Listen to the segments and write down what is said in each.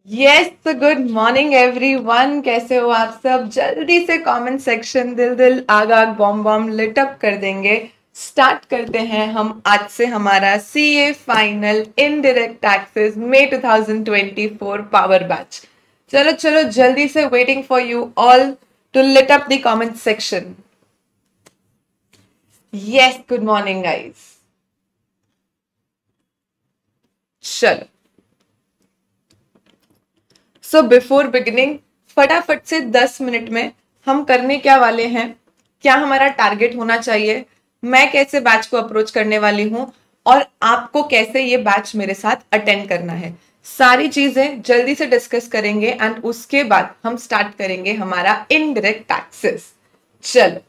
Yes, तो good morning everyone. कैसे हो आप सब? जल्दी से कमेंट सेक्शन दिल दिल आग आग बॉम्ब बॉम्ब लिट अप कर देंगे। स्टार्ट करते हैं हम आज से हमारा सीए फाइनल इनडायरेक्ट टैक्सेस मई 2024 पावर बैच। चलो चलो जल्दी से, waiting for you all to lit up the comment section. Yes, good morning guys. चलो, सो बिफोर बिगिनिंग, फटाफट से 10 मिनट में हम करने क्या वाले हैं, क्या हमारा टारगेट होना चाहिए, मैं कैसे बैच को अप्रोच करने वाली हूं और आपको कैसे ये बैच मेरे साथ अटेंड करना है, सारी चीजें जल्दी से डिस्कस करेंगे एंड उसके बाद हम स्टार्ट करेंगे हमारा इनडायरेक्ट टैक्सेस। चलो,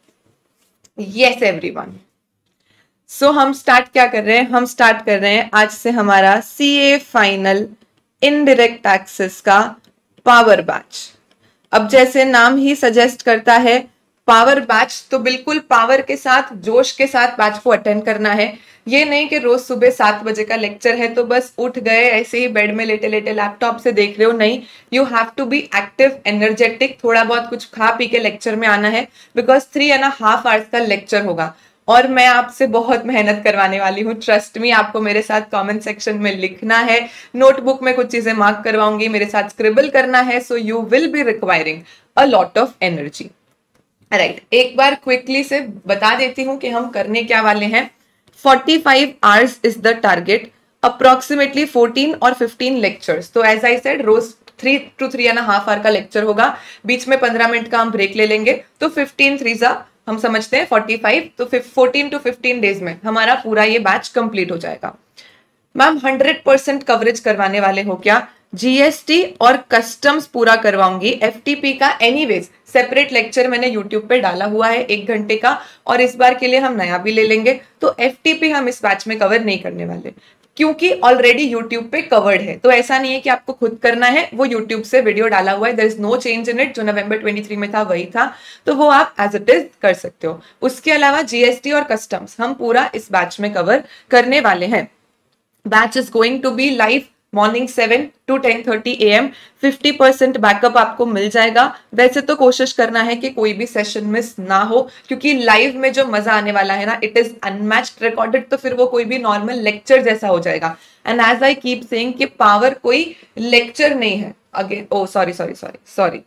यस एवरीवन। सो हम स्टार्ट क्या कर रहे हैं? हम स्टार्ट कर रहे हैं आज से हमारा सीए फाइनल इनडायरेक्ट टैक्सेस का पावर बैच। अब जैसे नाम ही सजेस्ट करता है पावर बैच, तो बिल्कुल पावर के साथ, जोश के साथ बैच को अटेंड करना है। ये नहीं कि रोज सुबह 7 बजे का लेक्चर है तो बस उठ गए ऐसे ही बेड में लेटे लेटे लैपटॉप से देख रहे हो। नहीं, you have to be active, energetic, थोड़ा बहुत कुछ खा पी के लेक्चर में आना है, बिकॉज 3.5 आवर्स का लेक्चर होगा और मैं आपसे बहुत मेहनत करवाने वाली हूँ। ट्रस्ट मी, आपको मेरे साथ कमेंट सेक्शन में लिखना है, नोटबुक में कुछ चीजें मार्क करवाऊंगी, मेरे साथ स्क्रिबल करना है, so you will be requiring a lot of energy. Right, एक बार क्विकली से बता देती हूँ कि हम करने क्या वाले हैं। 45 hours is the target, approximately 14 और 15 लेक्चर्स। तो एज आई सेड, रोज 3 to 3.5 आवर का लेक्चर होगा, बीच में 15 मिनट का हम ब्रेक ले लेंगे, तो 15 3 हम समझते हैं 45, तो 14 to 15 डेज में हमारा पूरा ये बैच कंप्लीट हो जाएगा। मैम 100% कवरेज करवाने वाले हो क्या? जीएसटी और कस्टम्स पूरा करवाऊंगी। एफटीपी का एनीवेज सेपरेट लेक्चर मैंने यूट्यूब पे डाला हुआ है 1 घंटे का, और इस बार के लिए हम नया भी ले लेंगे। तो एफटीपी हम इस बैच में कवर नहीं करने वाले, क्योंकि ऑलरेडी यूट्यूब पे कवर्ड है। तो ऐसा नहीं है कि आपको खुद करना है, वो यूट्यूब से वीडियो डाला हुआ है, there is no change in it. जो नवंबर 23 में था वही था, तो वो आप एज इट इज कर सकते हो। उसके अलावा जीएसटी और कस्टम्स हम पूरा इस बैच में कवर करने वाले हैं। Batch is going to be live morning 7 to 10:30 AM। 50% backup आपको मिल जाएगा। वैसे तो कोशिश करना है कि कोई भी सेशन मिस ना हो, क्योंकि लाइव में जो मजा आने वाला है ना, इट इज अनमैच्ड। रिकॉर्डेड तो फिर वो कोई भी नॉर्मल लेक्चर जैसा हो जाएगा। And as I keep saying कि पावर कोई लेक्चर नहीं है। Again, oh sorry sorry sorry sorry,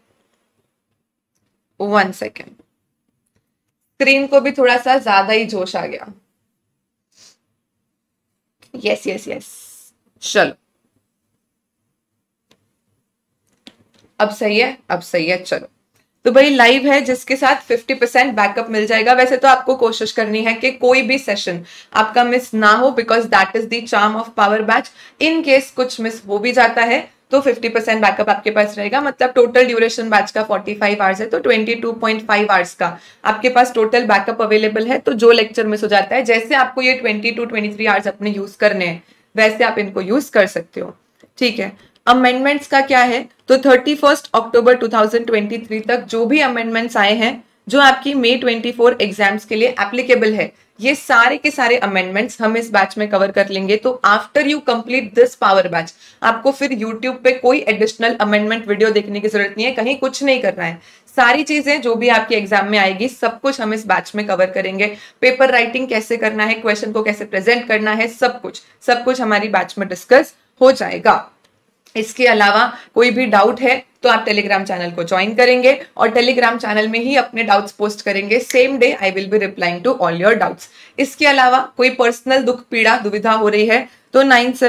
1 second, screen को भी थोड़ा सा ज्यादा ही जोश आ गया। यस यस यस, चलो अब सही है, अब सही है। चलो, तो भाई लाइव है जिसके साथ 50% बैकअप मिल जाएगा। वैसे तो आपको कोशिश करनी है कि कोई भी सेशन आपका मिस ना हो, because that is the charm of power batch. In case कुछ मिस हो भी जाता है तो 50% बैकअप आपके पास रहेगा। मतलब टोटल ड्यूरेशन बैच का 45 आवर्स है, तो 22.5 आवर्स का आपके पास टोटल बैकअप अवेलेबल है। तो जो लेक्चर मिस हो जाता है, जैसे आपको ये 20 to 23 आवर्स अपने यूज करने हैं, वैसे आप इनको यूज कर सकते हो। ठीक है, अमेंडमेंट्स का क्या है? तो 31 अक्टूबर 2023 तक जो भी अमेंडमेंट्स आए हैं, जो आपकी मई 24 एग्जाम्स के लिए एप्लीकेबल है, ये सारे के सारे अमेंडमेंट्स हम इस बैच में कवर कर लेंगे। तो after you complete this power batch, आपको फिर यूट्यूब पे कोई एडिशनल अमेंडमेंट वीडियो देखने की जरूरत नहीं है, कहीं कुछ नहीं करना है। सारी चीजें जो भी आपके एग्जाम में आएगी, सब कुछ हम इस बैच में कवर करेंगे। पेपर राइटिंग कैसे करना है, क्वेश्चन को कैसे प्रेजेंट करना है, सब कुछ हमारी बैच में डिस्कस हो जाएगा। इसके अलावा कोई भी डाउट है तो आप टेलीग्राम चैनल को ज्वाइन करेंगे और टेलीग्राम चैनल में ही अपने डाउट्स पोस्ट करेंगे। Same day I will be replying to all your doubts. इसके अलावा कोई पर्सनल दुख पीड़ा दुविधा हो रही है तो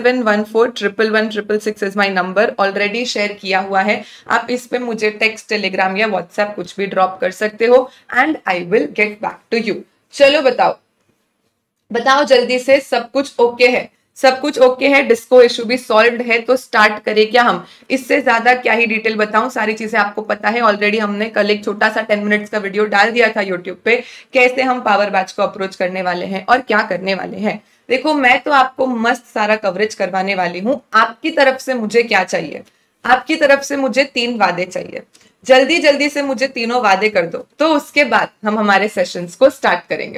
9714111666 is my number, already share किया हुआ है। आप इस पे मुझे टेक्स्ट, टेलीग्राम या व्हाट्सएप कुछ भी ड्रॉप कर सकते हो and I will get back to you. चलो बताओ बताओ जल्दी से, सब कुछ ओके है? सब कुछ ओके है, डिस्को इशू भी सॉल्व्ड है, तो स्टार्ट करें क्या हम? इससे ज्यादा क्या ही डिटेल बताऊं, सारी चीजें आपको पता है ऑलरेडी। हमने कल एक छोटा सा 10 मिनट्स का वीडियो डाल दिया था यूट्यूब पे, कैसे हम पावर बैच को अप्रोच करने वाले हैं और क्या करने वाले हैं। देखो, मैं तो आपको मस्त सारा कवरेज करवाने वाली हूँ। आपकी तरफ से मुझे क्या चाहिए? आपकी तरफ से मुझे 3 वादे चाहिए। जल्दी जल्दी से मुझे तीनों वादे कर दो, तो उसके बाद हम हमारे सेशंस को स्टार्ट करेंगे।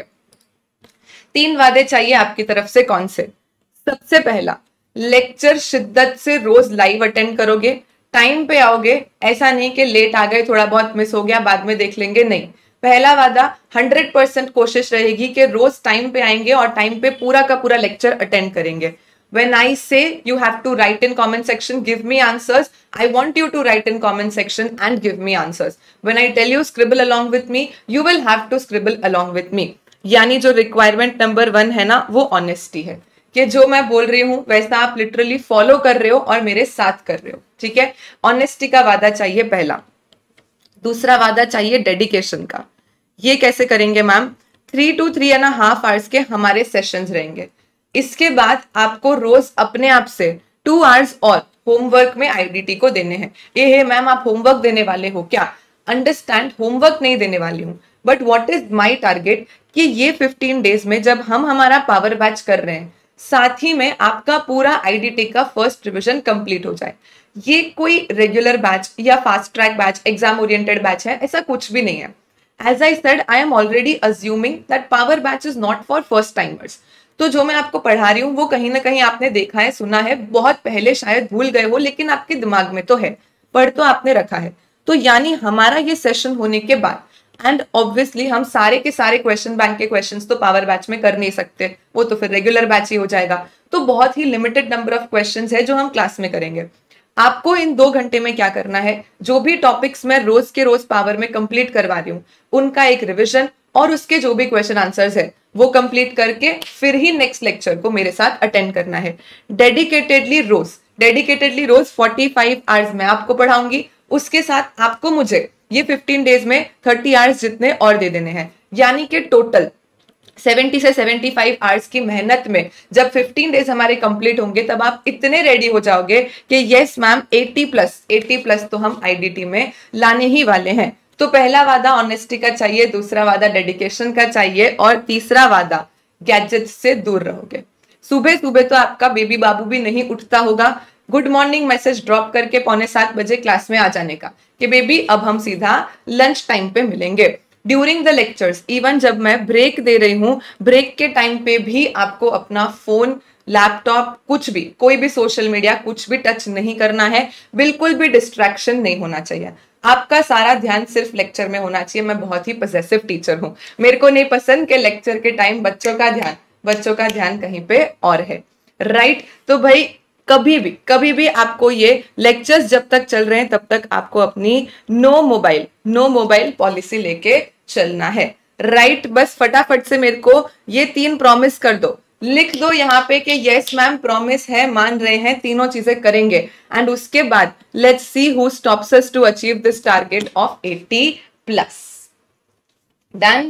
3 वादे चाहिए आपकी तरफ से, कौन से? सबसे पहला, लेक्चर शिद्दत से रोज लाइव अटेंड करोगे, टाइम पे आओगे, ऐसा नहीं कि लेट आ गए, थोड़ा बहुत मिस हो गया, बाद में देख लेंगे, नहीं। पहला वादा 100% कोशिश रहेगी कि रोज टाइम पे आएंगे और टाइम पे पूरा का पूरा लेक्चर अटेंड करेंगे। When I say you have to write in comment section, give me answers, I want you to write in comment section and give me answers. When I tell you scribble along with me, you will have to scribble along with me. यानी जो requirement number 1 है ना, वो honesty है, कि जो मैं बोल रही हूं वैसा आप लिटरली फॉलो कर रहे हो और मेरे साथ कर रहे हो, ठीक है। ऑनेस्टी का वादा चाहिए पहला। दूसरा वादा चाहिए डेडिकेशन का। ये कैसे करेंगे मैम? 3 to 3.5 आवर्स के हमारे सेशंस रहेंगे। इसके बाद आपको रोज अपने आप से 2 आवर्स और होमवर्क में आईडीटी को देने हैं। ये मैम आप होमवर्क देने वाले हो क्या? अंडरस्टैंड, होमवर्क नहीं देने वाली हूं, but what is my target कि ये 15 डेज में जब हम हमारा पावर बैच कर रहे हैं, साथ ही में आपका पूरा आईडीटी का फर्स्ट रिविजन कंप्लीट हो जाए। ये कोई रेगुलर बैच या fast track batch, exam oriented batch है, ऐसा कुछ भी नहीं है। As I said, I am already assuming that power batch is not for first timers. तो जो मैं आपको पढ़ा रही हूँ वो कहीं ना कहीं आपने देखा है, सुना है, बहुत पहले शायद भूल गए हो, लेकिन आपके दिमाग में तो है, पढ़ तो आपने रखा है। तो यानी हमारा ये सेशन होने के बाद, एंड ऑब्वियसली हम सारे के सारे क्वेश्चन बैंक के क्वेश्चंस तो पावर बैच में कर नहीं सकते, वो तो फिर रेगुलर बैच ही हो जाएगा। तो बहुत ही लिमिटेड नंबर ऑफ क्वेश्चंस है जो हम क्लास में करेंगे। आपको इन 2 घंटे में क्या करना है, जो भी टॉपिक्स मैं रोज के रोज पावर में कंप्लीट करवा रही हूँ उनका एक रिवीजन और उसके जो भी क्वेश्चन आंसर्स है वो कंप्लीट करके फिर ही नेक्स्ट लेक्चर को मेरे साथ अटेंड करना है। डेडिकेटेडली रोज 45 आवर्स मैं आपको पढ़ाऊंगी, उसके साथ आपको मुझे ये 15 डेज में 30 आवर्स जितने और दे देने हैं, यानी कि टोटल 70 से 75 आवर्स की मेहनत में जब 15 डेज हमारे कंप्लीट होंगे तब आप इतने रेडी हो जाओगे कि यस मैम 80 प्लस तो हम आईडीटी में लाने ही वाले हैं। तो पहला वादा ऑनेस्टी का चाहिए, दूसरा वादा डेडिकेशन का चाहिए, और तीसरा वादा गैजेट्स से दूर रहोगे। सुबह सुबह तो आपका बेबी बाबू भी नहीं उठता होगा गुड मॉर्निंग मैसेज ड्रॉप करके 6:45 बजे क्लास में आ जाने का कि बेबी अब हम सीधा लंच टाइम पे मिलेंगे। ड्यूरिंग द लेक्चर्स, इवन जब मैं ब्रेक दे रही हूँ, ब्रेक के टाइम पे भी आपको अपना फोन, लैपटॉप, कुछ भी, कोई भी सोशल मीडिया कुछ भी टच नहीं करना है, बिल्कुल भी डिस्ट्रैक्शन नहीं होना चाहिए। आपका सारा ध्यान सिर्फ लेक्चर में होना चाहिए। मैं बहुत ही पॉसेसिव टीचर हूँ, मेरे को नहीं पसंद कि लेक्चर के टाइम बच्चों का ध्यान कहीं पे और है, राइट। तो भाई कभी भी आपको ये लेक्चर्स जब तक चल रहे हैं तब तक आपको अपनी नो मोबाइल पॉलिसी लेके चलना है, राइट। बस फटाफट से मेरे को ये 3 प्रॉमिस कर दो, लिख दो यहाँ पे कि यस मैम प्रॉमिस है, मान रहे हैं, तीनों चीजें करेंगे, एंड उसके बाद let's see who stops us to achieve this target of 80 plus. Done.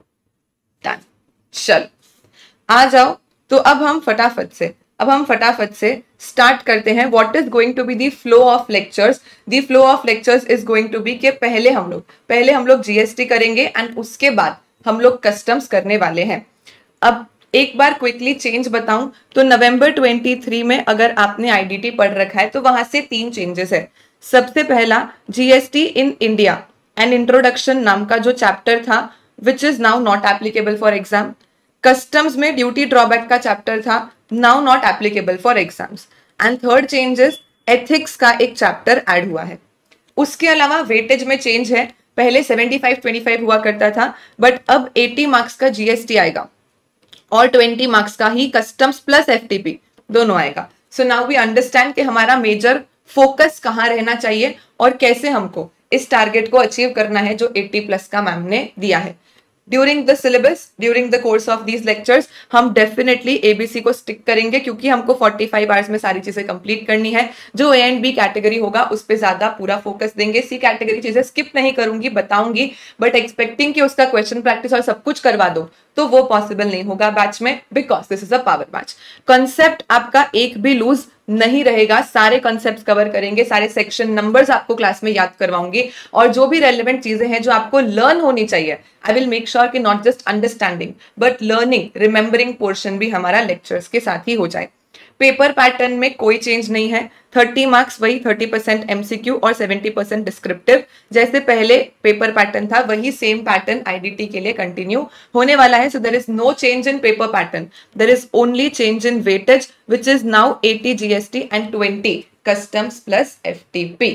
चलो आ जाओ। तो अब हम फटाफट से स्टार्ट करते हैं। What is going to be the flow of lectures? The flow of lectures is going to be के पहले हम लोग जीएसटी करेंगे एंड उसके बाद हम लोग कस्टम्स करने वाले हैं। अब एक बार क्विकली चेंज बताऊं तो नवंबर 23 में अगर आपने आईडीटी पढ़ रखा है तो वहां से 3 चेंजेस है। सबसे पहला GST in India and introduction नाम का जो चैप्टर था which is now not applicable for exam. Customs में ड्यूटी ड्रॉबैक का चैप्टर था, now not applicable for exams. And third changes ethics का एक चैप्टर ऐड हुआ है। उसके अलावा वेटेज में चेंज है, पहले 75-25 हुआ करता था, बट अब 80 मार्क्स का जीएसटी आएगा और 20 मार्क्स का ही कस्टम्स प्लस एफटीपी दोनों आएगा। सो नाउ वी अंडरस्टैंड कि हमारा मेजर फोकस कहाँ रहना चाहिए और कैसे हमको इस टारगेट को अचीव करना है जो 80 प्लस का मैम ने दिया है। During the syllabus, during the course of these lectures हम डेफिनेटली एबीसी को स्टिक करेंगे क्योंकि हमको 45 आवर्स में सारी चीजें कंप्लीट करनी है। जो ए एंड बी कैटेगरी होगा उस पर ज्यादा पूरा फोकस देंगे। सी कैटेगरी चीजें स्किप नहीं करूंगी, बताऊंगी, बट एक्सपेक्टिंग कि उसका क्वेश्चन प्रैक्टिस और सब कुछ करवा दो तो वो पॉसिबल नहीं होगा बैच में, because this is a power batch. Concept आपका एक भी लूज नहीं रहेगा, सारे कॉन्सेप्ट्स कवर करेंगे, सारे सेक्शन नंबर्स आपको क्लास में याद करवाऊंगी और जो भी रेलेवेंट चीजें हैं जो आपको लर्न होनी चाहिए, आई विल मेक श्योर कि not just understanding but learning, remembering portion भी हमारा लेक्चर्स के साथ ही हो जाए। पेपर पैटर्न में कोई चेंज नहीं है, 30 मार्क्स वही 30% एमसीक्यू और 70% डिस्क्रिप्टिव। जैसे पहले पेपर पैटर्न था वही सेम पैटर्न आईडीटी के लिए कंटिन्यू होने वाला है। So there is no change in paper pattern, there is only change in weightage which is now 80 GST and 20 customs plus FTP,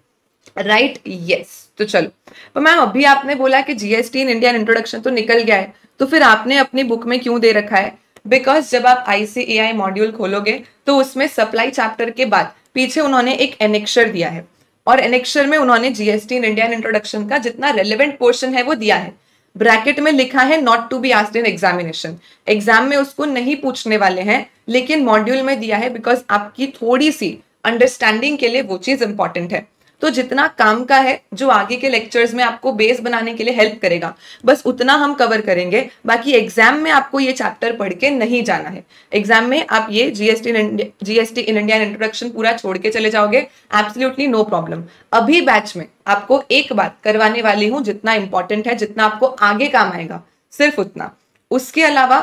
right? Yes. तो चलो, तो मैम अभी आपने बोला कि GST इन इंडिया इंट्रोडक्शन तो निकल गया है, तो फिर आपने अपनी बुक में क्यों दे रखा है? बिकॉज जब आप ICAI मॉड्यूल खोलोगे तो उसमें सप्लाई चैप्टर के बाद पीछे उन्होंने एक एनेक्शर दिया है, और एनेक्शर में उन्होंने GST इन इंडिया इंट्रोडक्शन का जितना रेलेवेंट पोर्शन है वो दिया है। ब्रैकेट में लिखा है not to be asked in examination, exam में उसको नहीं पूछने वाले हैं, लेकिन मॉड्यूल में दिया है बिकॉज आपकी थोड़ी सी अंडरस्टैंडिंग के लिए वो चीज इंपॉर्टेंट है। तो जितना काम का है जो आगे के लेक्चर्स में आपको बेस बनाने के लिए हेल्प करेगा, बस उतना हम कवर करेंगे। बाकी एग्जाम में आपको ये चैप्टर पढ़ के नहीं जाना है। एग्जाम में आप ये GST इन इंडिया इंट्रोडक्शन पूरा छोड़ के चले जाओगे, एब्सोल्युटली नो प्रॉब्लम। अभी बैच में आपको एक बात करवाने वाली हूं, जितना इंपॉर्टेंट है, जितना आपको आगे काम आएगा, सिर्फ उतना। उसके अलावा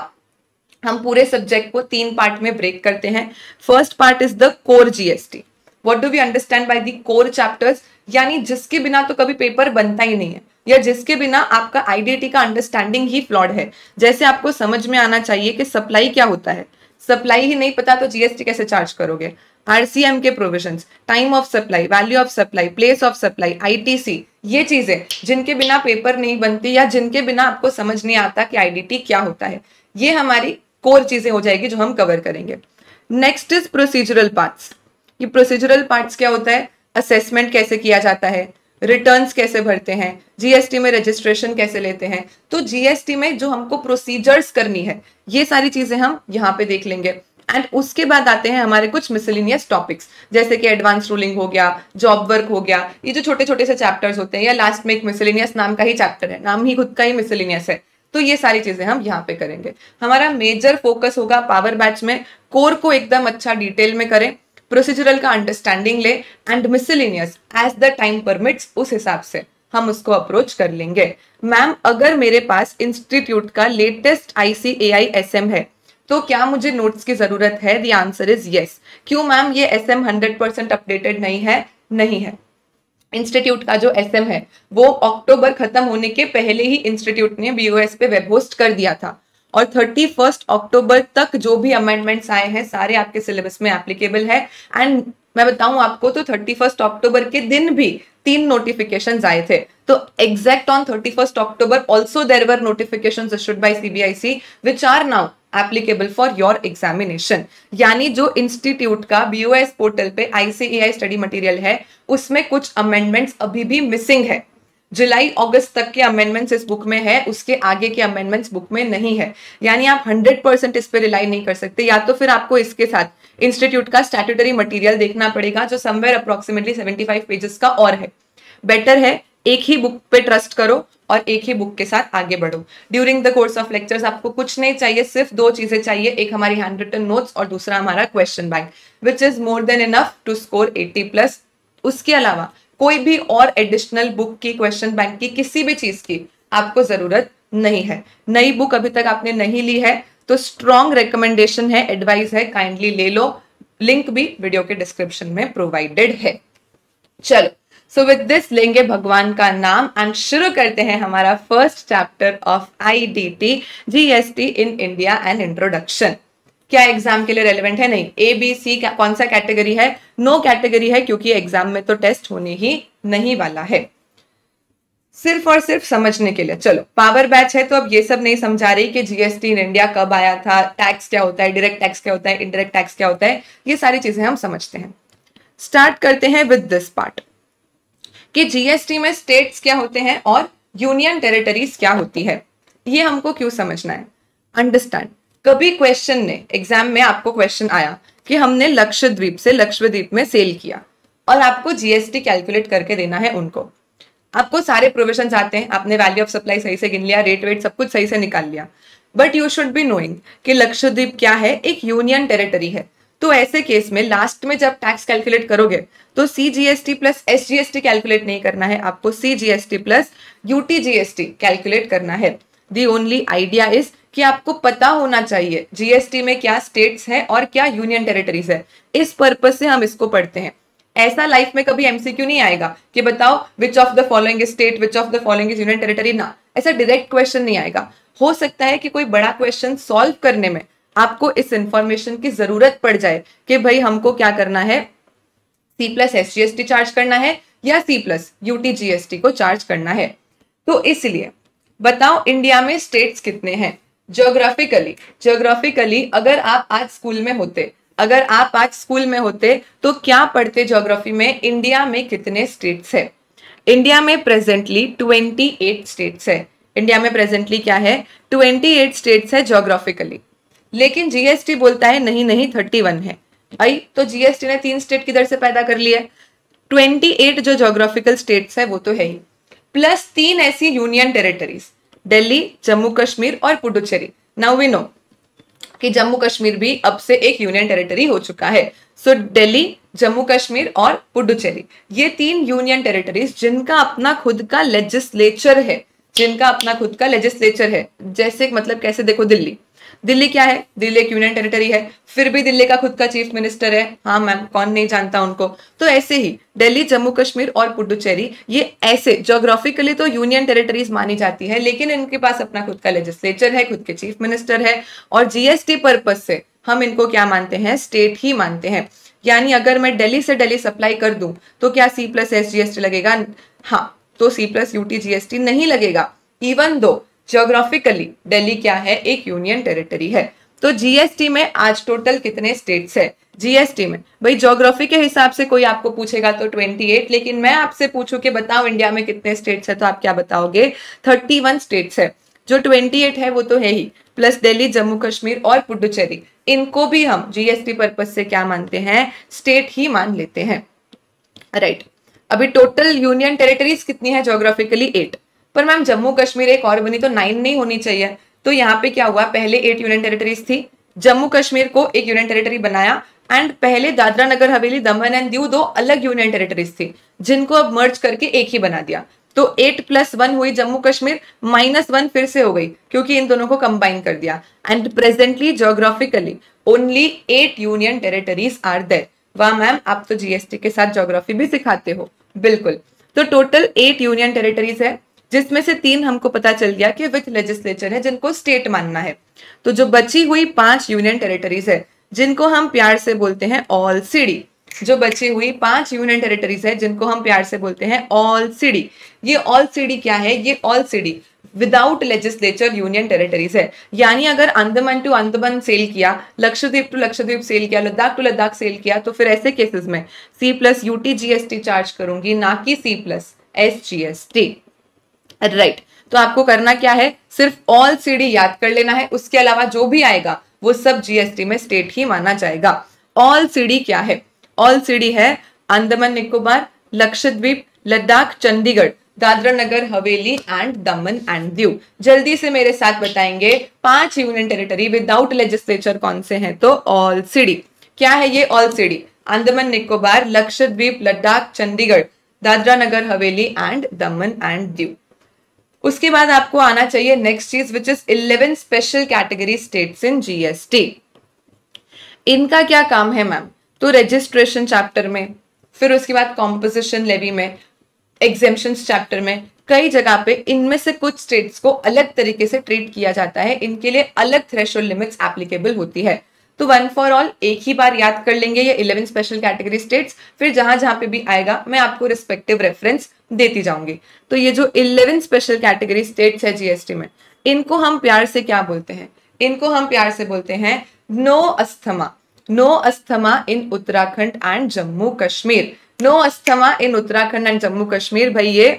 हम पूरे सब्जेक्ट को 3 पार्ट में ब्रेक करते हैं। First part is the core GST। What do we understand by the core chapters? यानी जिसके बिना तो कभी पेपर बनता ही नहीं है, या जिसके बिना आपका IDT का अंडरस्टैंडिंग ही फ्लॉड है। जैसे आपको समझ में आना चाहिए कि सप्लाई क्या होता है, सप्लाई ही नहीं पता तो GST कैसे चार्ज करोगे? RCM के provisions, time of supply, value of supply, place of supply, ITC, ये चीजें जिनके बिना पेपर नहीं बनती, या जिनके बिना आपको समझ नहीं आता कि IDT क्या होता है, ये हमारी कोर चीजें हो जाएगी जो हम कवर करेंगे। Next is procedural parts. ये प्रोसीजरल पार्ट्स क्या होता है? असेसमेंट कैसे किया जाता है, रिटर्न्स कैसे भरते हैं, GST में रजिस्ट्रेशन कैसे लेते हैं। तो GST में जो हमको प्रोसीजर्स करनी है, ये सारी चीजें हम यहाँ पे देख लेंगे। एंड उसके बाद आते हैं हमारे कुछ मिसलिनियस टॉपिक्स, जैसे कि एडवांस रूलिंग हो गया, जॉब वर्क हो गया, ये जो छोटे छोटे से चैप्टर्स होते हैं, या लास्ट में एक मिसलिनियस नाम का ही चैप्टर है, नाम ही खुद का ही मिसलिनियस है। तो ये सारी चीजें हम यहाँ पे करेंगे। हमारा मेजर फोकस होगा पावर बैच में, कोर को एकदम अच्छा डिटेल में करें, प्रोसीजरल का अंडरस्टैंडिंग ले, and miscellaneous as the time permits उस हिसाब से हम उसको अप्रोच कर लेंगे। मैम अगर मेरे पास इंस्टीट्यूट का लेटेस्ट ICAI SM है तो क्या मुझे नोट्स की जरूरत है? The answer is yes. क्यों मैम, ये SM 100% अपडेटेड नहीं है? नहीं है। इंस्टीट्यूट का जो SM है वो अक्टूबर खत्म होने के पहले ही इंस्टीट्यूट ने BOS पे वेब होस्ट कर दिया था, और 31 अक्टूबर तक जो भी अमेंडमेंट्स आए हैं सारे आपके सिलेबस में एप्लीकेबल है। एंड मैं बताऊं आपको तो 31 अक्टूबर के दिन भी 3 नोटिफिकेशंस आए थे। तो exact on 31 October also there were notifications issued by CBIC which are now applicable for your examination. यानी जो इंस्टीट्यूट का BOS पोर्टल पे ICAI स्टडी मटेरियल है उसमें कुछ अमेंडमेंट्स अभी भी मिसिंग है। जुलाई अगस्त तक के अमेंडमेंट्स इस बुक में है, उसके आगे के अमेंडमेंट्स बुक में नहीं है। यानी आप 100% इस पे रिलाई नहीं कर सकते, या तो फिर आपको इसके साथ इंस्टीट्यूट का स्टैट्यूटरी मटेरियल देखना पड़ेगा जो समवेयर अप्रोक्सीमेटली 75 पेजेस का और है। बेटर है एक ही बुक पे ट्रस्ट करो और एक ही बुक के साथ आगे बढ़ो। During the course of lectures आपको कुछ नहीं चाहिए, सिर्फ 2 चीजें चाहिए, एक हमारी हैंड रिटन नोट्स और दूसरा हमारा question bank, which is more than enough to score 80+। उसके अलावा कोई भी और एडिशनल बुक की, क्वेश्चन बैंक की, किसी भी चीज की आपको जरूरत नहीं है। नई बुक अभी तक आपने नहीं ली है तो स्ट्रॉन्ग रिकमेंडेशन है, एडवाइस है, काइंडली ले लो। लिंक भी वीडियो के डिस्क्रिप्शन में प्रोवाइडेड है। चलो, सो विद दिस लेंगे भगवान का नाम एंड शुरू करते हैं हमारा first chapter of IDT GST in India and introduction. क्या एग्जाम के लिए रेलेवेंट है? नहीं। ABC कौन सा कैटेगरी है? नो कैटेगरी है, क्योंकि एग्जाम में तो टेस्ट होने ही नहीं वाला है, सिर्फ और सिर्फ समझने के लिए। चलो, पावर बैच है तो अब ये सब नहीं समझा रही कि GST इन इंडिया कब आया था, टैक्स क्या होता है, डायरेक्ट टैक्स क्या होता है, इनडायरेक्ट टैक्स क्या होता है, ये सारी चीजें हम समझते हैं। स्टार्ट करते हैं विद दिस पार्ट कि GST में स्टेट्स क्या होते हैं और यूनियन टेरिटरीज क्या होती है। ये हमको क्यों समझना है? अंडरस्टैंड, कभी क्वेश्चन ने एग्जाम में आपको क्वेश्चन आया कि हमने लक्षद्वीप से लक्षद्वीप में सेल किया और आपको GST कैलकुलेट करके देना है उनको। आपको सारे प्रोविजंस आते हैं, आपने वैल्यू ऑफ सप्लाई सही से गिन लिया, रेट वेट सब कुछ सही से निकाल लिया, but you should be knowing कि लक्षद्वीप क्या है, एक यूनियन टेरिटरी है। तो ऐसे केस में लास्ट में जब टैक्स कैलकुलेट करोगे तो CGST प्लस SGST कैलकुलेट नहीं करना है, आपको CGST प्लस UTGST कैलकुलेट करना है। दी ओनली आइडिया इज कि आपको पता होना चाहिए GST में क्या स्टेट्स है और क्या यूनियन टेरिटरीज है। इस पर्पज से हम इसको पढ़ते हैं। ऐसा लाइफ में कभी MCQ नहीं आएगा कि बताओ which of the following is state, which of the following is union territory, ना, ऐसा डायरेक्ट क्वेश्चन नहीं आएगा। हो सकता है कि कोई बड़ा क्वेश्चन सॉल्व करने में आपको इस इंफॉर्मेशन की जरूरत पड़ जाए कि भाई हमको क्या करना है, C+SGST चार्ज करना है या C+UTGST को चार्ज करना है। तो इसलिए बताओ इंडिया में स्टेट्स कितने हैं ज्योग्राफिकली अगर आप आज स्कूल में होते तो क्या पढ़ते ज्योग्राफी में, इंडिया में कितने स्टेट्स है? इंडिया में प्रेजेंटली 28 स्टेट्स है। इंडिया में प्रेजेंटली क्या है? 28 स्टेट्स है ज्योग्राफिकली। लेकिन जीएसटी बोलता है नहीं नहीं 31 है। भाई तो जीएसटी ने 3 स्टेट किधर से पैदा कर लिया है? 28 जो ज्योग्राफिकल स्टेट्स है वो तो है ही, प्लस 3 ऐसी यूनियन टेरिटरीज, दिल्ली, जम्मू कश्मीर और पुडुचेरी। नाउ वी नो कि जम्मू कश्मीर भी अब से एक यूनियन टेरिटरी हो चुका है। सो दिल्ली, जम्मू कश्मीर और पुडुचेरी, ये 3 यूनियन टेरिटरीज जिनका अपना खुद का लेजिस्लेचर है, जैसे मतलब कैसे देखो, दिल्ली क्या है? दिल्ली एक यूनियन टेरिटरी है, फिर भी दिल्ली का खुद का चीफ मिनिस्टर है। हाँ मैम, कौन नहीं जानता उनको। तो ऐसे ही दिल्ली, जम्मू कश्मीर और पुडुचेरी, ये ऐसे ज्योग्राफिकली तो यूनियन टेरिटरीज मानी जाती है, लेकिन इनके पास अपना खुद का लेजिस्लेचर है, खुद के चीफ मिनिस्टर है, और जीएसटी पर्पज से हम इनको क्या मानते हैं? स्टेट ही मानते हैं। यानी अगर मैं दिल्ली से दिल्ली सप्लाई कर दूं तो क्या C+SGST लगेगा? हाँ, तो C+UTGST नहीं लगेगा, इवन दो ज्योग्राफिकली दिल्ली क्या है? एक यूनियन टेरिटरी है। तो जीएसटी में आज टोटल कितने स्टेट्स है? जीएसटी में भाई ज्योग्राफी के हिसाब से कोई आपको पूछेगा तो 28, लेकिन मैं आपसे पूछूं कि बताओ इंडिया में कितने स्टेट्स है, तो आप क्या बताओगे? 31 स्टेट्स है। जो 28 है वो तो है ही, प्लस दिल्ली, जम्मू कश्मीर और पुडुचेरी, इनको भी हम जीएसटी पर्पज से क्या मानते हैं? स्टेट ही मान लेते हैं, राइट। अभी टोटल यूनियन टेरिटरीज कितनी है ज्योग्राफिकली? 8। पर मैम जम्मू कश्मीर एक और बनी तो 9 नहीं होनी चाहिए। तो यहाँ पे क्या हुआ? पहले 8 यूनियन टेरिटरीज थी, जम्मू कश्मीर को एक यूनियन टेरिटरी बनाया, एंड पहले दादरा नगर हवेली, दमन एंड दीव 2 अलग यूनियन टेरिटरीज थी, जिनको अब मर्ज करके एक ही बना दिया। तो 8+1 हुई जम्मू कश्मीर, -1 फिर से हो गई क्योंकि इन दोनों को कंबाइन कर दिया। And presently geographically only 8 union territories are there. वाह मैम, आप तो जीएसटी के साथ ज्योग्राफी भी सिखाते हो। बिल्कुल। तो टोटल 8 यूनियन टेरिटरीज है, जिसमें से 3 हमको पता चल गया कि विथ लेजिस्लेचर है, जिनको स्टेट मानना है। तो जो बची हुई 5 यूनियन टेरिटरीज है, जिनको हम प्यार से बोलते हैं ऑल सीडी, जो बची हुई 5 यूनियन टेरिटरीज है जिनको हम प्यार से बोलते हैं ऑल सीडी। ये ऑल सीडी क्या है? ये all CD without legislature union territories है। यानी अगर अंडमान टू अंडमान सेल किया, लक्षद्वीप टू लक्षद्वीप सेल किया, लद्दाख टू लद्दाख सेल किया, तो फिर ऐसे केसेस में C+UTGST चार्ज करूंगी, ना कि C+SGST, राइट। तो आपको करना क्या है? सिर्फ ऑल सीडी याद कर लेना है, उसके अलावा जो भी आएगा वो सब जीएसटी में स्टेट ही माना जाएगा। ऑल सीडी क्या है? ऑल सीडी है Andaman Nicobar, Lakshadweep, Ladakh, Chandigarh, Dadra Nagar Haveli and Daman and Diu. जल्दी से मेरे साथ बताएंगे 5 यूनियन टेरिटरी विदाउट लेजिस्लेचर कौन से हैं? तो ऑल सीडी। क्या है ये all CD? Andaman Nicobar, Lakshadweep, Ladakh, Chandigarh, Dadra Nagar Haveli and Daman and Diu. उसके बाद आपको आना चाहिए नेक्स्ट चीज, which is 11 special category states in GST. इनका क्या काम है मैम? तो रजिस्ट्रेशन चैप्टर में, फिर उसके बाद कॉम्पोजिशन लेवी में, एग्जेम्पशंस चैप्टर में, कई जगह पे इनमें से कुछ स्टेट्स को अलग तरीके से ट्रीट किया जाता है, इनके लिए अलग थ्रेशोल्ड लिमिट्स एप्लीकेबल होती है। तो वन फॉर ऑल एक ही बार याद कर लेंगे ये 11 स्पेशल कैटेगरी स्टेट्स, फिर जहां जहां पे भी आएगा मैं आपको रिस्पेक्टिव रेफरेंस देती जाऊंगी। तो ये जो 11 स्पेशल कैटेगरी स्टेट्स है जीएसटी में, इनको हम प्यार से क्या बोलते हैं? इनको हम प्यार से बोलते हैं no asthma. No asthma in Uttarakhand and Jammu Kashmir. No asthma in Uttarakhand and Jammu Kashmir. भाई ये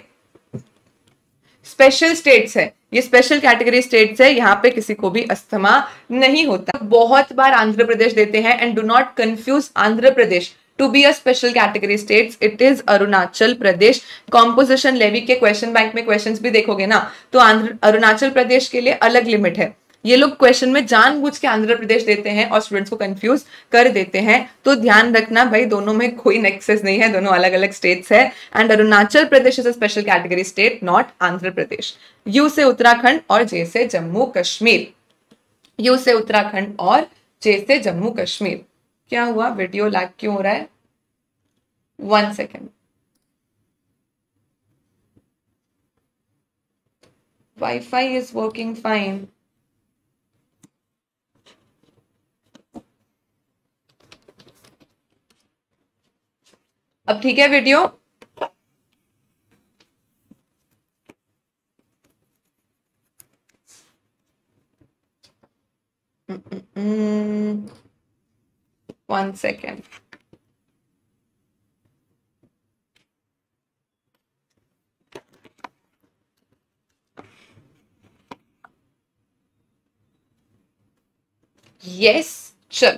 स्पेशल स्टेट्स है, ये स्पेशल कैटेगरी स्टेट्स है, यहाँ पे किसी को भी अस्थमा नहीं होता। बहुत बार आंध्र प्रदेश देते हैं, and do not confuse Andhra Pradesh to be a special category states, it is Arunachal Pradesh. Composition levy के क्वेश्चन बैंक में क्वेश्चंस भी देखोगे ना, तो अरुणाचल प्रदेश के लिए अलग लिमिट है। ये लोग क्वेश्चन में जानबूझ के आंध्र प्रदेश देते हैं और स्टूडेंट्स को कंफ्यूज कर देते हैं, तो ध्यान रखना भाई, दोनों में कोई नेक्सस नहीं है, दोनों अलग अलग स्टेट्स है। And Arunachal Pradesh is a special category state, not Andhra Pradesh. U से उत्तराखंड और जे से जम्मू कश्मीर। यू से उत्तराखंड और जे से जम्मू कश्मीर। क्या हुआ? वीडियो लैग क्यों हो रहा है? 1 second. Wifi is working fine. अब ठीक है वीडियो? One second. यस, चलो,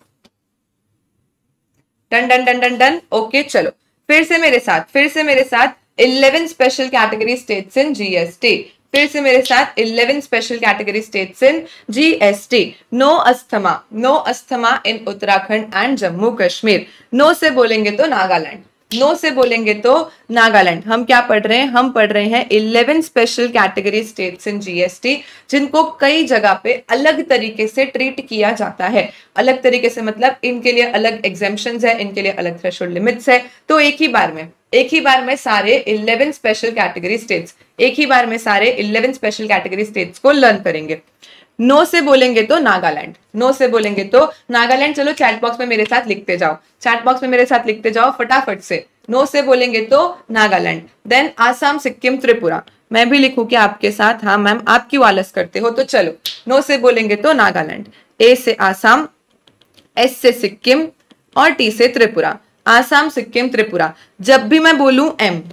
done done done done done. Okay चलो, फिर से मेरे साथ 11 special category states in GST. फिर से मेरे साथ 11 special category states in GST. No asthma, no asthma in Uttarakhand and Jammu Kashmir. No से बोलेंगे तो नागालैंड, नो से बोलेंगे तो नागालैंड। हम क्या पढ़ रहे हैं? हम पढ़ रहे हैं 11 special category states in GST, जिनको कई जगह पे अलग तरीके से ट्रीट किया जाता है। अलग तरीके से मतलब इनके लिए अलग एग्जेम्पशंस है, इनके लिए अलग थ्रेशोल्ड लिमिट्स है। तो एक ही बार में सारे 11 स्पेशल कैटेगरी स्टेट्स, एक ही बार में सारे 11 स्पेशल कैटेगरी स्टेट्स को लर्न करेंगे। नो से बोलेंगे तो नागालैंड, नो से बोलेंगे तो नागालैंड। चलो चैट बॉक्स में मेरे साथ लिखते जाओ, चैट बॉक्स में मेरे साथ लिखते जाओ फटाफट से। नो से बोलेंगे तो नागालैंड। देन आसाम, सिक्किम, त्रिपुरा। मैं भी लिखूं क्या आपके साथ? हाँ मैम, आप क्यों आलस करते हो? तो चलो, नो से बोलेंगे तो नागालैंड, ए से आसाम, एस से सिक्किम और टी से त्रिपुरा। आसाम, सिक्किम, त्रिपुरा। जब भी मैं बोलूं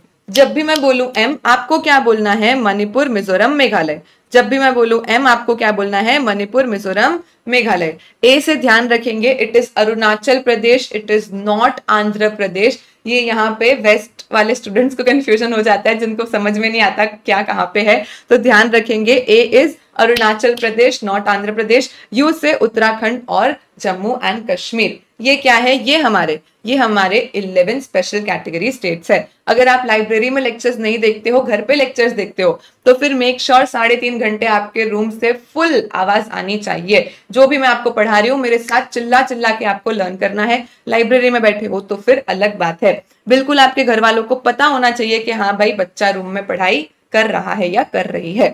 एम, आपको क्या बोलना है? मणिपुर, मिजोरम, मेघालय। जब भी मैं बोलूं एम, आपको क्या बोलना है? मणिपुर, मिजोरम, मेघालय। ए से ध्यान रखेंगे, it is Arunachal Pradesh, it is not Andhra Pradesh. ये यहाँ पे वेस्ट वाले स्टूडेंट्स को कंफ्यूजन हो जाता है, जिनको समझ में नहीं आता क्या कहाँ पे है। तो ध्यान रखेंगे, A is Arunachal Pradesh, not Andhra Pradesh. U से उत्तराखंड और जम्मू एंड कश्मीर। ये क्या है? ये हमारे 11 स्पेशल कैटेगरी स्टेट्स है। अगर आप लाइब्रेरी में लेक्चर्स नहीं देखते हो, घर पे लेक्चर्स देखते हो, तो फिर मेक श्योर 3.5 घंटे आपके रूम से फुल आवाज आनी चाहिए। जो भी मैं आपको पढ़ा रही हूँ, मेरे साथ चिल्ला चिल्ला के आपको लर्न करना है। लाइब्रेरी में बैठे हो तो फिर अलग बात है। बिल्कुल आपके घर वालों को पता होना चाहिए कि हाँ भाई, बच्चा रूम में पढ़ाई कर रहा है या कर रही है।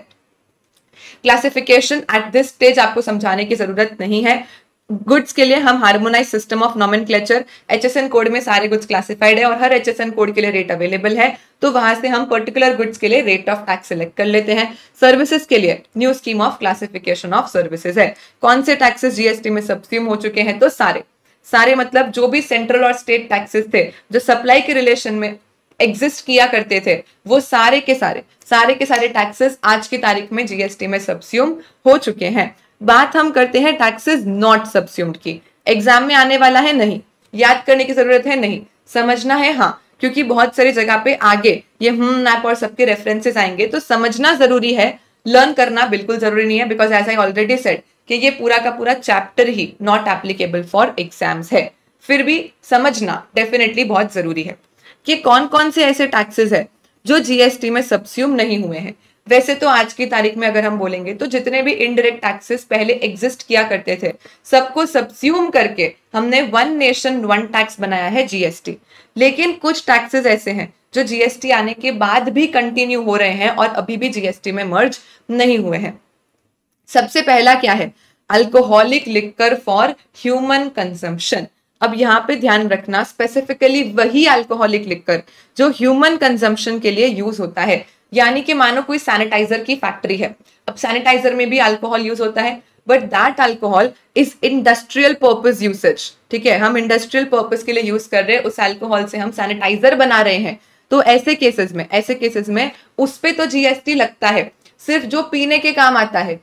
क्लासिफिकेशन एट दिस स्टेज आपको समझाने की जरूरत नहीं है। गुड्स के लिए हम harmonise system of nomenclature, HSN code में सारे गुड्स क्लासिफाइड है और हर एचएसएन कोड के लिए रेट अवेलेबल है। तो वहां से हम पर्टिकुलर गुड्स के लिए रेट ऑफ टैक्स सिलेक्ट कर लेते हैं। सर्विसेज के लिए new scheme of classification of services है। कौन से टैक्सेस जीएसटी में सब्स्यूम हो चुके हैं? तो सारे मतलब जो भी सेंट्रल और स्टेट टैक्सेस थे, जो सप्लाई के रिलेशन में एग्जिस्ट किया करते थे, वो सारे के सारे टैक्सेस आज की तारीख में जीएसटी में सब्स्यूम हो चुके हैं। बात हम करते हैं टैक्सेस नॉट सब्स्यूम्ड की। एग्जाम में आने वाला है, नहीं याद करने की जरूरत है, नहीं समझना है, हाँ, क्योंकि बहुत सारी जगह पे आगे ये नैप और सबके रेफरेंसेस आएंगे, तो समझना जरूरी है, लर्न करना बिल्कुल जरूरी नहीं है। Because as I already said कि ये पूरा का पूरा चैप्टर ही नॉट एप्लीकेबल फॉर एग्जाम्स है। फिर भी समझना डेफिनेटली बहुत जरूरी है कि कौन कौन से ऐसे टैक्सेस है जो जीएसटी में सब्स्यूम नहीं हुए हैं। वैसे तो आज की तारीख में अगर हम बोलेंगे तो जितने भी इनडायरेक्ट टैक्सेस पहले एग्जिस्ट किया करते थे, सबको सब्स्यूम करके हमने वन नेशन वन टैक्स बनाया है जीएसटी। लेकिन कुछ टैक्सेस ऐसे हैं जो जीएसटी आने के बाद भी कंटिन्यू हो रहे हैं और अभी भी जीएसटी में मर्ज नहीं हुए हैं। सबसे पहला क्या है? Alcoholic liquor for human consumption. अब यहाँ पे ध्यान रखना, स्पेसिफिकली वही अल्कोहलिक लिकर जो ह्यूमन कंजम्पशन के लिए यूज होता है। यानी कि मानो कोई सैनिटाइजर की फैक्ट्री है, अब सैनिटाइजर में भी अल्कोहल यूज होता है, but that alcohol is industrial purpose usage. ठीक है, हम इंडस्ट्रियल पर्पस के लिए यूज कर रहे हैं, उस अल्कोहल से हम सैनिटाइजर बना रहे हैं। तो ऐसे केसेस में उस पे तो जीएसटी लगता है। सिर्फ जो पीने के काम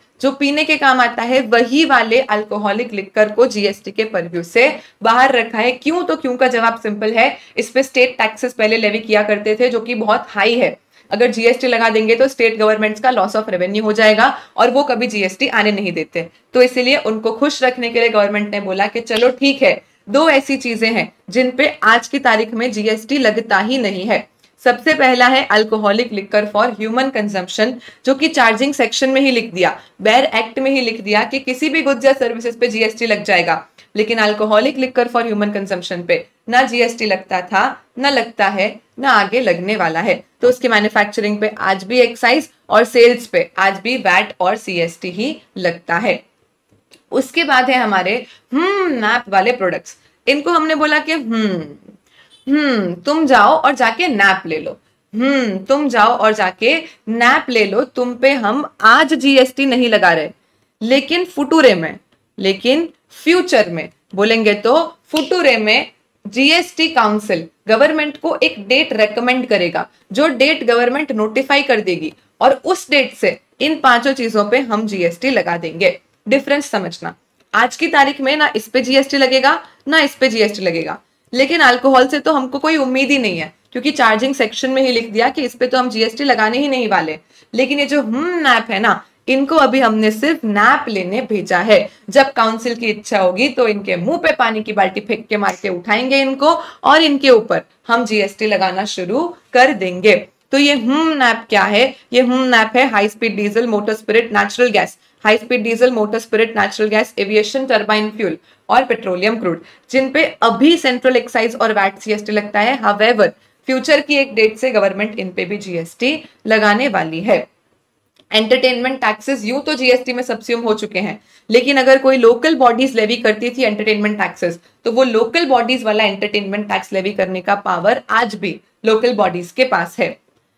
आता है वही वाले अल्कोहलिक लिकर को जीएसटी के परव्यू से बाहर रखा है। क्यों? तो क्यों का जवाब सिंपल है, इस पे स्टेट टैक्सेस पहले लेवी किया करते थे, जो कि बहुत हाई है। अगर जीएसटी लगा देंगे तो स्टेट गवर्नमेंट्स का लॉस ऑफ रेवेन्यू हो जाएगा और वो कभी जीएसटी आने नहीं देते। तो इसीलिए उनको खुश रखने के लिए गवर्नमेंट ने बोला कि चलो ठीक है, दो ऐसी चीजें हैं जिन पे आज की तारीख में जीएसटी लगता ही नहीं है। सबसे पहला है alcoholic liquor for human consumption, जो कि चार्जिंग सेक्शन में ही लिख दिया, बेयर एक्ट में ही लिख दिया कि किसी भी गुड्स या सर्विसेज पे जीएसटी लग जाएगा। लेकिन alcoholic liquor for human consumption पे ना जीएसटी लगता था, ना लगता है, ना आगे लगने वाला है। तो उसके मैन्युफैक्चरिंग पे आज भी एक्साइज और सेल्स पे आज भी वैट और सीएसटी ही लगता है। उसके बाद है हमारे नैप वाले प्रोडक्ट्स। इनको हमने बोला कि तुम जाओ और जाके नैप ले लो। तुम जाओ और जाके नैप ले लो, तुम पे हम आज जीएसटी नहीं लगा रहे, लेकिन फुटूरे में, लेकिन फ्यूचर में बोलेंगे तो फुटूरे में जीएसटी काउंसिल गवर्नमेंट को एक डेट रेकमेंड करेगा, जो डेट गवर्नमेंट नोटिफाई कर देगी, और उस डेट से इन पांचों चीजों पे हम जीएसटी लगा देंगे। डिफरेंस समझना, आज की तारीख में ना इस पे जीएसटी लगेगा ना इस पे जीएसटी लगेगा, लेकिन अल्कोहल से तो हमको कोई उम्मीद ही नहीं है, क्योंकि चार्जिंग सेक्शन में ही लिख दिया कि इस पे तो हम जीएसटी लगाने ही नहीं वाले। लेकिन ये जो नैप है ना, इनको अभी हमने सिर्फ नैप लेने भेजा है। जब काउंसिल की इच्छा होगी तो इनके मुंह पे पानी की बाल्टी फेंक के मार के उठाएंगे इनको, और इनके ऊपर हम जीएसटी लगाना शुरू कर देंगे। तो ये नैप क्या है? ये नैप है high speed diesel motor spirit natural gas, high speed diesel motor spirit natural gas aviation turbine fuel और पेट्रोलियम क्रूड, जिन पे अभी सेंट्रल एक्साइज और वैट जीएसटी लगता है। हावेवर फ्यूचर की एक डेट से गवर्नमेंट इन पे भी जीएसटी लगाने वाली है। एंटरटेनमेंट टैक्सेस यूं तो जीएसटी में सबस्यूम हो चुके हैं, लेकिन अगर कोई लोकल बॉडीज लेवी करती थी एंटरटेनमेंट टैक्सेस, तो वो लोकल बॉडीज वाला एंटरटेनमेंट टैक्स लेवी करने का पावर आज भी लोकल बॉडीज के पास है।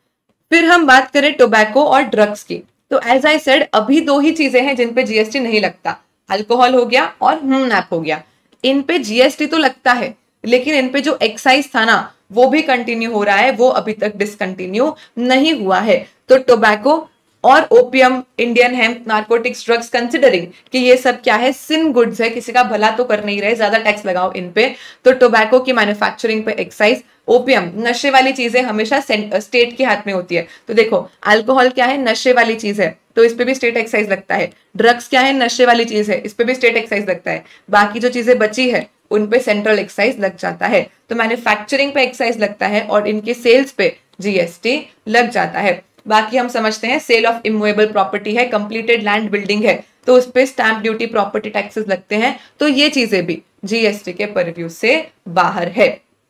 फिर हम बात करें टोबैको और ड्रग्स की, तो एज आई सेड अभी दो ही चीजें हैं जिन पे जीएसटी नहीं लगता, अल्कोहल हो गया और नैप हो गया। इन पे जीएसटी तो लगता है, लेकिन इन पे जो एक्साइज था ना वो भी कंटिन्यू हो रहा है, वो अभी तक डिसकंटिन्यू नहीं हुआ है। तो टोबैको और opium, Indian hemp, narcotics, drugs, considering कि ये सब क्या है, सिन गुड्स है, किसी का भला तो कर नहीं रहे, ज्यादा टैक्स लगाओ इन पे। तो टोबैको की मैन्युफैक्चरिंग पे एक्साइज, ओपियम नशे वाली चीजें हमेशा स्टेट के हाथ में होती है। तो देखो अल्कोहल क्या है, नशे वाली चीज है, तो इस पे भी स्टेट एक्साइज लगता है। ड्रग्स क्या है, नशे वाली चीज है, इस पे भी स्टेट एक्साइज लगता है। बाकी जो चीजें बची है उन पे सेंट्रल एक्साइज लग जाता है। तो मैन्युफैक्चरिंग पे एक्साइज लगता है और इनके सेल्स पे जीएसटी लग जाता है। बाकी हम समझते हैं सेल ऑफ इमूवेबल प्रॉपर्टी है, कंप्लीटेड लैंड बिल्डिंग है, तो उस पे स्टैंप ड्यूटी, प्रॉपर्टी टैक्सेस लगते हैं। तो ये चीजें भी जीएसटी के परव्यू से बाहर है।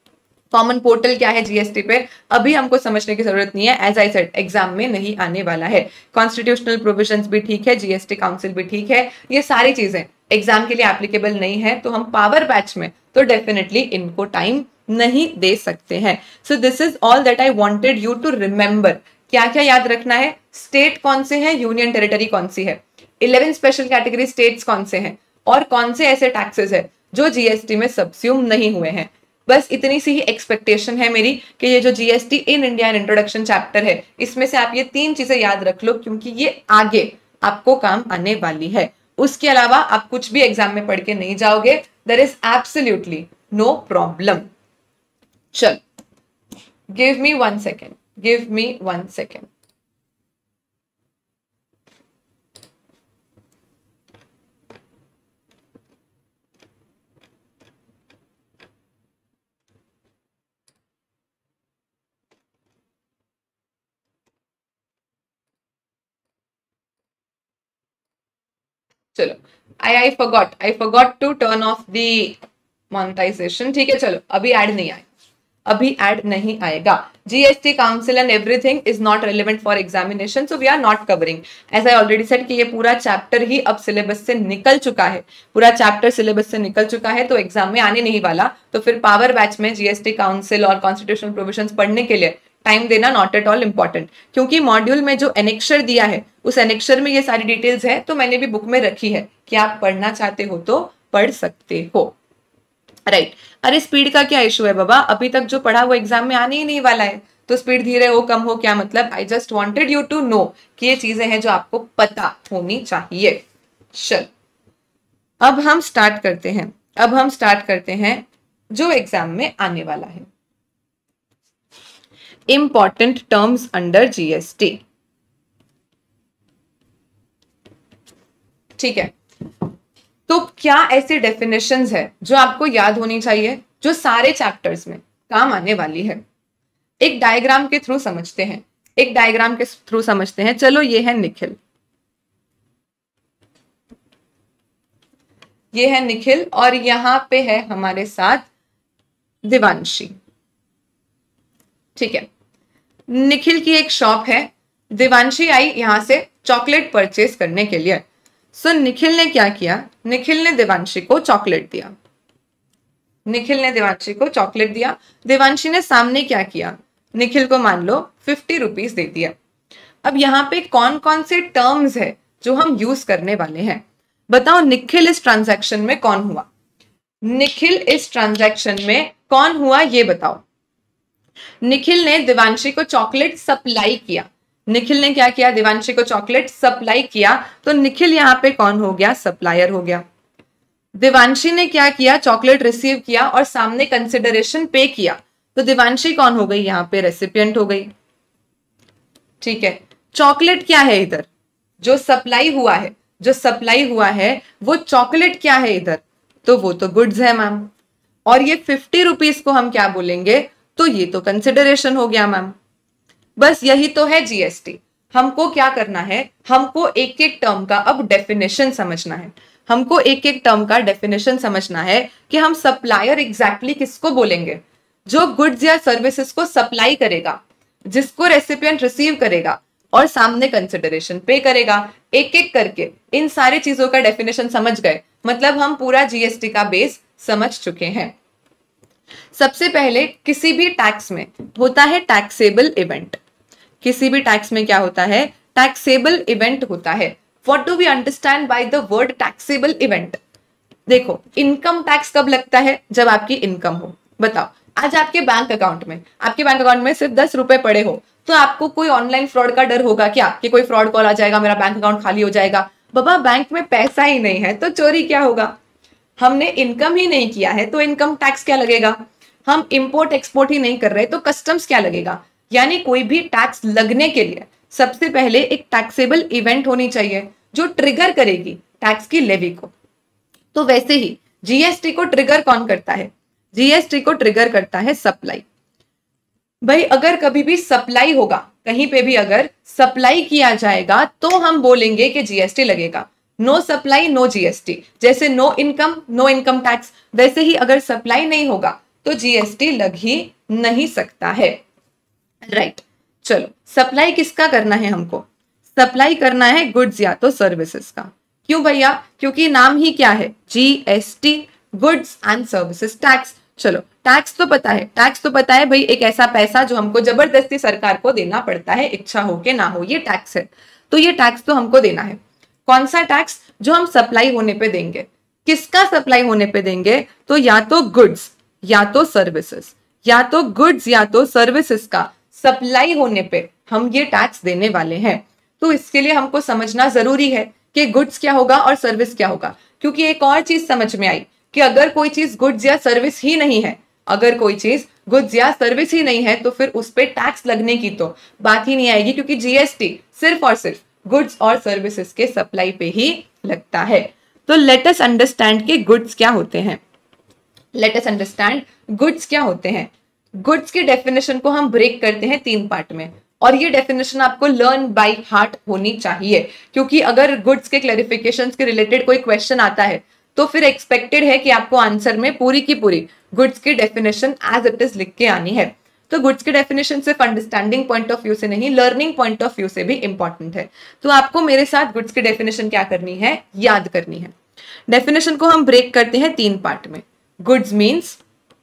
कॉमन पोर्टल क्या है जीएसटी पे, अभी हमको समझने की जरूरत नहीं है, एज आई सेड एग्जाम में नहीं आने वाला है। कॉन्स्टिट्यूशनल प्रोविजंस भी ठीक है, जीएसटी काउंसिल भी ठीक है, ये सारी चीजें एग्जाम के लिए एप्लीकेबल नहीं है, तो हम पावर बैच में तो डेफिनेटली इनको टाइम नहीं दे सकते हैं। So this is all that I wanted you to remember. क्या क्या याद रखना है, स्टेट कौन से हैं, यूनियन टेरिटरी कौन सी है, 11 स्पेशल कैटेगरी स्टेट्स कौन से हैं, और कौन से ऐसे टैक्सेस है जो जीएसटी में सबस्यूम नहीं हुए हैं। बस इतनी सी ही एक्सपेक्टेशन है मेरी कि ये जो GST in India introduction chapter है, इसमें से आप ये 3 चीजें याद रख लो, क्योंकि ये आगे आपको काम आने वाली है। उसके अलावा आप कुछ भी एग्जाम में पढ़ के नहीं जाओगे, there is absolutely no problem. चल, give me 1 second, give me 1 second. चलो, I forgot to turn off the monetisation. ठीक है, चलो अभी ऐड नहीं आएगा, अभी ऐड नहीं आएगा। GST council and everything is not relevant for examination, so we are not covering. As I already said कि ये पूरा चैप्टर ही अब सिलेबस से निकल चुका है, पूरा चैप्टर सिलेबस से निकल चुका है, तो एग्जाम में आने नहीं वाला। तो फिर पावर बैच में जीएसटी काउंसिल और कॉन्स्टिट्यूशनल प्रोविजंस पढ़ने के लिए टाइम देना नॉट एट ऑल इंपॉर्टेंट, क्योंकि मॉड्यूल में जो एनेक्शर दिया है उस एनेक्शर में ये सारी डिटेल्स है, तो मैंने भी बुक में रखी है कि आप पढ़ना चाहते हो तो पढ़ सकते हो। राइट। अरे स्पीड का क्या इशू है बाबा, अभी तक जो पढ़ा वो एग्जाम में आने ही नहीं वाला है, तो स्पीड धीरे हो कम हो क्या मतलब। I just wanted you to know कि ये चीजें हैं जो आपको पता होनी चाहिए। चल, अब हम स्टार्ट करते हैं जो एग्जाम में आने वाला है, इंपॉर्टेंट टर्म्स अंडर जीएसटी। ठीक है, तो क्या ऐसे डेफिनेशंस है जो आपको याद होनी चाहिए, जो सारे चैप्टर्स में काम आने वाली है। एक डायग्राम के थ्रू समझते हैं, चलो ये है निखिल, ये है निखिल और यहां पे है हमारे साथ दिवांशी। ठीक है, निखिल की एक शॉप है, दिवांशी आई यहां से चॉकलेट परचेज करने के लिए। सो निखिल ने क्या किया, निखिल ने दिवांशी को चॉकलेट दिया। निखिल ने देवांशी को चॉकलेट दिया, देवांशी ने सामने क्या किया, निखिल को मान लो 50 रुपीज दे दिया। अब यहाँ पे कौन कौन से टर्म्स है जो हम यूज करने वाले हैं, बताओ। निखिल इस ट्रांजैक्शन में कौन हुआ, निखिल इस ट्रांजैक्शन में कौन हुआ ये बताओ। निखिल ने देवांशी को चॉकलेट सप्लाई किया, निखिल ने क्या किया, देवांशी को चॉकलेट सप्लाई किया, तो निखिल यहाँ पे कौन हो गया, सप्लायर हो गया। देवांशी ने क्या किया, चॉकलेट रिसीव किया और सामने कंसिडरेशन पे किया, तो देवांशी कौन हो गई, यहाँ पे रेसिपिएंट हो गई। ठीक है, चॉकलेट क्या है इधर, जो सप्लाई हुआ है, जो सप्लाई हुआ है वो चॉकलेट क्या है इधर, तो वो तो गुड्स है मैम। और ये 50 रुपीज को हम क्या बोलेंगे, तो ये तो कंसिडरेशन हो गया मैम। बस यही तो है जीएसटी। हमको क्या करना है, हमको एक एक टर्म का अब डेफिनेशन समझना है, हमको एक एक टर्म का डेफिनेशन समझना है कि हम सप्लायर एग्जैक्टली किसको बोलेंगे, जो गुड्स या सर्विसेज को सप्लाई करेगा, जिसको रेसिपिएंट रिसीव करेगा और सामने कंसिडरेशन पे करेगा। एक एक करके इन सारी चीजों का डेफिनेशन समझ गए, मतलब हम पूरा जीएसटी का बेस समझ चुके हैं। सबसे पहले किसी भी टैक्स में होता है टैक्सेबल इवेंट, किसी भी टैक्स में क्या होता है, टैक्सेबल इवेंट होता है। What do we understand by the word taxable event. देखो, इनकम टैक्स कब लगता है, जब आपकी इनकम हो। बताओ, आज आपके बैंक अकाउंट में, आपके बैंक अकाउंट में सिर्फ 10 रुपए पड़े हो, तो आपको कोई ऑनलाइन फ्रॉड का डर होगा क्या, कि कोई फ्रॉड कॉल आ जाएगा, मेरा बैंक अकाउंट खाली हो जाएगा। बाबा, बैंक में पैसा ही नहीं है तो चोरी क्या होगा। हमने इनकम ही नहीं किया है तो इनकम टैक्स क्या लगेगा। हम इंपोर्ट एक्सपोर्ट ही नहीं कर रहे तो कस्टम्स क्या लगेगा। यानी कोई भी टैक्स लगने के लिए सबसे पहले एक टैक्सेबल इवेंट होनी चाहिए जो ट्रिगर करेगी टैक्स की लेवी को। तो वैसे ही जीएसटी को ट्रिगर कौन करता है, जीएसटी को ट्रिगर करता है सप्लाई। भाई, अगर कभी भी सप्लाई होगा, कहीं पे भी अगर सप्लाई किया जाएगा तो हम बोलेंगे कि जीएसटी लगेगा। नो सप्लाई नो जीएसटी, जैसे no income no income tax, वैसे ही अगर सप्लाई नहीं होगा तो जीएसटी लग ही नहीं सकता है। राइट, चलो, सप्लाई किसका करना है, हमको सप्लाई करना है गुड्स या तो सर्विसेज का। क्यों भैया, क्योंकि नाम ही क्या है, GST, goods and services tax. चलो, टैक्स तो पता है, टैक्स तो पता है भाई, एक ऐसा पैसा जो हमको जबरदस्ती सरकार को देना पड़ता है, इच्छा हो के ना हो, ये टैक्स है। तो ये टैक्स तो हमको देना है। कौन सा टैक्स, जो हम सप्लाई होने पे देंगे। किसका सप्लाई होने पे देंगे, तो या तो गुड्स या तो सर्विसेज, या तो गुड्स या तो सर्विसेज का सप्लाई होने पे हम ये टैक्स देने वाले हैं। तो इसके लिए हमको समझना जरूरी है कि गुड्स क्या होगा और सर्विस क्या होगा। क्योंकि एक और चीज समझ में आई कि अगर कोई चीज गुड्स या सर्विस ही नहीं है, अगर कोई चीज गुड्स या सर्विस ही नहीं है तो फिर उस पे टैक्स लगने की तो बात ही नहीं आएगी, क्योंकि जीएसटी सिर्फ और सिर्फ गुड्स और सर्विसेज के सप्लाई पे ही लगता है। तो लेट अस अंडरस्टैंड कि गुड्स क्या होते हैं। लेट अस अंडरस्टैंड गुड्स क्या होते हैं। गुड्स की डेफिनेशन को हम ब्रेक करते हैं 3 पार्ट में, और ये डेफिनेशन आपको लर्न बाय हार्ट होनी चाहिए, क्योंकि अगर गुड्स के क्लैरिफिकेशंस के रिलेटेड कोई क्वेश्चन आता है तो फिर एक्सपेक्टेड है कि आपको आंसर में पूरी की पूरी गुड्स की डेफिनेशन एज इट इज लिख के आनी है। तो गुड्स की डेफिनेशन सिर्फ अंडरस्टैंडिंग पॉइंट ऑफ व्यू से नहीं, लर्निंग पॉइंट ऑफ व्यू से भी इंपॉर्टेंट है। तो आपको मेरे साथ गुड्स की डेफिनेशन क्या करनी है, याद करनी है। डेफिनेशन को हम ब्रेक करते हैं 3 पार्ट में। Goods means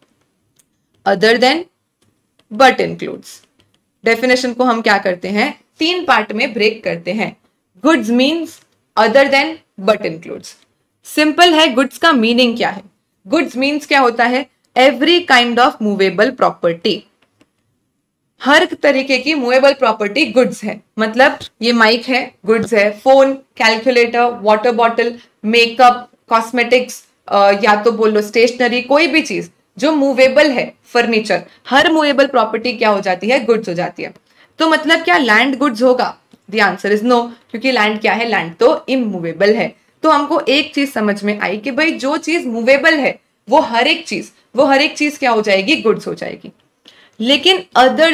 other than but includes. Definition को हम क्या करते हैं, 3 पार्ट में ब्रेक करते हैं। Goods means other than but includes. Simple है, गुड्स का मीनिंग क्या है। गुड्स मीन्स क्या होता है, every kind of movable property. हर तरीके की मूवेबल प्रॉपर्टी गुड्स है। मतलब ये माइक है, गुड्स है, phone, calculator, water bottle, makeup, cosmetics, या तो बोलो स्टेशनरी, कोई भी चीज जो मूवेबल है, फर्नीचर, हर मूवेबल प्रॉपर्टी क्या हो जाती है, गुड्स हो जाती है। तो मतलब क्या लैंड गुड्स होगा, द आंसर इज नो, क्योंकि लैंड क्या है, लैंड तो इमूवेबल है। तो हमको एक चीज समझ में आई कि भाई जो चीज मूवेबल है वो हर एक चीज क्या हो जाएगी, गुड्स हो जाएगी। लेकिन अदर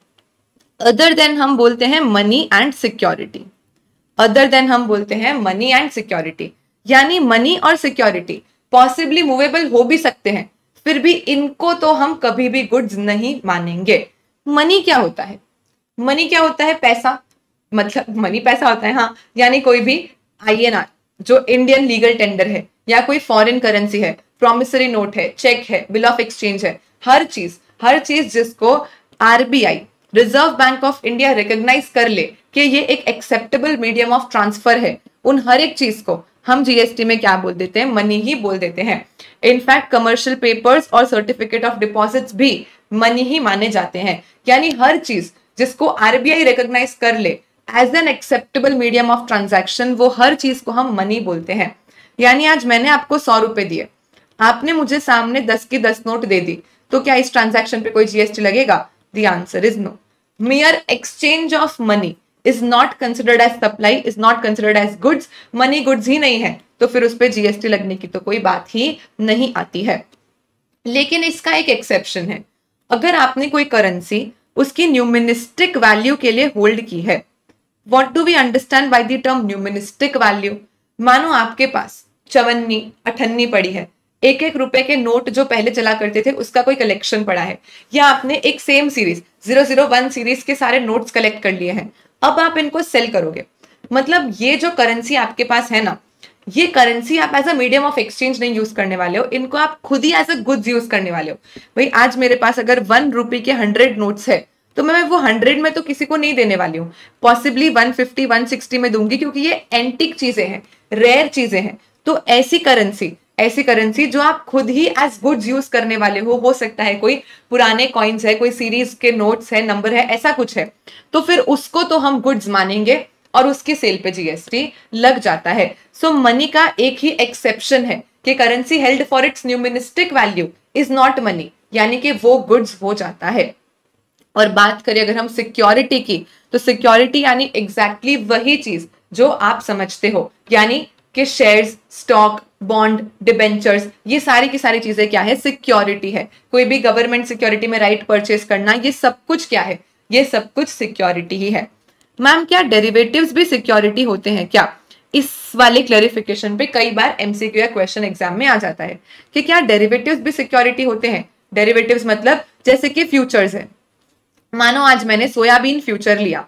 देन हम बोलते हैं money and security. Other than हम बोलते हैं मनी एंड सिक्योरिटी, यानी मनी और सिक्योरिटी पॉसिबली मूवेबल हो भी सकते हैं, फिर भी इनको तो हम कभी भी गुड्स नहीं मानेंगे। मनी क्या होता है, मनी क्या होता है, पैसा। मतलब मनी पैसा होता है, हाँ, यानी कोई भी आईएनआर जो इंडियन लीगल टेंडर है, या कोई फॉरेन करेंसी है, प्रॉमिसरी नोट है, चेक है, बिल ऑफ एक्सचेंज है, हर चीज जिसको RBI Reserve Bank of India recognise कर ले कि ये एक एक्सेप्टेबल मीडियम ऑफ ट्रांसफर है, उन हर एक चीज को हम जीएसटी में क्या बोल देते हैं? मनी ही बोल देते हैं। इनफैक्ट कमर्शियल पेपर्स और सर्टिफिकेट ऑफ डिपॉजिट्स भी मनी ही माने जाते हैं। यानी हर चीज जिसको आरबीआई रिकॉग्नाइज कर ले as an acceptable medium of transaction, वो हर चीज को हम मनी बोलते हैं। यानी आज मैंने आपको 100 रुपए दिए, आपने मुझे सामने 10 की 10 नोट दे दी, तो क्या इस ट्रांजैक्शन पे कोई जीएसटी लगेगा? The answer is no. Mere exchange of money is not considered as supply, is not considered as goods. Money goods ही नहीं है, तो फिर उस पर जीएसटी लगने की तो कोई बात ही नहीं आती है। लेकिन इसका एक एक्सेप्शन है, अगर आपने कोई करेंसी उसकी न्यूमिनिस्टिक वैल्यू के लिए होल्ड की है। What do we understand by the term numismatic value? मानो आपके पास 54 58 पड़ी है, एक एक रुपए के नोट जो पहले चला करते थे उसका कोई कलेक्शन पड़ा है, या आपने एक सेम सीरीज 001 सीरीज के सारे नोट्स कलेक्ट कर लिए हैं, अब आप इनको सेल करोगे। मतलब ये जो करेंसी आपके पास है ना, ये करेंसी आप as a medium of exchange नहीं यूज करने वाले हो, इनको आप खुद ही एज अ गुड्स यूज करने वाले हो। भाई आज मेरे पास अगर 1 रुपए के 100 नोट्स है, तो मैं वो 100 में तो किसी को नहीं देने वाली हूँ, पॉसिबली 150 160 में दूंगी, क्योंकि ये एंटिक चीजें हैं, रेयर चीजें हैं। तो ऐसी करेंसी जो आप खुद ही एज गुड्स यूज करने वाले हो सकता है कोई पुराने कॉइन्स है, कोई सीरीज के नोट्स है, नंबर है, ऐसा कुछ है, तो फिर उसको तो हम गुड्स मानेंगे और उसकी सेल पे जीएसटी लग जाता है। सो मनी का एक ही एक्सेप्शन है कि currency held for its numismatic value is not money, यानी कि वो गुड्स हो जाता है। और बात करें अगर हम सिक्योरिटी की, तो सिक्योरिटी यानी एग्जैक्टली वही चीज जो आप समझते हो, यानी कि शेयर्स, स्टॉक, बॉन्ड, डिबेंचर्स, ये सारी की सारी चीजें क्या है? सिक्योरिटी है। कोई भी गवर्नमेंट सिक्योरिटी में राइट परचेज करना, ये सब कुछ क्या है? ये सब कुछ सिक्योरिटी ही है। मैम क्या डेरिवेटिव्स भी सिक्योरिटी होते हैं क्या? इस वाले क्लैरिफिकेशन पे कई बार एमसीक्यू या क्वेश्चन एग्जाम में आ जाता है कि क्या डेरिवेटिव्स भी सिक्योरिटी होते हैं। डेरिवेटिव्स मतलब जैसे कि फ्यूचर्स है। मानो आज मैंने सोयाबीन फ्यूचर लिया,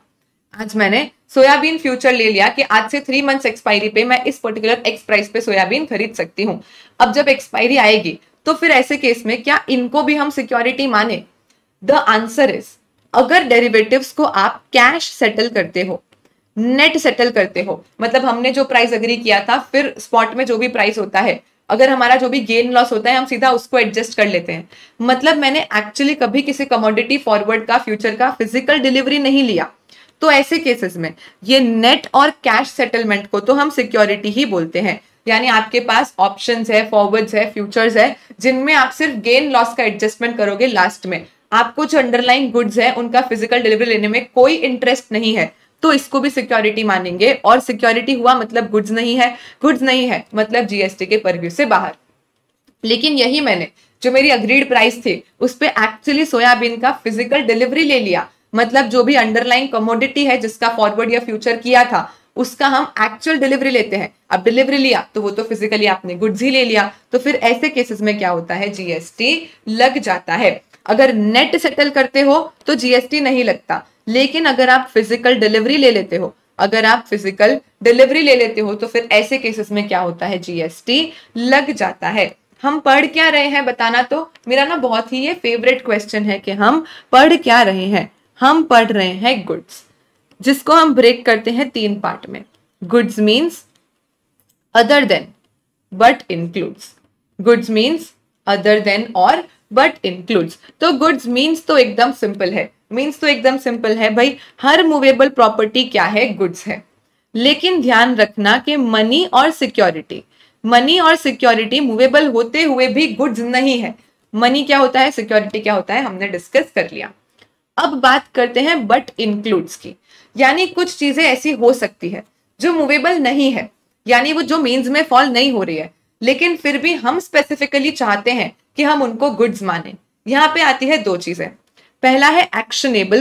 ले लिया कि आज से 3 मंथ्स एक्सपायरी पे मैं इस पर्टिकुलर एक्स प्राइस पे सोयाबीन खरीद सकती हूँ। अब जब एक्सपायरी आएगी तो फिर ऐसे केस में क्या इनको भी हम सिक्योरिटी माने? द आंसर इज, अगर डेरिवेटिव्स को आप कैश सेटल करते हो, नेट सेटल करते हो, मतलब हमने जो प्राइस अग्री किया था, फिर स्पॉट में जो भी प्राइस होता है, अगर हमारा जो भी गेन लॉस होता है हम सीधा उसको एडजस्ट कर लेते हैं। मतलब मैंने एक्चुअली कभी किसी कमोडिटी फॉरवर्ड का, फ्यूचर का फिजिकल डिलीवरी नहीं लिया, तो ऐसे केसेस में ये नेट और कैश सेटलमेंट को तो हम सिक्योरिटी ही बोलते हैं। यानी आपके पास ऑप्शंस है, फॉरवर्ड्स है, फ्यूचर्स है, जिनमें आप सिर्फ गेन लॉस का एडजस्टमेंट करोगे लास्ट में, आपको जो अंडरलाइन गुड्स है उनका फिजिकल डिलीवरी लेने में कोई इंटरेस्ट नहीं है, तो इसको भी सिक्योरिटी मानेंगे। और सिक्योरिटी हुआ मतलब गुड्स नहीं है मतलब जीएसटी के परव्यू से बाहर। लेकिन यही मैंने जो मेरी अग्रीड प्राइस थी उस पे एक्चुअली सोयाबीन का फिजिकल डिलीवरी ले लिया, मतलब जो भी अंडरलाइन कमोडिटी है जिसका फॉरवर्ड या फ्यूचर किया था उसका हम एक्चुअल डिलीवरी लेते हैं। अब डिलीवरी लिया तो वो तो फिजिकली आपने गुड्स ही ले लिया, तो फिर ऐसे केसेस में क्या होता है? जीएसटी लग जाता है। अगर नेट सेटल करते हो तो जीएसटी नहीं लगता, लेकिन अगर आप फिजिकल डिलीवरी ले लेते हो तो फिर ऐसे केसेस में क्या होता है? जीएसटी लग जाता है। हम पढ़ क्या रहे हैं बताना, तो मेरा ना बहुत ही ये फेवरेट क्वेश्चन है कि हम पढ़ क्या रहे हैं। हम पढ़ रहे हैं गुड्स, जिसको हम ब्रेक करते हैं 3 पार्ट में। Goods means other than but includes, goods means other than और बट इंक्लूड्स। तो गुड्स मीन्स तो एकदम सिंपल है भाई, हर मूवेबल प्रॉपर्टी क्या है? गुड्स है। लेकिन ध्यान रखना कि मनी और सिक्योरिटी मूवेबल होते हुए भी गुड्स नहीं है। मनी क्या होता है, सिक्योरिटी क्या होता है, हमने डिस्कस कर लिया। अब बात करते हैं बट इंक्लूड्स की, यानी कुछ चीजें ऐसी हो सकती है जो मूवेबल नहीं है, यानी वो जो मीन्स में फॉल नहीं हो रही है, लेकिन फिर भी हम स्पेसिफिकली चाहते हैं कि हम उनको गुड्स माने। यहां पे आती है 2 चीजें। पहला है एक्शनेबल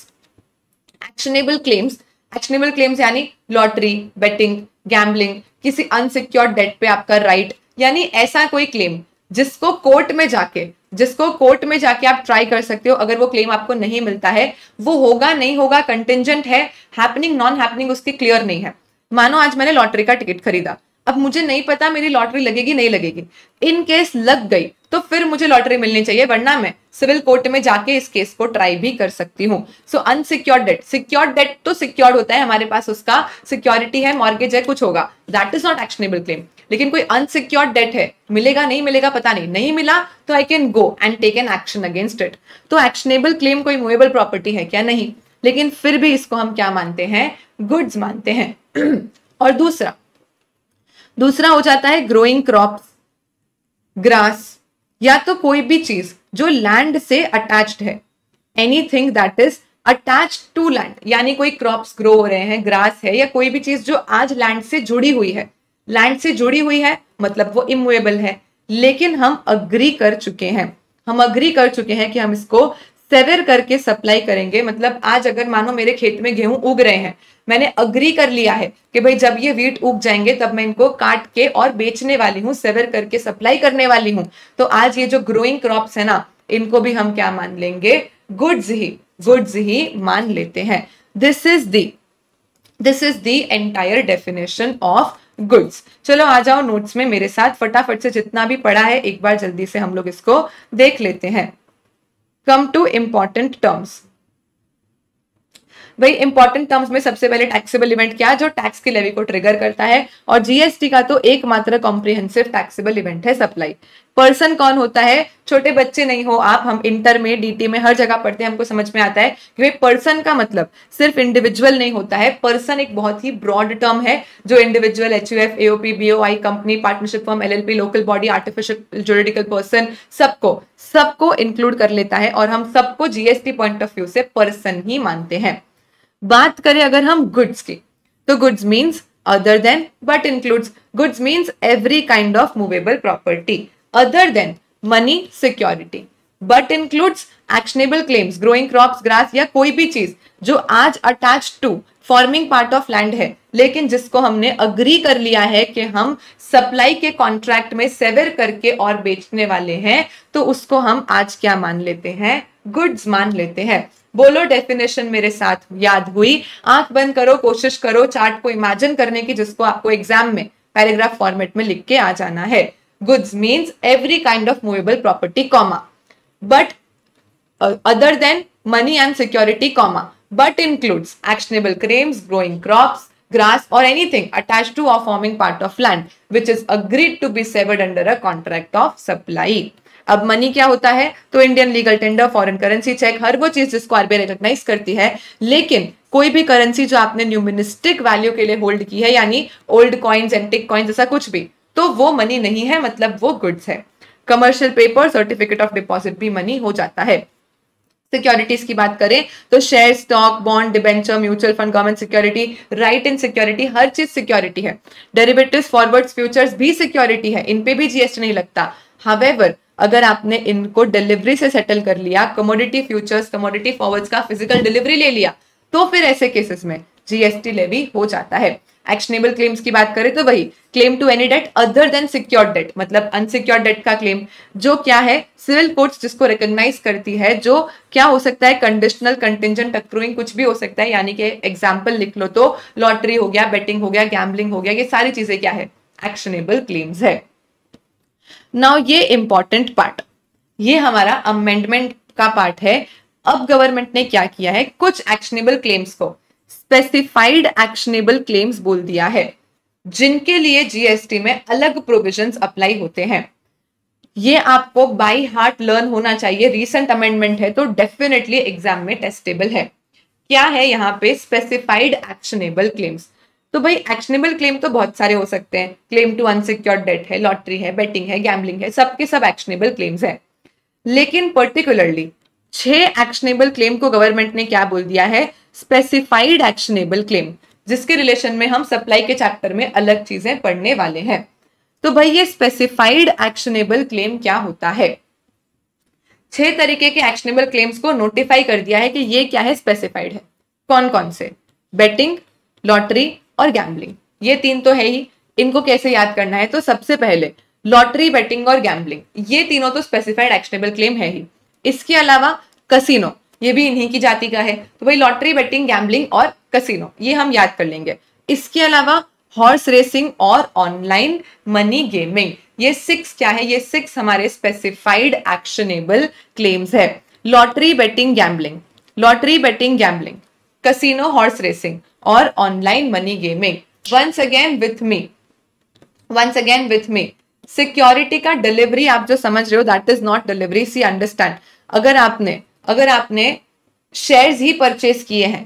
क्लेम्स यानी लॉटरी, बेटिंग, गैम्बलिंग, किसी अनसिक्योर्ड डेट पे आपका राइट, यानी ऐसा कोई क्लेम जिसको कोर्ट में जाके आप ट्राई कर सकते हो। अगर वो क्लेम आपको नहीं मिलता है, वो होगा नहीं होगा कंटिंजेंट है, हैपनिंग नॉन हैपनिंग उसकी क्लियर नहीं है। मानो आज मैंने लॉटरी का टिकट खरीदा, अब मुझे नहीं पता मेरी लॉटरी लगेगी नहीं लगेगी, इन केस लग गई तो फिर मुझे लॉटरी मिलनी चाहिए, वरना मैं सिविल कोर्ट में जाके इस केस को ट्राई भी कर सकती हूँ। So unsecured debt, secured debt तो सिक्योर्ड होता है, हमारे पास उसका सिक्योरिटी है, मॉर्गेज है, कुछ होगा, that is not actionable claim. लेकिन कोई अनसिक्योर्ड डेट है, मिलेगा नहीं मिलेगा पता नहीं, नहीं मिला तो I can go and take an action against it. तो एक्शनेबल क्लेम कोई मूवेबल प्रॉपर्टी है क्या? नहीं, लेकिन फिर भी इसको हम क्या मानते हैं? गुड्स मानते हैं। और दूसरा हो जाता है ग्रोइंग क्रॉप्स, ग्रास, या तो कोई भी चीज जो लैंड से अटैच्ड है, anything that is attached to land, यानी कोई क्रॉप्स ग्रो हो रहे हैं, ग्रास है, या कोई भी चीज जो आज लैंड से जुड़ी हुई है। लैंड से जुड़ी हुई है मतलब वो इमूवेबल है, लेकिन हम अग्री कर चुके हैं कि हम इसको सेवर करके सप्लाई करेंगे। मतलब आज अगर मानो मेरे खेत में गेहूं उग रहे हैं, मैंने अग्री कर लिया है कि भाई जब ये वीट उग जाएंगे तब मैं इनको काट के और बेचने वाली हूँ, सेवर करके सप्लाई करने वाली हूँ। तो आज ये जो ग्रोइंग क्रॉप्स है ना, इनको भी हम क्या मान लेंगे? गुड्स ही मान लेते हैं। This is the entire definition of goods. चलो आ जाओ नोट्स में मेरे साथ, फटाफट से जितना भी पढ़ा है एक बार जल्दी से हम लोग इसको देख लेते हैं। Come to important terms. भाई इंपॉर्टेंट टर्म्स में सबसे पहले टैक्सेबल इवेंट क्या, जो टैक्स की लेवी को ट्रिगर करता है, और जीएसटी का तो एकमात्र कॉम्प्रिहेंसिव टैक्सेबल इवेंट है सप्लाई। पर्सन कौन होता है? छोटे बच्चे नहीं हो आप, हम इंटर में, डीटी में, हर जगह पढ़ते हैं, हमको समझ में आता है कि भाई पर्सन का मतलब सिर्फ इंडिविजुअल नहीं होता है। पर्सन एक बहुत ही ब्रॉड टर्म है जो individual, HUF, AOP, BOI, company, partnership firm, LLP, local body, artificial juridical person, सबको इंक्लूड कर लेता है, और हम सबको जीएसटी पॉइंट ऑफ व्यू से पर्सन ही मानते हैं। बात करें अगर हम गुड्स की, तो goods means other than but includes, goods means every kind of movable property, other than money, security, but includes actionable claims, growing crops, grass, या कोई भी चीज जो आज attached to forming part of land है, लेकिन जिसको हमने अग्री कर लिया है कि हम सप्लाई के कॉन्ट्रैक्ट में सेवर करके और बेचने वाले हैं, तो उसको हम आज क्या मान लेते हैं? गुड्स मान लेते हैं। बोलो डेफिनेशन मेरे साथ, याद हुई? आंख बंद करो, कोशिश करो चार्ट को इमेजिन करने की, जिसको आपको एग्जाम में पैराग्राफ फॉर्मेट में लिख के आ जाना है। Goods means every kind of movable property, comma, but other than money and security, comma, but includes actionable claims, growing crops, grass, or anything attached to or forming part of land which is agreed to be severed under a contract of supply. अब money क्या होता है? तो Indian legal tender, foreign currency cheque, हर वो चीज जिसको RBI recognise करती है, लेकिन कोई भी करेंसी जो आपने न्यूमिनिस्टिक वैल्यू के लिए होल्ड की है, यानी ओल्ड कॉइन्स, एंटिक कॉइन्स, ऐसा कुछ भी, तो वो मनी नहीं है, मतलब वो गुड्स है। Commercial paper, certificate of deposit भी मनी हो जाता है। सिक्योरिटीज की बात करें तो share, stock, bond, debenture, mutual fund, government security, right in security, हर चीज सिक्योरिटी है। डेरिवेटिव्स, फॉरवर्ड्स, फ्यूचर्स भी सिक्योरिटी है, इन पे भी जीएसटी नहीं लगता। हावेवर अगर आपने इनको डिलीवरी से सेटल कर लिया, कमोडिटी फ्यूचर्स, कमोडिटी फॉरवर्ड्स का फिजिकल डिलीवरी ले लिया, तो फिर ऐसे केसेस में जीएसटी लेवी हो जाता है। एक्शनेबल क्लेम्स की बात करें तो वही claim to any debt other than secured debt, मतलब अनसिक्योर्ड डेट का क्लेम, जो क्या है? सिविल कोर्ट्स जिसको रिकॉग्नाइज करती है, जो क्या हो सकता है? कंडीशनल, कंटिंजेंट, अक्रूइंग, कुछ भी हो सकता है। यानी कि एग्जांपल लिख लो तो लॉटरी हो गया, बेटिंग हो गया, गैम्बलिंग हो गया, ये सारी चीजें क्या है? एक्शनेबल क्लेम्स है। नाउ ये इंपॉर्टेंट पार्ट, ये हमारा अमेंडमेंट का पार्ट है। अब गवर्नमेंट ने क्या किया है? कुछ एक्शनेबल क्लेम्स को स्पेसिफाइड एक्शनेबल क्लेम्स बोल दिया है, जिनके लिए जीएसटी में अलग प्रोविजंस अप्लाई होते हैं। ये आपको बाय हार्ट लर्न होना चाहिए, रीसेंट अमेंडमेंट है तो डेफिनेटली एग्जाम में टेस्टेबल है। क्या है यहाँ पे? Specified actionable claims. तो भाई एक्शनेबल क्लेम तो बहुत सारे हो सकते हैं, क्लेम टू अनसिक्योर्ड डेट है, लॉटरी है, बेटिंग है, गैम्बलिंग है, सबके सब एक्शनेबल क्लेम्स है। लेकिन पर्टिकुलरली 6 एक्शनेबल क्लेम को गवर्नमेंट ने क्या बोल दिया है? स्पेसिफाइड एक्शनेबल क्लेम, जिसके रिलेशन में हम सप्लाई के चैप्टर में अलग चीजें पढ़ने वाले हैं। तो भाई ये स्पेसिफाइड एक्शनेबल क्लेम क्या होता है? 6 तरीके के एक्शनेबल क्लेम्स को नोटिफाई कर दिया है कि ये क्या है? स्पेसिफाइड है। कौन कौन से? बेटिंग, लॉटरी और गैम्बलिंग, ये 3 तो है ही। इनको कैसे याद करना है? तो सबसे पहले लॉटरी, बेटिंग और गैम्बलिंग, ये तीनों तो स्पेसिफाइड एक्शनेबल क्लेम है ही। इसके अलावा कसिनो, ये भी इन्हीं की जाति का है। तो भाई लॉटरी, बेटिंग, गैम्बलिंग और कसिनो, ये हम याद कर लेंगे। इसके अलावा हॉर्स रेसिंग और ऑनलाइन मनी गेमिंग। ये 6 क्या है? ये 6 हमारे स्पेसिफाइड एक्शनेबल क्लेम्स है। Lottery betting gambling, casino horse racing और online money gaming. Once again with me security का डिलीवरी आप जो समझ रहे हो that is not delivery. See understand, अगर आपने शेयर्स ही परचेस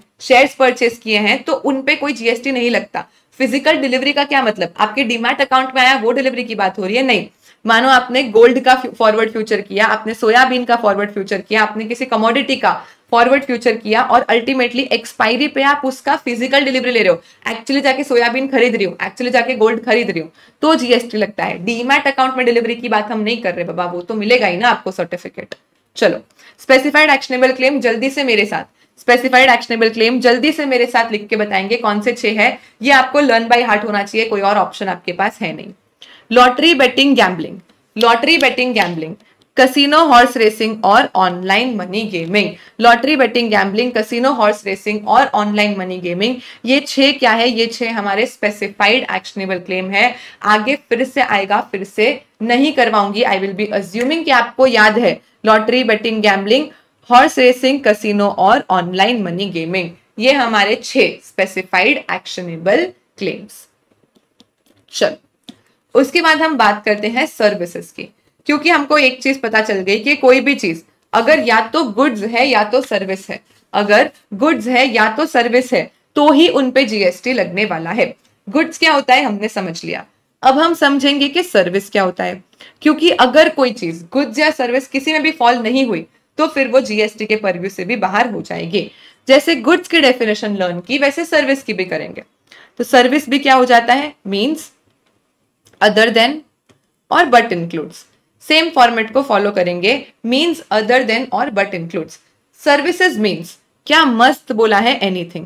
किए हैं तो उन पे कोई जीएसटी नहीं लगता। फिजिकल डिलीवरी का क्या मतलब? आपके डीमैट अकाउंट में आया वो डिलीवरी की बात हो रही है? नहीं। मानो आपने गोल्ड का फॉरवर्ड फ्यूचर किया, आपने सोयाबीन का फॉरवर्ड फ्यूचर किया, आपने किसी कमोडिटी का फॉरवर्ड फ्यूचर किया और अल्टीमेटली एक्सपायरी पे आप उसका फिजिकल डिलीवरी ले रहे हो, एक्चुअली जाके सोयाबीन खरीद रही हूँ, एक्चुअली जाके गोल्ड खरीद रही हूँ, तो जीएसटी लगता है। डीमैट अकाउंट में डिलीवरी की बात हम नहीं कर रहे बाबा, वो तो मिलेगा ही ना आपको सर्टिफिकेट। चलो, स्पेसिफाइड एक्शनेबल क्लेम जल्दी से मेरे साथ, स्पेसिफाइड एक्शनेबल क्लेम जल्दी से मेरे साथ लिख के बताएंगे कौन से 6 है। ये आपको लर्न बाय हार्ट होना चाहिए, कोई और ऑप्शन आपके पास है नहीं। Lottery betting gambling, casino horse racing और online money gaming. Lottery betting gambling, casino horse racing और ऑनलाइन मनी गेमिंग, ये 6 क्या है? ये 6 हमारे स्पेसिफाइड एक्शनेबल क्लेम है। आगे फिर से आएगा, फिर से नहीं करवाऊंगी। आई विल बी अज्यूमिंग कि आपको याद है lottery betting gambling, horse racing, casino और ऑनलाइन मनी गेमिंग, ये हमारे 6 स्पेसिफाइड एक्शनेबल क्लेम्स। चलो, उसके बाद हम बात करते हैं सर्विसेज की, क्योंकि हमको एक चीज पता चल गई कि कोई भी चीज अगर या तो गुड्स है या तो सर्विस है, अगर गुड्स है या तो सर्विस है तो ही उन पे जीएसटी लगने वाला है। गुड्स क्या होता है हमने समझ लिया, अब हम समझेंगे कि सर्विस क्या होता है। क्योंकि अगर कोई चीज गुड्स या सर्विस किसी में भी फॉल नहीं हुई तो फिर वो जीएसटी के परव्यू से भी बाहर हो जाएगी। जैसे गुड्स की डेफिनेशन लर्न की, वैसे सर्विस की भी करेंगे। तो सर्विस भी क्या हो जाता है? मीन्स अदर देन और बट इंक्लूड्स। सेम फॉर्मेट को फॉलो करेंगे, मीन्स अदर देन और बट इंक्लूड्स। सर्विसेज मीन्स, क्या मस्त बोला है, एनीथिंग।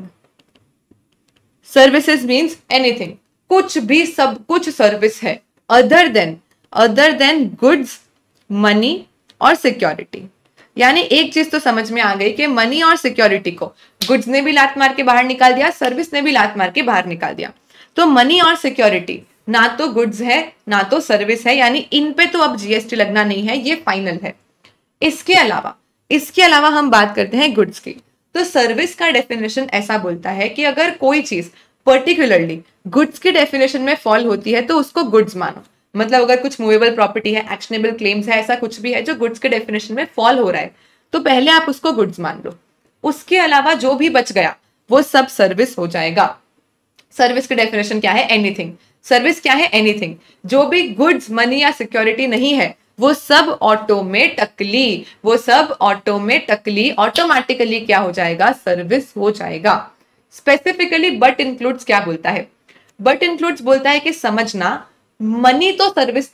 सर्विसेज मीन्स एनीथिंग, कुछ भी, सब कुछ सर्विस है। अदर देन गुड्स, मनी और सिक्योरिटी। यानी एक चीज तो समझ में आ गई कि मनी और सिक्योरिटी को गुड्स ने भी लात मार के बाहर निकाल दिया, सर्विस ने भी लात मार के बाहर निकाल दिया। तो मनी और सिक्योरिटी ना तो गुड्स है ना तो सर्विस है, यानी इन पे तो अब जीएसटी लगना नहीं है, ये फाइनल है। इसके अलावा हम बात करते हैं गुड्स की। तो सर्विस का डेफिनेशन ऐसा बोलता है कि अगर कोई चीज पर्टिकुलरली गुड्स की डेफिनेशन में फॉल होती है तो उसको गुड्स मानो। मतलब अगर कुछ मूवेबल प्रॉपर्टी है, एक्शनेबल क्लेम्स है, ऐसा कुछ भी है जो गुड्स के डेफिनेशन में फॉल हो रहा है, तो पहले आप उसको गुड्स मान लो। उसके अलावा जो भी बच गया वो सब सर्विस हो जाएगा। सर्विस की डेफिनेशन क्या है? एनीथिंग। सर्विस क्या है? एनीथिंग। जो भी गुड्स, मनी या सिक्योरिटी नहीं है वो सब ऑटोमेटिकली क्या हो जाएगा? सर्विस हो जाएगा। स्पेसिफिकली बट इंक्लूड्स क्या बोलता है? बट इंक्लूड्स बोलता है कि समझना, मनी तो सर्विस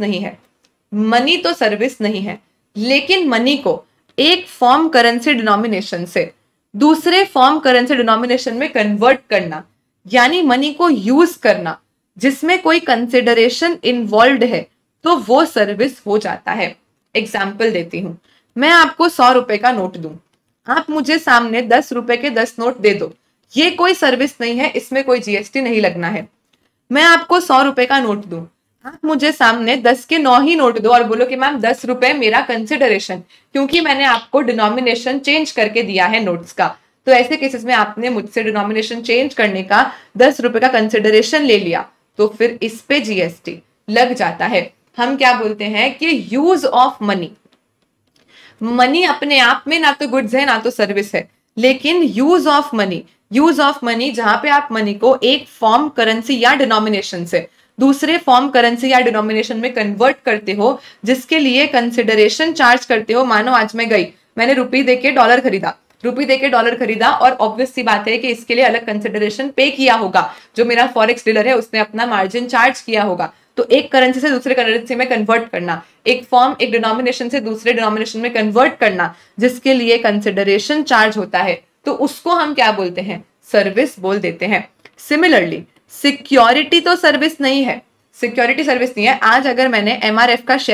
नहीं है, लेकिन मनी को एक फॉर्म करेंसी डिनोमिनेशन से दूसरे फॉर्म करेंसी डिनोमिनेशन में कन्वर्ट करना, यानी मनी को यूज करना जिसमें कोई कंसिडरेशन इन्वॉल्व है, तो वो सर्विस हो जाता है। एग्जाम्पल देती हूं, मैं आपको 100 रुपए का नोट दूं, आप मुझे सामने 10 रुपए के 10 नोट दे दो, ये कोई सर्विस नहीं है, इसमें कोई जीएसटी नहीं लगना है। मैं आपको 100 रुपए का नोट दूं, आप मुझे सामने 10 के 9 ही नोट दो और बोलो कि मैम 10 रुपए मेरा कंसिडरेशन, क्योंकि मैंने आपको डिनोमिनेशन चेंज करके दिया है नोट्स का। तो ऐसे केसेस में आपने मुझसे डिनोमिनेशन चेंज करने का 10 रुपए का कंसिडरेशन ले लिया, तो फिर इस पे जीएसटी लग जाता है। हम क्या बोलते हैं कि यूज ऑफ मनी अपने आप में ना तो गुड्स है ना तो सर्विस है, लेकिन यूज ऑफ मनी जहां पे आप मनी को एक फॉर्म करेंसी या डिनोमिनेशन से दूसरे फॉर्म करेंसी या डिनोमिनेशन में कन्वर्ट करते हो, जिसके लिए कंसिडरेशन चार्ज करते हो। मानो आज मैं गई, मैंने रुपी देके डॉलर खरीदा और ऑब्वियस सी बात है कि इसके लिए अलग कंसिडरेशन पे किया होगा। जो मेरा फॉरेक्स डीलर है उसने अपना मार्जिन चार्ज किया होगा। तो एक करेंसी से दूसरे करेंसी में कन्वर्ट करना, एक फॉर्म एक डिनोमिनेशन से दूसरे डिनोमिनेशन में कन्वर्ट करना, जिसके लिए कंसिडरेशन चार्ज होता है, तो उसको हम क्या बोलते हैं? सर्विस बोल देते हैं। सिमिलरली सिक्योरिटी तो सर्विस नहीं है, आज अगर मैंने एमआरएफ का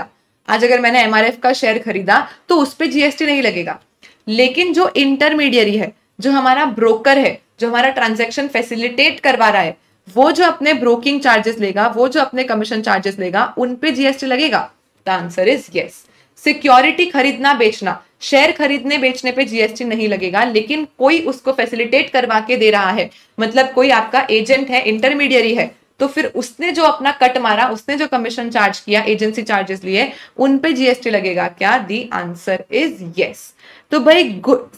शेयर खरीदा तो उस पर जीएसटी नहीं लगेगा। लेकिन जो इंटरमीडियरी है, जो हमारा ब्रोकर है, जो हमारा ट्रांजैक्शन फैसिलिटेट करवा रहा है, वो जो अपने ब्रोकिंग चार्जेस लेगा, वो जो अपने कमीशन चार्जेस लेगा, उन पे जीएसटी लगेगा? The answer is yes. Security खरीदना बेचना, शेयर खरीदने बेचने पे जीएसटी नहीं लगेगा, लेकिन कोई उसको फैसिलिटेट करवा के दे रहा है, मतलब कोई आपका एजेंट है, इंटरमीडियरी है, तो फिर उसने जो अपना कट मारा, उसने जो कमीशन चार्ज किया, एजेंसी चार्जेस लिए, उन पे जीएसटी लगेगा क्या? The answer is yes. तो भाई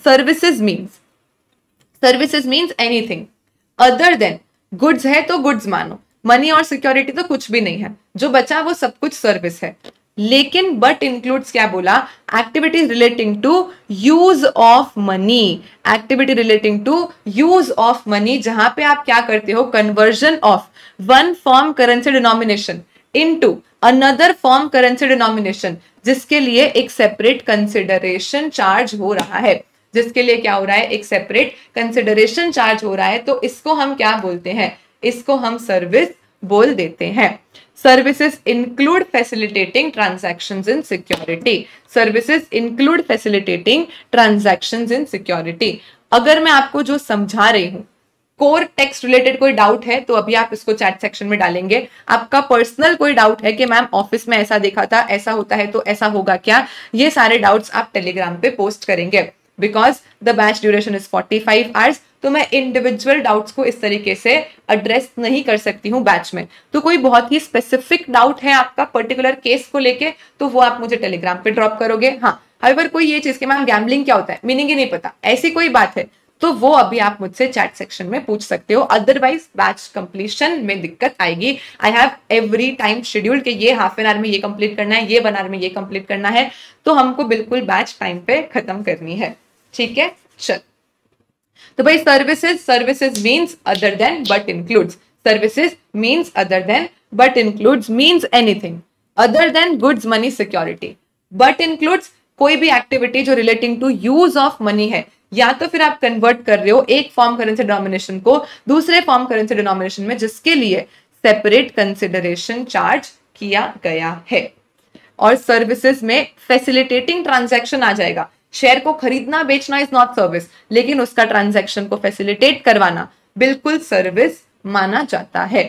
services means anything other than goods है तो गुड्स मानो, मनी और सिक्योरिटी तो कुछ भी नहीं है, जो बचा वो सब कुछ सर्विस है। लेकिन बट इंक्लूड्स क्या बोला? Activities relating to use of money, activity relating to use of money, जहां पे आप क्या करते हो? Conversion of one form currency denomination into another form currency denomination, जिसके लिए एक सेपरेट कंसिडरेशन चार्ज हो रहा है, जिसके लिए क्या हो रहा है? एक सेपरेट कंसिडरेशन चार्ज हो रहा है। तो इसको हम क्या बोलते हैं? इसको हम सर्विस बोल देते हैं। Services include facilitating transactions in security, services include facilitating transactions in security. अगर मैं आपको जो समझा रही हूं, कोर टेक्स्ट रिलेटेड कोई डाउट है तो अभी आप इसको चैट सेक्शन में डालेंगे। आपका पर्सनल कोई डाउट है कि मैम ऑफिस में ऐसा देखा था, ऐसा होता है तो ऐसा होगा क्या, ये सारे डाउट्स आप टेलीग्राम पे पोस्ट करेंगे। Because the batch duration is 45 hours, तो मैं इंडिविजुअल डाउट्स को इस तरीके से एड्रेस नहीं कर सकती हूँ बैच में। तो कोई बहुत ही स्पेसिफिक डाउट है आपका पर्टिकुलर केस को लेके, तो वो आप मुझे टेलीग्राम पे ड्रॉप करोगे। हाँ, अगर कोई ये चीज कि मैम गैम्बलिंग क्या होता है, मीनिंग ही नहीं पता, ऐसी कोई बात है, तो वो अभी आप मुझसे चैट सेक्शन में पूछ सकते हो। अदरवाइज बैच कंप्लीशन में दिक्कत आएगी। I have every time schedule कि ये हाफ एन आवर में ये कंप्लीट करना है, ये 1 आवर में ये कंप्लीट करना है, तो हमको बिल्कुल बैच टाइम पे खत्म करनी है। ठीक है, चल। तो भाई services means other than but includes, services means other than but includes means anything other than goods money security. But includes कोई भी एक्टिविटी जो relating to use of money है, या तो फिर आप कन्वर्ट कर रहे हो एक फॉर्म करेंसी डिनोमिनेशन को दूसरे फॉर्म करेंसी डिनोमिनेशन में, जिसके लिए सेपरेट कंसिडरेशन चार्ज किया गया है। और सर्विसेज में फैसिलिटेटिंग ट्रांजैक्शन आ जाएगा। शेयर को खरीदना बेचना इज नॉट सर्विस, लेकिन उसका ट्रांजैक्शन को फैसिलिटेट करवाना बिल्कुल सर्विस माना जाता है।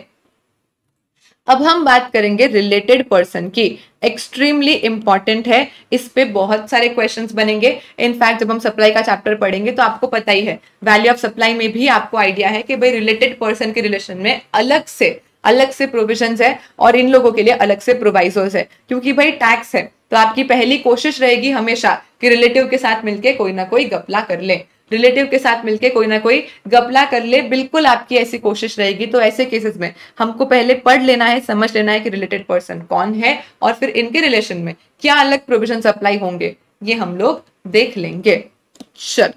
अब हम बात करेंगे रिलेटेड पर्सन की, एक्सट्रीमली इंपॉर्टेंट है, इस पे बहुत सारे क्वेश्चंस बनेंगे। इनफैक्ट जब हम सप्लाई का चैप्टर पढ़ेंगे तो आपको पता ही है, वैल्यू ऑफ सप्लाई में भी आपको आइडिया है कि भाई रिलेटेड पर्सन के रिलेशन में अलग से प्रोविजंस है और इन लोगों के लिए अलग से प्रोवाइजोस है, क्योंकि भाई टैक्स है। तो आपकी पहली कोशिश रहेगी हमेशा कि रिलेटिव के साथ मिलके कोई ना कोई गपला कर ले, रिलेटिव के साथ मिलके कोई ना कोई गपला कर ले, बिल्कुल आपकी ऐसी कोशिश रहेगी। तो ऐसे केसेस में हमको पहले पढ़ लेना है, समझ लेना है कि रिलेटेड पर्सन कौन है और फिर इनके रिलेशन में क्या अलग प्रोविजन अप्लाई होंगे, ये हम लोग देख लेंगे। चल,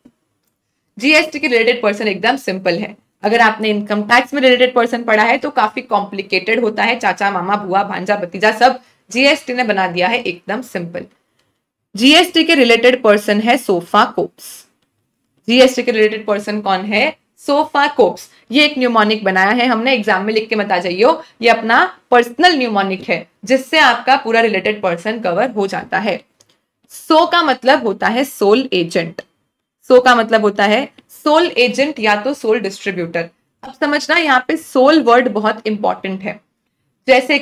जीएसटी के रिलेटेड पर्सन एकदम सिंपल है। अगर आपने इनकम टैक्स में रिलेटेड पर्सन पढ़ा है तो काफी कॉम्प्लिकेटेड होता है, चाचा मामा बुआ भांजा भतीजा सब जीएसटी ने बना दिया है एकदम सिंपल। जीएसटी के रिलेटेड पर्सन है सोफा कोप्स। जीएसटी के रिलेटेड पर्सन कौन है? Sofa cops. ये एक न्यूमोनिक बनाया है हमने, एग्जाम में लिख के मत आ जाइयो, ये अपना पर्सनल न्यूमोनिक है जिससे आपका पूरा रिलेटेड पर्सन कवर हो जाता है। सो का मतलब होता है सोल एजेंट, सो का मतलब होता है सोल एजेंट या तो सोल डिस्ट्रीब्यूटर। अब समझना यहाँ पे सोल वर्ड बहुत इंपॉर्टेंट है। जैसे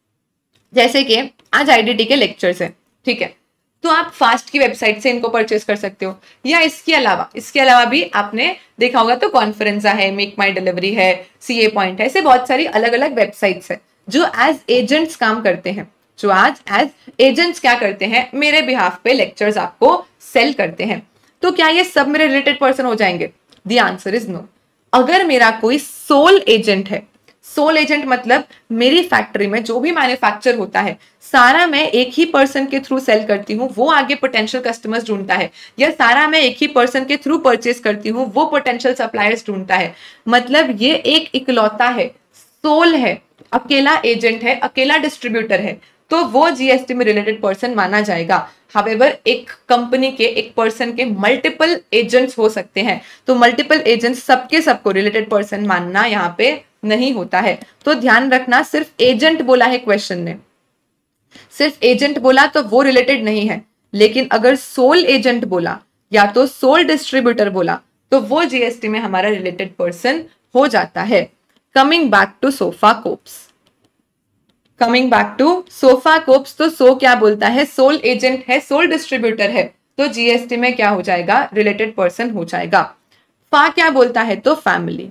कि आज आईडीटी के लेक्चर्स है, ठीक है, तो आप फास्ट की वेबसाइट से इनको परचेस कर सकते हो, या इसके अलावा भी आपने देखा होगा तो कॉन्फ्रेंसा है, मेक माई डिलीवरी है, सीए पॉइंट है, ऐसे बहुत सारी अलग अलग वेबसाइट्स है जो एज एजेंट्स काम करते हैं, जो आज एज एजेंट्स क्या करते हैं, मेरे बिहाफ पे लेक्चर्स आपको सेल करते हैं। तो क्या ये सब मेरे रिलेटेड पर्सन हो जाएंगे? The answer is no. अगर मेरा कोई सोल एजेंट है, सोल एजेंट मतलब मेरी फैक्ट्री में जो भी मैन्युफैक्चर होता है सारा मैं एक ही पर्सन के थ्रू सेल करती हूँ, वो आगे पोटेंशियल कस्टमर्स ढूंढता है, या सारा मैं एक ही पर्सन के थ्रू परचेस करती हूँ, वो पोटेंशियल सप्लायर्स ढूंढता है, मतलब ये एक इकलौता है, सोल है, अकेला एजेंट है, अकेला डिस्ट्रीब्यूटर है, तो वो जीएसटी में रिलेटेड पर्सन माना जाएगा। हावेवर एक कंपनी के, एक पर्सन के मल्टीपल एजेंट्स हो सकते हैं, तो मल्टीपल एजेंट्स सबके सबको रिलेटेड पर्सन मानना यहाँ पे नहीं होता है। तो ध्यान रखना, सिर्फ एजेंट बोला है क्वेश्चन ने, सिर्फ एजेंट बोला तो वो रिलेटेड नहीं है, लेकिन अगर सोल एजेंट बोला या तो सोल डिस्ट्रीब्यूटर बोला तो वो जीएसटी में हमारा रिलेटेड पर्सन हो जाता है। Coming back to sofa cops, coming back to sofa cops, तो सो क्या बोलता है, सोल एजेंट है, सोल डिस्ट्रीब्यूटर है, तो जीएसटी में क्या हो जाएगा, रिलेटेड पर्सन हो जाएगा। फा क्या बोलता है, तो फैमिली,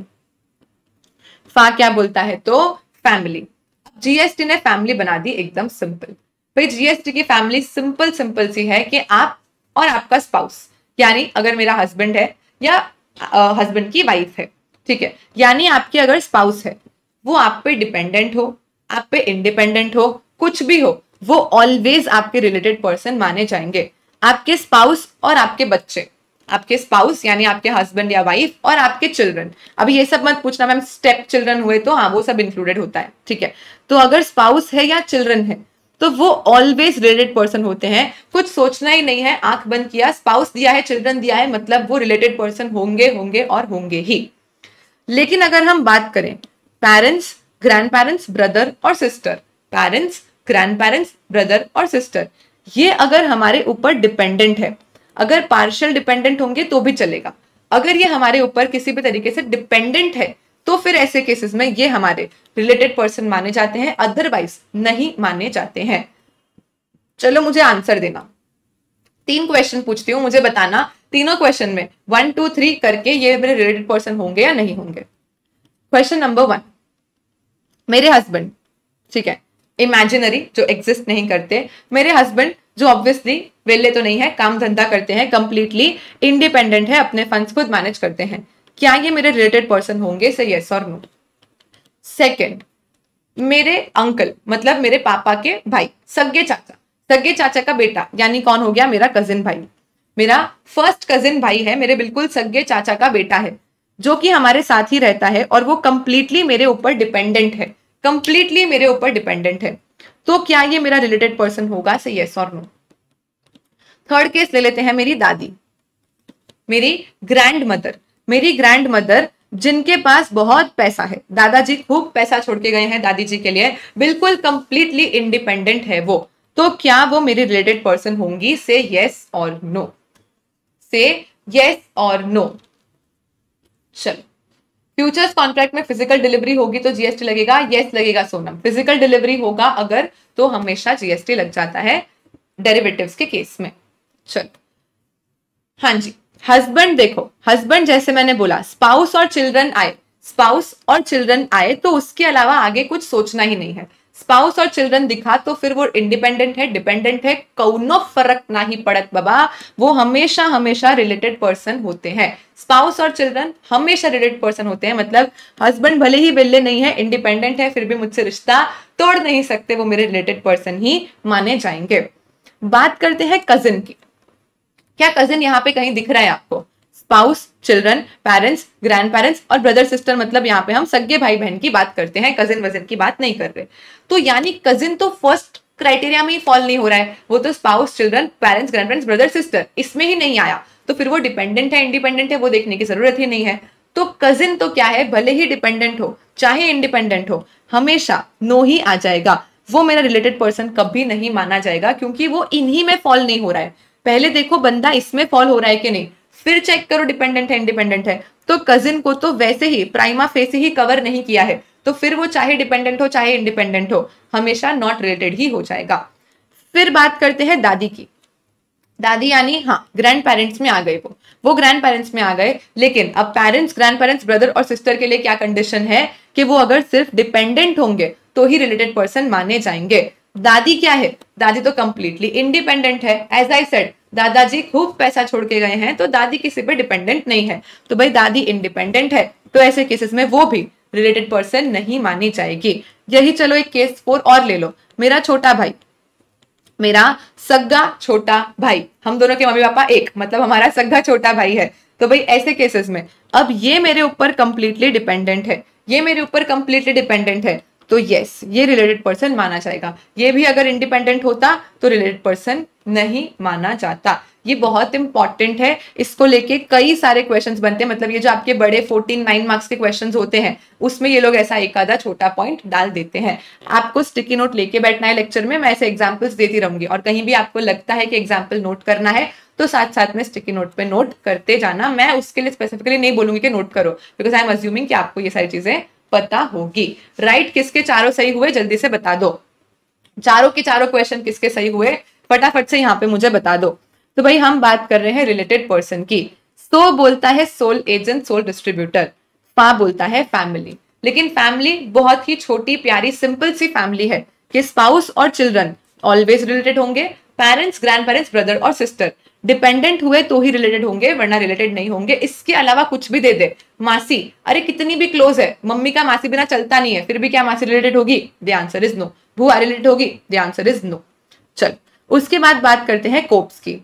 फा क्या बोलता है, तो फैमिली। जीएसटी ने फैमिली बना दी एकदम सिंपल। भाई जीएसटी की फैमिली सिंपल सिंपल सी है कि आप और आपका स्पाउस, यानी अगर मेरा हस्बैंड है या हस्बैंड की वाइफ है, ठीक है, यानी आपके अगर स्पाउस है वो आप पे डिपेंडेंट हो, आप पे इंडिपेंडेंट हो, कुछ भी हो, वो ऑलवेज आपके रिलेटेड पर्सन माने जाएंगे। आपके स्पाउस और आपके बच्चे, आपके स्पाउस यानी आपके हस्बैंड या वाइफ और आपके चिल्ड्रन, अभी ये सब मत पूछना मैम स्टेप चिल्ड्रन हुए तो हाँ वो सब इंक्लूडेड होता है, ठीक है। तो अगर स्पाउस है या चिल्ड्रन है तो वो ऑलवेज रिलेटेड पर्सन होते हैं, कुछ सोचना ही नहीं है, आंख बंद किया, स्पाउस दिया है, चिल्ड्रन दिया है, मतलब वो रिलेटेड पर्सन होंगे होंगे और होंगे ही। लेकिन अगर हम बात करें पेरेंट्स, ग्रैंड पेरेंट्स, ब्रदर और sister, parents, grandparents, brother और सिस्टर, ये अगर हमारे ऊपर डिपेंडेंट है, अगर पार्शियल डिपेंडेंट होंगे तो भी चलेगा, अगर ये हमारे ऊपर किसी भी तरीके से डिपेंडेंट है तो फिर ऐसे केसेस में ये हमारे रिलेटेड पर्सन माने जाते हैं, अदरवाइज नहीं माने जाते हैं। चलो मुझे आंसर देना, 3 क्वेश्चन पूछती हूँ, मुझे बताना तीनों क्वेश्चन में 1 2 3 करके ये मेरे रिलेटेड पर्सन होंगे या नहीं होंगे। क्वेश्चन नंबर 1, मेरे हस्बैंड, ठीक है, इमेजिनरी जो एग्जिस्ट नहीं करते, मेरे हस्बैंड जो ऑब्वियसली वेले तो नहीं है, काम धंधा करते हैं, कंप्लीटली इंडिपेंडेंट है, अपने फंड्स खुद मैनेज करते हैं, क्या ये मेरे रिलेटेड पर्सन होंगे, से यस और नो। सेकंड, मेरे अंकल मतलब मेरे पापा के भाई, सगे चाचा का बेटा, यानी कौन हो गया, मेरा कजिन भाई, मेरा फर्स्ट कजिन भाई है, मेरे बिल्कुल सगे चाचा का बेटा है, जो कि हमारे साथ ही रहता है और वो कंप्लीटली मेरे ऊपर डिपेंडेंट है, कंप्लीटली मेरे ऊपर डिपेंडेंट है, तो क्या ये मेरा रिलेटेड पर्सन होगा, से यस और नो। थर्ड केस ले लेते हैं, मेरी दादी, मेरी ग्रैंड मदर, मेरी ग्रैंड मदर जिनके पास बहुत पैसा है, दादाजी खूब पैसा छोड़ के गए हैं दादी जी के लिए, बिल्कुल कंप्लीटली इंडिपेंडेंट है वो, तो क्या वो मेरी रिलेटेड पर्सन होंगी, से यस और नो, से यस और नो। चलो, फ्यूचर्स कॉन्ट्रैक्ट में फिजिकल डिलीवरी होगी तो जीएसटी लगेगा, यस लगेगा सोनम, फिजिकल डिलीवरी होगा अगर तो हमेशा जीएसटी लग जाता है डेरिवेटिव्स के केस में। चलो, हाँ जी, हस्बैंड, देखो हस्बैंड जैसे मैंने बोला, स्पाउस और चिल्ड्रन आए, स्पाउस और चिल्ड्रन आए तो उसके अलावा आगे कुछ सोचना ही नहीं है, स्पाउस और चिल्ड्रन दिखा तो फिर वो इंडिपेंडेंट है, डिपेंडेंट है, कौनो फर्क नहीं पड़त बाबा, वो हमेशा हमेशा रिलेटेड पर्सन होते हैं, स्पाउस और चिल्ड्रन हमेशा रिलेटेड पर्सन होते हैं, मतलब हस्बैंड भले ही बेले नहीं है, इंडिपेंडेंट है, फिर भी मुझसे रिश्ता तोड़ नहीं सकते, वो मेरे रिलेटेड पर्सन ही माने जाएंगे। बात करते हैं कजिन की, क्या कजिन यहाँ पे कहीं दिख रहा है आपको, spouse, children, parents, grandparents और ब्रदर सिस्टर, मतलब यहाँ पे हम सगे भाई बहन की बात करते हैं, कजिन वजन की बात नहीं कर रहे, तो यानी कजिन तो फर्स्ट क्राइटेरिया में ही फॉल नहीं हो रहा है, वो तो spouse, children, parents, grandparents, brother sister इसमें ही नहीं आया, तो फिर वो डिपेंडेंट है, इंडिपेंडेंट है, वो देखने की जरूरत ही नहीं है। तो कजिन तो क्या है, भले ही डिपेंडेंट हो चाहे इंडिपेंडेंट हो, हमेशा नो ही आ जाएगा, वो मेरा रिलेटेड पर्सन कभी नहीं माना जाएगा, क्योंकि वो इन्हीं में फॉल नहीं हो रहा है। पहले देखो बंदा इसमें फॉल हो रहा है कि नहीं, फिर चेक करो डिपेंडेंट है इंडिपेंडेंट है, तो कजिन को तो वैसे ही प्राइमा फेसी ही कवर नहीं किया है, तो फिर वो चाहे डिपेंडेंट हो चाहे इंडिपेंडेंट हो, हमेशा नॉट रिलेटेड ही हो जाएगा। फिर बात करते हैं दादी की, दादी यानी हाँ ग्रैंड पेरेंट्स में आ गए, वो ग्रैंड पेरेंट्स में आ गए, लेकिन अब पेरेंट्स, ग्रैंड पेरेंट्स, ब्रदर और सिस्टर के लिए क्या कंडीशन है कि वो अगर सिर्फ डिपेंडेंट होंगे तो ही रिलेटेड पर्सन माने जाएंगे। दादी क्या है, दादी तो कंप्लीटली इंडिपेंडेंट है, एज आई सेड दादाजी खूब पैसा छोड़ के गए हैं, तो दादी किसी पे डिपेंडेंट नहीं है, तो भाई दादी इंडिपेंडेंट है, तो ऐसे केसेस में वो भी रिलेटेड पर्सन नहीं मानी जाएगी। यही चलो एक केस 4 और ले लो, मेरा छोटा भाई, मेरा सग्गा छोटा भाई, हम दोनों के मम्मी पापा एक, मतलब हमारा सग्गा छोटा भाई है, तो भाई ऐसे केसेस में अब ये मेरे ऊपर कंप्लीटली डिपेंडेंट है, ये मेरे ऊपर कंप्लीटली डिपेंडेंट है, तो यस ये रिलेटेड पर्सन माना जाएगा। ये भी अगर इंडिपेंडेंट होता तो रिलेटेड पर्सन नहीं माना जाता। ये बहुत इंपॉर्टेंट है, इसको लेके कई सारे क्वेश्चंस बनते हैं, मतलब ये जो आपके बड़े 14-9 मार्क्स के क्वेश्चंस होते हैं उसमें ये लोग ऐसा एक आधा छोटा पॉइंट डाल देते हैं। आपको स्टिकी नोट लेके बैठना है लेक्चर में, मैं ऐसे एग्जाम्पल्स देती रहूंगी, और कहीं भी आपको लगता है कि एग्जाम्पल नोट करना है तो साथ साथ में स्टिकी नोट पे नोट करते जाना। मैं उसके लिए स्पेसिफिकली नहीं बोलूंगी कि नोट करो, बिकॉज आई एम अज्यूमिंग कि आपको ये सारी चीजें पता होगी। राइट, किसके चारों सही हुए जल्दी से बता दो, चारों के चारों क्वेश्चन किसके सही हुए फटाफट से यहाँ पे मुझे बता दो। तो भाई हम बात कर रहे हैं रिलेटेड पर्सन की। सो बोलता है सोल एजेंट सोल डिस्ट्रीब्यूटर, फा बोलता है फैमिली। लेकिन फैमिली बहुत ही छोटी प्यारी सिंपल सी फैमिली है कि स्पाउस और चिल्ड्रन ऑलवेज रिलेटेड होंगे, पेरेंट्स ग्रैंड पेरेंट्स ब्रदर और सिस्टर डिपेंडेंट हुए तो ही रिलेटेड होंगे वरना रिलेटेड नहीं होंगे। इसके अलावा कुछ भी दे दे, मासी अरे कितनी भी क्लोज है, मम्मी का मासी बिना चलता नहीं है, फिर भी क्या मासी रिलेटेड होगी? The answer is no. बुआ रिलेटेड होगी? The answer is no. चल उसके बाद बात करते हैं कोप्स की।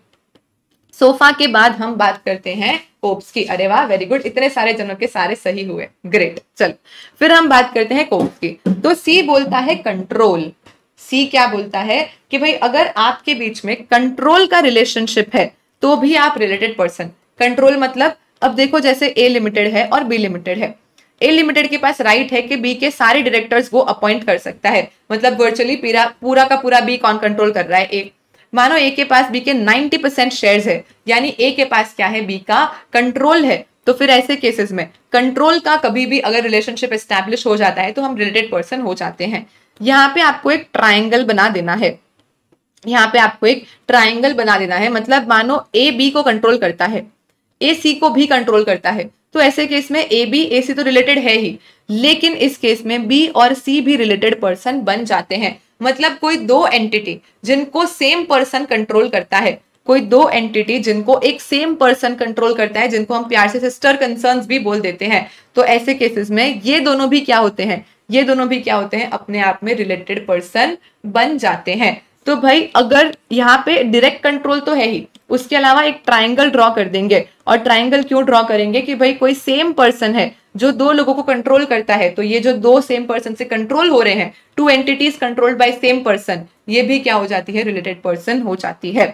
सोफा के बाद हम बात करते हैं कोप्स की। अरे वाह वेरी गुड, इतने सारे जनों के सारे सही हुए, ग्रेट। चल फिर हम बात करते हैं कोप्स की। तो सी बोलता है कंट्रोल। सी क्या बोलता है कि भाई अगर आपके बीच में कंट्रोल का रिलेशनशिप है तो भी आप रिलेटेड पर्सन। कंट्रोल मतलब अब देखो जैसे ए लिमिटेड है और बी लिमिटेड है। ए लिमिटेड के पास राइट है कि बी के सारे डायरेक्टर्स वो अपॉइंट कर सकता है, मतलब वर्चुअली पूरा का पूरा बी कौन कंट्रोल कर रहा है? ए। मानो ए के पास बी के 90% शेयर्स है, यानी ए के पास क्या है? बी का कंट्रोल है। तो फिर ऐसे केसेस में कंट्रोल का कभी भी अगर रिलेशनशिप एस्टैब्लिश हो जाता है तो हम रिलेटेड पर्सन हो जाते हैं। यहाँ पे आपको एक ट्राइंगल बना देना है, यहाँ पे आपको एक ट्राइंगल बना देना है। मतलब मानो ए बी को कंट्रोल करता है, ए सी को भी कंट्रोल करता है, तो ऐसे केस में ए बी ए सी तो रिलेटेड है ही, लेकिन इस केस में बी और सी भी रिलेटेड पर्सन बन जाते हैं। मतलब कोई दो एंटिटी जिनको सेम पर्सन कंट्रोल करता है, कोई दो एंटिटी जिनको एक सेम पर्सन कंट्रोल करता है, जिनको हम प्यार से सिस्टर कंसर्न्स भी बोल देते हैं, तो ऐसे केसेस में ये दोनों भी क्या होते हैं? ये दोनों भी क्या होते हैं? अपने आप में रिलेटेड पर्सन बन जाते हैं। तो भाई अगर यहाँ पे डायरेक्ट कंट्रोल तो है ही, उसके अलावा एक ट्राइंगल ड्रॉ कर देंगे। और ट्राइंगल क्यों ड्रॉ करेंगे? कि भाई कोई सेम पर्सन है जो दो लोगों को कंट्रोल करता है, तो ये जो दो सेम पर्सन से कंट्रोल हो रहे हैं, two entities controlled by same person, ये भी क्या हो जाती है? रिलेटेड पर्सन हो जाती है।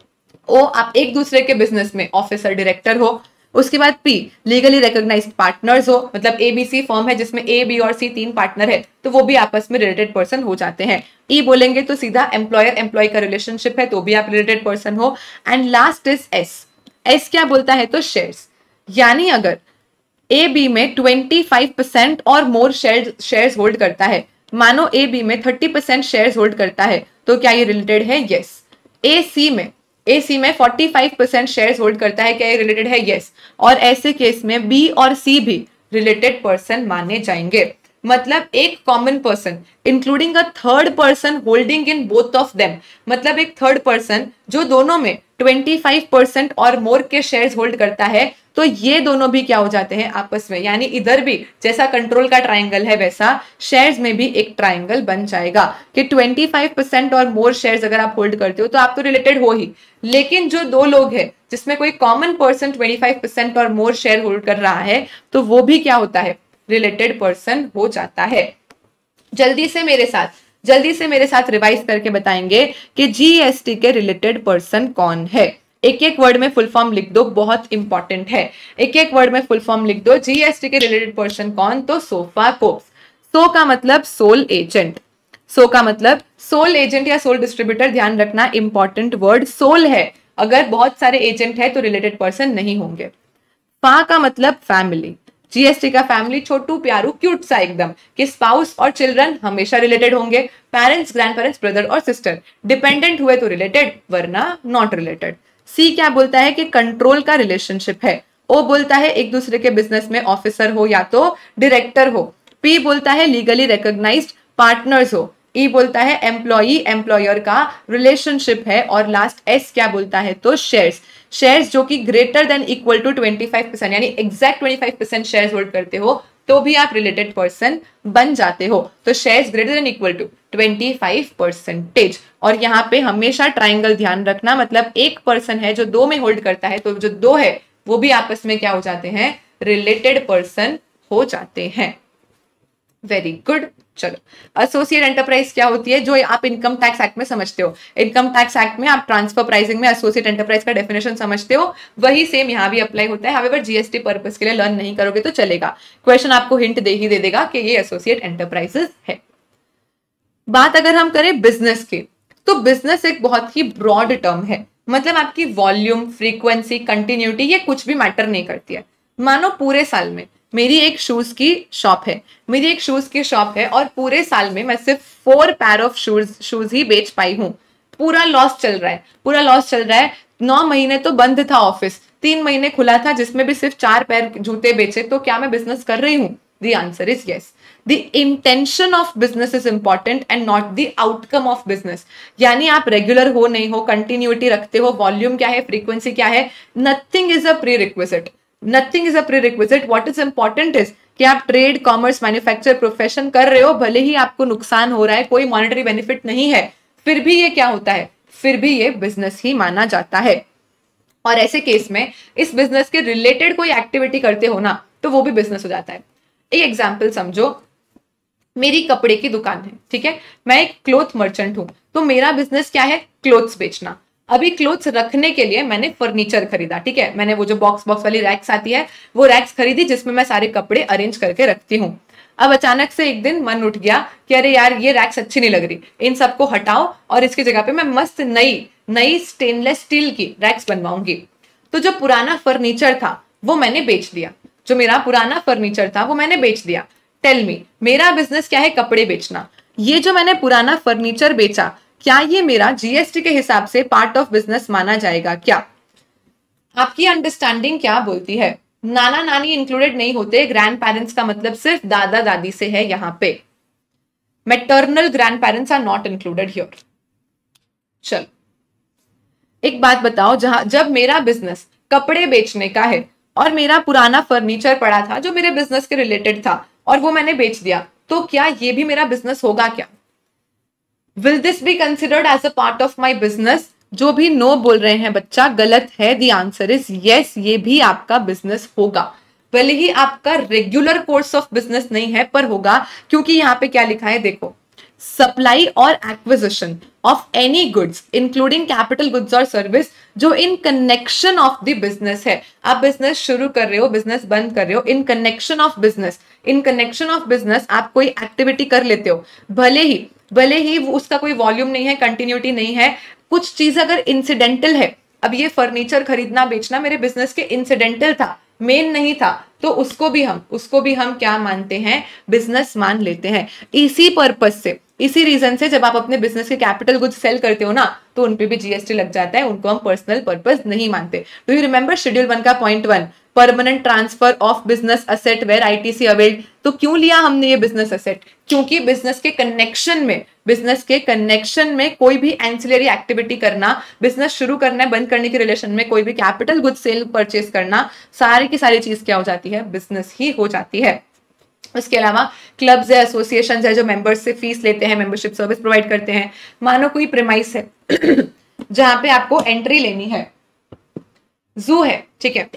ओ आप एक दूसरे के बिजनेस में ऑफिसर डायरेक्टर हो। उसके बाद पी लीगली रिकॉग्नाइज्ड पार्टनर्स हो, मतलब एबीसी फर्म है जिसमें ए बी और सी तीन पार्टनर है, तो वो भी आपस में रिलेटेड पर्सन हो जाते हैं। ई बोलेंगे तो सीधा एम्प्लॉयर एम्प्लॉय का रिलेशनशिप है, तो भी आप रिलेटेड पर्सन हो। And last is S. S क्या बोलता है? तो शेयर्स, यानी अगर ए बी में 25% और मोर शेयर्स होल्ड करता है, मानो ए बी में 30% शेयर्स होल्ड करता है, तो क्या ये रिलेटेड है? यस। ए सी में 45% शेयर्स होल्ड करता है, क्या ये रिलेटेड है? यस। और ऐसे केस में बी और सी भी रिलेटेड पर्सन माने जाएंगे। मतलब एक common person including a third person holding in both of them, मतलब एक थर्ड पर्सन जो दोनों में 25% और मोर के शेयर्स होल्ड करता है, तो ये दोनों भी क्या हो जाते हैं? आपस में। यानी इधर भी जैसा कंट्रोल का ट्राइंगल है वैसा शेयर्स में भी एक ट्राइंगल बन जाएगा कि 25% और मोर शेयर्स अगर आप होल्ड करते हो तो आप तो रिलेटेड हो ही, लेकिन जो दो लोग हैं जिसमें कोई कॉमन पर्सन 25% और मोर शेयर होल्ड कर रहा है, तो वो भी क्या होता है? रिलेटेड पर्सन हो जाता है। जल्दी से मेरे साथ रिवाइज करके बताएंगे कि जीएसटी के रिलेटेड पर्सन कौन है। एक एक वर्ड में फुल फॉर्म लिख दो, बहुत इंपॉर्टेंट है। एक एक वर्ड में फुल फॉर्म लिख दो। जीएसटी के रिलेटेड पर्सन कौन? तो सोफा कोप्स। सो का मतलब सोल एजेंट, सो का मतलब सोल एजेंट या सोल डिस्ट्रीब्यूटर। ध्यान रखना इंपॉर्टेंट वर्ड सोल है, अगर बहुत सारे एजेंट है तो रिलेटेड पर्सन नहीं होंगे। फा का मतलब फैमिली, जीएसटी का फैमिली छोटू प्यारू क्यूट सा एकदम, कि स्पाउस और चिल्ड्रन हमेशा रिलेटेड होंगे, पेरेंट्स ग्रैंड पेरेंट्स ब्रदर और सिस्टर डिपेंडेंट हुए तो रिलेटेड वरना नॉट रिलेटेड। सी क्या बोलता है? कि कंट्रोल का रिलेशनशिप है। ओ बोलता है एक दूसरे के बिजनेस में ऑफिसर हो या तो डायरेक्टर हो। पी बोलता है लीगली रिकॉग्नाइज्ड पार्टनर्स हो। ई बोलता है एम्प्लॉई एम्प्लॉयर का रिलेशनशिप है। और लास्ट एस क्या बोलता है? तो शेयर्स जो कि ग्रेटर देन इक्वल टू 25%, यानी एग्जैक्ट 25% शेयर्स होल्ड करते हो तो भी आप रिलेटेड पर्सन बन जाते हो। तो shares greater than equal to 25%। और यहाँ पे हमेशा ट्राइंगल ध्यान रखना, मतलब एक पर्सन है जो दो में होल्ड करता है, तो जो दो है वो भी आपस में क्या हो जाते हैं? रिलेटेड पर्सन हो जाते हैं। Very good. चलो एसोसिएट एंटरप्राइज क्या होती है? जो आप इनकम टैक्स एक्ट में समझते हो, इनकम टैक्स एक्ट में आप ट्रांसफर प्राइसिंग में एसोसिएट एंटरप्राइज का डेफिनेशन समझते हो, वही सेम यहाँ भी अप्लाई होता है। हावेवर जीएसटी पर्पस के लिए लर्न नहीं करोगे तो चलेगा, क्वेश्चन आपको हिंट दे ही दे देगा कि ये एसोसिएट एंटरप्राइजेस है। बात अगर हम करें बिजनेस की, तो बिजनेस एक बहुत ही ब्रॉड टर्म है, मतलब आपकी वॉल्यूम फ्रीक्वेंसी कंटिन्यूटी ये कुछ भी मैटर नहीं करती है। मानो पूरे साल में मेरी एक शूज की शॉप है, मेरी एक शूज की शॉप है और पूरे साल में मैं सिर्फ 4 पैर ऑफ शूज ही बेच पाई हूँ। पूरा लॉस चल रहा है, पूरा लॉस चल रहा है। 9 महीने तो बंद था ऑफिस, 3 महीने खुला था जिसमें भी सिर्फ 4 पैर जूते बेचे, तो क्या मैं बिजनेस कर रही हूँ? The answer is yes. The intention of business is important and not the outcome of business. यानी आप रेगुलर हो नहीं हो, कंटिन्यूटी रखते हो, वॉल्यूम क्या है, फ्रीक्वेंसी क्या है, nothing is a prerequisite, nothing is a prerequisite. What is important is कि आप ट्रेड, कॉमर्स, मैन्युफैक्चर, प्रोफेशन कर रहे हो, भले ही आपको नुकसान हो रहा है, कोई मॉनेटरी बेनिफिट नहीं है, फिर भी ये क्या होता है, फिर भी ये बिजनेस ही माना जाता है। और ऐसे केस में इस बिजनेस के रिलेटेड कोई एक्टिविटी करते हो ना, तो वो भी बिजनेस हो जाता है। एक एग्जाम्पल समझो, मेरी कपड़े की दुकान है, ठीक है, मैं एक क्लोथ मर्चेंट हूं, तो मेरा बिजनेस क्या है, क्लोथ्स बेचना। अभी क्लोथ्स रखने के लिए मैंने फर्नीचर खरीदा, ठीक है, मैंने वो जो बॉक्स वाली रैक्स आती है वो रैक्स खरीदी जिसमें मैं सारे कपड़े अरेंज करके रखती हूँ। अब अचानक से एक दिन मन उठ गया कि अरे यार ये रैक्स अच्छी नहीं लग रही, इन सबको हटाओ और इसकी जगह पे मैं मस्त नई स्टेनलेस स्टील की रैक्स बनवाऊंगी। तो जो पुराना फर्नीचर था वो मैंने बेच दिया, जो मेरा पुराना फर्नीचर था वो मैंने बेच दिया। टेल मी, मेरा बिजनेस क्या है, कपड़े बेचना। ये जो मैंने पुराना फर्नीचर बेचा, क्या ये मेरा जीएसटी के हिसाब से पार्ट ऑफ बिजनेस माना जाएगा क्या? आपकी अंडरस्टैंडिंग क्या बोलती है? नाना नानी इंक्लूडेड नहीं होते, ग्रैंड पेरेंट्स का मतलब सिर्फ दादा दादी से है यहाँ पे। Maternal grandparents are not included here. चल एक बात बताओ, जब मेरा बिजनेस कपड़े बेचने का है और मेरा पुराना फर्नीचर पड़ा था जो मेरे बिजनेस के रिलेटेड था और वो मैंने बेच दिया, तो क्या ये भी मेरा बिजनेस होगा क्या? Will this be considered as a part of my business? जो भी नो बोल रहे हैं बच्चा, गलत है। द आंसर इज यस, ये भी आपका बिजनेस होगा, भले ही आपका रेगुलर कोर्स ऑफ बिजनेस नहीं है पर होगा, क्योंकि यहाँ पे क्या लिखा है देखो, सप्लाई और acquisition of any goods including capital goods और सर्विस जो in connection of the business है। आप बिजनेस शुरू कर रहे हो, बिजनेस बंद कर रहे हो, in connection of business, in connection of business आप कोई एक्टिविटी कर लेते हो, भले ही उसका कोई वॉल्यूम नहीं है, कंटिन्यूटी नहीं है, कुछ चीज अगर इंसिडेंटल है। अब ये फर्नीचर खरीदना बेचना मेरे बिजनेस के इंसिडेंटल था, मेन नहीं था, तो उसको भी हम क्या मानते हैं, बिजनेस मान लेते हैं। इसी पर्पस से, इसी रीजन से जब आप अपने बिजनेस के कैपिटल गुड्स सेल करते हो ना, तो उनपे भी जीएसटी लग जाता है, उनको हम पर्सनल पर्पस नहीं मानते। डू यू रिमेंबर शेड्यूल 1 का point 1, permanent transfer of business asset where ITC availed. तो क्यों लिया हमने ये बिजनेस असेट? क्योंकि बिजनेस के कनेक्शन में कोई भी एंसिलरी एक्टिविटी करना, बिजनेस शुरू करना, बंद करने के रिलेशन में कोई भी कैपिटल गुड सेल परचेज करना, सारी की सारी चीज क्या हो जाती है, बिजनेस ही हो जाती है। उसके अलावा क्लब्स है, एसोसिएशंस है जो मेंबर्स से फीस लेते हैं, मेंबरशिप सर्विस प्रोवाइड करते हैं। मानो कोई प्रेमाइस है जहां पे आपको एंट्री लेनी है, जू है, ठीक है,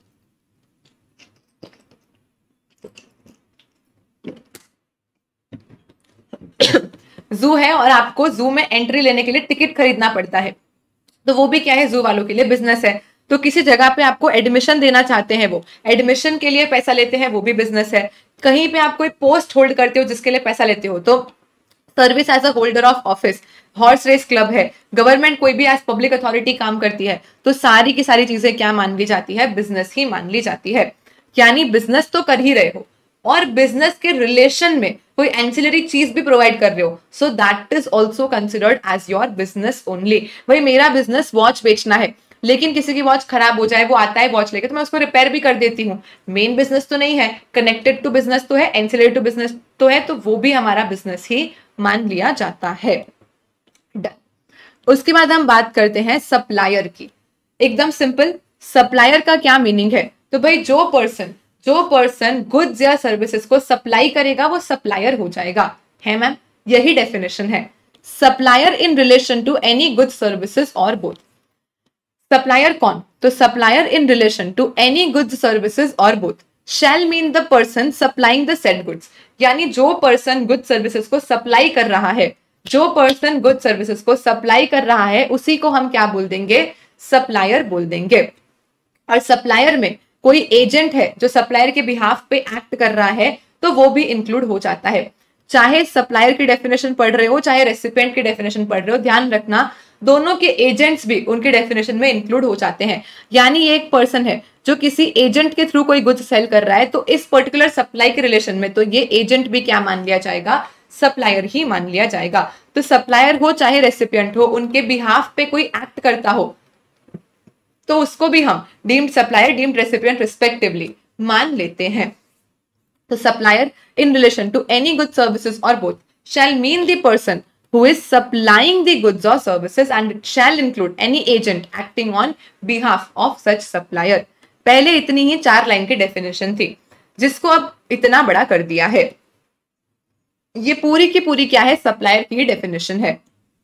जू है और आपको जू में एंट्री लेने के लिए टिकट खरीदना पड़ता है, तो वो भी क्या है, जू वालों के लिए बिजनेस है। तो किसी जगह पे आपको एडमिशन देना चाहते हैं, वो एडमिशन के लिए पैसा लेते हैं, वो भी बिजनेस है। कहीं पे आप कोई पोस्ट होल्ड करते हो जिसके लिए पैसा लेते हो, तो service as a holder of office. Horse race club है, गवर्नमेंट कोई भी एज पब्लिक अथॉरिटी काम करती है, तो सारी की सारी चीजें क्या मान ली जाती है, बिजनेस ही मान ली जाती है। यानी बिजनेस तो कर ही रहे हो और बिजनेस के रिलेशन में कोई एंसिलरी चीज भी प्रोवाइड कर रहे हो, so that is also considered as your business only. भाई मेरा बिजनेस वॉच बेचना है, लेकिन किसी की वॉच खराब हो जाए, वो आता है वॉच लेके, तो मैं उसको रिपेयर भी कर देती हूँ। मेन बिजनेस तो नहीं है, कनेक्टेड टू बिजनेस तो है, एंसिलरी टू बिजनेस तो है, तो वो भी हमारा बिजनेस ही मान लिया जाता है। डन। उसके बाद हम बात करते हैं सप्लायर की। एकदम सिंपल, सप्लायर का क्या मीनिंग है? तो भाई जो पर्सन गुड्स या सर्विसेज को सप्लाई करेगा वो सप्लायर हो जाएगा, है मैम, यही डेफिनेशन है। Supplier in relation to any goods services और बोथ। सप्लायर कौन? तो supplier in relation to any goods services और both shall mean the person supplying the said goods. यानी जो पर्सन गुड्स सर्विसेज को सप्लाई कर रहा है, जो पर्सन गुड्स सर्विसेज को सप्लाई कर रहा है, उसी को हम क्या बोल देंगे, सप्लायर बोल देंगे। और सप्लायर में कोई एजेंट है जो सप्लायर के बिहाफ पे एक्ट कर रहा है, तो वो भी इंक्लूड हो जाता है। चाहे सप्लायर की डेफिनेशन पढ़ रहे हो, चाहे रेसिपिएंट की डेफिनेशन पढ़ रहे हो, ध्यान रखना दोनों के एजेंट्स भी उनके डेफिनेशन में इंक्लूड हो जाते हैं। यानी ये एक पर्सन है जो किसी एजेंट के थ्रू कोई गुड्स सेल कर रहा है, तो इस पर्टिकुलर सप्लाई के रिलेशन में तो ये एजेंट भी क्या मान लिया जाएगा, सप्लायर ही मान लिया जाएगा। तो सप्लायर हो चाहे रेसिपिएंट हो, उनके बिहाफ पे कोई एक्ट करता हो तो उसको भी हम deemed supplier, deemed recipient respectively मान लेते हैं। तो supplier in relation to any good services और both shall mean the person who is supplying the goods or services and it shall include any agent acting on behalf of such supplier। पहले इतनी ही 4 line की definition थी, जिसको अब इतना बड़ा कर दिया है। ये पूरी की पूरी क्या है, सप्लायर की डेफिनेशन है।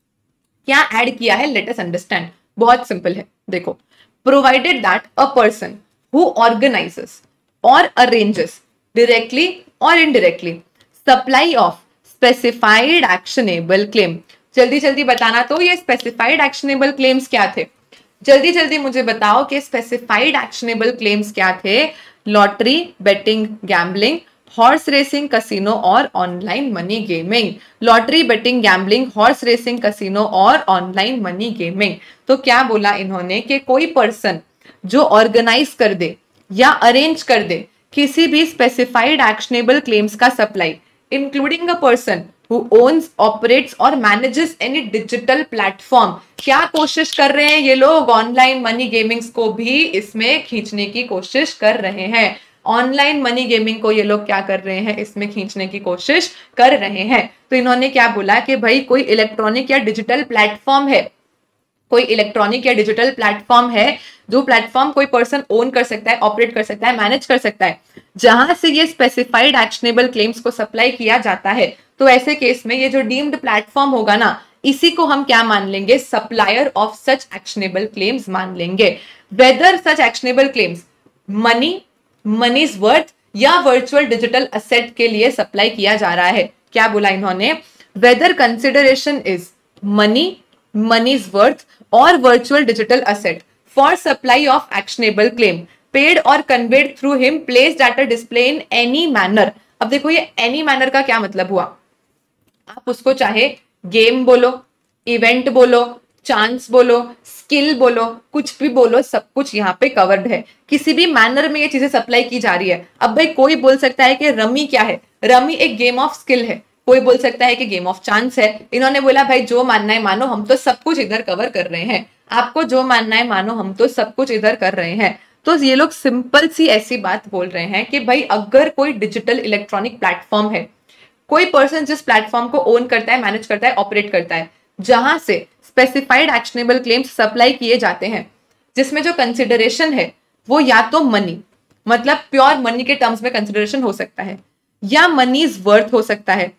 क्या ऐड किया है, लेट अस अंडरस्टैंड। बहुत सिंपल है, देखो, provided that a person who organizes और अरेंजेस डायरेक्टली और indirectly supply of specified actionable claim. जल्दी जल्दी बताना, तो ये स्पेसिफाइड एक्शनेबल क्लेम्स क्या थे, जल्दी जल्दी मुझे बताओ कि स्पेसिफाइड एक्शनेबल क्लेम्स क्या थे। Lottery, betting, gambling, horse racing, casino और online money gaming. Lottery, betting, gambling, horse racing, casino और ऑनलाइन मनी गेमिंग। तो क्या बोला इन्होंने कि कोई पर्सन जो ऑर्गेनाइज कर दे या अरेंज कर दे किसी भी स्पेसिफाइड एक्शनेबल क्लेम्स का supply, including a person who owns, operates और manages any digital platform। क्या कोशिश कर रहे हैं ये लोग, ऑनलाइन मनी गेमिंग्स को भी इसमें खींचने की कोशिश कर रहे हैं। ऑनलाइन मनी गेमिंग को ये लोग क्या कर रहे हैं, इसमें खींचने की कोशिश कर रहे हैं। तो इन्होंने क्या बोला कि भाई कोई इलेक्ट्रॉनिक या डिजिटल प्लेटफॉर्म है, कोई इलेक्ट्रॉनिक या डिजिटल प्लेटफॉर्म है जो प्लेटफॉर्म कोई पर्सन ओन कर सकता है, ऑपरेट कर सकता है, मैनेज कर सकता है, जहां से ये स्पेसिफाइड एक्शनेबल क्लेम्स को सप्लाई किया जाता है। तो ऐसे केस में ये जो डीम्ड प्लेटफॉर्म होगा ना, इसी को हम क्या मान लेंगे, supplier of such actionable claims मान लेंगे। Whether such actionable claims money, money's worth या वर्चुअल डिजिटल असेट के लिए सप्लाई किया जा रहा है। क्या बोला इन्होंने, whether consideration is money, money's worth और virtual digital asset for supply of actionable claim paid और conveyed through him placed at a display in any manner. अब देखो ये एनी मैनर का क्या मतलब हुआ, आप उसको चाहे गेम बोलो, इवेंट बोलो, चांस बोलो, स्किल बोलो, कुछ भी बोलो, सब कुछ यहाँ पे कवर्ड है। किसी भी मैनर में ये चीजें सप्लाई की जा रही है। अब भाई कोई बोल सकता है कि रमी क्या है, रमी एक गेम ऑफ स्किल है, कोई बोल सकता है कि गेम ऑफ चांस है। इन्होंने बोला भाई जो मानना है मानो, हम तो सब कुछ इधर कवर कर रहे हैं। आपको जो मानना है मानो, हम तो सब कुछ इधर कर रहे हैं। तो ये लोग सिंपल सी ऐसी बात बोल रहे हैं कि भाई अगर कोई डिजिटल इलेक्ट्रॉनिक प्लेटफॉर्म है, कोई पर्सन जिस प्लेटफॉर्म को ओन करता है, मैनेज करता है, ऑपरेट करता है, जहां से स्पेसिफाइड एक्शनेबल क्लेम्स सप्लाई किए जाते हैं, जिसमें जो कंसिडरेशन है वो या तो मनी, मतलब प्योर मनी के टर्म्स में कंसिडरेशन हो सकता है, या मनीज वर्थ हो सकता है।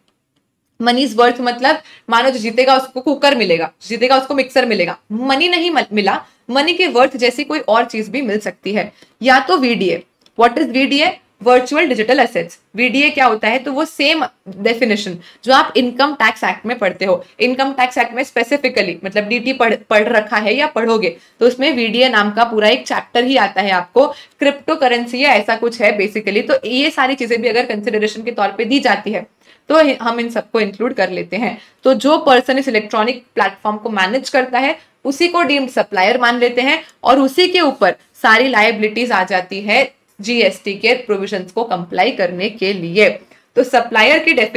मनीज वर्थ मतलब मानो जो जीतेगा उसको कुकर मिलेगा, जीतेगा उसको मिक्सर मिलेगा। मनी नहीं मिला, मनी के वर्थ जैसी कोई और चीज भी मिल सकती है। या तो VDA, what is VDA, virtual digital assets. VDA क्या होता है, तो वो सेम डेफिनेशन जो आप इनकम टैक्स एक्ट में पढ़ते हो। इनकम टैक्स एक्ट में स्पेसिफिकली मतलब डीटी पढ़ रखा है या पढ़ोगे तो उसमें वीडीए नाम का पूरा एक चैप्टर ही आता है आपको। क्रिप्टो करेंसी या ऐसा कुछ है बेसिकली। तो ये सारी चीजें भी अगर कंसिडरेशन के तौर पर दी जाती है तो हम इन सबको इंक्लूड कर लेते हैं। तो जो पर्सन इस इलेक्ट्रॉनिक प्लेटफॉर्म को मैनेज करता है उसी को डीम्ड सप्लायर मान लेते हैं, और उसी के ऊपर सारी लायबिलिटीज आ जाती है जीएसटी के प्रोविजंस को कंप्लाई करने के लिए। तो सप्लायर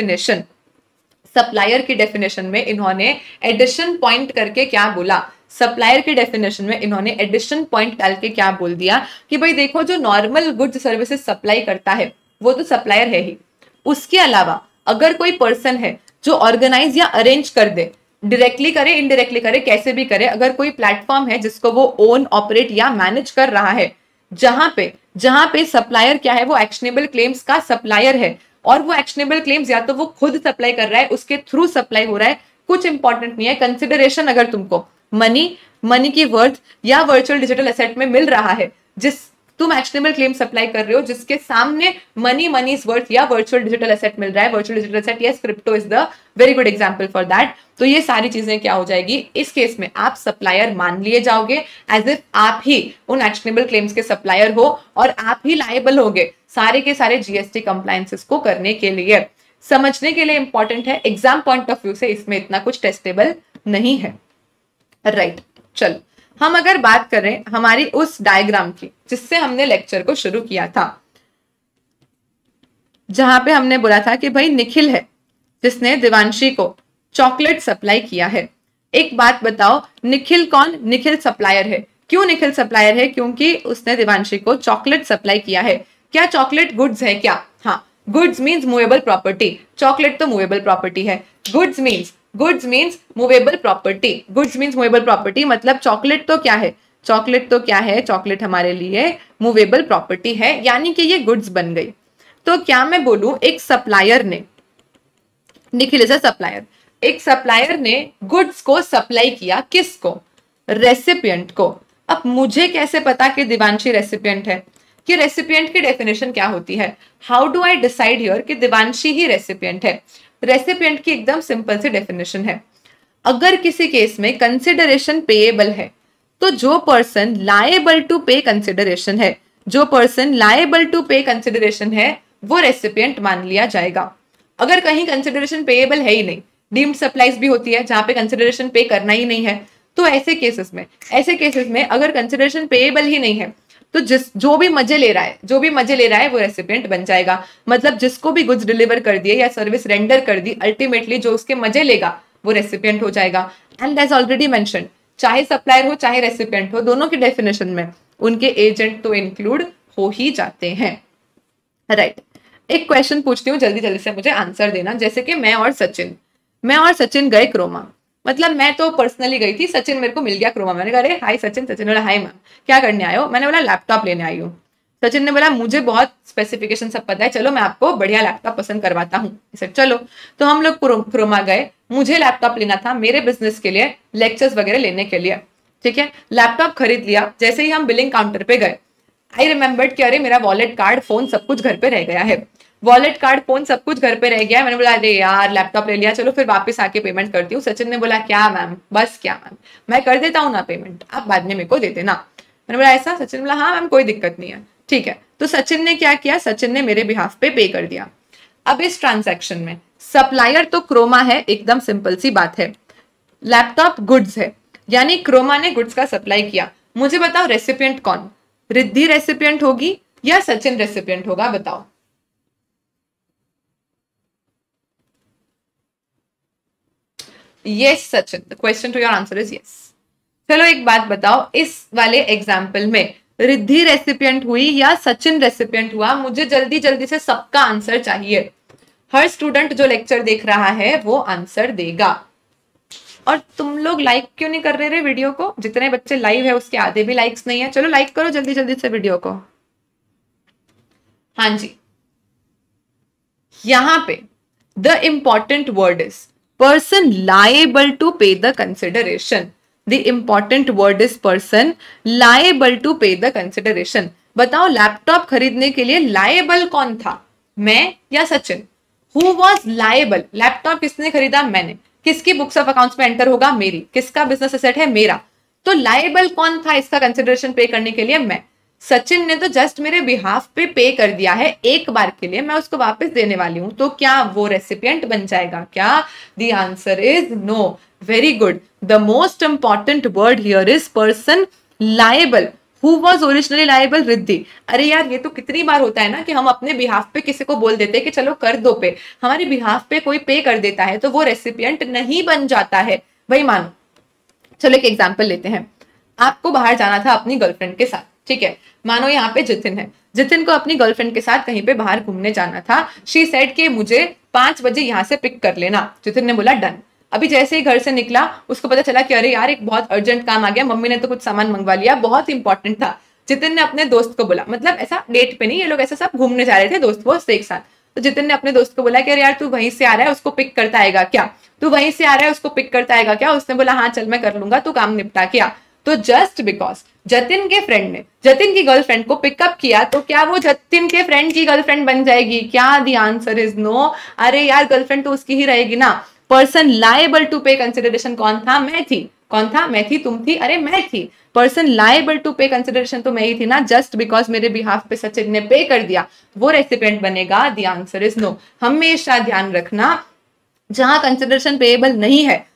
की डेफिनेशन में इन्होंने एडिशन पॉइंट करके क्या बोला, सप्लायर की डेफिनेशन में इन्होंने एडिशन पॉइंट डाल के क्या बोल दिया कि भाई देखो जो नॉर्मल गुड्स सर्विसेज सप्लाई करता है वो तो सप्लायर है ही, उसके अलावा अगर कोई पर्सन है जो ऑर्गेनाइज या अरेंज कर दे, डायरेक्टली करे, इनडायरेक्टली करे, कैसे भी करे, अगर कोई प्लेटफॉर्म है जिसको वो ओन, ऑपरेट या मैनेज कर रहा है, जहां पे सप्लायर क्या है, वो एक्शनेबल क्लेम्स का सप्लायर है, और वो एक्शनेबल क्लेम्स या तो वो खुद सप्लाई कर रहा है, उसके थ्रू सप्लाई हो रहा है, कुछ इंपॉर्टेंट नहीं है, कंसिडरेशन अगर तुमको मनी की वर्थ या वर्चुअल डिजिटल एसेट में मिल रहा है, जिस तुम एक्शनेबल क्लेम सप्लाई कर रहे हो जिसके सामने मनीज वर्थ या वर्चुअल डिजिटल एसेट मिल रहा है, virtual digital asset, yes crypto is the very good example for that. तो ये सारी चीजें क्या हो जाएगी, इस केस में आप सप्लायर मान लिए जाओगे, एज इफ आप ही उन एक्शनेबल क्लेम्स के सप्लायर हो और आप ही लायबल होगे सारे के सारे जीएसटी कंप्लायंसेस को करने के लिए। समझने के लिए इंपॉर्टेंट है, एग्जाम पॉइंट ऑफ व्यू से इसमें इतना कुछ टेस्टेबल नहीं है। राइट चलो हम अगर बात करें हमारी उस डायग्राम की जिससे हमने लेक्चर को शुरू किया था, जहां पे हमने बोला था कि भाई निखिल है जिसने दिवांशी को चॉकलेट सप्लाई किया है। एक बात बताओ, निखिल कौन? निखिल सप्लायर है। क्यों निखिल सप्लायर है? क्योंकि उसने दिवांशी को चॉकलेट सप्लाई किया है। क्या चॉकलेट गुड्स है क्या? हाँ, goods means movable property, chocolate तो मूवेबल प्रॉपर्टी है। Goods means movable property, goods means movable property, मतलब चॉकलेट तो क्या है? चॉकलेट तो क्या है? चॉकलेट हमारे लिए मूवेबल प्रॉपर्टी है, यानी कि ये गुड्स बन गई। तो क्या मैं बोलूं एक सप्लायर ने, निखिल इज अ सप्लायर, एक सप्लायर ने गुड्स को सप्लाई किया, किसको? रेसिपिएंट को। अब मुझे कैसे पता कि दिवांशी रेसिपिएंट है? कि रेसिपिएंट की डेफिनेशन क्या होती है? How do I decide here कि दिवांशी ही रेसिपिएंट है? रेसिपिएंट की एकदम सिंपल सी डेफिनेशन है, अगर किसी केस में कंसिडरेशन पेएबल है तो जो person liable to pay consideration है, जो person liable to pay consideration है वो रेसिपिएंट मान लिया जाएगा। अगर कहीं कंसिडरेशन पेएबल है ही नहीं, डीम्ड सप्लाईज भी होती है जहां पे कंसिडरेशन पे करना ही नहीं है, तो ऐसे केसेस में अगर कंसिडरेशन पेएबल ही नहीं है तो जो भी मजे ले रहा है वो रेसिपिएंट बन जाएगा। मतलब जिसको भी गुड्स डिलीवर कर दिए या सर्विस रेंडर कर दी, अल्टीमेटली जो उसके मजे लेगा वो रेसिपिएंट हो जाएगा। एंड एज ऑलरेडी मेंशन्ड, चाहे सप्लायर हो चाहे रेसिपिएंट हो, दोनों की डेफिनेशन में उनके एजेंट तो इंक्लूड हो ही जाते हैं। राइट, एक क्वेश्चन पूछती हूँ, जल्दी जल्दी से मुझे आंसर देना। जैसे कि मैं और सचिन गए क्रोमा, मतलब मैं तो पर्सनली गई थी, सचिन मेरे को मिल गया क्रोमा। मैंने कहा अरे हाय सचिन बोला हाय मैम, क्या करने आए हो? मैंने बोला लैपटॉप लेने आई हूँ। सचिन ने बोला मुझे बहुत स्पेसिफिकेशन सब पता है, चलो मैं आपको बढ़िया लैपटॉप पसंद करवाता हूँ। चलो, तो हम लोग क्रोमा गए। मुझे लैपटॉप लेना था मेरे बिजनेस के लिए, लेक्चर्स वगैरह लेने के लिए, ठीक है। लैपटॉप खरीद लिया। जैसे ही हम बिलिंग काउंटर पे गए, आई रिमेम्बर्ड कि अरे मेरा वॉलेट कार्ड फोन सब कुछ घर पे रह गया है, वॉलेट कार्ड फोन सब कुछ घर पे रह गया है। मैंने बोला अरे यार लैपटॉप ले लिया, चलो फिर वापस आके पेमेंट करती हूँ। सचिन ने बोला क्या मैम, बस क्या मैम, मैं कर देता हूँ ना पेमेंट, आप बाद में मेरे को दे देना। मैंने बोला ऐसा? सचिन बोला हाँ मैम कोई दिक्कत नहीं है, ठीक है। तो सचिन ने क्या किया? सचिन ने मेरे बिहाफ पे कर दिया। अब इस ट्रांजैक्शन में सप्लायर तो क्रोमा है, एकदम सिंपल सी बात है। लैपटॉप गुड्स है, यानी क्रोमा ने गुड्स का सप्लाई किया। मुझे बताओ रेसिपिएंट कौन? रिद्धि रेसिपिएंट होगी या सचिन रेसिपिएंट होगा? बताओ। Yes Sachin, the question to your answer is yes. चलो एक बात बताओ, इस वाले एग्जाम्पल में रिद्धि रेसिपिएंट हुई या सचिन रेसिपिएंट हुआ? मुझे जल्दी जल्दी से सबका आंसर चाहिए। हर स्टूडेंट जो लेक्चर देख रहा है वो आंसर देगा। और तुम लोग लाइक क्यों नहीं कर रहे वीडियो को? जितने बच्चे लाइव है उसके आधे भी लाइक्स नहीं है। चलो लाइक करो जल्दी जल्दी से वीडियो को। हाँ जी, यहां पे the important word is person liable to pay the consideration. The important word is person liable to pay the consideration. बताओ लैपटॉप खरीदने के लिए लायबल कौन था, मैं या Sachin? Who was liable? Laptop किसने खरीदा? मैंने। किसकी बुक्स ऑफ अकाउंट्स में एंटर होगा? मेरी। किसका बिजनेस एसेट है? मेरा। तो लायबल कौन था इसका कंसिडरेशन पे करने के लिए? मैं। सचिन ने तो जस्ट मेरे बिहाफ पे कर दिया है एक बार के लिए, मैं उसको वापस देने वाली हूं, तो क्या वो रेसिपिएंट बन जाएगा क्या? The answer is no. Very good. The most important word here is person liable. Who was originally liable? Riddhi. अरे यार ये तो कितनी बार होता है ना कि हम अपने बिहाफ पे किसी को बोल देते हैं कि चलो कर दो पे, हमारे बिहाफ पे कोई पे कर देता है तो वो रेसिपिएंट नहीं बन जाता है भाई। मानो चलो एक एग्जाम्पल लेते हैं। आपको बाहर जाना था अपनी गर्लफ्रेंड के साथ, ठीक है। मानो यहाँ पे जितिन है, जितिन को अपनी गर्लफ्रेंड के साथ कहीं पे बाहर घूमने जाना था। शी सेड कि मुझे 5 बजे यहाँ से पिक कर लेना। जितिन ने बोला डन। अभी जैसे ही घर से निकला उसको पता चला कि अरे यार एक बहुत अर्जेंट काम आ गया, मम्मी ने तो कुछ सामान मंगवा लिया, बहुत इंपॉर्टेंट था। जितिन ने अपने दोस्त को बोला, मतलब ऐसा डेट पे नहीं, ये लोग ऐसा सब घूमने जा रहे थे दोस्त एक साथ। तो जितिन ने अपने दोस्त को बोला कि अरे यार तू वहीं से आ रहा है उसको पिक करता आएगा क्या? तू वहीं से आ रहा है उसको पिक करता आएगा क्या? उसने बोला हाँ चल मैं कर लूंगा, तू काम निपटा के आ। तो जस्ट बिकॉज जतिन के फ्रेंड ने जतिन की गर्लफ्रेंड को पिकअप किया तो क्या वो जतिन के फ्रेंड की गर्लफ्रेंड बन जाएगी क्या? The answer is no. अरे यार गर्लफ्रेंड तो उसकी ही रहेगी ना। Person liable to pay consideration कौन था? मैं थी। कौन था? मैं थी। तुम थी? अरे मैं थी। Person liable to pay consideration तो मैं ही थी ना। जस्ट बिकॉज मेरे बिहाफ पे सचिन ने पे कर दिया वो रेसिपिएंट बनेगा। The answer is no. हमेशा ध्यान रखना जहां कंसिडरेशन पेएबल नहीं है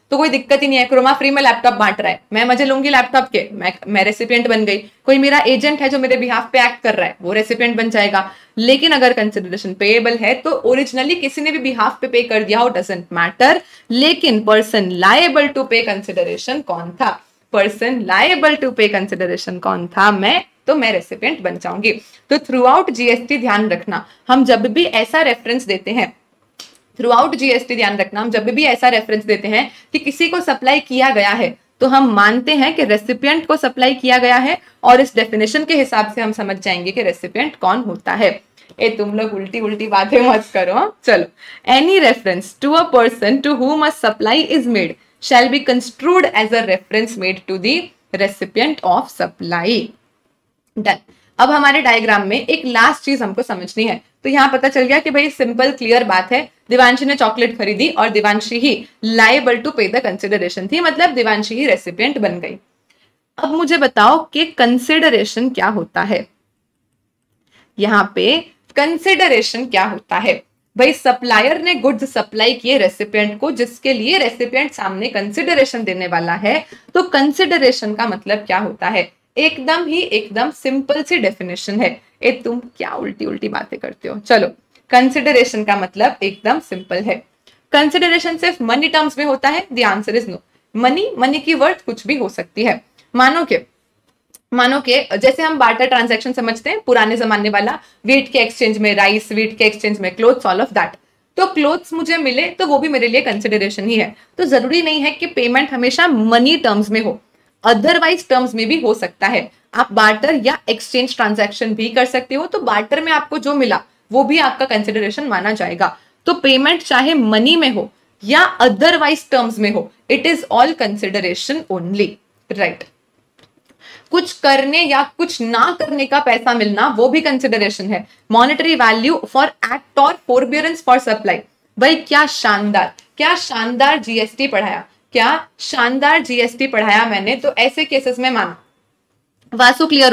तो कोई दिक्कत ही नहीं है, क्रोमा फ्री में लैपटॉप बांट रहा है, मैं मजे लूंगी लैपटॉप के, मैं रेसिपिएंट बन गई। कोई मेरा एजेंट है जो मेरे बिहाफ पे एक्ट कर रहा है, वो रेसिपिएंट बन जाएगा। लेकिन अगर कंसिडरेशन पेएबल है तो ओरिजिनली किसी ने भी बिहाफ पे पे कर दिया हो, डजंट मैटर, लेकिन person liable to pay consideration कौन था? Person liable to pay consideration कौन था? मैं रेसिपिएंट बन जाऊंगी। तो थ्रू आउट जीएसटी ध्यान रखना, हम जब भी ऐसा रेफरेंस देते हैं, थ्रू आउट जीएसटी ध्यान रखना, हम जब भी ऐसा रेफरेंस देते हैं कि किसी को सप्लाई किया गया है, तो हम मानते हैं कि रेसिपिएंट को सप्लाई किया गया है, और इस डेफिनेशन के हिसाब से हम समझ जाएंगे कि रेसिपिएंट कौन होता है। ए तुम लोग उल्टी उल्टी बातें मत करो। चलो, any reference to a person to whom a supply is made shall be construed as a reference made to the recipient of supply. Done. अब हमारे डायग्राम में एक लास्ट चीज हमको समझनी है। तो यहाँ पता चल गया कि भाई सिंपल क्लियर बात है, दिवांशी ने चॉकलेट खरीदी और दिवांशी ही liable to pay the consideration थी, मतलब दिवांशी ही रेसिपिएंट बन गई। अब मुझे बताओ कि कंसिडरेशन क्या होता है? यहाँ पे कंसिडरेशन क्या होता है? भाई सप्लायर ने गुड्स सप्लाई किए रेसिपिएंट को, जिसके लिए रेसिपिएंट सामने कंसिडरेशन देने वाला है। तो कंसिडरेशन का मतलब क्या होता है? एकदम सिंपल सी डेफिनेशन है। ए तुम क्या उल्टी उल्टी बातें करते हो? चलो, कंसिडरेशन का मतलब एकदम सिंपल है। कंसिडरेशन सिर्फ मनी टर्म्स में होता है? The answer is no. Money की वर्थ कुछ भी हो सकती है। मानो के जैसे हम बार्टर ट्रांजैक्शन समझते हैं पुराने जमाने वाला, वीट के एक्सचेंज में राइस, वीट के एक्सचेंज में क्लोथ्स, ऑल ऑफ दैट। तो क्लोथ्स मुझे मिले तो वो भी मेरे लिए कंसिडरेशन ही है। तो जरूरी नहीं है कि पेमेंट हमेशा मनी टर्म्स में हो, अदरवाइज टर्म्स में भी हो सकता है। आप बार्टर या एक्सचेंज ट्रांजैक्शन भी कर सकते हो, तो बार्टर में आपको जो मिला वो भी आपका कंसिडरेशन माना जाएगा। तो पेमेंट चाहे मनी में हो या अदरवाइज टर्म्स में हो, it is all consideration only, right. कुछ करने या कुछ ना करने का पैसा मिलना वो भी कंसिडरेशन है। मॉनेटरी वैल्यू फॉर एक्ट और फोरबियरेंस फॉर सप्लाई। भाई क्या शानदार जीएसटी पढ़ाया, क्या शानदार जीएसटी पढ़ाया मैंने। तो ऐसे केसेस में मानो वासु क्लियर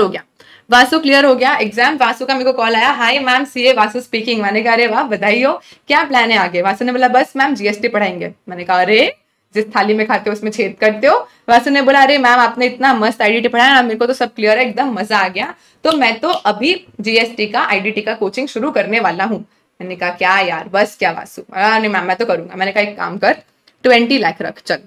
हो गया एग्जाम। वासु का मेरे को कॉल आया, hi ma'am CA Vasu speaking. मैंने कहा अरे वाह बधाई हो, क्या प्लान है आगे? वासु ने बोला बस मैम जीएसटी पढ़ाएंगे। मैंने कहा अरे जिस थाली में खाते हो उसमें छेद करते हो। वासु ने बोला अरे मैम आपने इतना मस्त आईडीटी पढ़ाया, मेरे को तो सब क्लियर है, एकदम मजा आ गया। तो मैं तो अभी जीएसटी का आईडीटी का कोचिंग शुरू करने वाला हूँ। मैंने कहा क्या यार बस क्या वासु? नहीं मैम मैं तो करूंगा। मैंने कहा एक काम कर 20 लाख रख, चल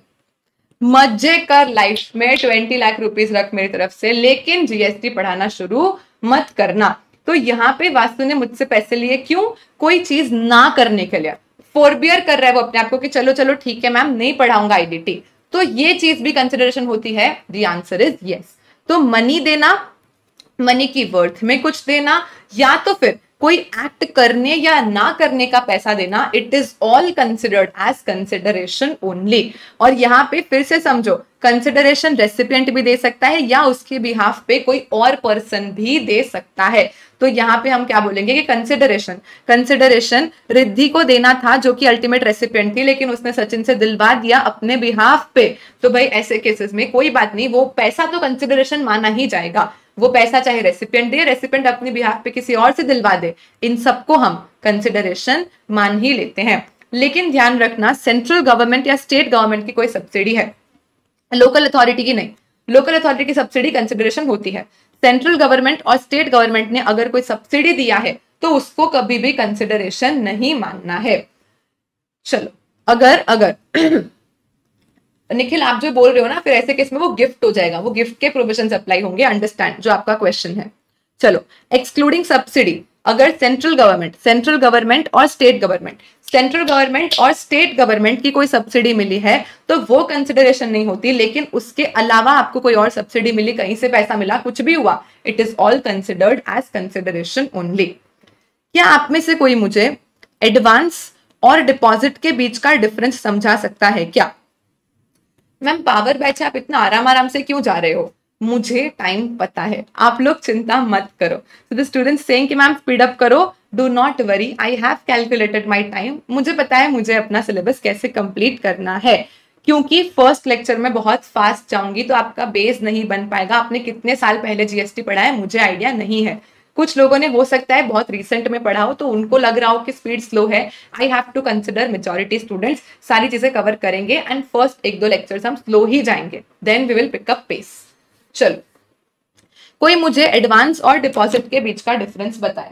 मजे कर लाइफ में, 20 लाख रुपीस रख मेरी तरफ से, लेकिन जीएसटी पढ़ाना शुरू मत करना। तो यहाँ पे वासु ने मुझसे पैसे लिए क्यों? कोई चीज ना करने के लिए, फोरबियर कर रहा है वो अपने आप को कि चलो चलो ठीक है मैम नहीं पढ़ाऊंगा आईडीटी। तो ये चीज भी कंसिडरेशन होती है। The answer is yes. तो मनी देना, मनी की वर्थ में कुछ देना, या तो फिर कोई एक्ट करने या ना करने का पैसा देना, it is all considered as consideration only. और यहाँ पे फिर से समझो, कंसिडरेशन रेसिपिएंट भी दे सकता है या उसके बिहाफ पे कोई और पर्सन भी दे सकता है। तो यहाँ पे हम क्या बोलेंगे कि कंसिडरेशन रिद्धि को देना था जो कि अल्टीमेट रेसिपिएंट थी, लेकिन उसने सचिन से दिलवा दिया अपने बिहाफ पे। तो भाई ऐसे केसेस में कोई बात नहीं, वो पैसा तो कंसिडरेशन माना ही जाएगा। वो पैसा चाहे रेसिपिएंट दे, रेसिपिएंट अपने बिहाफ पे किसी और से दिलवा दे, इन सबको हम कंसिडरेशन मान ही लेते हैं। लेकिन ध्यान रखना, सेंट्रल गवर्नमेंट या स्टेट गवर्नमेंट की कोई सब्सिडी है, लोकल अथॉरिटी की नहीं। लोकल अथॉरिटी की सब्सिडी कंसिडरेशन होती है। सेंट्रल गवर्नमेंट और स्टेट गवर्नमेंट ने अगर कोई सब्सिडी दिया है तो उसको कभी भी कंसिडरेशन नहीं मानना है। चलो, अगर निखिल आप जो बोल रहे हो ना, फिर ऐसे केस में वो गिफ्ट हो जाएगा, वो गिफ्ट के प्रोविजंस अप्लाई होंगे, अंडरस्टैंड जो आपका क्वेश्चन है। चलो, एक्सक्लूडिंग सब्सिडी, अगर सेंट्रल गवर्नमेंट और स्टेट गवर्नमेंट की कोई सब्सिडी मिली है तो वो कंसिडरेशन नहीं होती। लेकिन उसके अलावा आपको कोई और सब्सिडी मिली, कहीं से पैसा मिला, कुछ भी हुआ, it is all considered as consideration only. क्या आप में से कोई मुझे एडवांस और डिपॉजिट के बीच का डिफरेंस समझा सकता है क्या? मैम पावर बैच आप इतना आराम से क्यों जा रहे हो? मुझे टाइम पता है, आप लोग चिंता मत करो। So the students saying कि मैम स्पीड अप करो, do not worry, I have calculated my time. मुझे पता है मुझे अपना सिलेबस कैसे कंप्लीट करना है, क्योंकि फर्स्ट लेक्चर में बहुत फास्ट जाऊंगी तो आपका बेस नहीं बन पाएगा। आपने कितने साल पहले जीएसटी पढ़ा है मुझे आइडिया नहीं है। कुछ लोगों ने हो सकता है बहुत रिसेंट में पढ़ा हो तो उनको लग रहा हो कि स्पीड स्लो है। I have to consider majority students सारी चीजें कवर करेंगे एंड फर्स्ट 1-2 लेक्चर्स हम स्लो ही जाएंगे, then we will pick up pace. चलो, कोई मुझे एडवांस और डिपॉजिट के बीच का डिफरेंस बताए।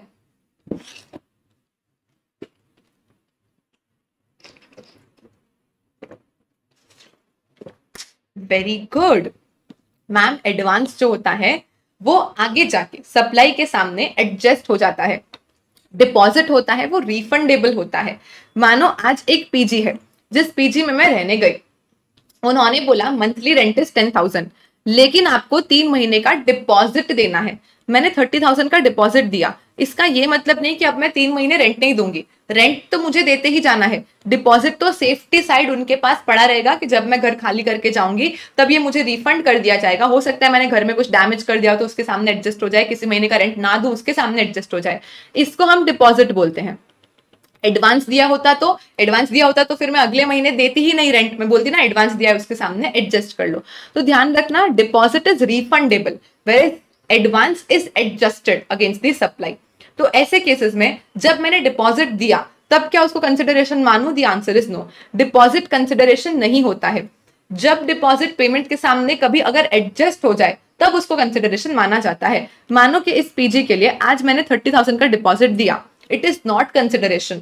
वेरी गुड मैम, एडवांस जो होता है वो आगे जाके सप्लाई के सामने एडजस्ट हो जाता है। डिपॉजिट होता है वो रिफंडेबल होता है। मानो आज एक पीजी है, जिस पीजी में मैं रहने गई, उन्होंने बोला मंथली रेंट इज 10,000, लेकिन आपको 3 महीने का डिपॉजिट देना है। मैंने 30,000 का डिपॉजिट दिया, इसका ये मतलब नहीं कि अब मैं 3 महीने रेंट नहीं दूंगी, रेंट तो मुझे देते ही जाना है। डिपॉजिट तो सेफ्टी साइड उनके पास पड़ा रहेगा कि जब मैं घर खाली करके जाऊंगी तब ये मुझे रिफंड कर दिया जाएगा। हो सकता है मैंने घर में कुछ डैमेज कर दिया तो उसके सामने एडजस्ट हो जाए, किसी महीने का रेंट ना दूं उसके सामने एडजस्ट हो जाए, इसको हम डिपॉजिट बोलते हैं। एडवांस दिया होता तो फिर मैं अगले महीने देती ही नहीं रेंट, में बोलती ना एडवांस दिया है उसके सामने एडजस्ट कर लो। तो ध्यान रखना, deposit is refundable where advance is adjusted against the supply. तो ऐसे केसेस में जब मैंने डिपॉजिट दिया तब क्या उसको कंसिडरेशन मानूं? The answer is no, deposit consideration नहीं होता है। जब डिपॉजिट पेमेंट के सामने कभी अगर एडजस्ट हो जाए तब उसको कंसिडरेशन माना जाता है। मानो कि इस पीजी के लिए आज मैंने 30,000 का डिपॉजिट दिया, इट इज नॉट कंसिडरेशन।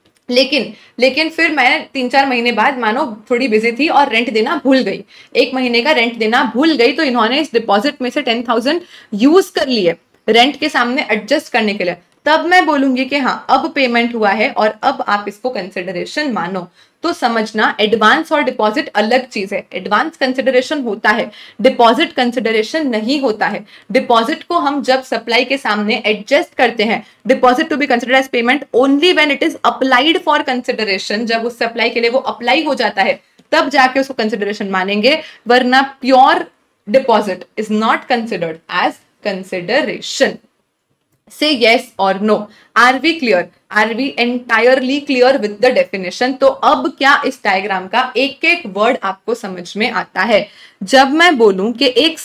लेकिन फिर मैं 3-4 महीने बाद मानो थोड़ी बिजी थी और रेंट देना भूल गई, 1 महीने का रेंट देना भूल गई, तो इन्होंने इस डिपॉजिट में से 10,000 यूज कर लिए रेंट के सामने एडजस्ट करने के लिए, तब मैं बोलूंगी कि हाँ अब पेमेंट हुआ है और अब आप इसको कंसिडरेशन मानो। तो समझना, एडवांस और डिपॉजिट अलग चीज है। एडवांस कंसिडरेशन होता है, डिपॉजिट कंसिडरेशन नहीं होता है। डिपॉजिट को हम जब सप्लाई के सामने एडजस्ट करते हैं, deposit to be considered as payment only when it is applied for consideration, जब उस सप्लाई के लिए वो अप्लाई हो जाता है तब जाके उसको कंसिडरेशन मानेंगे, वरना pure deposit is not considered as consideration. Say yes or no. Are we clear? Are we entirely clear with the definition? तो अब क्या इस डायग्राम का एक एक वर्ड आपको समझ में आता है? जब मैं बोलूं कि एक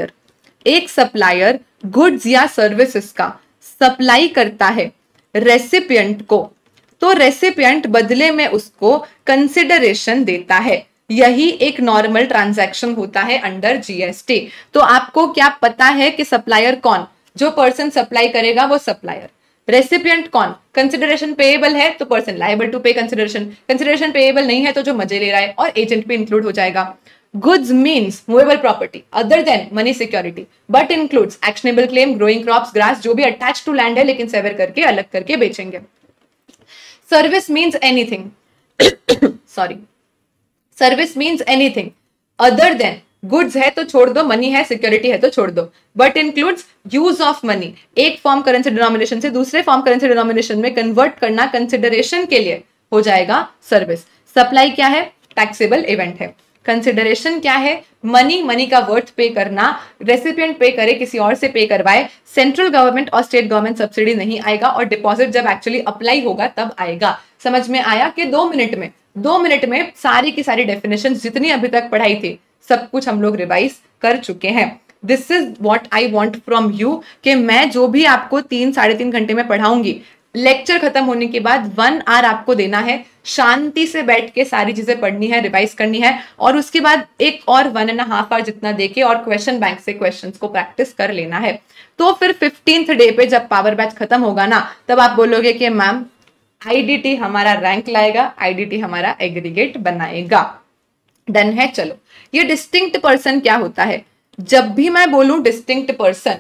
सप्लायर गुड्स या सर्विसेज का सप्लाई करता है रेसिपिएंट को, तो रेसिपिएंट बदले में उसको कंसिडरेशन देता है। यही एक नॉर्मल ट्रांजैक्शन होता है अंडर जीएसटी। तो आपको क्या पता है कि सप्लायर कौन? जो पर्सन सप्लाई करेगा वो सप्लायर। रेसिपिएंट कौन? कंसिडरेशन पेएबल है तो person liable to pay consideration, consideration payable नहीं है तो जो मजे ले रहा है, और एजेंट भी इंक्लूड हो जाएगा। Goods means movable property other than money security but includes actionable claim, growing crops, grass, जो भी अटैच टू लैंड है लेकिन सेवर करके अलग करके बेचेंगे। Service means anything sorry, service means anything other than goods है तो छोड़ दो, मनी है, सिक्योरिटी है तो छोड़ दो, but includes use of money, एक फॉर्म करेंसी डिनोमिनेशन से दूसरे फॉर्म करेंसी डिनोमिनेशन में कन्वर्ट करना कंसिडरेशन के लिए हो जाएगा सर्विस। सप्लाई क्या है? टैक्सेबल इवेंट है। कंसिडरेशन क्या है? मनी का वर्थ पे करना, रेसिपिएंट पे करे, किसी और से पे करवाए, सेंट्रल गवर्नमेंट और स्टेट गवर्नमेंट सब्सिडी नहीं आएगा, और डिपॉजिट जब एक्चुअली अप्लाई होगा तब आएगा। समझ में आया कि 2 मिनट में सारी की सारी डेफिनेशन जितनी अभी तक पढ़ाई थी सब कुछ हम लोग रिवाइज कर चुके हैं। This is what I want from you, कि मैं जो भी आपको 3-3.5 घंटे में पढ़ाऊंगी, लेक्चर खत्म होने के बाद 1 आवर आपको देना है, शांति से बैठ के सारी चीजें पढ़नी है, रिवाइज करनी है, और उसके बाद एक और 1.5 आवर जितना देके और क्वेश्चन बैंक से क्वेश्चंस को प्रैक्टिस कर लेना है। तो फिर 15th डे पे जब पावर बैच खत्म होगा ना, तब आप बोलोगे कि मैम आईडीटी हमारा रैंक लाएगा, आईडीटी हमारा एग्रीगेट बनाएगा। डन है। चलो, ये डिस्टिंक्ट पर्सन क्या होता है? जब भी मैं बोलूं डिस्टिंक्ट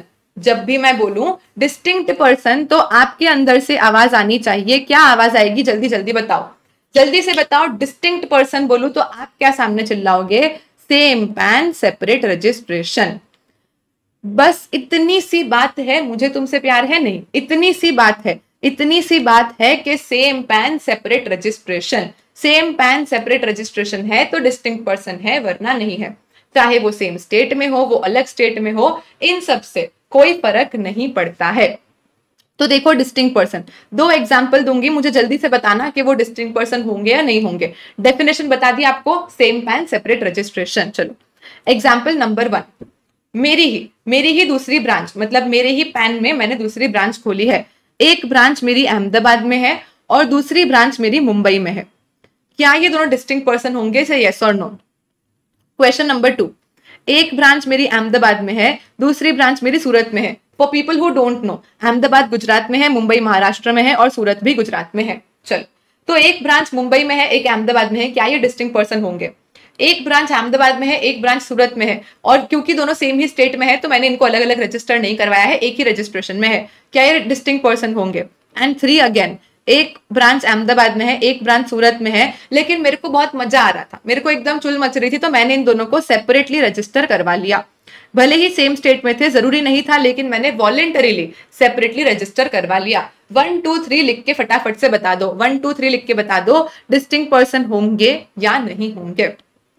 पर्सन, तो आपके अंदर से आवाज आनी चाहिए। क्या आवाज आएगी? जल्दी बताओ, जल्दी से बताओ। डिस्टिंक्ट पर्सन बोलूं तो आप क्या सामने चिल्लाओगे? Same PAN separate registration. बस इतनी सी बात है, मुझे तुमसे प्यार है नहीं, इतनी सी बात है कि same PAN separate registration, same PAN separate registration है तो डिस्टिंक्ट पर्सन है, वरना नहीं है। चाहे वो सेम स्टेट में हो, वो अलग स्टेट में हो, इन सब से कोई फर्क नहीं पड़ता है। तो देखो डिस्टिंक्ट पर्सन, 2 एग्जांपल दूंगी, मुझे जल्दी से बताना कि वो डिस्टिंक्ट पर्सन होंगे या नहीं होंगे। डेफिनेशन बता दी आपको, सेम पैन सेपरेट रजिस्ट्रेशन। चलो, एग्जांपल नंबर 1, मेरी ही दूसरी ब्रांच, मतलब मेरे ही पैन में मैंने दूसरी ब्रांच खोली है। एक ब्रांच मेरी अहमदाबाद में है और दूसरी ब्रांच मेरी मुंबई में है। क्या ये दोनों डिस्टिंक्ट पर्सन होंगे? से यस और नो। क्वेश्चन नंबर 2, एक ब्रांच मेरी अहमदाबाद में है, दूसरी ब्रांच मेरी सूरत में है। For people who don't know, Ahmedabad Gujarat में है, मुंबई महाराष्ट्र में है और सूरत भी गुजरात में है। चलो, तो एक ब्रांच मुंबई में है, एक अहमदाबाद में है, क्या ये डिस्टिंक्ट पर्सन होंगे? एक ब्रांच अहमदाबाद में है, एक ब्रांच सूरत में है, और क्योंकि दोनों सेम ही स्टेट में है तो मैंने इनको अलग अलग रजिस्टर नहीं करवाया है, एक ही रजिस्ट्रेशन में है। क्या ये डिस्टिंक्ट पर्सन होंगे? एंड 3 अगेन, एक ब्रांच अहमदाबाद में है, एक ब्रांच सूरत में है, लेकिन मेरे को बहुत मजा आ रहा था, मेरे को एकदम चुल मच रही थी, तो मैंने इन दोनों को सेपरेटली रजिस्टर करवा लिया। भले ही सेम स्टेट में थे, जरूरी नहीं था, लेकिन मैंने वॉलेंटरीली सेपरेटली रजिस्टर करवा लिया। 1 2 3 लिख के फटाफट से बता दो, 1 2 3 लिख के बता दो, डिस्टिंक्ट पर्सन होंगे या नहीं होंगे?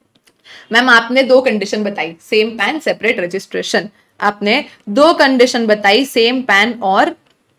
मैम आपने 2 कंडीशन बताई, सेम पैन सेपरेट रजिस्ट्रेशन। आपने 2 कंडीशन बताई, सेम पैन और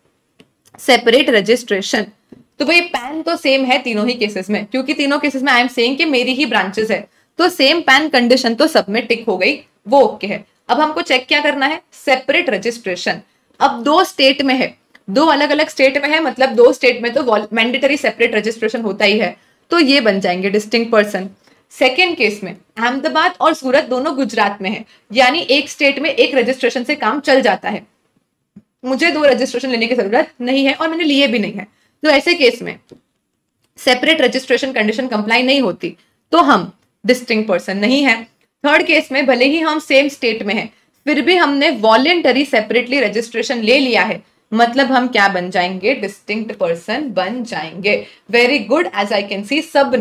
सेपरेट रजिस्ट्रेशन। तो भाई पैन तो सेम है तीनों ही केसेस में, क्योंकि तीनों केसेस में आई एम सेइंग कि मेरी ही ब्रांचेस है, तो सेम पैन कंडीशन तो सब में टिक हो गई, वो ओके है। अब हमको चेक क्या करना है? Separate registration. अब 2 स्टेट में है, 2 अलग अलग स्टेट में है, मतलब 2 स्टेट में तो मैंडेटरी सेपरेट रजिस्ट्रेशन होता ही है, तो ये बन जाएंगे डिस्टिंक्ट पर्सन। सेकेंड केस में अहमदाबाद और सूरत दोनों गुजरात में है, यानी एक स्टेट में एक रजिस्ट्रेशन से काम चल जाता है, मुझे 2 रजिस्ट्रेशन लेने की जरूरत नहीं है और मैंने लिए भी नहीं है। तो ऐसे केस में सेपरेट रजिस्ट्रेशन कंडीशन कंप्लाई नहीं होती, तो हम डिस्टिंक्ट पर्सन नहीं है। थर्ड केस में भले ही हम सेम स्टेट में हैं, फिर भी हमने वॉलेंटरी सेपरेटली रजिस्ट्रेशन ले लिया है, मतलब हम क्या बन जाएंगे? डिस्टिंक्ट पर्सन बन जाएंगे। Very good, as I can see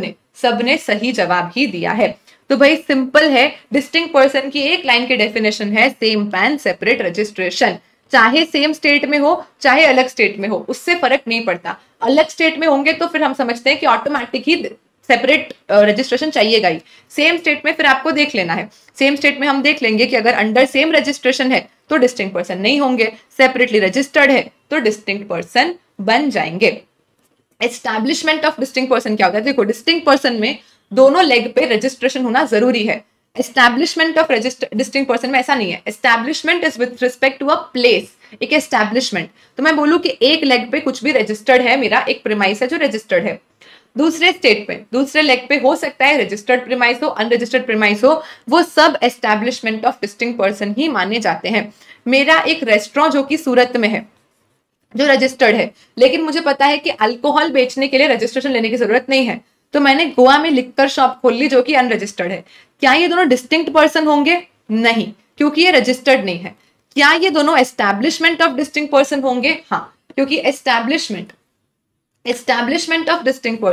सबने सही जवाब ही दिया है। तो भाई सिंपल है, डिस्टिंक्ट पर्सन की एक लाइन की डेफिनेशन है सेम पैन सेपरेट रजिस्ट्रेशन। चाहे सेम स्टेट में हो चाहे अलग स्टेट में हो, उससे फर्क नहीं पड़ता। अलग स्टेट में होंगे तो फिर हम समझते हैं कि ऑटोमेटिक ही सेपरेट रजिस्ट्रेशन चाहिएगा ही। सेम स्टेट में फिर आपको देख लेना है, सेम स्टेट में हम देख लेंगे कि अगर अंडर सेम रजिस्ट्रेशन है तो डिस्टिंक्ट पर्सन नहीं होंगे, सेपरेटली रजिस्टर्ड है तो डिस्टिंक्ट पर्सन बन जाएंगे। एस्टैब्लिशमेंट ऑफ डिस्टिंक्ट पर्सन क्या होता है? देखो, डिस्टिंक्ट पर्सन में दोनों लेग पे रजिस्ट्रेशन होना जरूरी है। एस्टैब्लिशमेंट ऑफ डिस्टिंक्ट पर्सन में ऐसा नहीं है। Establishment is with respect to a place, एक एस्टैब्लिशमेंट। तो मैं बोलूं कि एक लेग पे कुछ भी रजिस्टर्ड है, मेरा एक प्रीमाइस है जो रजिस्टर्ड है, दूसरे स्टेट पे दूसरे लेग पे हो सकता है रजिस्टर्ड प्रीमाइस हो, अनरजिस्टर्ड प्रीमाइस हो, वो सब एस्टैब्लिशमेंट ऑफ डिस्टिंक्ट पर्सन ही माने जाते हैं। मेरा एक रेस्टोरेंट जो कि सूरत में है, जो रजिस्टर्ड है, लेकिन मुझे पता है कि अल्कोहल बेचने के लिए रजिस्ट्रेशन लेने की जरूरत नहीं है, तो मैंने गोवा में लिक्कर शॉप खोल ली जो कि अनरजिस्टर्ड है। क्या ये दोनों डिस्टिंक्ट पर्सन होंगे? नहीं, क्योंकि ये रजिस्टर्ड नहीं है। क्या ये दोनों एस्टैब्लिशमेंट ऑफ डिस्टिंक्ट पर्सन होंगे? हाँ, क्योंकि एस्टैब्लिशमेंट ऑफ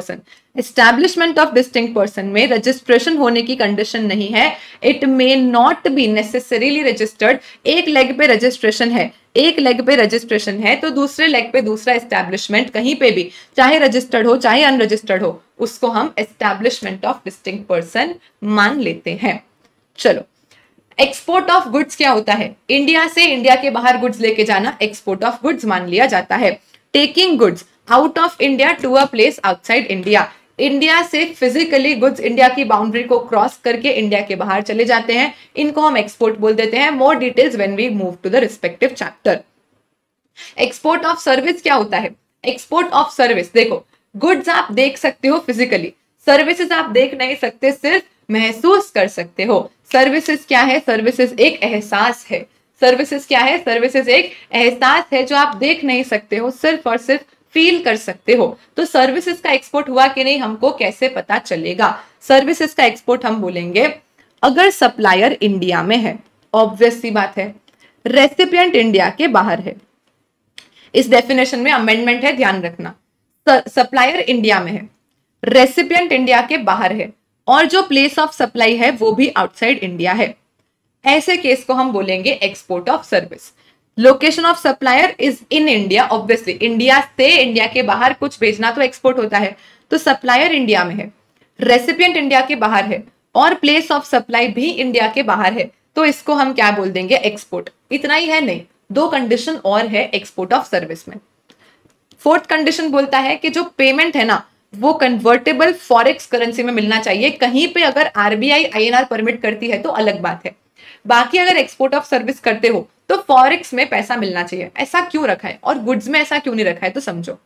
डिस्टिंक्ट पर्सन में रजिस्ट्रेशन होने की कंडीशन नहीं है। It may not be necessarily registered. एक लेग पे रजिस्ट्रेशन है, एक लेग पे रजिस्ट्रेशन है, तो दूसरे लेग पे दूसरा एस्टैब्लिशमेंट कहीं पे भी, चाहे रजिस्टर्ड हो चाहे अनरजिस्टर्ड हो, उसको हम एस्टैब्लिशमेंट ऑफ डिस्टिंक्ट पर्सन मान लेते हैं। चलो, एक्सपोर्ट ऑफ गुड्स क्या होता है? इंडिया से इंडिया के बाहर गुड्स लेके जाना एक्सपोर्ट ऑफ गुड्स मान लिया जाता है। Taking goods out of India to a place outside India, India से फिजिकली गुड्स इंडिया की बाउंड्री को क्रॉस करके इंडिया के बाहर चले जाते हैं, इनको हम एक्सपोर्ट बोल देते हैं। More details when we move to the respective chapter. Export of service क्या होता है? एक्सपोर्ट ऑफ सर्विस, देखो, गुड्स आप देख सकते हो फिजिकली, सर्विसेज आप देख नहीं सकते, सिर्फ महसूस कर सकते हो। सर्विसेज क्या है? सर्विसेज एक एहसास है। सर्विसेज क्या है? सर्विसेज एक एहसास है जो आप देख नहीं सकते हो, सिर्फ और सिर्फ फील कर सकते हो। तो सर्विसेज का एक्सपोर्ट हुआ कि नहीं हमको कैसे पता चलेगा? सर्विसेज का एक्सपोर्ट हम बोलेंगे अगर सप्लायर इंडिया में है, ऑब्वियस सी बात है, रेसिपिएंट इंडिया के बाहर है। इस डेफिनेशन में अमेंडमेंट है, ध्यान रखना। सप्लायर इंडिया में है, रेसिपिएंट इंडिया के बाहर है, और जो प्लेस ऑफ सप्लाई है वो भी आउटसाइड इंडिया है। ऐसे केस को हम बोलेंगे export of service. Location of supplier is in India, obviously India से इंडिया के बाहर कुछ भेजना तो एक्सपोर्ट होता है, तो सप्लायर इंडिया में है, रेसिपिएंट इंडिया के बाहर है, और प्लेस ऑफ सप्लाई भी इंडिया के बाहर है, तो इसको हम क्या बोल देंगे? एक्सपोर्ट। इतना ही है? नहीं, 2 कंडीशन और है एक्सपोर्ट ऑफ सर्विस में। फोर्थ कंडीशन बोलता है कि जो पेमेंट है ना वो कन्वर्टेबल फॉरेक्स करेंसी में मिलना चाहिए। कहीं पे अगर आरबीआई आईएनआर परमिट करती है तो अलग बात है, बाकी अगर एक्सपोर्ट ऑफ सर्विस करते हो तो फॉरेक्स में पैसा मिलना चाहिए, ऐसा क्यों रखा है, और गुड्स में ऐसा क्यों नहीं रखा है? तो समझो,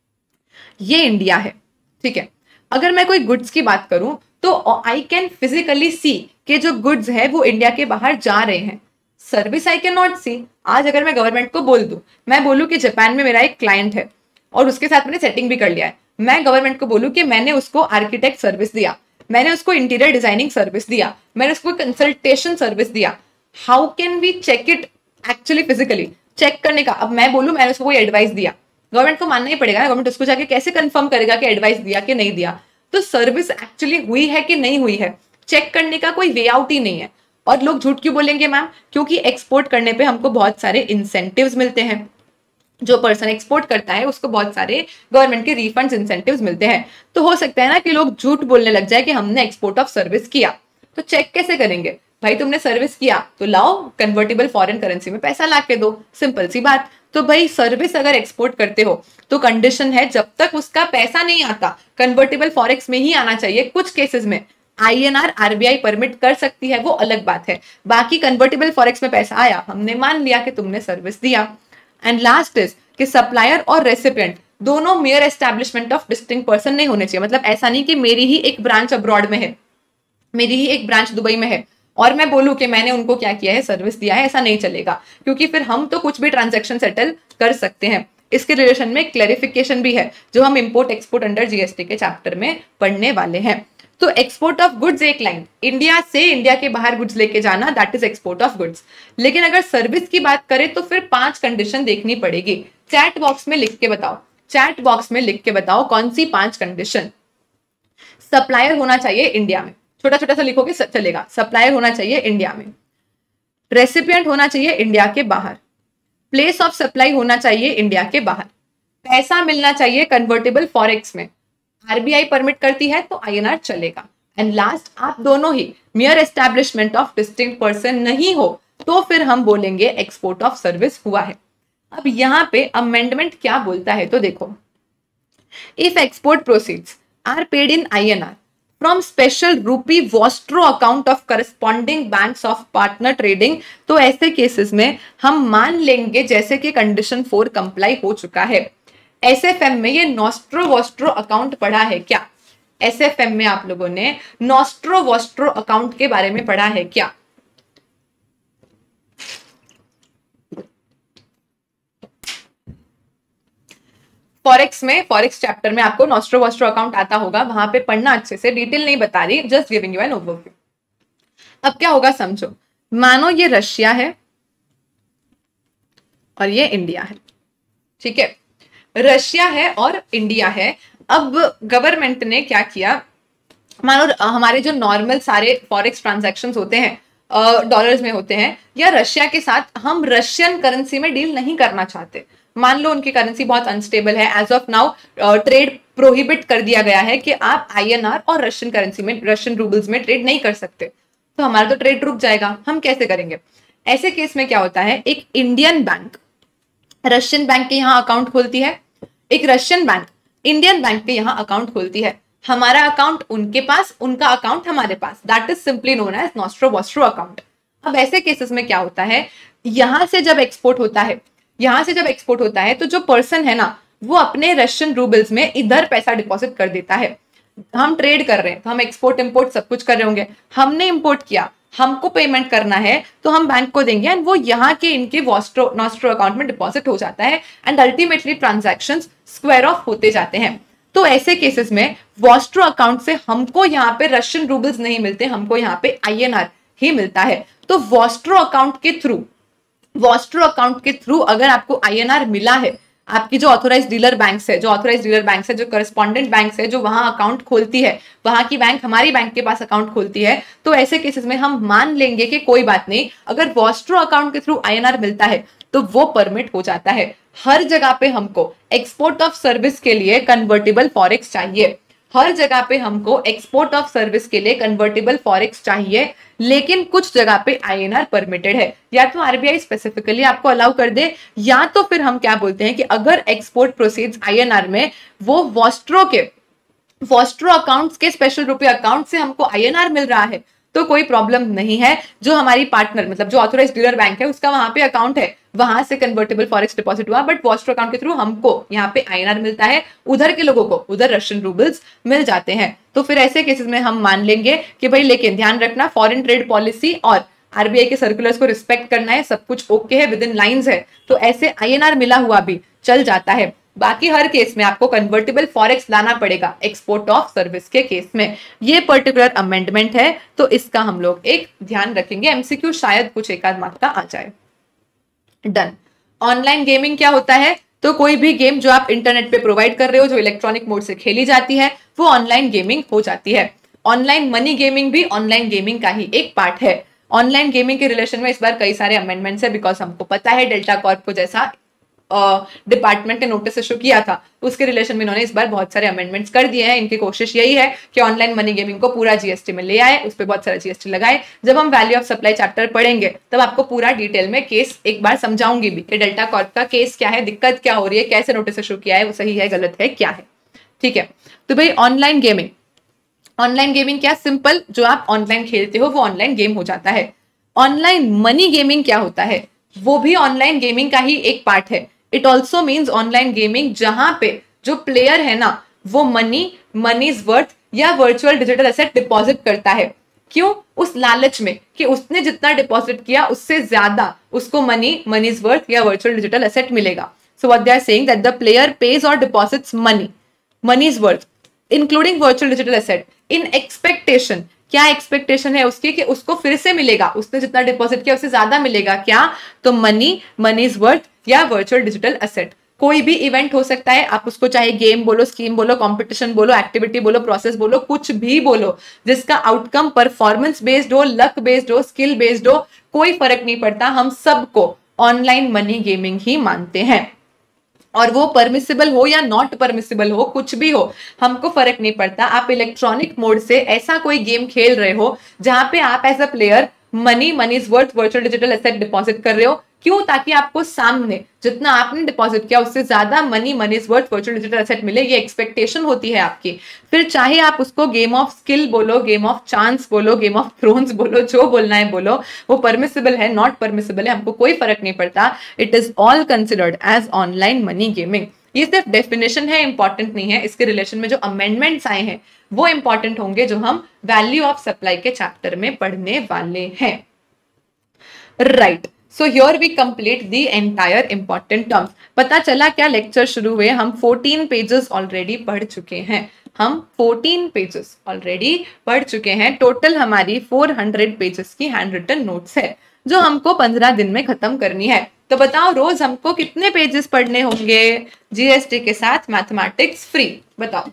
ये इंडिया है, ठीक है। अगर मैं कोई गुड्स की बात करूं तो आई कैन फिजिकली सी कि जो गुड्स है वो इंडिया के बाहर जा रहे हैं। Service I can not see. आज अगर मैं गवर्नमेंट को बोल दूं, मैं बोलूं कि जापान में मेरा एक क्लाइंट है और उसके साथ मैंने सेटिंग भी कर लिया है, मैं गवर्नमेंट को बोलूं कि मैंने उसको आर्किटेक्ट सर्विस दिया, मैंने उसको इंटीरियर डिजाइनिंग सर्विस दिया, मैंने उसको कंसल्टेशन सर्विस दिया, how can we check it actually physically? Check करने का, अब मैं बोलूं मैंने उसको कोई एडवाइस दिया, गवर्नमेंट को मानना ही पड़ेगा ना, गवर्नमेंट उसको जाके कैसे कंफर्म करेगा कि एडवाइस दिया कि नहीं दिया? तो सर्विस एक्चुअली हुई है कि नहीं हुई है, चेक करने का कोई वे आउट ही नहीं है। और लोग झूठ क्यों बोलेंगे मैम? क्योंकि एक्सपोर्ट करने पे हमको बहुत सारे इंसेंटिव्स मिलते हैं, जो पर्सन एक्सपोर्ट करता है उसको बहुत सारे गवर्नमेंट के रिफंड्स इंसेंटिव्स मिलते हैं। तो हो सकता है ना कि लोग झूठ बोलने लग जाए कि हमने एक्सपोर्ट ऑफ सर्विस किया। तो चेक कैसे करेंगे? भाई तुमने सर्विस किया तो लाओ कन्वर्टेबल फॉरेन करेंसी में पैसा ला के दो, सिंपल सी बात। तो भाई सर्विस अगर एक्सपोर्ट करते हो तो कंडीशन है जब तक उसका पैसा नहीं आता कन्वर्टेबल फॉरेक्स में ही आना चाहिए। कुछ केसेस में INR RBI परमिट कर सकती है, वो अलग बात है। बाकी कन्वर्टेबल फॉरेक्स में पैसा आया, हमने मान लिया कि तुमने सर्विस दिया। एंड लास्ट इज कि सप्लायर और रेसिपिएंट दोनों mere establishment of distinct person नहीं होने चाहिए। मतलब ऐसा नहीं कि मेरी ही एक ब्रांच अब्रॉड में है, मेरी ही एक ब्रांच दुबई में है और मैं बोलूं कि मैंने उनको क्या किया है, सर्विस दिया है, ऐसा नहीं चलेगा। क्योंकि फिर हम तो कुछ भी ट्रांजैक्शन सेटल कर सकते हैं। इसके रिलेशन में क्लैरिफिकेशन भी है जो हम इंपोर्ट एक्सपोर्ट अंडर GST के चैप्टर में पढ़ने वाले हैं। तो एक्सपोर्ट ऑफ गुड्स एक लाइन, इंडिया से इंडिया के बाहर गुड्स लेके जाना, that is export of goods. लेकिन अगर सर्विस की बात करें तो फिर 5 कंडीशन देखनी पड़ेगी। चैट बॉक्स में लिख के बताओ, चैट बॉक्स में लिख के बताओ कौन सी 5 कंडीशन। सप्लायर होना चाहिए इंडिया में, छोटा छोटा सा लिखोगे चलेगा। सप्लायर होना चाहिए इंडिया में, रेसिपिएंट होना चाहिए इंडिया के बाहर, प्लेस ऑफ सप्लाई होना चाहिए इंडिया के बाहर, पैसा मिलना चाहिए कन्वर्टेबल फॉरेक्स में, RBI परमिट करती है तो INR चलेगा। एंड लास्ट, आप दोनों ही mere establishment of distinct person नहीं हो तो फिर हम बोलेंगे एक्सपोर्ट ऑफ सर्विस हुआ है। अब यहाँ पे अमेंडमेंट क्या बोलता है तो देखो, if export proceeds are paid in INR from special rupee vostro account of corresponding banks of partner trading, तो ऐसे केसेस में हम मान लेंगे जैसे कि कंडीशन 4 कंप्लाई हो चुका है। SFM में ये नॉस्ट्रो वॉस्ट्रो अकाउंट पढ़ा है क्या? SFM में आप लोगों ने नॉस्ट्रो वॉस्ट्रो अकाउंट के बारे में पढ़ा है क्या? फॉरेक्स में, फॉरेक्स चैप्टर में आपको नॉस्ट्रो वॉस्ट्रो अकाउंट आता होगा, वहां पे पढ़ना अच्छे से, डिटेल नहीं बता रही, just giving you an overview. अब क्या होगा समझो, मानो ये रशिया है और ये इंडिया है, ठीक है, रशिया है और इंडिया है। अब गवर्नमेंट ने क्या किया, मानो हमारे जो नॉर्मल सारे फॉरेक्स ट्रांजैक्शंस होते हैं डॉलर्स में होते हैं, या रशिया के साथ हम रशियन करेंसी में डील नहीं करना चाहते, मान लो उनकी करेंसी बहुत अनस्टेबल है, as of now trade prohibit कर दिया गया है कि आप INR और रशियन करेंसी में, रशियन रूबल्स में ट्रेड नहीं कर सकते, तो हमारा तो ट्रेड रुक जाएगा। हम कैसे करेंगे? ऐसे केस में क्या होता है, एक इंडियन बैंक रशियन बैंक के यहाँ अकाउंट खोलती है, एक रशियन बैंक इंडियन बैंक के यहाँ अकाउंट खोलती है, हमारा अकाउंट उनके पास, उनका अकाउंट हमारे पास, that is simply known as nostro vostro account. अब ऐसे केसेस में क्या होता है, यहां से जब एक्सपोर्ट होता है, यहां से जब एक्सपोर्ट होता है तो जो पर्सन है ना वो अपने रशियन रूबल्स में इधर पैसा डिपॉजिट कर देता है। हम ट्रेड कर रहे हैं तो हम एक्सपोर्ट इंपोर्ट सब कुछ कर रहे होंगे, हमने इंपोर्ट किया, हमको पेमेंट करना है तो हम बैंक को देंगे एंड वो यहाँ के इनके नॉस्ट्रो अकाउंट में डिपॉजिट हो जाता है and ultimately transactions square off होते जाते हैं। तो ऐसे केसेस में वॉस्ट्रो अकाउंट से हमको यहाँ पे रशियन रूबल्स नहीं मिलते, हमको यहाँ पे INR ही मिलता है। तो वॉस्ट्रो अकाउंट के थ्रू अगर आपको INR मिला है, आपकी जो ऑथोराइज डीलर बैंक्स है, जो करस्पॉन्डेंट बैंक्स है, जो वहां अकाउंट खोलती है, वहां की बैंक हमारी बैंक के पास अकाउंट खोलती है, तो ऐसे केसेस में हम मान लेंगे कि कोई बात नहीं, अगर वॉस्ट्रो अकाउंट के थ्रू INR मिलता है तो वो परमिट हो जाता है। हर जगह पे हमको एक्सपोर्ट ऑफ सर्विस के लिए कन्वर्टेबल फॉरेक्स चाहिए, हर जगह पे हमको एक्सपोर्ट ऑफ सर्विस के लिए कन्वर्टेबल फॉरेक्स चाहिए, लेकिन कुछ जगह पे INR परमिटेड है, या तो RBI स्पेसिफिकली आपको अलाउ कर दे, या तो फिर हम क्या बोलते हैं कि अगर एक्सपोर्ट प्रोसीड्स INR में, वो वॉस्ट्रो अकाउंट्स के स्पेशल रुपए अकाउंट से हमको INR मिल रहा है, तो कोई प्रॉब्लम नहीं है। जो हमारी पार्टनर मतलब जो ऑथोराइज्ड डीलर बैंक है उसका वहां पे अकाउंट है, वहां से कन्वर्टेबल फॉरेक्स डिपॉजिट हुआ, बट वॉस्ट्रो अकाउंट के थ्रू हमको यहाँ पे आईएनआर मिलता है, उधर के लोगों को उधर रशियन रूबल्स मिल जाते हैं। तो फिर ऐसे केसेस में हम मान लेंगे कि भाई, लेकिन ध्यान रखना फॉरेन ट्रेड पॉलिसी और आरबीआई के सर्कुलर्स को रिस्पेक्ट करना है, सब कुछ ओके है, विद इन लाइन्स है, तो ऐसे आईएनआर मिला हुआ भी चल जाता है। बाकी हर केस में आपको कन्वर्टेबल फॉरेक्स लाना पड़ेगा एक्सपोर्ट ऑफ सर्विस के केस में। ये पर्टिकुलर अमेंडमेंट है, तो इसका हम लोग एक ध्यान रखेंगे, एमसीक्यू शायद कुछ एक आध मार्क का आ जाए। डन। ऑनलाइन गेमिंग क्या होता है? तो कोई भी गेम जो आप इंटरनेट पे प्रोवाइड कर रहे हो, जो इलेक्ट्रॉनिक मोड से खेली जाती है, वो ऑनलाइन गेमिंग हो जाती है। ऑनलाइन मनी गेमिंग भी ऑनलाइन गेमिंग का ही एक पार्ट है। ऑनलाइन गेमिंग के रिलेशन में इस बार कई सारे अमेंडमेंट्स है, बिकॉज हमको पता है डेल्टा कॉर्प को जैसा डिपार्टमेंट ने नोटिस इशू किया था, उसके रिलेशन में इन्होंने इस बार बहुत सारे अमेंडमेंट्स कर दिए हैं। इनकी कोशिश यही है कि ऑनलाइन मनी गेमिंग को पूरा जीएसटी में ले आए, उस पर बहुत सारा जीएसटी लगाए। जब हम वैल्यू ऑफ सप्लाई चैप्टर पढ़ेंगे तब आपको पूरा डिटेल में केस एक बार समझाऊंगी भी कि डेल्टा कॉर्प का केस क्या है, दिक्कत क्या हो रही है, कैसे नोटिस इशू किया है, वो सही है गलत है क्या है। ठीक है, तो भाई ऑनलाइन गेमिंग क्या? सिंपल, जो आप ऑनलाइन खेलते हो वो ऑनलाइन गेम हो जाता है। ऑनलाइन मनी गेमिंग क्या होता है? वो भी ऑनलाइन गेमिंग का ही एक पार्ट है। It also means online gaming जहां पे जो प्लेयर है ना, वो मनीज वर्थ या वर्चुअल डिजिटल एसेट डिपॉजिट करता है। क्यों? उस लालच में कि उसने जितना डिपॉजिट किया उससे ज्यादा उसको मनीज वर्थ या वर्चुअल डिजिटल एसेट मिलेगा। So what they are saying that the player pays और deposits money's worth including virtual digital asset in expectation. क्या एक्सपेक्टेशन है उसकी? कि उसको फिर से मिलेगा, उसने जितना डिपॉजिट किया उससे ज्यादा मिलेगा। क्या? तो मनीज वर्थ या वर्चुअल डिजिटल एसेट। कोई भी इवेंट हो सकता है, आप उसको चाहे गेम बोलो, स्कीम बोलो, कंपटीशन बोलो, एक्टिविटी बोलो, प्रोसेस बोलो, कुछ भी बोलो, जिसका आउटकम परफॉर्मेंस बेस्ड हो, लक बेस्ड हो, स्किल बेस्ड हो, कोई फर्क नहीं पड़ता, हम सबको ऑनलाइन मनी गेमिंग ही मानते हैं। और वो परमिसिबल हो या नॉट परमिसिबल हो, कुछ भी हो, हमको फर्क नहीं पड़ता। आप इलेक्ट्रॉनिक मोड से ऐसा कोई गेम खेल रहे हो जहां पे आप as a player money's worth virtual digital asset deposit कर रहे हो। क्यों? ताकि आपको सामने जितना आपने डिपॉजिट किया उससे ज्यादा money's worth virtual digital asset मिले, ये एक्सपेक्टेशन होती है आपकी। फिर चाहे आप उसको गेम ऑफ स्किल बोलो, गेम ऑफ चांस बोलो, गेम ऑफ थ्रोन्स बोलो, जो बोलना है बोलो, वो परमिसिबल है, नॉट परमिसिबल है, हमको कोई फर्क नहीं पड़ता। It is all considered as online money gaming. ये सिर्फ डेफिनेशन है, इंपॉर्टेंट नहीं है। इसके रिलेशन में जो अमेंडमेंट्स आए हैं वो इंपॉर्टेंट होंगे, जो हम वैल्यू ऑफ सप्लाई के चैप्टर में पढ़ने वाले हैं। Right, so here we complete the entire important terms. पता चला क्या लेक्चर शुरू हुए, हम 14 पेजेस ऑलरेडी पढ़ चुके हैं। हम 14 पेजेस ऑलरेडी पढ़ चुके हैं। टोटल हमारी 400 पेजेस की हैंड रिटन नोट्स है, जो हमको 15 दिन में खत्म करनी है। तो बताओ रोज हमको कितने पेजेस पढ़ने होंगे जीएसटी के साथ मैथमेटिक्स फ्री? बताओ।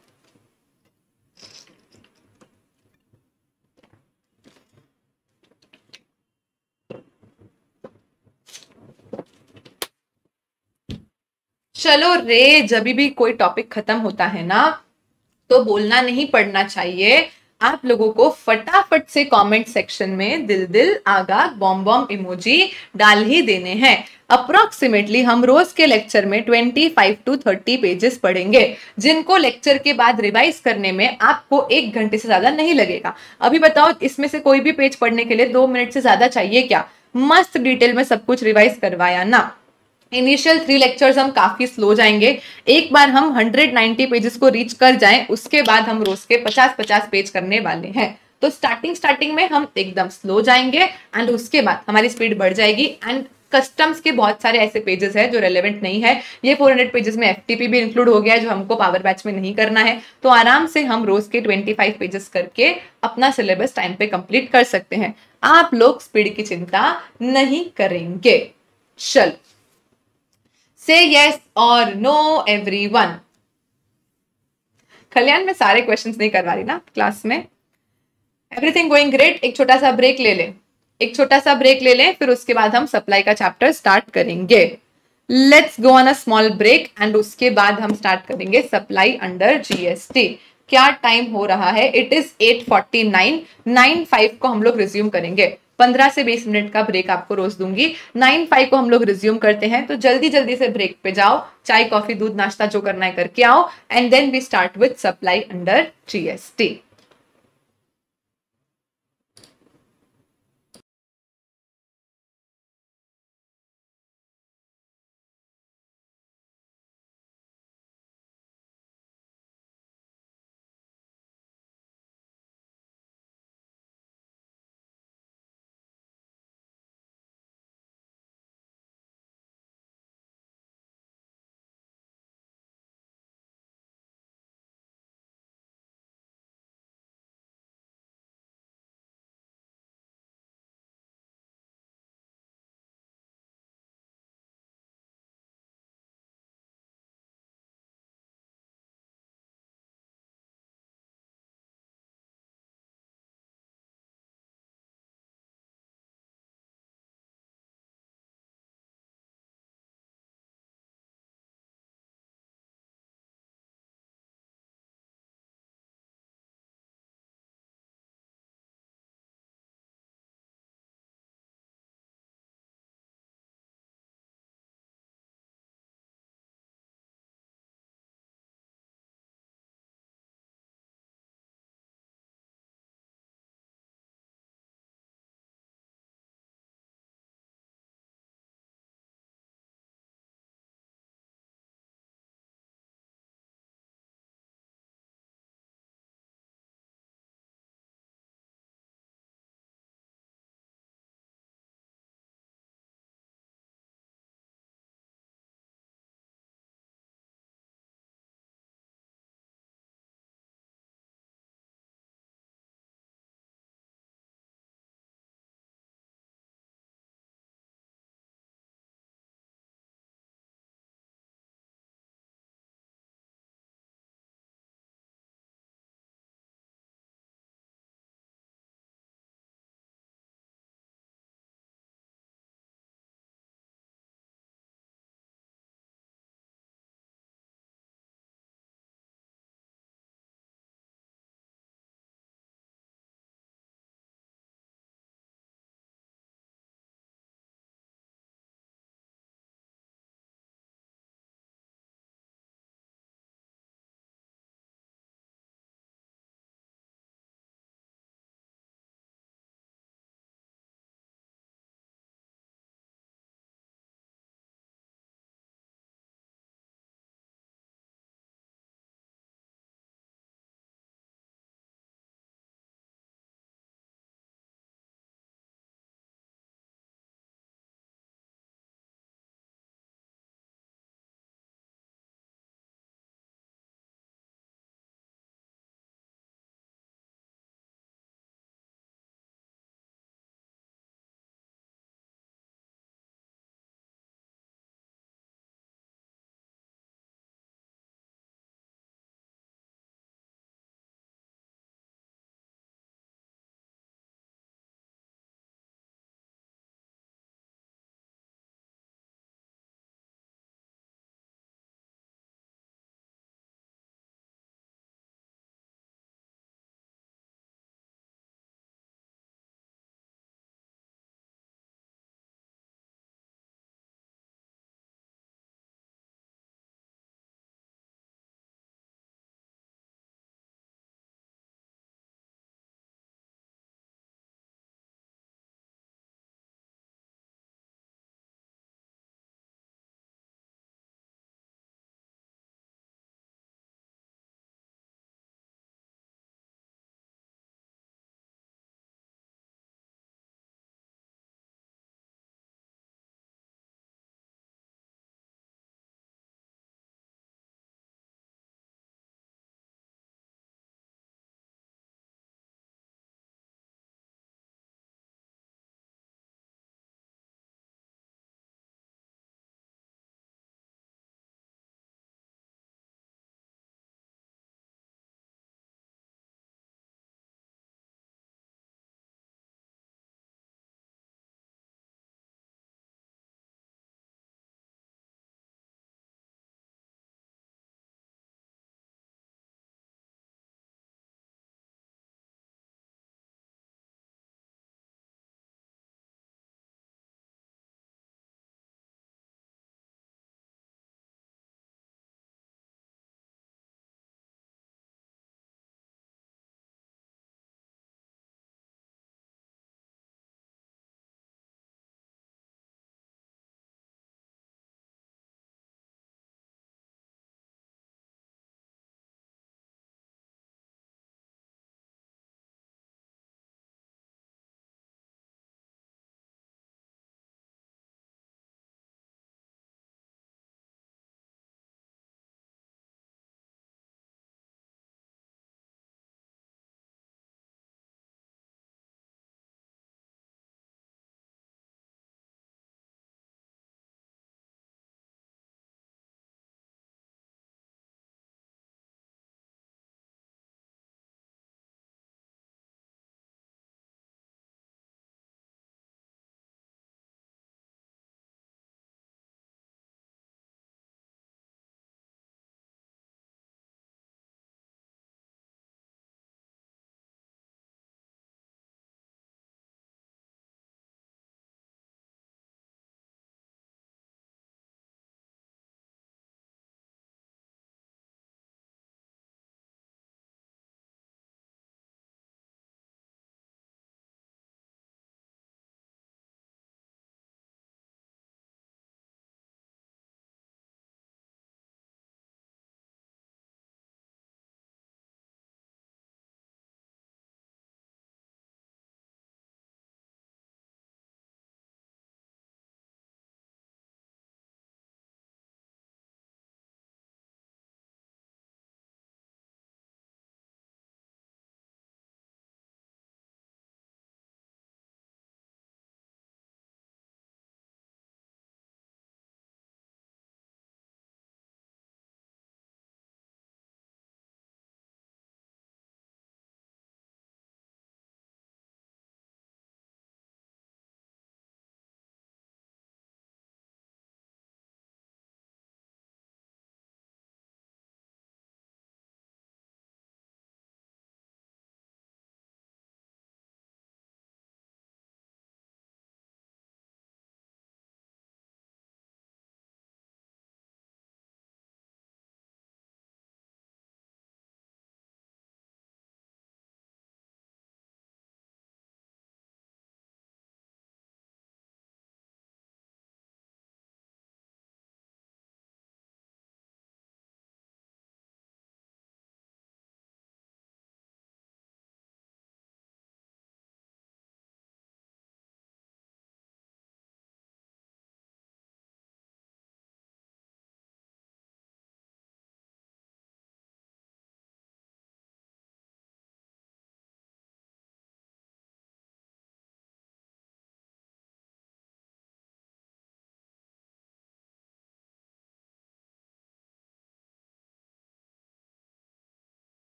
चलो रे, जब भी कोई टॉपिक खत्म होता है ना, तो बोलना नहीं पड़ना चाहिए। आप लोगों को फटाफट से कमेंट सेक्शन में दिल आगा बॉम्ब इमोजी डाल ही देने हैं। अप्रोक्सीमेटली हम रोज के लेक्चर में 25 to 30 पेजेस पढ़ेंगे, जिनको लेक्चर के बाद रिवाइज करने में आपको 1 घंटे से ज्यादा नहीं लगेगा। अभी बताओ, इसमें से कोई भी पेज पढ़ने के लिए 2 मिनट से ज्यादा चाहिए क्या? मस्त डिटेल में सब कुछ रिवाइज करवाया ना। इनिशियल 3 लेक्चर्स हम काफी स्लो जाएंगे। एक बार हम 190 पेजेस को रीच कर जाएं, उसके बाद हम रोज के 50-50 पेज करने वाले हैं। तो स्टार्टिंग में हम एकदम स्लो जाएंगे एंड उसके बाद हमारी स्पीड बढ़ जाएगी। एंड कस्टम्स के बहुत सारे ऐसे पेजेस हैं जो रेलेवेंट नहीं है। ये 400 पेजेस में एफटीपी भी इंक्लूड हो गया है, जो हमको पावर बैच में नहीं करना है। तो आराम से हम रोज के 25 पेजेस करके अपना सिलेबस टाइम पे कंप्लीट कर सकते हैं। आप लोग स्पीड की चिंता नहीं करेंगे। चलो, Say yes or no everyone. कल्याण, मैं सारे क्वेश्चंस नहीं करवा रही ना क्लास में। Everything going great. एक छोटा सा ब्रेक ले लें, फिर उसके बाद हम सप्लाई का चैप्टर स्टार्ट करेंगे। Let's go on a small break and उसके बाद हम स्टार्ट करेंगे सप्लाई अंडर जीएसटी। क्या टाइम हो रहा है? It is 8:49। 9:05 को हम लोग रिज्यूम करेंगे। 15 से 20 मिनट का ब्रेक आपको रोज दूंगी। 9:05 को हम लोग रिज्यूम करते हैं, तो जल्दी से ब्रेक पे जाओ, चाय कॉफी दूध नाश्ता जो करना है करके आओ, and then we start with supply under GST.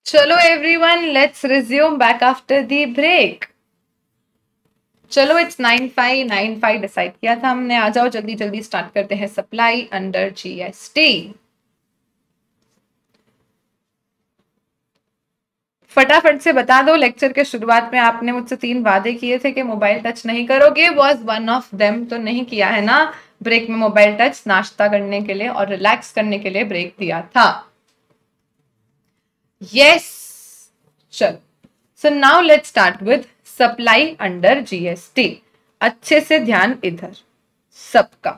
चलो everyone, let's resume back after the break. चलो इट्स 9595 डिसाइड किया था हमने। आ जाओ जल्दी जल्दी स्टार्ट करते हैं। Supply under GST. फटाफट से बता दो, लेक्चर के शुरुआत में आपने मुझसे 3 वादे किए थे कि मोबाइल टच नहीं करोगे। वॉज वन ऑफ देम तो नहीं किया है ना? ब्रेक में मोबाइल टच नाश्ता करने के लिए और रिलैक्स करने के लिए ब्रेक दिया था। यस, चलो so now let's start with supply under GST. अच्छे से ध्यान इधर सबका,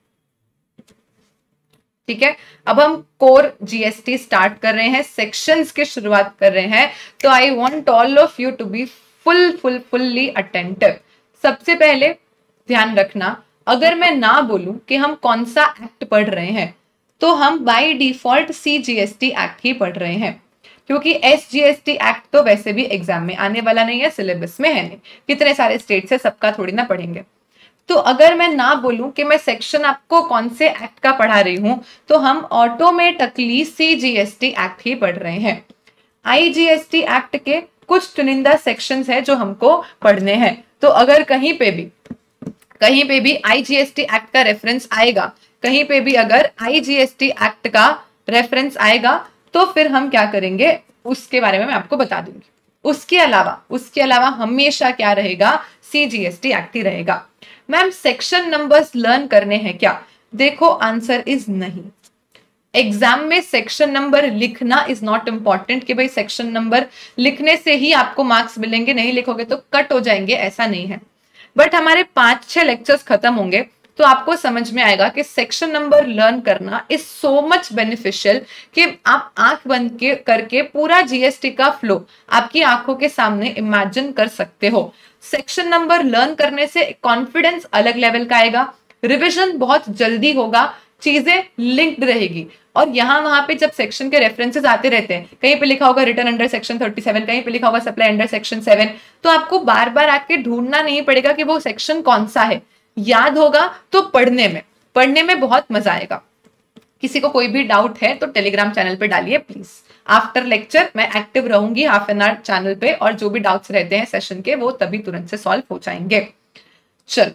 ठीक है। अब हम कोर जीएसटी स्टार्ट कर रहे हैं, सेक्शंस की शुरुआत कर रहे हैं। तो I want all of you to be fully attentive. सबसे पहले ध्यान रखना, अगर मैं ना बोलूं कि हम कौन सा एक्ट पढ़ रहे हैं, तो हम बाय डिफॉल्ट सीजीएसटी एक्ट ही पढ़ रहे हैं, क्योंकि एसजीएसटी एक्ट तो वैसे भी एग्जाम में आने वाला नहीं है, सिलेबस में है नहीं। कितने सारे स्टेट से सबका थोड़ी ना पढ़ेंगे। तो अगर मैं ना बोलूं कि मैं सेक्शन आपको कौन से एक्ट का पढ़ा रही हूं, तो हम ऑटोमेटिकली सीजीएसटी एक्ट ही पढ़ रहे हैं। आईजीएसटी एक्ट के कुछ चुनिंदा सेक्शंस है जो हमको पढ़ने हैं। तो अगर कहीं पे भी आईजीएसटी एक्ट का रेफरेंस आएगा, कहीं पे भी अगर आईजीएसटी एक्ट का रेफरेंस आएगा, तो फिर हम क्या करेंगे उसके बारे में मैं आपको बता दूंगी। उसके अलावा हमेशा क्या रहेगा? सीजीएसटी एक्ट ही रहेगा। मैम सेक्शन नंबर्स लर्न करने हैं क्या? देखो आंसर इज नहीं। एग्जाम में सेक्शन नंबर लिखना इज नॉट इंपॉर्टेंट कि भाई सेक्शन नंबर लिखने से ही आपको मार्क्स मिलेंगे, नहीं लिखोगे तो कट हो जाएंगे, ऐसा नहीं है। बट हमारे 5-6 लेक्चर्स खत्म होंगे तो आपको समझ में आएगा कि सेक्शन नंबर लर्न करना इज सो मच बेनिफिशियल कि आप आंख बंद करके पूरा जीएसटी का फ्लो आपकी आंखों के सामने इमेजिन कर सकते हो। सेक्शन नंबर लर्न करने से कॉन्फिडेंस अलग लेवल का आएगा, रिविजन बहुत जल्दी होगा, चीजें लिंक्ड रहेगी। और यहाँ वहां पे जब सेक्शन के रेफरेंसेस आते रहते हैं, कहीं पे लिखा होगा रिटर्न अंडर सेक्शन 37, कहीं पे लिखा होगा सप्लाई अंडर सेक्शन 7, तो आपको बार बार आके ढूंढना नहीं पड़ेगा कि वो सेक्शन कौन सा है। याद होगा तो पढ़ने में बहुत मजा आएगा। किसी को कोई भी डाउट है तो टेलीग्राम चैनल पे डालिए प्लीज। आफ्टर लेक्चर मैं एक्टिव रहूंगी हाफ एन आवर चैनल पे, और जो भी डाउट्स रहते हैं सेशन के वो तभी तुरंत से सॉल्व हो जाएंगे। चल,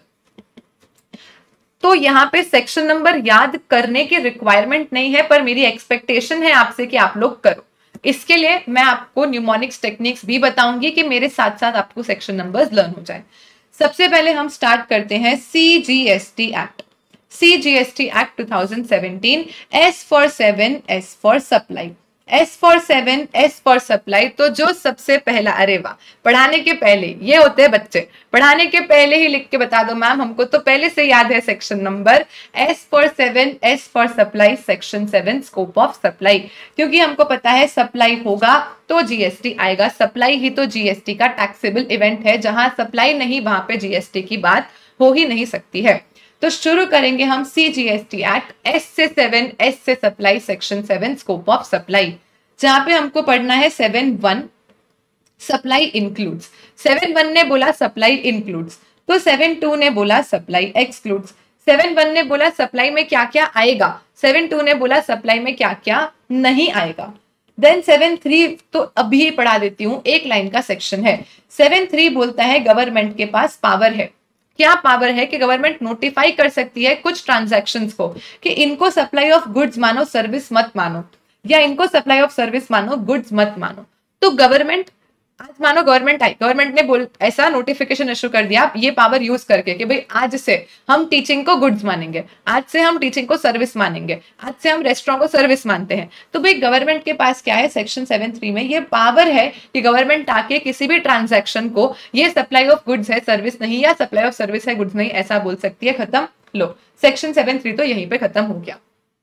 तो यहाँ पे सेक्शन नंबर याद करने की रिक्वायरमेंट नहीं है, पर मेरी एक्सपेक्टेशन है आपसे कि आप लोग करो। इसके लिए मैं आपको न्यूमोनिक्स टेक्निक्स भी बताऊंगी कि मेरे साथ साथ आपको सेक्शन नंबर्स लर्न हो जाए। सबसे पहले हम स्टार्ट करते हैं CGST act. CGST act 2017, S for 7, S for supply. S for 7, S for supply. तो जो सबसे पहला, अरे वाह, पढ़ाने के पहले ये होते हैं बच्चे, पढ़ाने के पहले ही लिख के बता दो मैम हमको तो पहले से याद है section number. S for 7, S for supply, section 7 scope of supply. क्योंकि हमको पता है सप्लाई होगा तो जीएसटी आएगा, सप्लाई ही तो जीएसटी का टैक्सेबल इवेंट है, जहां सप्लाई नहीं वहां पे जीएसटी की बात हो ही नहीं सकती है। तो शुरू करेंगे हम सीजीएसटी एक्ट, एस से 7, एस से supply, section 7 scope of supply, जहां पे हमको पढ़ना है 7(1) सप्लाई इंक्लूड्स। 7(1) ने बोला सप्लाई इंक्लूड्स, तो 7(2) ने बोला सप्लाई एक्सक्लूड्स। 7(1) ने बोला सप्लाई में क्या क्या आएगा, 7(2) ने बोला सप्लाई में क्या क्या नहीं आएगा। देन 7(3) तो अभी पढ़ा देती हूँ, एक लाइन का सेक्शन है। 7(3) बोलता है गवर्नमेंट के पास पावर है। क्या पावर है? कि गवर्नमेंट नोटिफाई कर सकती है कुछ ट्रांजैक्शंस को कि इनको सप्लाई ऑफ गुड्स मानो, सर्विस मत मानो, या इनको सप्लाई ऑफ सर्विस मानो, गुड्स मत मानो। तो गवर्नमेंट, आज मानो गवर्नमेंट आई, गवर्नमेंट ने ऐसा नोटिफिकेशन इशू कर दिया ये पावर यूज करके कि भाई आज से हम टीचिंग को गुड्स मानेंगे, आज से हम टीचिंग को सर्विस मानेंगे, आज से हम रेस्टोरेंट को सर्विस मानते हैं। तो भाई गवर्नमेंट के पास क्या है? सेक्शन 7(3) में ये पावर है कि गवर्नमेंट आके किसी भी ट्रांजैक्शन को ये सप्लाई ऑफ गुड्स है, सर्विस नहीं, या सप्लाई ऑफ सर्विस है, गुड्स नहीं, ऐसा बोल सकती है। खत्म, लो सेक्शन 7(3) तो यहीं पे खत्म हो गया।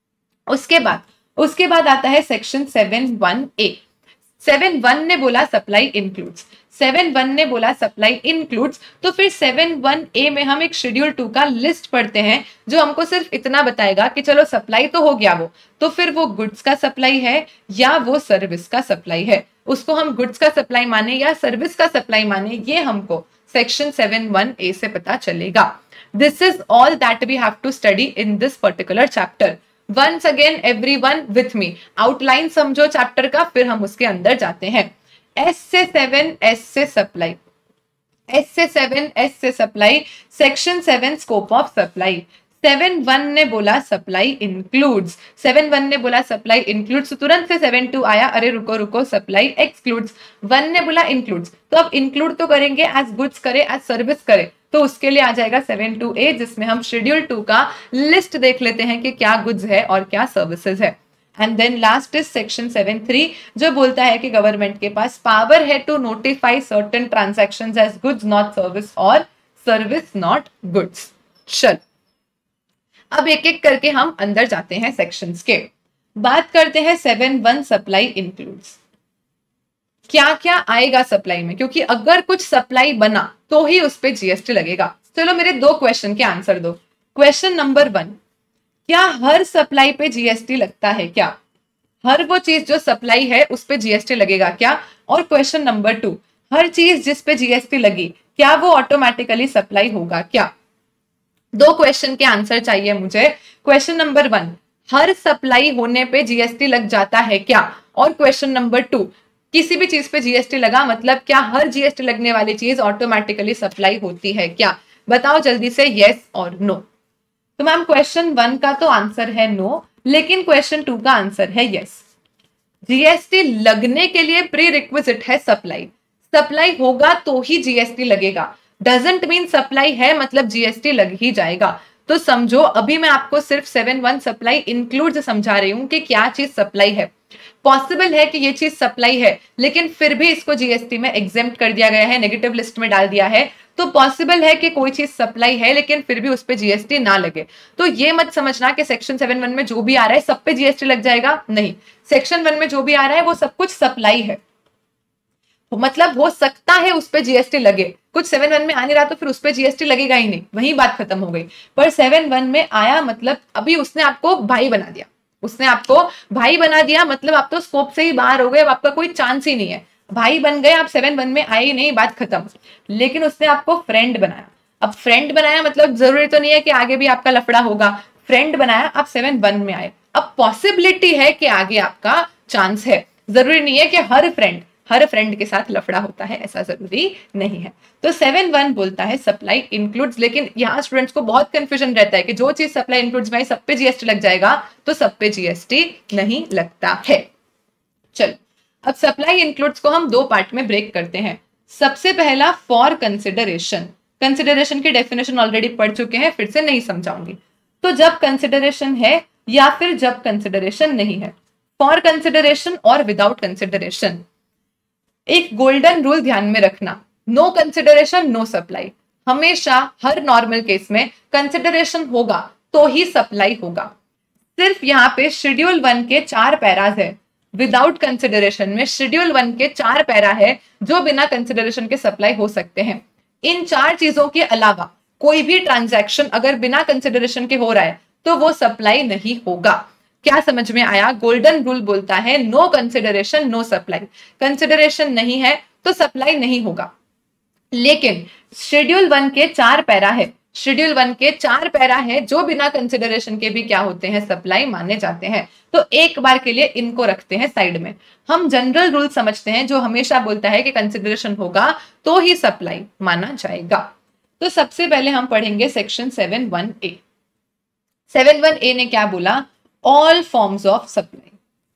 उसके बाद आता है सेक्शन 7(1)(a). 7(1) ने बोला सप्लाई इंक्लूड्स, 7(1) ने बोला सप्लाई इंक्लूड्स, तो फिर 7(1)(a) में हम एक शेड्यूल 2 का लिस्ट पढ़ते हैं जो हमको सिर्फ इतना बताएगा कि चलो सप्लाई तो हो गया वो, तो फिर वो गुड्स का सप्लाई है या वो सर्विस का सप्लाई है, उसको हम गुड्स का सप्लाई माने या सर्विस का सप्लाई माने, ये हमको सेक्शन 7(1)(a) से पता चलेगा। This is all that we have to study in this particular chapter. Once again everyone with me, outline समझो चैप्टर का, फिर हम उसके अंदर जाते हैं। एस से 7, एस से सप्लाई, एस से 7, एस से supply, section 7 scope of supply. 7.1 ने बोला सप्लाई इंक्लूड्स, 7.1 ने बोला सप्लाई इंक्लूड्स, तो तुरंत से 7.2 आया, अरे रुको रुको सप्लाई एक्सक्लूड्स। 1 ने बोला इंक्लूड्स, तो अब इंक्लूड तो करेंगे, एज गुड्स करे एज सर्विस करे, तो उसके लिए आ जाएगा 7.2a, जिसमें हम शेड्यूल 2 का लिस्ट देख लेते हैं कि क्या गुड्स है और क्या सर्विसेज है। And then last is section 7.3 जो बोलता है कि गवर्नमेंट के पास पावर है to notify certain transactions as goods not service और सर्विस नॉट गुड्स। चल अब एक एक करके हम अंदर जाते हैं सेक्शंस के, बात करते हैं 7.1 सप्लाई इंक्लूड्स। क्या क्या आएगा सप्लाई में, क्योंकि अगर कुछ सप्लाई बना तो ही उस पे जीएसटी लगेगा। चलो मेरे 2 क्वेश्चन के आंसर दो। क्वेश्चन नंबर 1, क्या हर सप्लाई पे जीएसटी लगता है क्या? हर वो चीज जो सप्लाई है उस पे जीएसटी लगेगा क्या? और क्वेश्चन नंबर 2, हर चीज जिस पे जीएसटी लगी क्या वो ऑटोमेटिकली सप्लाई होगा क्या? 2 क्वेश्चन के आंसर चाहिए मुझे। क्वेश्चन नंबर 1, हर सप्लाई होने पे जीएसटी लग जाता है क्या? और क्वेश्चन नंबर 2, किसी भी चीज पे जीएसटी लगा मतलब क्या हर जीएसटी लगने वाली चीज ऑटोमेटिकली सप्लाई होती है क्या? बताओ जल्दी से यस और नो। तो मैम क्वेश्चन 1 का तो आंसर है नो, लेकिन क्वेश्चन 2 का आंसर है यस। जीएसटी लगने के लिए प्री रिक्विजिट है सप्लाई, सप्लाई होगा तो ही जीएसटी लगेगा। डजंट मीन सप्लाई है मतलब जीएसटी लग ही जाएगा। तो समझो अभी मैं आपको सिर्फ 7.1 सप्लाई इंक्लूड समझा रही हूं कि क्या चीज सप्लाई है। पॉसिबल है कि ये चीज सप्लाई है लेकिन फिर भी इसको जीएसटी में एग्जेम्प्ट कर दिया गया है, नेगेटिव लिस्ट में डाल दिया है। तो पॉसिबल है कि कोई चीज सप्लाई है लेकिन फिर भी उस पे जीएसटी ना लगे। तो ये मत समझना कि सेक्शन 7.1 में जो भी आ रहा है सब पे जीएसटी लग जाएगा, नहीं। सेक्शन 1 में जो भी आ रहा है वो सब कुछ सप्लाई है, मतलब हो सकता है उस पे जीएसटी लगे। कुछ 7.1 में आ नहीं रहा तो फिर उस पे जीएसटी लगेगा ही नहीं, वही बात खत्म हो गई। पर 7.1 में आया मतलब अभी उसने आपको भाई बना दिया, उसने आपको भाई बना दिया मतलब आप तो स्कोप से ही बाहर हो गए, अब आपका कोई चांस ही नहीं है। भाई बन गए, आप 7.1 में आए ही नहीं, बात खत्म। लेकिन उसने आपको फ्रेंड बनाया। अब फ्रेंड बनाया मतलब जरूरी तो नहीं है कि आगे भी आपका लफड़ा होगा। फ्रेंड बनाया, आप 7.1 में आए, अब पॉसिबिलिटी है कि आगे आपका चांस है। जरूरी नहीं है कि हर फ्रेंड के साथ लफड़ा होता है, ऐसा जरूरी नहीं है। तो 7.1 बोलता है सप्लाई इंक्लूड्स, लेकिन यहाँ स्टूडेंट्स को बहुत कंफ्यूजन रहता है कि जो चीज सप्लाई इंक्लूड्स में सब पे जीएसटी लग जाएगा, तो सब पे जीएसटी नहीं लगता है। चलो अब सप्लाई इंक्लूड्स को हम 2 पार्ट में ब्रेक करते हैं। सबसे पहला फॉर कंसिडरेशन। कंसिडरेशन की डेफिनेशन ऑलरेडी पढ़ चुके हैं, फिर से नहीं समझाऊंगी। तो जब कंसिडरेशन है या फिर जब कंसिडरेशन नहीं है, फॉर कंसिडरेशन और विदाउट कंसिडरेशन। एक गोल्डन रूल ध्यान में रखना, नो कंसिडरेशन नो सप्लाई। हमेशा हर नॉर्मल केस में कंसिडरेशन होगा तो ही सप्लाई होगा। सिर्फ यहाँ पे शेड्यूल 1 के 4 पैराज है, विदाउट कंसिडरेशन में शेड्यूल 1 के 4 पैरा है जो बिना कंसिडरेशन के सप्लाई हो सकते हैं। इन 4 चीजों के अलावा कोई भी ट्रांजैक्शन अगर बिना कंसिडरेशन के हो रहा है तो वो सप्लाई नहीं होगा। क्या समझ में आया? गोल्डन रूल बोलता है no consideration no supply. Consideration नहीं है तो सप्लाई नहीं होगा। लेकिन शेड्यूल 1 के 4 पैरा है, शेड्यूल 1 के 4 पैरा है जो बिना कंसिडरेशन के भी क्या होते हैं, सप्लाई माने जाते हैं। तो एक बार के लिए इनको रखते हैं साइड में। हम जनरल रूल समझते हैं जो हमेशा बोलता है कि कंसिडरेशन होगा तो ही सप्लाई माना जाएगा। तो सबसे पहले हम पढ़ेंगे सेक्शन 7.1a। 7.1a ने क्या बोला? All forms of supply.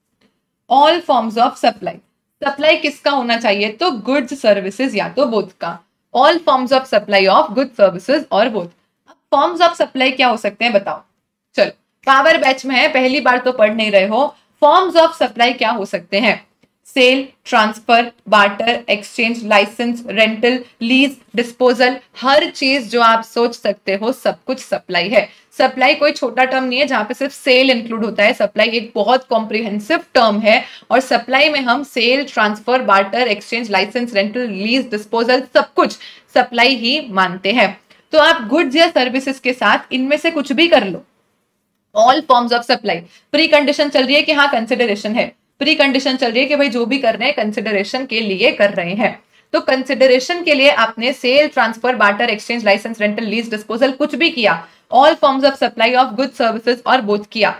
All forms of supply, supply किसका होना चाहिए? तो गुड्स सर्विसेज या तो बोथ का। All forms of supply of goods services और बोथ। अब फॉर्म्स ऑफ सप्लाई क्या हो सकते हैं बताओ? चलो पावर बैच में है, पहली बार तो पढ़ नहीं रहे हो। फॉर्म्स ऑफ सप्लाई क्या हो सकते हैं? Sale, transfer, barter, exchange, licence, rental, lease, disposal, हर चीज जो आप सोच सकते हो सब कुछ सप्लाई है। सप्लाई कोई छोटा टर्म नहीं है जहां पे सिर्फ सेल इंक्लूड होता है। सप्लाई एक बहुत कॉम्प्रिहेंसिव टर्म है और सप्लाई में हम sale, transfer, barter, exchange, licence, rental, lease, disposal सब कुछ सप्लाई ही मानते हैं। तो आप गुड्स या सर्विसेज के साथ इनमें से कुछ भी कर लो, all forms of supply. Precondition चल रही है कि हाँ कंसिडरेशन है, प्री कंडीशन चल रही है कि भाई जो भी कर रहे हैं कंसिडरेशन के लिए कर रहे हैं। तो कंसिडरेशन के लिए आपने sale, transfer, barter, exchange, licence, rental, lease, disposal कुछ भी किया, all forms of supply of goods services और बोथ किया।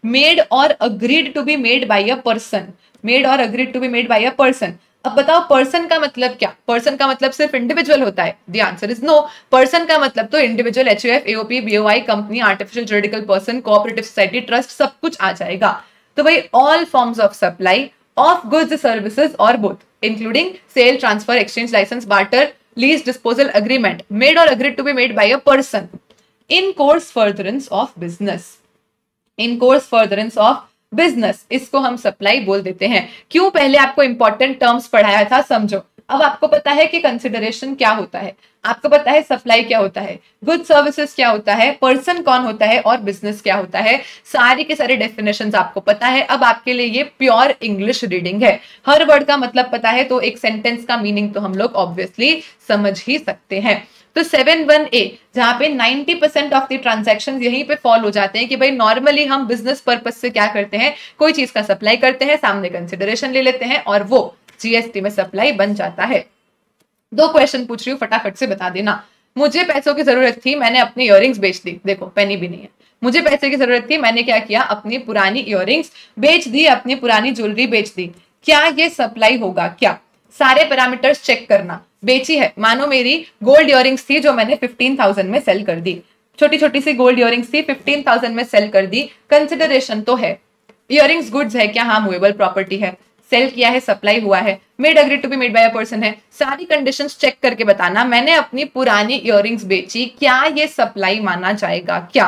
मेड और agreed to be made by a person, made और agreed to be made by a person. अब बताओ person का मतलब क्या? पर्सन का मतलब सिर्फ इंडिविजुअल होता है? The answer is no. Person का मतलब तो individual, HUF, AOP, BOI, company, artificial juridical person, cooperative society, trust, सब कुछ आ जाएगा। तो भाई all forms of supply of goods services और both including sale, transfer, exchange, licence, barter, lease, disposal agreement, made और agreed to be made by a person in course furtherance of business, in course furtherance of business, इसको हम supply बोल देते हैं। क्यों? पहले आपको इंपॉर्टेंट टर्म्स पढ़ाया था, समझो। अब आपको पता है कि कंसिडरेशन क्या होता है, आपको पता है सप्लाई क्या होता है, गुड सर्विसेज क्या होता है, पर्सन कौन होता है और बिजनेस क्या होता है, सारी के सारे डेफिनेशंस आपको पता है। अब आपके लिए ये प्योर इंग्लिश रीडिंग है, हर वर्ड का मतलब पता है तो एक सेंटेंस का मीनिंग तो हम लोग ऑब्वियसली समझ ही सकते हैं। तो 7(1)(a) जहां पे 90% ऑफ द ट्रांजैक्शंस यहीं पे फॉल हो जाते हैं कि भाई नॉर्मली हम बिजनेस पर्पस से क्या करते हैं, कोई चीज का सप्लाई करते हैं, सामने कंसिडरेशन ले लेते हैं और वो जीएसटी में सप्लाई बन जाता है। दो क्वेश्चन पूछ रही हूँ, फटाफट से बता देना। मुझे पैसों की जरूरत थी, मैंने अपनी इयररिंग्स बेच दी, देखो पेनी भी नहीं है। मुझे पैसे की जरूरत थी, मैंने क्या किया, अपनी पुरानी इयररिंग्स बेच दी, अपनी पुरानी ज्वेलरी बेच दी। क्या ये सप्लाई होगा? क्या? सारे पैरामीटर्स चेक करना। बेची है, मानो मेरी गोल्ड इयररिंग्स थी जो मैंने 15,000 में सेल कर दी, छोटी छोटी सी गोल्ड इयररिंग्स थी, 15,000 में सेल कर दी, कंसिडरेशन तो है। इयररिंग्स गुड्स है क्या? हाँ, मूवेबल प्रॉपर्टी है, सेल किया है, सप्लाई हुआ है, made agreed to be made by a person है। सारी कंडीशंस चेक करके बताना, मैंने अपनी पुरानी इयररिंग्स बेची, क्या ये सप्लाई माना जाएगा? क्या?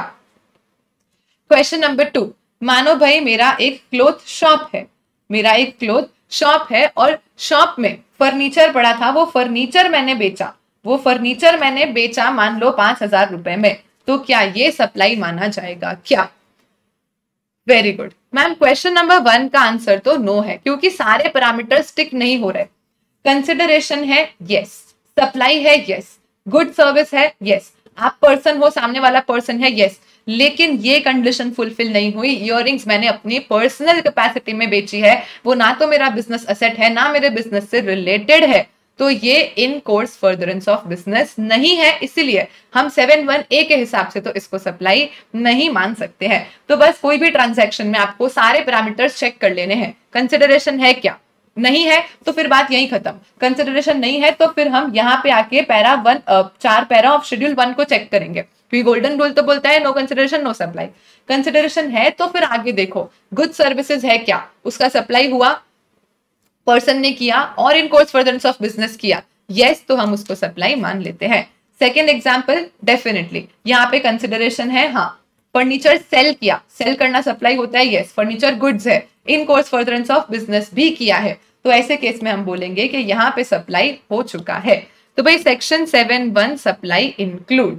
क्वेश्चन नंबर 2, मानो भाई मेरा एक क्लोथ शॉप है, मेरा एक क्लोथ शॉप है और शॉप में फर्नीचर पड़ा था, वो फर्नीचर मैंने बेचा, वो फर्नीचर मैंने बेचा मान लो 5,000 रुपए में, तो क्या ये सप्लाई माना जाएगा? क्या? Very good ma'am. Question number 1 का आंसर तो नो है, क्योंकि सारे पैरामीटर्स टिक नहीं हो रहे। कंसिडरेशन है, यस। सप्लाई है, यस। गुड सर्विस है, यस। आप पर्सन हो, सामने वाला पर्सन है, यस। लेकिन ये कंडीशन फुलफिल नहीं हुई। इयररिंग्स मैंने अपनी पर्सनल कैपेसिटी में बेची है, वो ना तो मेरा बिजनेस एसेट है, ना मेरे बिजनेस से रिलेटेड है, तो ये in course furtherance of business नहीं है। इसीलिए हम 7(1)(a) के हिसाब से तो इसको सप्लाई नहीं मान सकते हैं। तो बस कोई भी ट्रांजैक्शन में आपको सारे पैरामीटर्स चेक कर लेने हैं। कंसिडरेशन है क्या? नहीं है तो फिर बात यही खत्म। कंसिडरेशन नहीं है तो फिर हम यहाँ पे आके पैरा 1 4 पैरा ऑफ शेड्यूल 1 को चेक करेंगे, क्योंकि गोल्डन रूल तो बोलता है no consideration no supply. Consideration है तो फिर आगे देखो, गुड सर्विसेज है क्या? उसका सप्लाई हुआ, पर्सन ने किया और in course furtherance of business किया, यस, तो हम उसको सप्लाई मान लेते हैं। सेकेंड एग्जाम्पल, डेफिनेटली यहाँ पे कंसिडरेशन है, हाँ। फर्नीचर सेल किया, सेल करना सप्लाई होता है, यस। फर्नीचर गुड्स है, in course furtherance of business भी किया है, तो ऐसे केस में हम बोलेंगे कि यहाँ पे सप्लाई हो चुका है। तो भाई section 7(1) supply includes,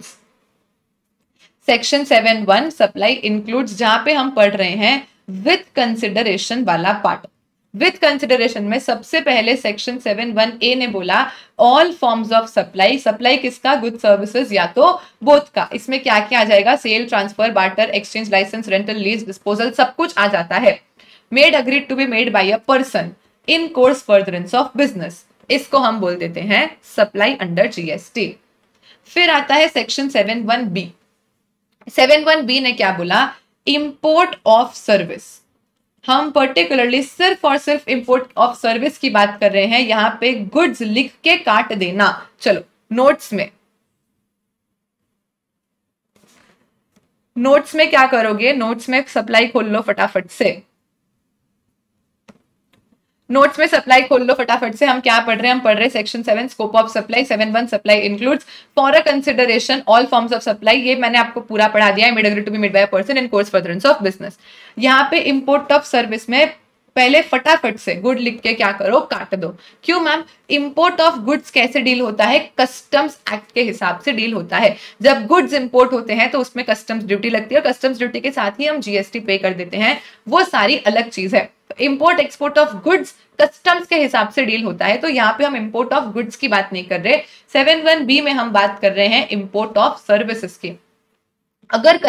section 7(1) supply includes, जहां पे हम पढ़ रहे हैं विथ कंसिडरेशन वाला पार्ट। विथ कंसिडरेशन में सबसे पहले सेक्शन 7(1)(a) ने बोला all forms of supply, supply किसका? गुड सर्विसेज या तो बोथ का। इसमें क्या क्या आ जाएगा? Sale, transfer, barter, exchange, licence, rental, lease, disposal, सब कुछ आ जाता है। Made agreed to be made by a person in course furtherance of business, इसको हम बोल देते हैं सप्लाई अंडर जीएसटी। फिर आता है सेक्शन 7(1)(b). 7(1)(b) ने क्या बोला? Import of service. हम पर्टिकुलरली सिर्फ और सिर्फ इंपोर्ट ऑफ सर्विस की बात कर रहे हैं, यहां पे गुड्स लिख के काट देना। चलो नोट्स में क्या करोगे? नोट्स में सप्लाई खोल लो फटाफट से, नोट्स में सप्लाई खोल लो फटाफट से। हम क्या पढ़ रहे हैं? हम पढ़ रहे हैं section 7 scope of supply. 7(1) supply includes for a consideration all forms of supply, ये मैंने आपको पूरा पढ़ा दिया है। Made agreed to be made by a person in course furtherance of business. यहाँ पे इंपोर्ट ऑफ सर्विस में पहले फटाफट से गुड लिख के क्या करो? काट दो। क्यों मैम? इंपोर्ट ऑफ गुड्स कैसे डील होता है? कस्टम्स एक्ट के हिसाब से डील होता है। जब गुड्स इंपोर्ट होते हैं तो उसमें कस्टम्स ड्यूटी लगती है और कस्टम्स ड्यूटी के साथ ही हम जीएसटी पे कर देते हैं, वो सारी अलग चीज है। Import export of goods customs के हिसाब से डील होता है, तो यहाँ पे हम इंपोर्ट ऑफ गुड्स की बात नहीं कर रहे। 7(1)(b) में हम बात कर रहे हैं इंपोर्ट ऑफ सर्विसेज की। अगर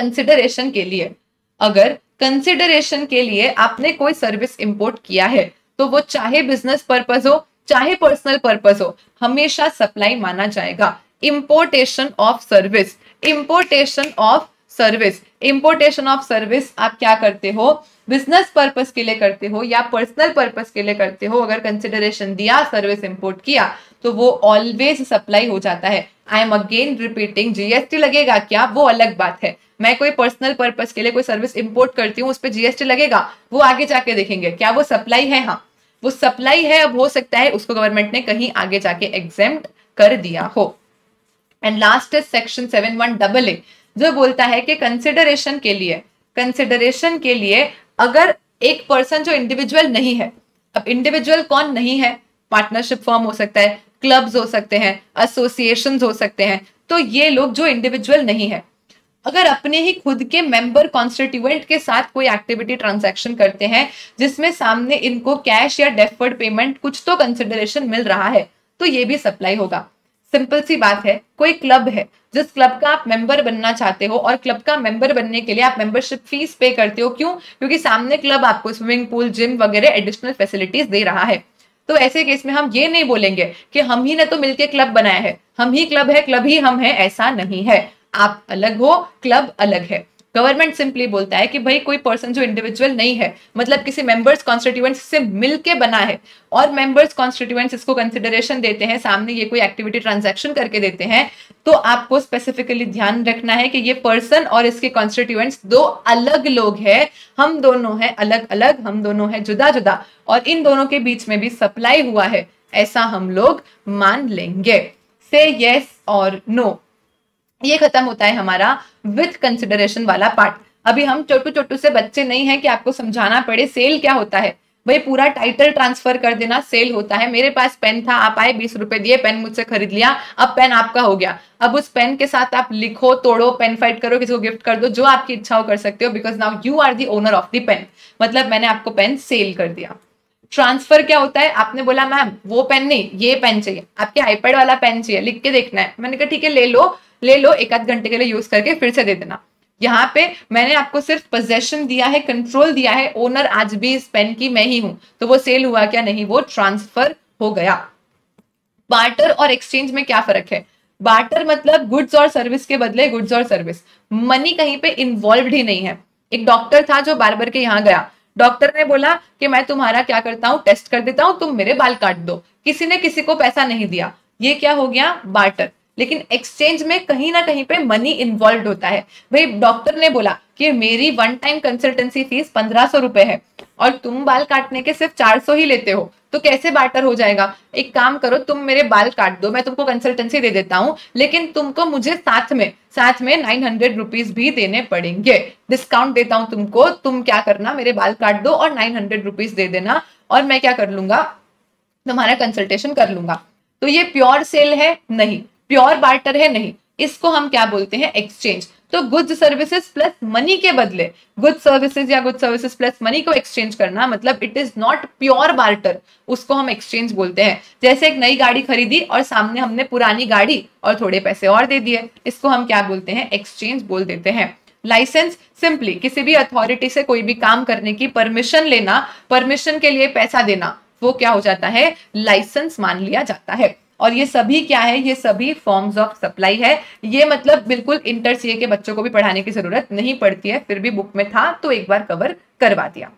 कंसिडरेशन के लिए आपने कोई सर्विस इंपोर्ट किया है, तो वो चाहे बिजनेस पर्पस हो चाहे पर्सनल पर्पस हो, हमेशा सप्लाई माना जाएगा। Importation of service, importation of service आप क्या करते हो, बिजनेस पर्पस के लिए करते हो या पर्सनल पर्पस के लिए करते हो, अगर कंसिडरेशन दिया, सर्विस इंपोर्ट किया, तो वो ऑलवेज सप्लाई हो जाता है। I am again repeating, GST लगेगा क्या, वो अलग बात है। मैं कोई पर्सनल पर्पस के लिए कोई सर्विस इंपोर्ट करती हूँ, उस पर जीएसटी लगेगा, वो आगे जाके देखेंगे। क्या वो सप्लाई है? हाँ, वो सप्लाई है। अब हो सकता है उसको गवर्नमेंट ने कहीं आगे जाके एग्जेम्प्ट कर दिया हो। And last is section 71AA, जो बोलता है कि कंसिडरेशन के लिए अगर एक पर्सन जो इंडिविजुअल नहीं है, अब इंडिविजुअल कौन नहीं है, पार्टनरशिप फॉर्म हो सकता है, क्लब्स हो सकते हैं, एसोसिएशंस हो सकते हैं, तो ये लोग जो इंडिविजुअल नहीं है, अगर अपने ही खुद के मेंबर कॉन्स्टिट्यूएंट के साथ कोई एक्टिविटी ट्रांजैक्शन करते हैं जिसमें सामने इनको कैश या डेफर्ड पेमेंट कुछ तो कंसिडरेशन मिल रहा है, तो ये भी सप्लाई होगा। सिंपल सी बात है, कोई क्लब है जिस क्लब का आप मेंबर बनना चाहते हो और क्लब का मेंबर बनने के लिए आप मेंबरशिप फीस पे करते हो, क्यों? क्योंकि सामने क्लब आपको स्विमिंग पूल, जिम वगैरह एडिशनल फैसिलिटीज दे रहा है। तो ऐसे केस में हम ये नहीं बोलेंगे कि हम ही ने तो मिलके क्लब बनाया है, हम ही क्लब है, क्लब ही हम है, ऐसा नहीं है। आप अलग हो, क्लब अलग है। गवर्नमेंट सिंपली बोलता है कि भाई कोई पर्सन जो इंडिविजुअल नहीं है, मतलब किसी मेंबर्स कॉन्स्टिट्यूएंट्स से मिलके बना है और मेंबर्स कॉन्स्टिट्यूएंट्स इसको कंसिडरेशन देते हैं, सामने ये कोई एक्टिविटी ट्रांजैक्शन करके देते हैं, तो आपको स्पेसिफिकली ध्यान रखना है कि ये पर्सन और इसके कॉन्स्टिट्यूएंट्स दो अलग लोग हैं। हम दोनों हैं अलग अलग, हम दोनों हैं जुदा जुदा, और इन दोनों के बीच में भी सप्लाई हुआ है, ऐसा हम लोग मान लेंगे। से यस और नो। ये खत्म होता है हमारा विथ कंसिडरेशन वाला पार्ट। अभी हम छोटू छोटू से बच्चे नहीं है कि आपको समझाना पड़े सेल क्या होता है। भाई पूरा टाइटल ट्रांसफर कर देना सेल होता है। मेरे पास पेन था, आप आए 20 रुपए दिए, पेन मुझसे खरीद लिया, अब पेन आपका हो गया। अब उस पेन के साथ आप लिखो, तोड़ो, पेन फाइट करो, किसी को गिफ्ट कर दो, जो आपकी इच्छा हो कर सकते हो, because now you are the owner of the pen. मतलब मैंने आपको पेन सेल कर दिया। ट्रांसफर क्या होता है, आपने बोला मैम वो पेन नहीं, ये पेन चाहिए, आपके आईपैड वाला पेन चाहिए, लिख के देखना है। मैंने कहा ठीक है, ले लो, एक आध घंटे के लिए यूज करके फिर से दे देना। यहाँ पे मैंने आपको सिर्फ पोजेशन दिया है, कंट्रोल दिया है, ओनर आज भी इस पेन की मैं ही हूं, तो वो सेल हुआ क्या? नहीं, वो ट्रांसफर हो गया। बार्टर और एक्सचेंज में क्या फर्क है? बार्टर मतलब गुड्स और सर्विस के बदले गुड्स और सर्विस, मनी कहीं पे इन्वॉल्व ही नहीं है। एक डॉक्टर था जो बार्बर के यहाँ गया, डॉक्टर ने बोला कि मैं तुम्हारा क्या करता हूं, टेस्ट कर देता हूं, तुम मेरे बाल काट दो। किसी ने किसी को पैसा नहीं दिया, ये क्या हो गया? बार्टर। लेकिन एक्सचेंज में कहीं ना कहीं पे मनी इन्वॉल्व होता है। भाई डॉक्टर ने बोला कि मेरी वन टाइम कंसल्टेंसी फीस 1500 रुपए है और तुम बाल काटने के सिर्फ 400 ही लेते हो, तो कैसे बार्टर हो जाएगा? एक काम करो, तुम मेरे बाल काट दो, मैं तुमको कंसल्टेंसी दे देता हूं, लेकिन तुमको मुझे साथ में 900 रुपीज भी देने पड़ेंगे, डिस्काउंट देता हूं तुमको। तुम क्या करना, मेरे बाल काट दो और 900 रुपीज दे देना, और मैं क्या कर लूंगा, तुम्हारा कंसल्टेशन कर लूंगा। तो ये प्योर सेल है? नहीं। प्योर बार्टर है? नहीं। इसको हम क्या बोलते हैं? एक्सचेंज। तो गुड्स सर्विसेज प्लस मनी के बदले गुड्स सर्विसेज या गुड्स सर्विसेज प्लस मनी को एक्सचेंज करना, मतलब it is not pure barter, उसको हम एक्सचेंज बोलते हैं। जैसे एक नई गाड़ी खरीदी और सामने हमने पुरानी गाड़ी और थोड़े पैसे और दे दिए, इसको हम क्या बोलते हैं? एक्सचेंज बोल देते हैं। लाइसेंस सिंपली किसी भी अथॉरिटी से कोई भी काम करने की परमिशन लेना, परमिशन के लिए पैसा देना, वो क्या हो जाता है? लाइसेंस मान लिया जाता है। और ये सभी क्या है? ये सभी फॉर्म्स ऑफ सप्लाई है। ये मतलब बिल्कुल इंटर सीए के बच्चों को भी पढ़ाने की जरूरत नहीं पड़ती है, फिर भी बुक में था तो एक बार कवर करवा दिया।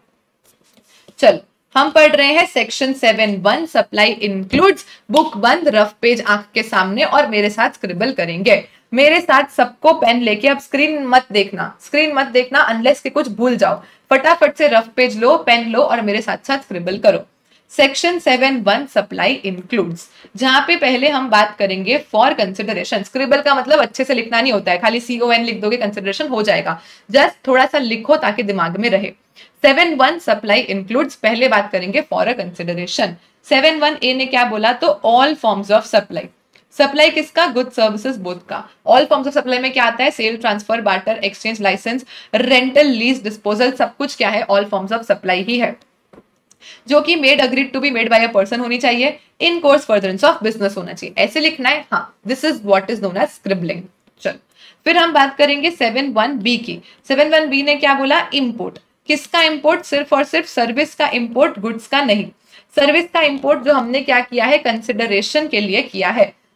चल हम पढ़ रहे हैं सेक्शन 7(1) सप्लाई इंक्लूड्स। बुक बंद, रफ पेज आंख के सामने और मेरे साथ स्क्रिबल करेंगे। मेरे साथ सबको पेन लेके, अब स्क्रीन मत देखना अनलेस के कुछ भूल जाओ। फटाफट से रफ पेज लो, पेन लो और मेरे साथ साथ स्क्रिबल करो। सेक्शन 7(1) सप्लाई इंक्लूड्स, जहां पे पहले हम बात करेंगे फॉर कंसिडरेशन। स्क्रिबल का मतलब अच्छे से लिखना नहीं होता है, खाली CON लिख दोगे कंसिडरेशन हो जाएगा, जस्ट थोड़ा सा लिखो ताकि दिमाग में रहे। 7(1) सप्लाई इंक्लूड्स, पहले बात करेंगे फॉर अ कंसिडरेशन। 7(1) ने क्या बोला? तो all forms of supply. Supply किसका? गुड सर्विसेज बोथ का। ऑल फॉर्म्स ऑफ सप्लाई में क्या आता है? Sale, transfer, barter, exchange, licence, rental, lease, disposal, सब कुछ क्या है? ऑल फॉर्म्स ऑफ सप्लाई ही है, जो कि made agreed to be made by a person होनी चाहिए, in course furtherance of business होना चाहिए, ऐसे लिखना है। हाँ, this is what is known as scribbling. चल फिर हम बात करेंगे 7(1) की। 7(1) ने क्या बोला? इंपोर्ट। किसका इंपोर्ट? सिर्फ और सिर्फ सर्विस का इंपोर्ट, गुड्स का नहीं। सर्विस का इंपोर्ट जो हमने क्या किया है? कंसिडरेशन के लिए किया है।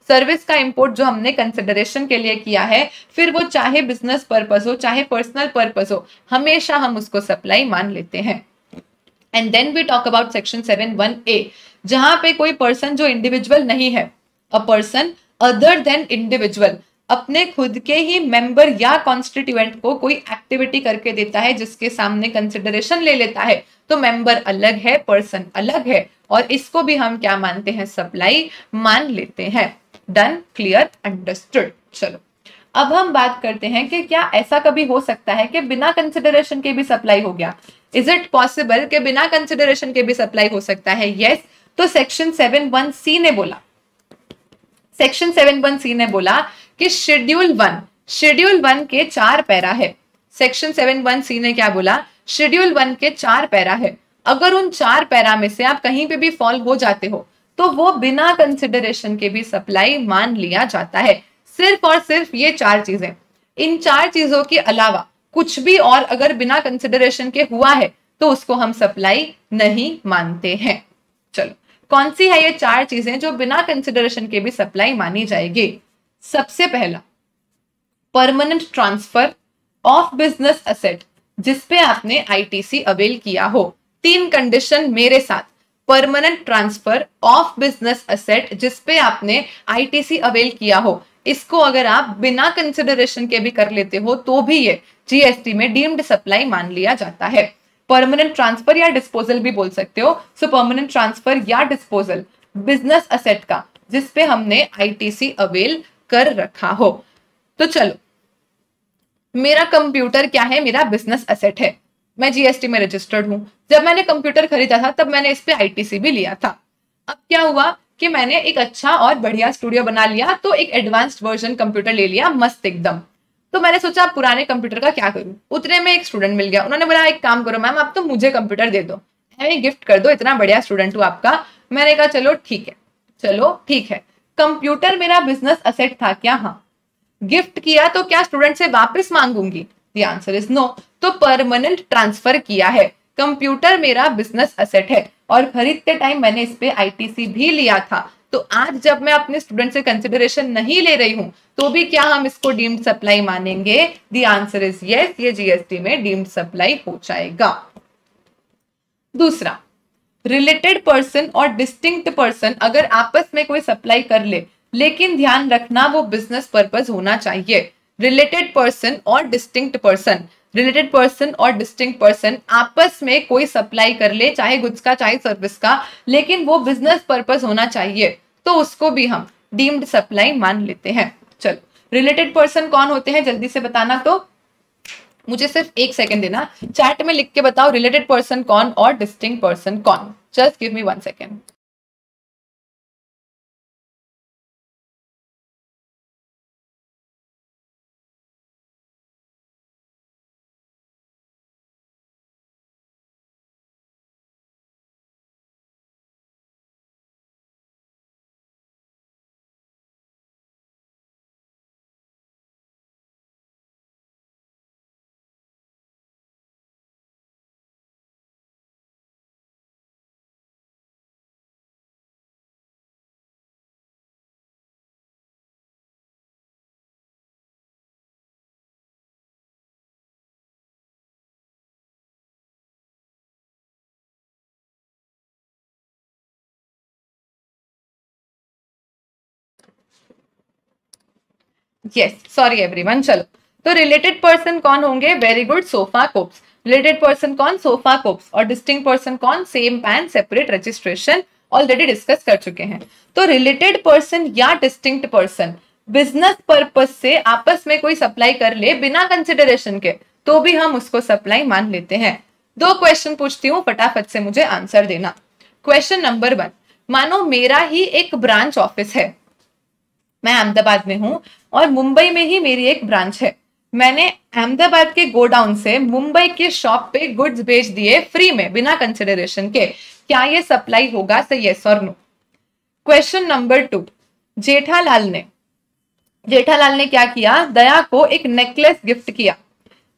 सर्विस का इंपोर्ट जो हमने कंसिडरेशन के लिए किया है, फिर वो चाहे बिजनेस पर्पस हो चाहे पर्सनल पर्पस हो, हमेशा हम उसको सप्लाई मान लेते हैं। And then we talk about section 7(1)(a), जहां पे कोई पर्सन जो इंडिविजुअल नहीं है, a person other than individual अपने खुद के ही मेंबर या कॉन्स्टिट्यूएंट को कोई एक्टिविटी करके देता है जिसके सामने कंसिडरेशन ले लेता है, तो मेंबर अलग है, पर्सन अलग है, और इसको भी हम क्या मानते हैं, सप्लाई मान लेते हैं। Done, clear, understood. चलो अब हम बात करते हैं कि क्या ऐसा कभी हो सकता है कि बिना कंसिडरेशन के भी सप्लाई हो गया। इज इट पॉसिबल कि बिना कंसिडरेशन के भी सप्लाई हो सकता है? यस। तो सेक्शन 7(1)(c) ने बोला, सेक्शन 7(1)(c) ने बोला कि शेड्यूल 1 के 4 पैरा है। सेक्शन 7(1)(c) ने क्या बोला, शेड्यूल 1 के 4 पैरा है। अगर उन 4 पैरा में से आप कहीं पे भी फॉल हो जाते हो तो वो बिना कंसिडरेशन के भी सप्लाई मान लिया जाता है। सिर्फ और सिर्फ ये 4 चीजें, इन 4 चीजों के अलावा कुछ भी और अगर बिना कंसिडरेशन के हुआ है तो उसको हम सप्लाई नहीं मानते हैं। चलो कौन सी है ये 4 चीजें जो बिना कंसिडरेशन के भी सप्लाई मानी जाएगी? सबसे पहला, permanent transfer of business asset जिसपे आपने आईटीसी अवेल किया हो। 3 कंडीशन मेरे साथ, permanent transfer of business asset जिसपे आपने आईटीसी अवेल किया हो, इसको अगर आप बिना कंसिडरेशन के भी कर लेते हो तो भी ये जीएसटी में डीम्ड सप्लाई मान लिया जाता है। परमानेंट ट्रांसफर या डिस्पोजल भी बोल सकते हो। सो परमानेंट ट्रांसफर या डिस्पोजल बिजनेस एसेट का जिसपे हमने आईटीसी अवेल कर रखा हो। तो चलो, मेरा कंप्यूटर क्या है, मेरा बिजनेस एसेट है, मैं जीएसटी में रजिस्टर्ड हूं। जब मैंने कंप्यूटर खरीदा था तब मैंने इस पे आईटीसी भी लिया था। अब क्या हुआ कि मैंने एक अच्छा और बढ़िया स्टूडियो बना लिया, तो एक एडवांस्ड वर्जन कंप्यूटर ले लिया, मस्त एकदम। तो मैंने सोचा पुराने कंप्यूटर का क्या करूं। उतने में एक स्टूडेंट मिल गया, उन्होंने बोला एक काम करो मैम, आप तो मुझे कंप्यूटर दे दो, हमें गिफ्ट कर दो, इतना बढ़िया स्टूडेंट हूं आपका। मैंने कहा चलो ठीक है। कंप्यूटर मेरा बिजनेस एसेट था क्या? हाँ। गिफ्ट किया तो क्या स्टूडेंट से वापस मांगूंगी? The answer is no. तो परमानेंट ट्रांसफर किया है, कंप्यूटर मेरा बिजनेस एसेट है और खरीदते टाइम मैंने इस पे आईटीसी भी लिया था। तो आज जब मैं अपने स्टूडेंट से कंसिडरेशन नहीं ले रही हूं तो भी क्या हम इसको डीम्ड सप्लाई मानेंगे? द आंसर इज यस, ये जीएसटी में डीम्ड सप्लाई हो जाएगा। दूसरा, रिलेटेड पर्सन और डिस्टिंक्ट पर्सन अगर आपस में कोई सप्लाई कर ले, लेकिन ध्यान रखना वो बिजनेस पर्पस होना चाहिए। रिलेटेड पर्सन और डिस्टिंक्ट पर्सन, रिलेटेड पर्सन और डिस्टिंक्ट पर्सन आपस में कोई सप्लाई कर ले, चाहे गुड्स का चाहे सर्विस का, लेकिन वो बिजनेस पर्पस होना चाहिए, तो उसको भी हम डीम्ड सप्लाई मान लेते हैं। चलो, रिलेटेड पर्सन कौन होते हैं जल्दी से बताना। तो मुझे सिर्फ 1 सेकंड देना, चैट में लिख के बताओ रिलेटेड पर्सन कौन और डिस्टिंक्ट पर्सन कौन। Just give me 1 second. Yes, sorry everyone. चलो, तो रिलेटेड पर्सन कौन होंगे? वेरी गुड, सोफा कोप्स। रिलेटेड पर्सन कौन? सोफा कोप्स। और डिस्टिंक्ट पर्सन कौन? Same PAN separate registration, already discuss कर चुके हैं। तो रिलेटेड पर्सन या डिस्टिंक्ट पर्सन बिजनेस पर्पस से आपस में कोई सप्लाई कर ले बिना कंसिडरेशन के, तो भी हम उसको सप्लाई मान लेते हैं। 2 क्वेश्चन पूछती हूँ, फटाफट से मुझे आंसर देना। क्वेश्चन नंबर 1, मानो मेरा ही एक ब्रांच ऑफिस है, मैं अहमदाबाद में हूं और मुंबई में ही मेरी एक ब्रांच है। मैंने अहमदाबाद के गोडाउन से मुंबई के शॉप पे गुड्स भेज दिए फ्री में बिना कंसिडरेशन के, क्या ये सप्लाई होगा? से यस और नो। क्वेश्चन नंबर 2, जेठालाल ने क्या किया? दया को एक नेकलेस गिफ्ट किया।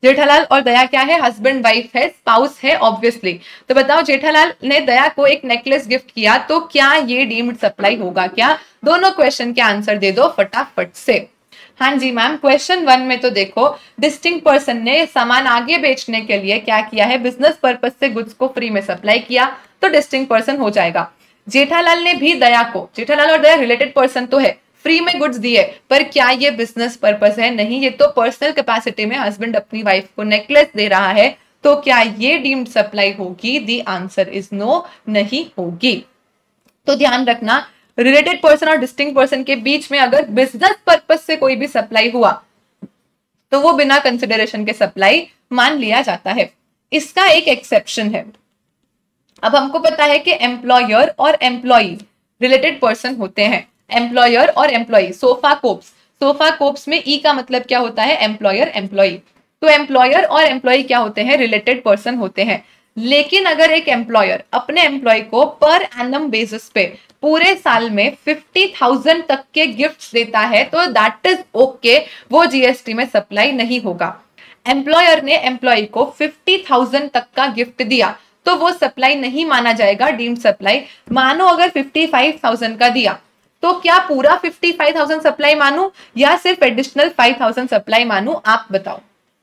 जेठालाल और दया क्या है, हस्बैंड वाइफ है, स्पाउस है ऑब्वियसली। तो बताओ जेठालाल ने दया को एक नेकलेस गिफ्ट किया तो क्या ये डीम्ड सप्लाई होगा क्या? दोनों क्वेश्चन के आंसर दे दो फटाफट से। हाँ जी मैम, क्वेश्चन 1 में तो देखो डिस्टिंक्ट पर्सन ने सामान आगे बेचने के लिए क्या किया है, बिजनेस पर्पस से गुड्स को फ्री में सप्लाई किया, तो डिस्टिंक्ट पर्सन हो जाएगा। जेठालाल ने भी दया को, जेठालाल और दया रिलेटेड पर्सन तो है, फ्री में गुड्स दिए, पर क्या ये बिजनेस पर्पस है? नहीं, ये तो पर्सनल कैपेसिटी में हस्बैंड अपनी वाइफ को नेकलेस दे रहा है, तो क्या ये डीम्ड सप्लाई होगी? दी आंसर इज नो, नहीं होगी। तो ध्यान रखना, रिलेटेड पर्सन और डिस्टिंक्ट पर्सन के बीच में अगर बिजनेस पर्पस से कोई भी सप्लाई हुआ तो वो बिना कंसिडरेशन के सप्लाई मान लिया जाता है। इसका एक एक्सेप्शन है। अब हमको पता है कि एम्प्लॉयर और एम्प्लॉई रिलेटेड पर्सन होते हैं, एम्प्लॉयर और एम्प्लॉई। सोफा कोप्स में ई का मतलब क्या होता है, एम्प्लॉयर एम्प्लॉई। तो एम्प्लॉयर और एम्प्लॉई क्या होते हैं, रिलेटेड पर्सन होते हैं। लेकिन अगर एक एम्प्लॉयर अपने एम्प्लॉय को पर एनम बेसिस पे पूरे साल में 50,000 तक के गिफ्ट्स देता है तो दैट इज ओके, वो जीएसटी में सप्लाई नहीं होगा। एम्प्लॉयर ने एम्प्लॉय को 50,000 तक का गिफ्ट दिया तो वो सप्लाई नहीं माना जाएगा, डीम्ड सप्लाई। मानो अगर 55,000 का दिया तो क्या पूरा 55,000 सप्लाई मानू या सिर्फ एडिशनल 5,000 सप्लाई मानू, आप बताओ।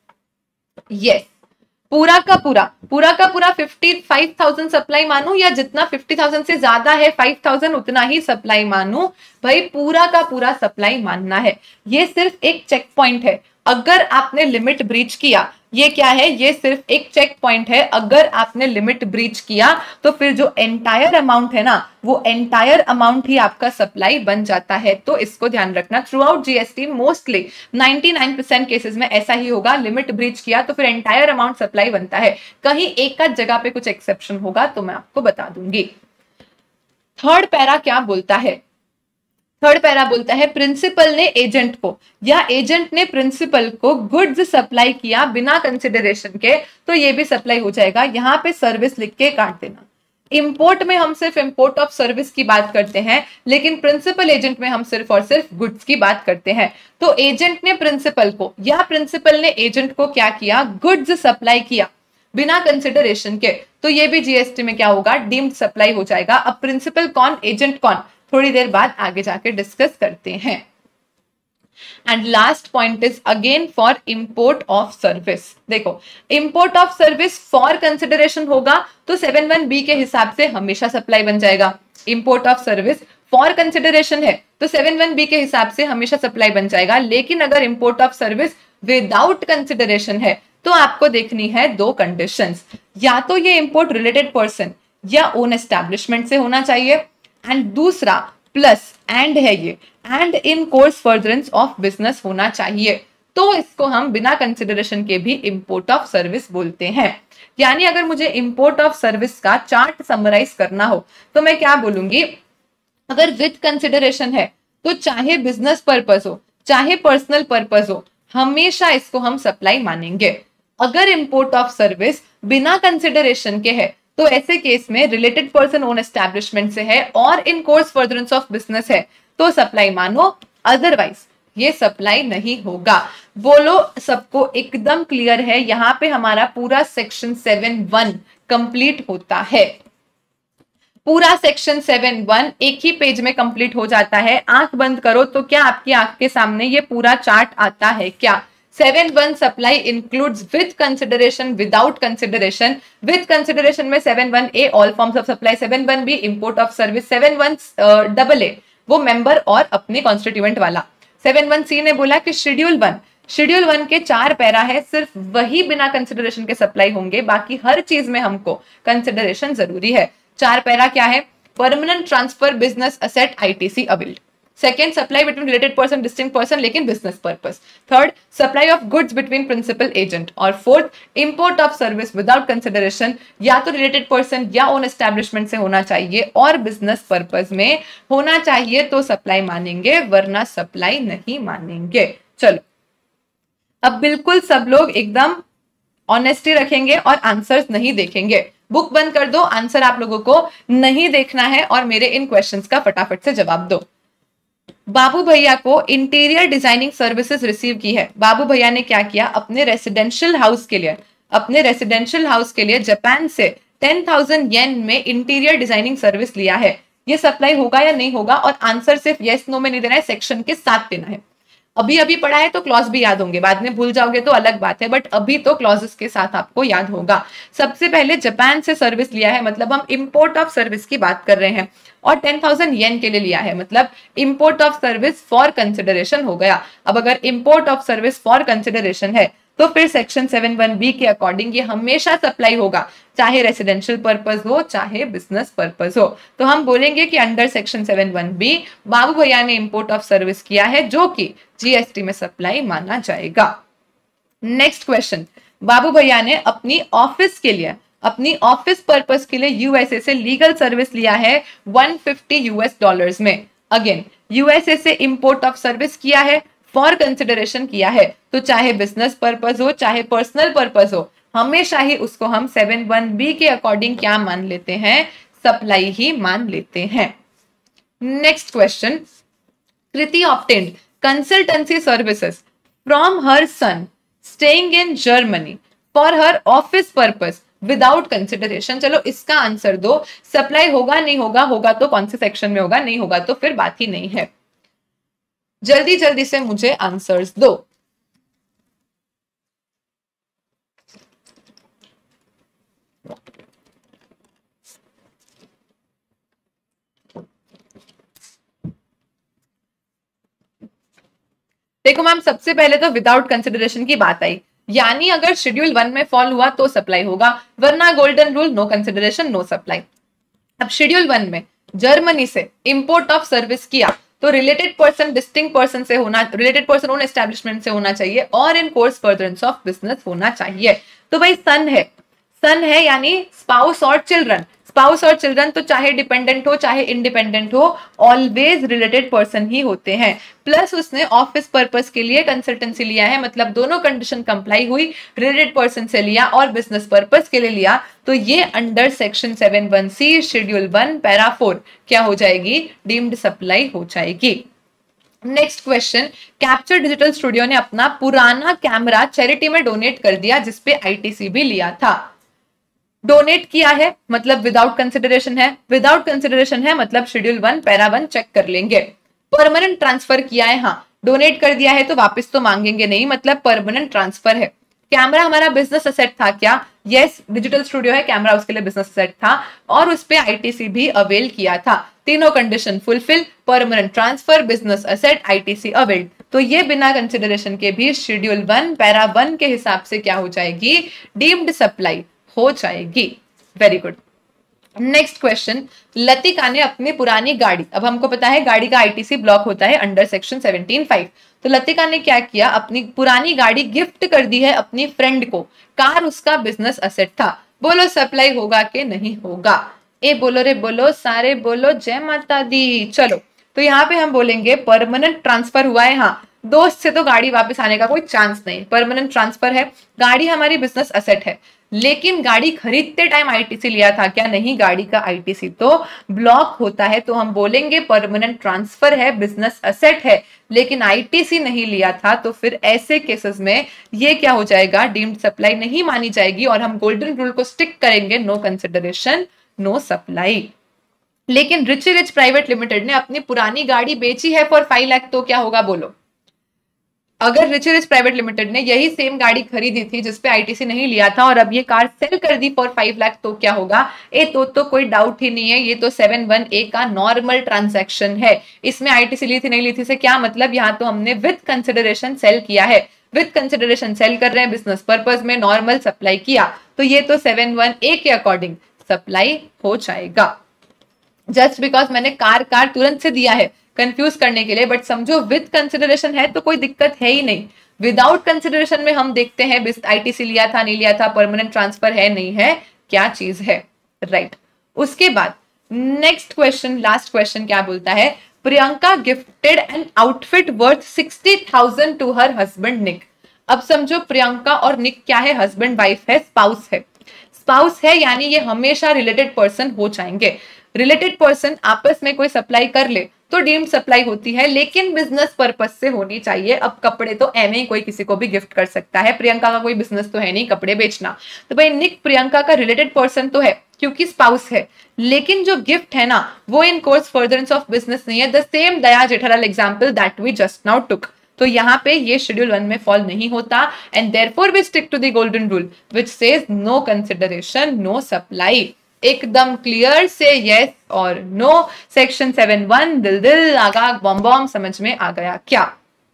यस, पूरा का पूरा 55,000 सप्लाई मानू या जितना 50,000 से ज्यादा है 5,000 उतना ही सप्लाई मानू? भाई पूरा का पूरा सप्लाई मानना है। ये सिर्फ एक चेक पॉइंट है। अगर आपने लिमिट ब्रीच किया, ये क्या है, ये सिर्फ एक चेक पॉइंट है। अगर आपने लिमिट ब्रीच किया तो फिर जो एंटायर अमाउंट है ना, वो एंटायर अमाउंट ही आपका सप्लाई बन जाता है। तो इसको ध्यान रखना। Throughout GST mostly 99% cases में ऐसा ही होगा, लिमिट ब्रीच किया तो फिर एंटायर अमाउंट सप्लाई बनता है। कहीं एक आध जगह पे कुछ एक्सेप्शन होगा तो मैं आपको बता दूंगी। थर्ड पैरा क्या बोलता है? थर्ड पैरा बोलता है प्रिंसिपल ने एजेंट को या एजेंट ने प्रिंसिपल को गुड्स सप्लाई किया बिना कंसिडरेशन के, तो ये भी सप्लाई हो जाएगा। यहां पे सर्विस लिख के काट देना। इंपोर्ट में हम सिर्फ इंपोर्ट ऑफ सर्विस की बात करते हैं, लेकिन प्रिंसिपल एजेंट में हम सिर्फ और सिर्फ गुड्स की बात करते हैं। तो एजेंट ने प्रिंसिपल को या प्रिंसिपल ने एजेंट को क्या किया, गुड्स सप्लाई किया बिना कंसिडरेशन के, तो ये भी जीएसटी में क्या होगा, डीम्ड सप्लाई हो जाएगा। अब प्रिंसिपल कौन, एजेंट कौन, थोड़ी देर बाद आगे जाके डिस्कस करते हैं। And last point is again for import of service. देखो, import of service for consideration होगा तो 7(1)(b) के हिसाब से हमेशा सप्लाई बन जाएगा। Import of service for consideration है तो 7(1)(b) के हिसाब से हमेशा सप्लाई बन जाएगा। लेकिन अगर import of service without consideration है तो आपको देखनी है दो कंडीशंस। या तो ये इंपोर्ट रिलेटेड पर्सन या ओन एस्टैब्लिशमेंट से होना चाहिए, एंड दूसरा प्लस एंड है ये, and in course furtherance of business होना चाहिए। तो इसको हम बिना कंसिडरेशन के भी इंपोर्ट ऑफ सर्विस बोलते हैं। यानी अगर मुझे इंपोर्ट ऑफ सर्विस का चार्ट समराइज करना हो तो मैं क्या बोलूंगी, अगर विद कंसिडरेशन है तो चाहे बिजनेस पर्पस हो चाहे पर्सनल पर्पस हो, हमेशा इसको हम सप्लाई मानेंगे। अगर इंपोर्ट ऑफ सर्विस बिना कंसिडरेशन के है तो ऐसे केस में रिलेटेड पर्सन ओन एस्टैब्लिशमेंट से है और in course furtherance of business है तो सप्लाई मानो, अदरवाइज ये सप्लाई नहीं होगा। बोलो सबको एकदम क्लियर है? यहाँ पे हमारा पूरा सेक्शन 7(1) कंप्लीट होता है। पूरा सेक्शन 7(1) एक ही पेज में कंप्लीट हो जाता है। आंख बंद करो तो क्या आपकी आंख के सामने ये पूरा चार्ट आता है क्या? 7(1) supply includes with consideration, without consideration. With consideration में 7(1)(a) all forms of supply, 7(1)(b) import of service, 7(1)(a) वो मेंबर और अपने कॉन्स्टिट्यूएंट वाला। 7(1)(c) ने बोला कि शेड्यूल 1 के 4 पैरा है, सिर्फ वही बिना कंसिडरेशन के सप्लाई होंगे, बाकी हर चीज में हमको कंसिडरेशन जरूरी है। 4 पैरा क्या है? Permanent transfer, business asset, ITC availed. Second, supply between related person, distinct person लेकिन business purpose. Third, supply of goods between principal agent. और fourth, import of service without consideration, या तो रिलेटेड पर्सन या own establishment से होना चाहिए और business purpose में होना चाहिए तो सप्लाई मानेंगे, वरना सप्लाई नहीं मानेंगे। चलो, अब बिल्कुल सब लोग एकदम ऑनेस्टी रखेंगे और आंसर्स नहीं देखेंगे। बुक बंद कर दो, आंसर आप लोगों को नहीं देखना है और मेरे इन क्वेश्चंस का फटाफट से जवाब दो। बाबू भैया को इंटीरियर डिजाइनिंग सर्विसेज रिसीव की है। बाबू भैया ने क्या किया, अपने रेसिडेंशियल हाउस के लिए जापान से 10,000 येन में इंटीरियर डिजाइनिंग सर्विस लिया है। ये सप्लाई होगा या नहीं होगा, और आंसर सिर्फ यस नो में नहीं देना है, सेक्शन के साथ देना है। अभी अभी पढ़ा है तो क्लॉज भी याद होंगे, बाद में भूल जाओगे तो अलग बात है, बट अभी तो क्लॉजेस के साथ आपको याद होगा। सबसे पहले जापान से सर्विस लिया है, मतलब हम इंपोर्ट ऑफ सर्विस की बात कर रहे हैं, और 10,000 येन के लिए लिया है, मतलब import of service for consideration हो गया। अब अगर import of service for consideration है तो फिर सेक्शन 7(1)(b) के अकॉर्डिंग ये हमेशा सप्लाई होगा, चाहे रेसिडेंशियल पर्पस हो चाहे बिजनेस पर्पस हो। तो हम बोलेंगे कि अंडर सेक्शन 7(1)(b) बाबू भैया ने इंपोर्ट ऑफ सर्विस किया है, जो कि जीएसटी में सप्लाई माना जाएगा। नेक्स्ट क्वेश्चन, बाबू भैया ने अपनी ऑफिस पर्पस के लिए यूएसए से लीगल सर्विस लिया है $150 में। अगेन यूएसए से इंपोर्ट ऑफ सर्विस किया है, फॉर कंसिडरेशन किया है, तो चाहे बिजनेस पर्पस हो चाहे पर्सनल पर्पस हो, हमेशा ही उसको हम 7(1)(b) के अकॉर्डिंग क्या मान लेते हैं, सप्लाई ही मान लेते हैं। Next question, Kriti obtained consultancy services from her son staying in Germany for her office purpose without consideration. चलो इसका आंसर दो, सप्लाई होगा नहीं होगा, होगा तो कौन से सेक्शन में होगा, नहीं होगा तो फिर बात ही नहीं है। जल्दी जल्दी से मुझे आंसर्स दो। देखो मैम, सबसे पहले तो विदाउट कंसिडरेशन की बात आई, यानी अगर शेड्यूल 1 में फॉल हुआ तो सप्लाई होगा, वरना golden rule no consideration no supply. अब शेड्यूल 1 में जर्मनी से इंपोर्ट ऑफ सर्विस किया तो रिलेटेड पर्सन डिस्टिंक्ट पर्सन से होना, रिलेटेड पर्सन ओन एस्टैब्लिशमेंट से होना चाहिए, और in course furtherance of business होना चाहिए। तो भाई सन है यानी स्पाउस और चिल्ड्रन तो चाहे डिपेंडेंट हो चाहे इंडिपेंडेंट हो, ऑलवेज रिलेटेड पर्सन ही होते हैं। प्लस उसने ऑफिस पर्पस के लिए कंसल्टेंसी लिया है, मतलब दोनों कंडीशन कंप्लाई हुई, रिलेटेड पर्सन से लिया और बिजनेस पर्पस के लिए लिया, तो ये under section 7(1)(c) schedule 1 para 4 क्या हो जाएगी, डीम्ड सप्लाई हो जाएगी। Next question, Capture Digital Studio ने अपना पुराना कैमरा चैरिटी में डोनेट कर दिया, जिसपे आईटीसी भी लिया था। डोनेट किया है मतलब विदाउट कंसिडरेशन है, मतलब शेड्यूल 1 पैरा 1 चेक कर लेंगे। परमानेंट ट्रांसफर किया है, हाँ डोनेट कर दिया है तो वापस तो मांगेंगे नहीं, मतलब परमानेंट ट्रांसफर है। कैमरा हमारा बिजनेस असेट था क्या, यस डिजिटल स्टूडियो है, कैमरा उसके लिए बिजनेस असेट था, और उस पे आईटीसी भी अवेल किया था। तीनों condition fulfil, permanent transfer, business asset, ITC availed, तो ये बिना कंसिडरेशन के भी शेड्यूल 1 पैरा 1 के हिसाब से क्या हो जाएगी, डीम्ड सप्लाई हो जाएगी। Very good. Next question, Latika ने अपनी पुरानी गाड़ी, अब हमको पता है गाड़ी का आईटीसी ब्लॉक होता है अंडर सेक्शन 17(5), तो लतिका ने क्या किया, अपनी पुरानी गाड़ी गिफ्ट कर दी है अपनी फ्रेंड को। कार उसका बिजनेस असेट था, बोलो सप्लाई होगा कि नहीं होगा, ए बोलो रे बोलो, सारे बोलो, जय माता दी। चलो तो यहाँ पे हम बोलेंगे परमानेंट ट्रांसफर हुआ है, हाँ दोस्त से तो गाड़ी वापस आने का कोई चांस नहीं, परमानेंट ट्रांसफर है, गाड़ी हमारी बिजनेस असेट है, लेकिन गाड़ी खरीदते टाइम आईटीसी लिया था क्या, नहीं, गाड़ी का आईटीसी तो ब्लॉक होता है, तो हम बोलेंगे परमानेंट ट्रांसफर है, बिजनेस असेट है, लेकिन आईटीसी नहीं लिया था, तो फिर ऐसे केसेस में ये क्या हो जाएगा, डीम्ड सप्लाई नहीं मानी जाएगी, और हम गोल्डन रूल को स्टिक करेंगे, नो कंसिडरेशन नो सप्लाई। लेकिन रिच प्राइवेट लिमिटेड ने अपनी पुरानी गाड़ी बेची है फॉर 5 लाख, तो क्या होगा बोलो। अगर रिच प्राइवेट लिमिटेड ने यही सेम गाड़ी खरीदी थी जिसपे आईटीसी नहीं लिया था, और अब ये कार सेल कर दी फॉर 5 लाख, तो क्या होगा, ए तो कोई डाउट ही नहीं है, ये तो 7(1)(a) का नॉर्मल ट्रांजैक्शन है। इसमें आईटीसी ली थी नहीं ली थी से क्या मतलब, यहाँ तो हमने विद कंसिडरेशन सेल किया है, विद कंसिडरेशन सेल कर रहे हैं, बिजनेस पर्पज में नॉर्मल सप्लाई किया, तो ये तो 7(1)(a) के अकॉर्डिंग सप्लाई हो जाएगा। जस्ट बिकॉज मैंने कार तुरंत से दिया है कंफ्यूज करने के लिए, बट समझो विद कंसिडरेशन है तो कोई दिक्कत है ही नहीं। विदाउट कंसिडरेशन में हम देखते हैं आईटीसी लिया था नहीं लिया था, परमानेंट ट्रांसफर है नहीं है, क्या चीज है, राइट। उसके बाद नेक्स्ट क्वेश्चन, लास्ट क्वेश्चन क्या बोलता है, Priyanka gifted an outfit worth 60,000 to her husband Nick. अब समझो प्रियंका और निक क्या है, हस्बैंड वाइफ है, स्पाउस है, यानी ये हमेशा रिलेटेड पर्सन हो जाएंगे। रिलेटेड पर्सन आपस में कोई सप्लाई कर ले तो डीम्ड सप्लाई होती है, लेकिन बिजनेस पर्पस से होनी चाहिए। अब कपड़े तो एम ही कोई किसी को भी गिफ्ट कर सकता है, प्रियंका का कोई बिजनेस तो है नहीं कपड़े बेचना, तो भाई निक प्रियंका का रिलेटेड पर्सन तो है क्योंकि स्पाउस है, लेकिन जो गिफ्ट है ना वो in course furtherance of business नहीं है। The same Daya Jethalal example that we just now took, तो यहाँ पे ये शेड्यूल 1 में फॉल नहीं होता, and therefore we stick to the golden rule which says no consideration no supply. एकदम क्लियर से यस और नो। सेक्शन 7(1) दिल दिल आगा बॉम बॉम समझ में आ गया क्या?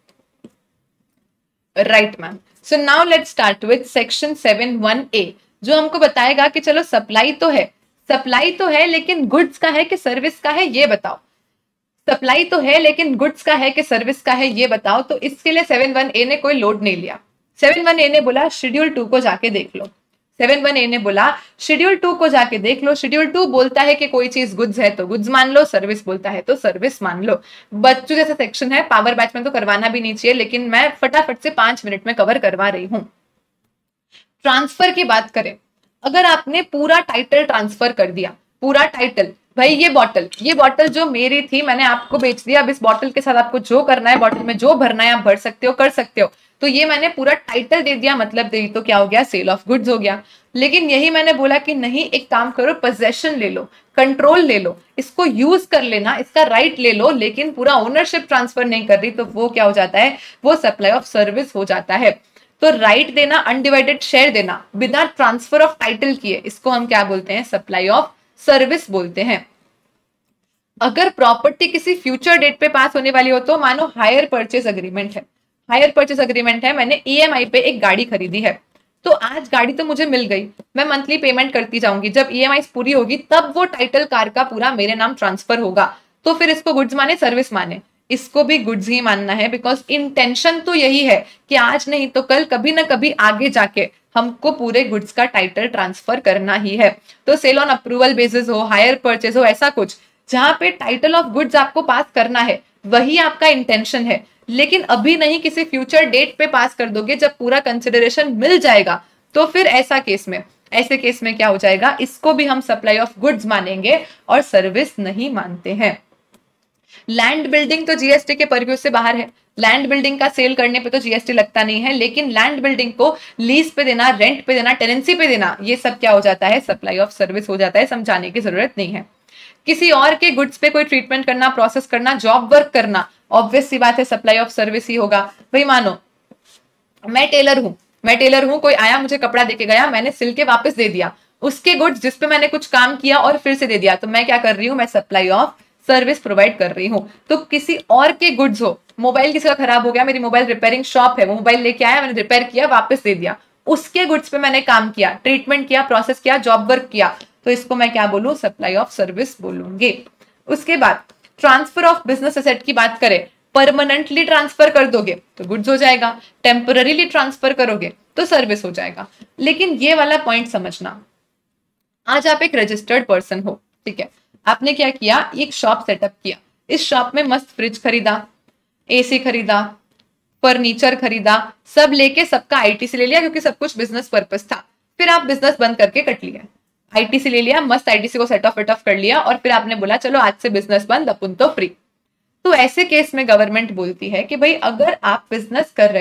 Right ma'am. So now let's start with section 7(1)(a) जो हमको बताएगा कि चलो सप्लाई तो है लेकिन गुड्स का है कि सर्विस का है ये बताओ। सप्लाई तो है लेकिन गुड्स का है कि सर्विस का है ये बताओ। तो इसके लिए 7(1)(a) ने कोई लोड नहीं लिया। 7(1)(a) ने बोला शेड्यूल 2 को जाके देख लो। 7(1)(a) ने बोला शेड्यूल 2 को जाके देख लो। शेड्यूल 2 बोलता है कि कोई चीज गुड्स है तो गुड्स मान लो, सर्विस बोलता है तो सर्विस मान लो। बच्चों जैसा सेक्शन है, पावर बैच में तो करवाना भी नहीं चाहिए, लेकिन मैं फटाफट से 5 मिनट में कवर करवा रही हूं। ट्रांसफर की बात करें, अगर आपने पूरा टाइटल ट्रांसफर कर दिया, पूरा टाइटल, भाई ये बॉटल जो मेरी थी मैंने आपको बेच दिया, अब इस बॉटल के साथ आपको जो करना है, बॉटल में जो भरना है आप भर सकते हो, कर सकते हो, तो ये मैंने पूरा टाइटल दे दिया, मतलब दे तो क्या हो गया, सेल ऑफ गुड्स हो गया। लेकिन यही मैंने बोला कि नहीं, एक काम करो, पोजेशन ले लो, कंट्रोल ले लो, इसको यूज कर लेना, इसका राइट ले लो, लेकिन पूरा ओनरशिप ट्रांसफर नहीं कर रही, तो वो क्या हो जाता है, वो सप्लाई ऑफ सर्विस हो जाता है। तो राइट देना, अनडिवाइडेड शेयर देना बिना ट्रांसफर ऑफ टाइटल किए, इसको हम क्या बोलते हैं, सप्लाई ऑफ सर्विस बोलते हैं। अगर प्रॉपर्टी किसी फ्यूचर डेट पे पास होने वाली हो, तो मानो हायर परचेज अग्रीमेंट है, मैंने ईएमआई पे एक गाड़ी खरीदी है, तो आज गाड़ी तो मुझे मिल गई, मैं मंथली पेमेंट करती जाऊंगी, जब ईएमआई पूरी होगी तब वो टाइटल कार का पूरा मेरे नाम ट्रांसफर होगा, तो फिर इसको गुड्स माने सर्विस माने, इसको भी गुड्स ही मानना है, बिकॉज इंटेंशन तो यही है कि आज नहीं तो कल, कभी ना कभी आगे जाके हमको पूरे गुड्स का टाइटल ट्रांसफर करना ही है। तो सेल ऑन अप्रूवल बेसिस हो, हायर परचेज हो, ऐसा कुछ जहां पे टाइटल ऑफ गुड्स आपको पास करना है, वही आपका इंटेंशन है, लेकिन अभी नहीं, किसी फ्यूचर डेट पे पास कर दोगे, जब पूरा कंसिडरेशन मिल जाएगा, तो फिर ऐसे केस में क्या हो जाएगा, इसको भी हम सप्लाई ऑफ गुड्स मानेंगे और सर्विस नहीं मानते हैं। लैंड बिल्डिंग तो जीएसटी के परव्यू से बाहर है, लैंड बिल्डिंग का सेल करने पे तो जीएसटी लगता नहीं है, लेकिन लैंड बिल्डिंग को लीज पे देना, रेंट पे देना, टेनेंसी पे देना, ये सब क्या हो जाता है, सप्लाई ऑफ सर्विस हो जाता है, समझाने की जरूरत नहीं है। किसी और के गुड्स पे कोई ट्रीटमेंट करना, प्रोसेस करना, जॉब वर्क करना, ऑब्वियस सी बात है सप्लाई ऑफ सर्विस ही होगा। भाई मानो मैं टेलर हूं, कोई आया मुझे कपड़ा देके गया, मैंने सिल के वापस दे दिया, उसके गुड्स जिसपे मैंने कुछ काम किया और फिर से दे दिया, तो मैं क्या कर रही हूँ, मैं सप्लाई ऑफ सर्विस प्रोवाइड कर रही हूँ। तो किसी और के गुड्स हो, मोबाइल किसी का खराब हो गया, मेरी मोबाइल रिपेयरिंग शॉप है, वो मोबाइल लेके आया, मैंने रिपेयर किया, वापस दे दिया, उसके गुड्स पे मैंने काम किया, ट्रीटमेंट किया, प्रोसेस किया, जॉब वर्क किया, तो इसको मैं क्या बोलूं, सप्लाई ऑफ सर्विस बोलूंगी। उसके बाद ट्रांसफर ऑफ बिजनेस एसेट की बात करें, परमानेंटली ट्रांसफर कर दोगे तो गुड्स हो जाएगा, टेम्पररीली ट्रांसफर करोगे तो सर्विस हो जाएगा। लेकिन ये वाला पॉइंट समझना, आज आप एक रजिस्टर्ड पर्सन हो, ठीक है, आपने क्या किया, एक शॉप सेटअप किया, इस शॉप में मस्त फ्रिज खरीदा, एसी खरीदा, फर्नीचर खरीदा, सब लेके सबका आईटीसी ले लिया, क्योंकि सब कुछ बिजनेस पर्पस था। फिर आप बिजनेस बंद करके कट लिया, आईटीसी ले लिया, मस्त आईटीसी को सेट ऑफ कर लिया, और फिर आपने बोला चलो आज से बिजनेस बंद, अपन तो फ्री। तो ऐसे केस में गवर्नमेंट बोलती है कि भाई अगर आप बिजनेस कर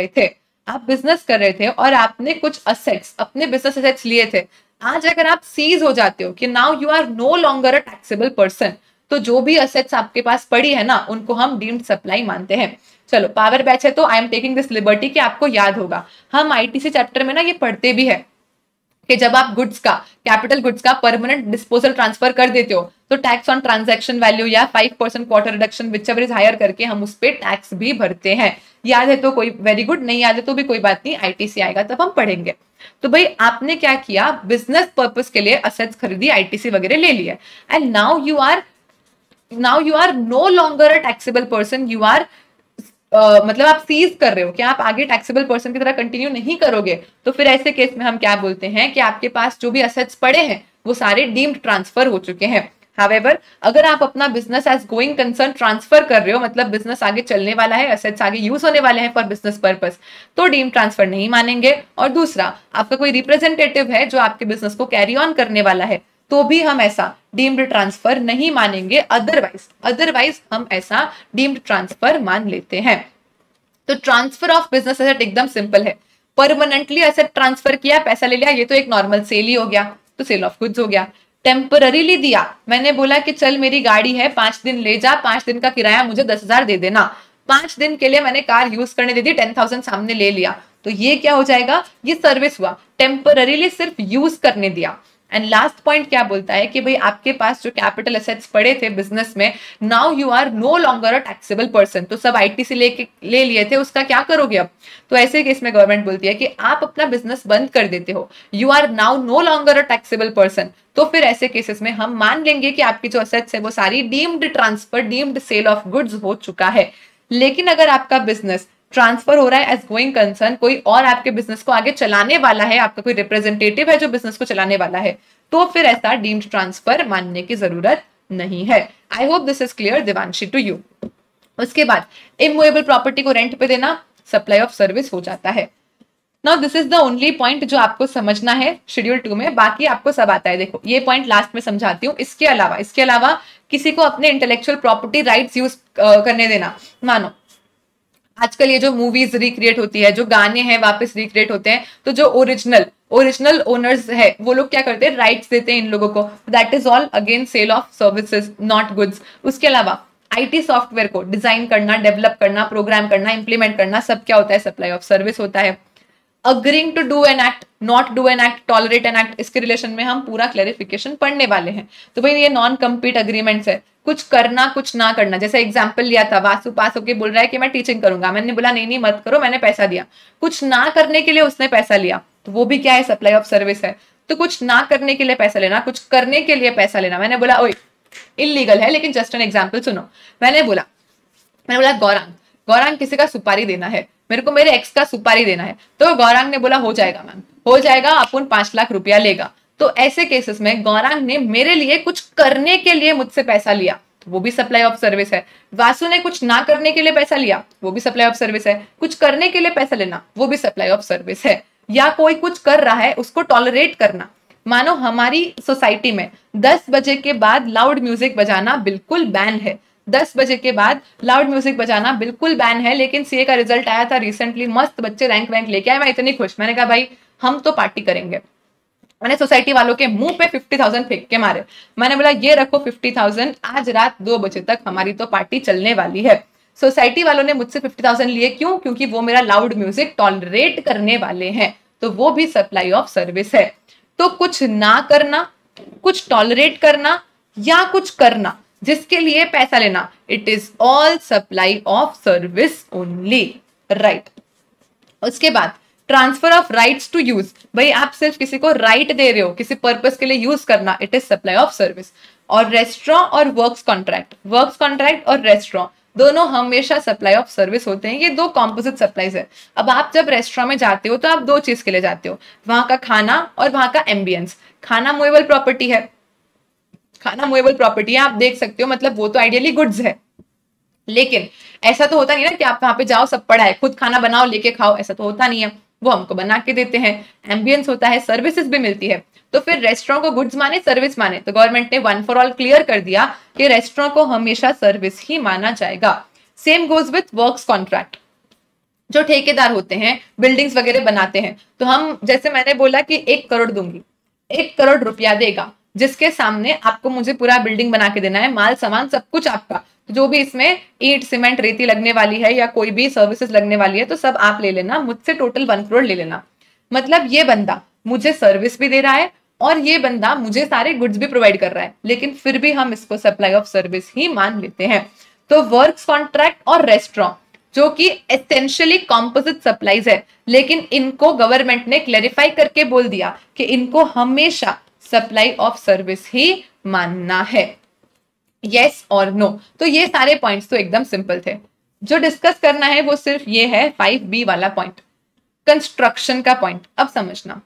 रहे थे और आपने कुछ असेट्स, अपने बिजनेस असेट्स लिए थे, आज अगर आप सीज हो जाते हो कि now you are no longer a taxable person, तो जो भी असेट्स आपके पास पड़ी है ना, उनको हम डीम्ड सप्लाई मानते हैं। चलो पावर बैच है तो I am taking this liberty कि आपको याद होगा, हम आईटीसी चैप्टर में ना ये पढ़ते भी है कि जब आप गुड्स का, कैपिटल गुड्स का परमानेंट डिस्पोजल ट्रांसफर कर देते हो, तो टैक्स ऑन ट्रांजैक्शन वैल्यू या 5% quarter reduction whichever is higher करके हम उस पे टैक्स भी भरते हैं। याद है तो कोई वेरी गुड, नहीं याद है तो भी कोई बात नहीं, आईटीसी आएगा तब हम पढ़ेंगे। तो भाई आपने क्या किया, बिजनेस पर्पस के लिए असेट्स खरीदी, आईटीसी वगैरह ले लिया, and now you are no longer a taxable person, you are मतलब आप सीज कर रहे हो कि आप आगे टैक्सेबल पर्सन की तरह कंटिन्यू नहीं करोगे, तो फिर ऐसे केस में हम क्या बोलते हैं कि आपके पास जो भी असेट्स पड़े हैं वो सारे डीम्ड ट्रांसफर हो चुके हैं। हावेवर अगर आप अपना business as going concern transfer कर रहे हो, मतलब बिजनेस आगे चलने वाला है, असेट्स आगे यूज होने वाले हैं फॉर बिजनेस पर्पस, तो डीम्ड ट्रांसफर नहीं मानेंगे। और दूसरा, आपका कोई रिप्रेजेंटेटिव है जो आपके बिजनेस को कैरी ऑन करने वाला है, तो भी हम ऐसा डीम्ड ट्रांसफर नहीं मानेंगे, अदरवाइज हम ऐसा डीम्ड ट्रांसफर मान लेते हैं। तो ट्रांसफर ऑफ बिजनेस एसेट एकदम सिंपल है, परमानेंटली एसेट ट्रांसफर किया, पैसा ले लिया, ये तो एक नॉर्मल सेल ही हो गया, तो सेल ऑफ गुड्स हो गया। टेम्पररीली दिया, मैंने बोला कि चल मेरी गाड़ी है 5 दिन ले जा, 5 दिन का किराया मुझे 10,000 दे देना, 5 दिन के लिए मैंने कार यूज करने दे दी, 10,000 सामने ले लिया, तो ये क्या हो जाएगा, ये सर्विस हुआ, टेम्पररीली सिर्फ यूज करने दिया। एंड लास्ट पॉइंट क्या बोलता है कि भाई आपके पास जो कैपिटल एसेट्स पड़े थे बिजनेस में, now you are no longer a taxable person, तो सब आईटीसी ले लिए थे, उसका क्या करोगे अब। तो ऐसे केस में गवर्नमेंट बोलती है कि आप अपना बिजनेस बंद कर देते हो, you are now no longer a taxable person, तो फिर ऐसे केसेस में हम मान लेंगे कि आपकी जो एसेट्स है वो सारी deemed transfer, deemed sale of goods हो चुका है। लेकिन अगर आपका बिजनेस ट्रांसफर हो रहा है एज गोइंग कंसर्न, कोई और आपके बिजनेस को आगे चलाने वाला है, आपका कोई रिप्रेजेंटेटिव है जो बिजनेस को चलाने वाला है, तो फिर ऐसा डीम्ड ट्रांसफर मानने की जरूरत नहीं है। I hope this is clear Devanshi to you. उसके बाद इमूवेबल प्रॉपर्टी को रेंट पे देना सप्लाई ऑफ सर्विस हो जाता है। Now this is the only point जो आपको समझना है शेड्यूल 2 में, बाकी आपको सब आता है। देखो ये पॉइंट लास्ट में समझाती हूँ। इसके अलावा किसी को अपने इंटेलेक्चुअल प्रॉपर्टी राइट्स यूज करने देना, मानो आजकल ये जो मूवीज रिक्रिएट होती है, जो गाने हैं वापस रिक्रिएट होते हैं, तो जो ओरिजिनल ओनर्स है वो लोग क्या करते हैं, राइट्स देते हैं इन लोगों को, that is all again sale of services not goods. उसके अलावा आईटी सॉफ्टवेयर को डिजाइन करना, डेवलप करना, प्रोग्राम करना, इंप्लीमेंट करना, सब क्या होता है, सप्लाई ऑफ सर्विस होता है। Agreeing to do an act, not do an act, tolerate an act, इसके रिलेशन में हम पूरा क्लैरिफिकेशन पढ़ने वाले हैं। तो भाई ये नॉन कम्पीट अग्रीमेंट्स है, कुछ करना कुछ ना करना। जैसे एग्जांपल लिया था, वासु पास होके बोल रहा है कि मैं टीचिंग करूंगा, मैंने बोला नहीं मत करो, मैंने पैसा दिया, कुछ ना करने के लिए उसने पैसा लिया, तो वो भी क्या है, सप्लाई ऑफ सर्विस है। तो कुछ ना करने के लिए पैसा लेना, कुछ करने के लिए पैसा लेना, मैंने बोला ओए इलीगल है, लेकिन जस्ट एन एग्जाम्पल सुनो। मैंने बोला गौरांग किसी का सुपारी देना है, मेरे को मेरे एक्स का सुपारी देना है, तो गौरांग ने बोला हो जाएगा मैम, हो जाएगा, अपन 5 लाख रुपया लेगा। तो ऐसे केसेस में गौरांग ने मेरे लिए कुछ करने के लिए मुझसे पैसा लिया, तो वो भी सप्लाई ऑफ सर्विस है। वासु ने कुछ ना करने के लिए पैसा लिया, वो भी सप्लाई ऑफ सर्विस है। कुछ करने के लिए पैसा लेना, वो भी सप्लाई ऑफ सर्विस है। या कोई कुछ कर रहा है उसको टॉलरेट करना, मानो हमारी सोसाइटी में 10 बजे के बाद लाउड म्यूजिक बजाना बिल्कुल बैन है, 10 बजे के बाद लाउड म्यूजिक बजाना बिल्कुल बैन है। लेकिन सीए का रिजल्ट आया था रिसेंटली, मस्त बच्चे रैंक वैंक लेके आए, मैं इतनी खुश, मैंने कहा भाई हम तो पार्टी करेंगे। मैंने सोसाइटी वालों के मुंह पे 50,000 फेंक के मारे, मैंने बोला ये रखो 50,000, आज रात 2 बजे तक हमारी तो पार्टी चलने वाली है। सोसाइटी वालों ने मुझसे 50,000 लिए, क्यों, क्योंकि वो मेरा लाउड म्यूजिक टॉलरेट करने वाले हैं, तो वो भी सप्लाई ऑफ सर्विस है। तो कुछ ना करना, कुछ टॉलरेट करना, या कुछ करना जिसके लिए पैसा लेना, it is all supply of service only, right. उसके बाद transfer of rights to use, भाई आप सिर्फ किसी को राइट दे रहे हो किसी पर्पस के लिए यूज करना, it is supply of service. और रेस्टोरेंट और वर्क्स कॉन्ट्रैक्ट और रेस्टोरेंट दोनों हमेशा सप्लाई ऑफ सर्विस होते हैं, ये 2 कॉम्पोजिट सप्लाईज है। अब आप जब रेस्टोरेंट में जाते हो तो आप 2 चीज के लिए जाते हो, वहां का खाना और वहां का एम्बियंस। खाना मूवेबल प्रॉपर्टी है, आप देख सकते हो, मतलब वो तो आइडियली गुड्स है, लेकिन ऐसा तो होता नहीं ना कि आप वहां पे जाओ सब पड़ा है, खुद खाना बनाओ लेके खाओ, ऐसा तो होता नहीं है, वो हमको बना के देते हैं। एम्बियंस होता है, सर्विसेज भी मिलती है। तो फिर रेस्टोरेंट को गुड्स माने सर्विस माने, तो गवर्नमेंट ने वन फॉर ऑल क्लियर कर दिया कि रेस्टोरेंट को हमेशा सर्विस ही माना जाएगा। Same goes with works contract, जो ठेकेदार होते हैं बिल्डिंग्स वगैरह बनाते हैं, तो हम जैसे मैंने बोला कि 1 करोड़ दूंगी, 1 करोड़ रुपया देगा, जिसके सामने आपको मुझे पूरा बिल्डिंग बना के देना है, माल सामान सब कुछ आपका, जो भी इसमें ईंट सीमेंट रेती लगने वाली है या कोई भी सर्विसेज लगने वाली है तो सब आप ले लेना, मुझसे टोटल 1 करोड़ ले लेना। मतलब ये बंदा मुझे सर्विस भी दे रहा है और ये बंदा मुझे सारे गुड्स भी प्रोवाइड कर रहा है, लेकिन फिर भी हम इसको सप्लाई ऑफ सर्विस ही मान लेते हैं। तो वर्क्स कॉन्ट्रैक्ट और रेस्टोरेंट जो कि एसेंशियली कॉम्पोजिट सप्लाईज है, लेकिन इनको गवर्नमेंट ने क्लैरिफाई करके बोल दिया कि इनको हमेशा सप्लाई ऑफ सर्विस ही मानना है, यस और नो। तो ये सारे पॉइंट्स तो एकदम सिंपल थे, जो डिस्कस करना है वो सिर्फ ये है 5B वाला पॉइंट, कंस्ट्रक्शन का पॉइंट। अब समझना,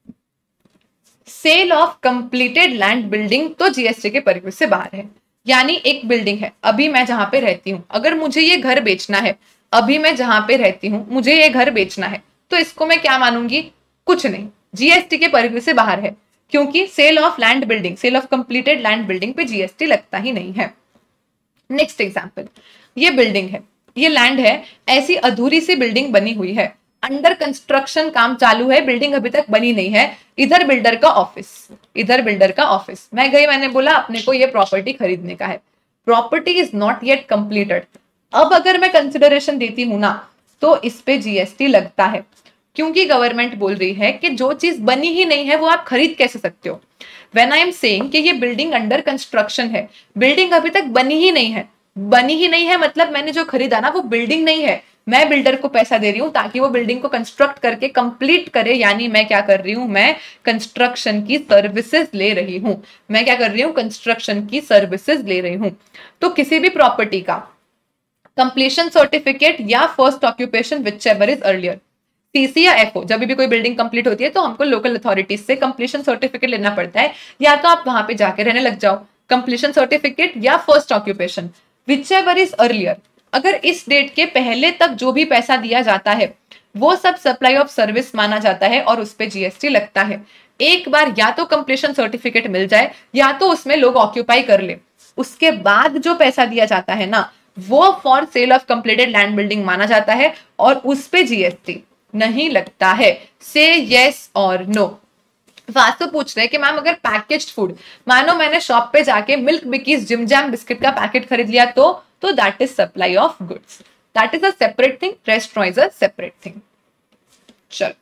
sale of completed land building तो जीएसटी के परिव्यय से बाहर है। यानी एक बिल्डिंग है, अभी मैं जहां पे रहती हूं, अगर मुझे ये घर बेचना है, अभी मैं जहां पे रहती हूं मुझे ये घर बेचना है, तो इसको मैं क्या मानूंगी, कुछ नहीं, जीएसटी के परिव्यय से बाहर है। क्योंकि sale of land building, sale of completed land building पे जीएसटी लगता ही नहीं है। नेक्स्ट एग्जाम्पल, ये बिल्डिंग है, ये लैंड है, ऐसी अधूरी सी बिल्डिंग बनी हुई है, अंडर कंस्ट्रक्शन काम चालू है, बिल्डिंग अभी तक बनी नहीं है, इधर बिल्डर का ऑफिस, इधर बिल्डर का ऑफिस। मैं गई, मैंने बोला अपने को ये प्रॉपर्टी खरीदने का है, property is not yet completed. अब अगर मैं कंसिडरेशन देती हूं ना तो इस पे जीएसटी लगता है, क्योंकि गवर्नमेंट बोल रही है कि जो चीज बनी ही नहीं है वो आप खरीद कैसे सकते हो। व्हेन आई एम सेइंग कि ये बिल्डिंग अंडर कंस्ट्रक्शन है, बिल्डिंग अभी तक बनी ही नहीं है, बनी ही नहीं है मतलब मैंने जो खरीदा ना वो बिल्डिंग नहीं है, मैं बिल्डर को पैसा दे रही हूं ताकि वो बिल्डिंग को कंस्ट्रक्ट करके कंप्लीट करे, यानी मैं क्या कर रही हूं, मैं कंस्ट्रक्शन की सर्विसेज ले रही हूं, मैं क्या कर रही हूं, कंस्ट्रक्शन की सर्विसेज ले रही हूं। तो किसी भी प्रॉपर्टी का कंप्लीशन सर्टिफिकेट या first occupation whichever is earlier, CC या एफओ, जब भी कोई बिल्डिंग कंप्लीट होती है तो हमको लोकल अथॉरिटीज से कंप्लीशन सर्टिफिकेट लेना पड़ता है, या तो आप वहां पे जाके रहने लग जाओ, कंप्लीशन सर्टिफिकेट या first occupation whichever is earlier. अगर इस डेट के पहले तक जो भी पैसा दिया जाता है वो सब सप्लाई ऑफ सर्विस माना जाता है और उस पे जीएसटी लगता है। एक बार या तो कंप्लीशन सर्टिफिकेट मिल जाए या तो उसमें लोग ऑक्यूपाई कर ले, उसके बाद जो पैसा दिया जाता है ना वो for sale of completed land building माना जाता है और उस पे जीएसटी नहीं लगता है। से यस और नो। वासु पूछ रहे कि मैम अगर पैकेज्ड फूड, मानो मैंने शॉप पे जाके Milk Bikis Jim Jam biscuit का पैकेट खरीद लिया तो that is supply of goods, that is a separate thing, restaurant is a separate thing. चलो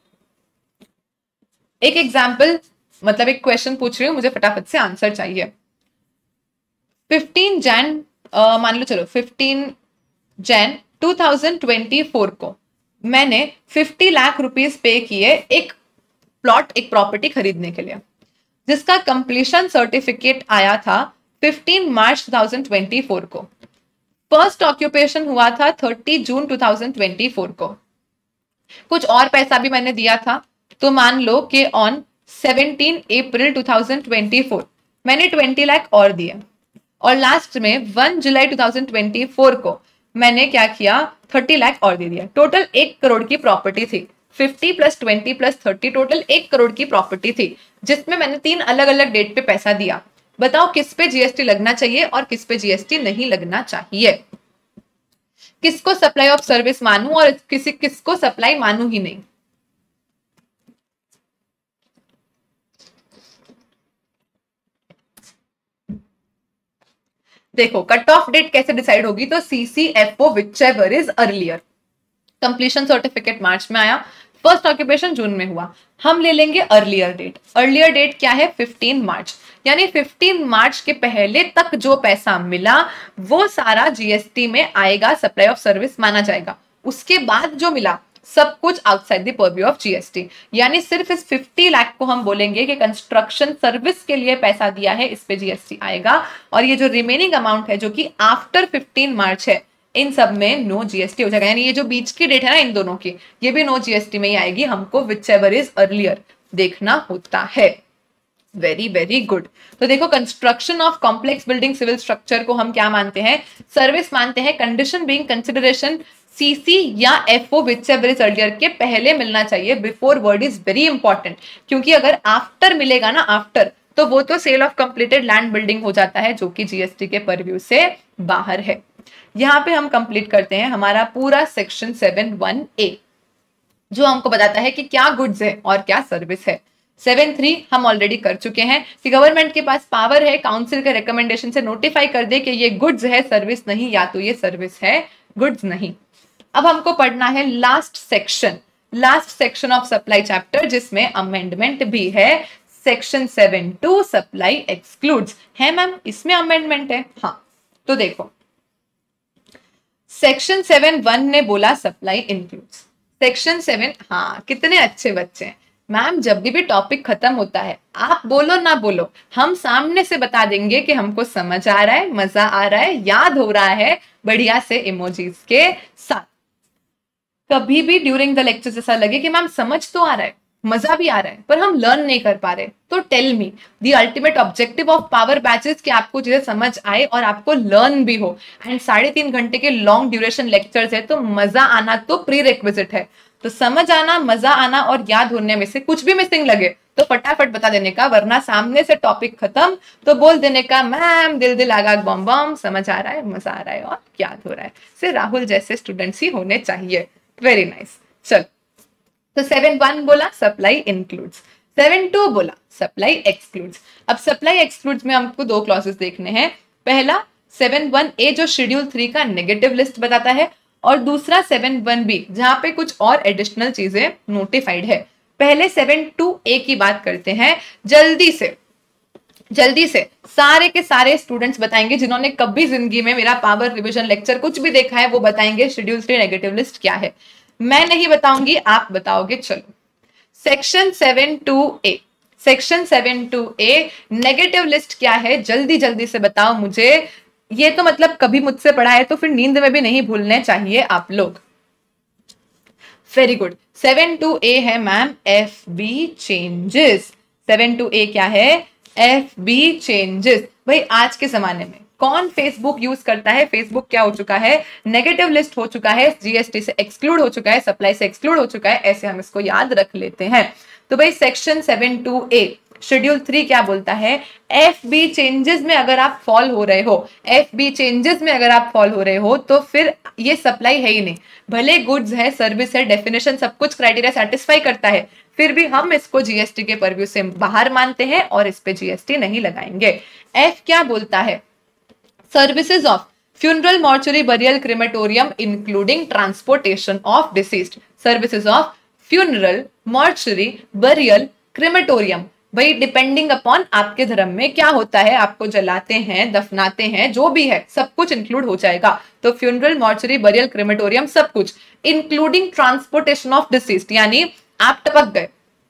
एक एग्जाम्पल, मतलब एक क्वेश्चन पूछ रही हूँ, मुझे फटाफट से आंसर चाहिए। 15 जैन मान लो, चलो 15 जैन 2024 को मैंने 50 लाख रुपीस पे किए एक प्लॉट, एक प्रॉपर्टी खरीदने के लिए, जिसका कंप्लीशन सर्टिफिकेट आया था 15 मार्च 2024 को, फर्स्ट ऑक्यूपेशन हुआ था 30 जून 2024 को, कुछ और पैसा भी मैंने दिया था, तो मान लो कि ऑन 17 अप्रैल 2024 मैंने 20 लाख और दिए, और लास्ट में 1 जुलाई 2024 को मैंने क्या किया, 30 लाख और दे दिया। टोटल 1 करोड़ की प्रॉपर्टी थी, 50 + 20 + 30 टोटल 1 करोड़ की प्रॉपर्टी थी, जिसमें मैंने 3 अलग अलग डेट पे पैसा दिया। बताओ किस पे जीएसटी लगना चाहिए और किस पे जीएसटी नहीं लगना चाहिए, किसको सप्लाई ऑफ सर्विस मानूं और किसको सप्लाई मानूं ही नहीं। देखो कट ऑफ डेट कैसे डिसाइड होगी, तो CCFO whichever is earlier, completion certificate March में आया, फर्स्ट ऑक्यूपेशन जून में हुआ, हम ले लेंगे अर्लियर डेट। अर्लियर डेट क्या है, 15 मार्च, यानी 15 मार्च के पहले तक जो पैसा मिला वो सारा जीएसटी में आएगा, सप्लाई ऑफ सर्विस माना जाएगा। उसके बाद जो मिला सब कुछ outside the purview of GST, यानी सिर्फ इस 50 लाख को हम बोलेंगे कि कंस्ट्रक्शन सर्विस के लिए पैसा दिया है, इस पे जीएसटी आएगा। और ये जो रिमेनिंग अमाउंट है जो कि आफ्टर 15 मार्च है, इन सब में नो जीएसटी हो जाएगा, यानी ये जो बीच की डेट है ना इन दोनों की, ये भी नो जीएसटी में ही आएगी। हमको व्हिचएवर इज अर्लियर देखना होता है। Very very good. तो देखो construction of complex building civil structure को हम क्या मानते हैं, सर्विस मानते हैं। कंडीशन बीइंग कंसिडरेशन सीसी या एफओ व्हिचएवर इज अर्लियर के पहले मिलना चाहिए, before word is very important, क्योंकि अगर आफ्टर मिलेगा ना, आफ्टर, तो वो तो sale of completed land building हो जाता है, जो कि जीएसटी के परव्यू से बाहर है। यहाँ पे हम कंप्लीट करते हैं हमारा पूरा सेक्शन 7(1)(a), जो हमको बताता है कि क्या गुड्स है और क्या सर्विस है। 7(3) हम ऑलरेडी कर चुके हैं कि गवर्नमेंट के पास पावर है काउंसिल के रिकमेंडेशन से नोटिफाई कर दे कि ये गुड्स है सर्विस नहीं, या तो ये सर्विस है गुड्स नहीं। अब हमको पढ़ना है last section of supply chapter, जिसमें अमेंडमेंट भी है। सेक्शन 7(2) सप्लाई एक्सक्लूड्स है। मैम इसमें अमेंडमेंट है? हाँ, तो देखो सेक्शन 7(1) ने बोला सप्लाई इंक्लूड्स, सेक्शन 7, हाँ कितने अच्छे बच्चे हैं मैम, जब भी टॉपिक खत्म होता है आप बोलो ना बोलो, हम सामने से बता देंगे कि हमको समझ आ रहा है, मजा आ रहा है, याद हो रहा है, बढ़िया से इमोजीज के साथ। कभी भी ड्यूरिंग द लेक्चर ऐसा लगे कि मैम समझ तो आ रहा है, मजा भी आ रहा है, पर हम लर्न नहीं कर पा रहे, तो tell me. The ultimate objective of power batches कि आपको चीजें समझ आए और आपको लर्न भी हो। एंड 3.5 घंटे के लॉन्ग ड्यूरेशन लेक्चर्स है, तो मजा आना तो प्री रिक्विजिट है। तो समझ आना, मजा आना और याद होने में से कुछ भी मिसिंग लगे तो फटाफट बता देने का, वरना सामने से टॉपिक खत्म तो बोल देने का मैम दिल दिल आगा बम बम, समझ आ रहा है, मजा आ रहा है और याद हो रहा है। सिर्फ राहुल जैसे स्टूडेंट्स ही होने चाहिए। Very nice. चल, तो 7.1 बोला सप्लाई इंक्लूड्स, 7.2 बोला सप्लाई एक्सक्लूड्स। अब सप्लाई एक्सक्लूड्स में हमको दो क्लॉजेस देखने हैं। पहला 7.1 जो शेड्यूल 3 का नेगेटिव लिस्ट बताता है, और दूसरा 7.1 जहां पे कुछ और एडिशनल चीजें नोटिफाइड है। पहले 7.2 की बात करते हैं। जल्दी से सारे के सारे स्टूडेंट्स बताएंगे जिन्होंने कभी जिंदगी में मेरा पावर रिवीजन लेक्चर कुछ भी देखा है, वो बताएंगे शेड्यूल 3 नेगेटिव लिस्ट क्या है। मैं नहीं बताऊंगी, आप बताओगे। चलो, सेक्शन 7.2 सेक्शन 7.2 नेगेटिव लिस्ट क्या है, जल्दी जल्दी से बताओ मुझे। ये तो मतलब कभी मुझसे पढ़ा है तो फिर नींद में भी नहीं भूलने चाहिए आप लोग। Very good. 7.2 है मैम FB चेंजेस। 7.2 क्या है? FB changes. भाई आज के जमाने में कौन फेसबुक यूज करता है? फेसबुक क्या हो चुका है? नेगेटिव लिस्ट हो चुका है, जीएसटी से एक्सक्लूड हो चुका है, सप्लाई से एक्सक्लूड हो चुका है, ऐसे हम इसको याद रख लेते हैं। तो भाई सेक्शन 7.2 शेड्यूल 3 क्या बोलता है? FB चेंजेस में अगर आप फॉल हो रहे हो, FB चेंजेस में अगर आप फॉल हो रहे हो तो फिर ये सप्लाई है ही नहीं। भले गुड्स है, सर्विस है, डेफिनेशन सब कुछ क्राइटेरिया सेटिस्फाई करता है, फिर भी हम इसको जीएसटी के परव्यू से बाहर मानते हैं और इस पे जीएसटी नहीं लगाएंगे। F क्या बोलता है? Services of funeral, mortuary, burial, crematorium including transportation of deceased. Services of funeral, mortuary, burial, crematorium. भाई डिपेंडिंग अपॉन आपके धर्म में क्या होता है, आपको जलाते हैं, दफनाते हैं, जो भी है सब कुछ इंक्लूड हो जाएगा। तो फ्यूनरल, मॉर्चरी, बरियल, क्रिमेटोरियम सब कुछ इंक्लूडिंग ट्रांसपोर्टेशन ऑफ डिसीज्ड। यानी आप टपक गए,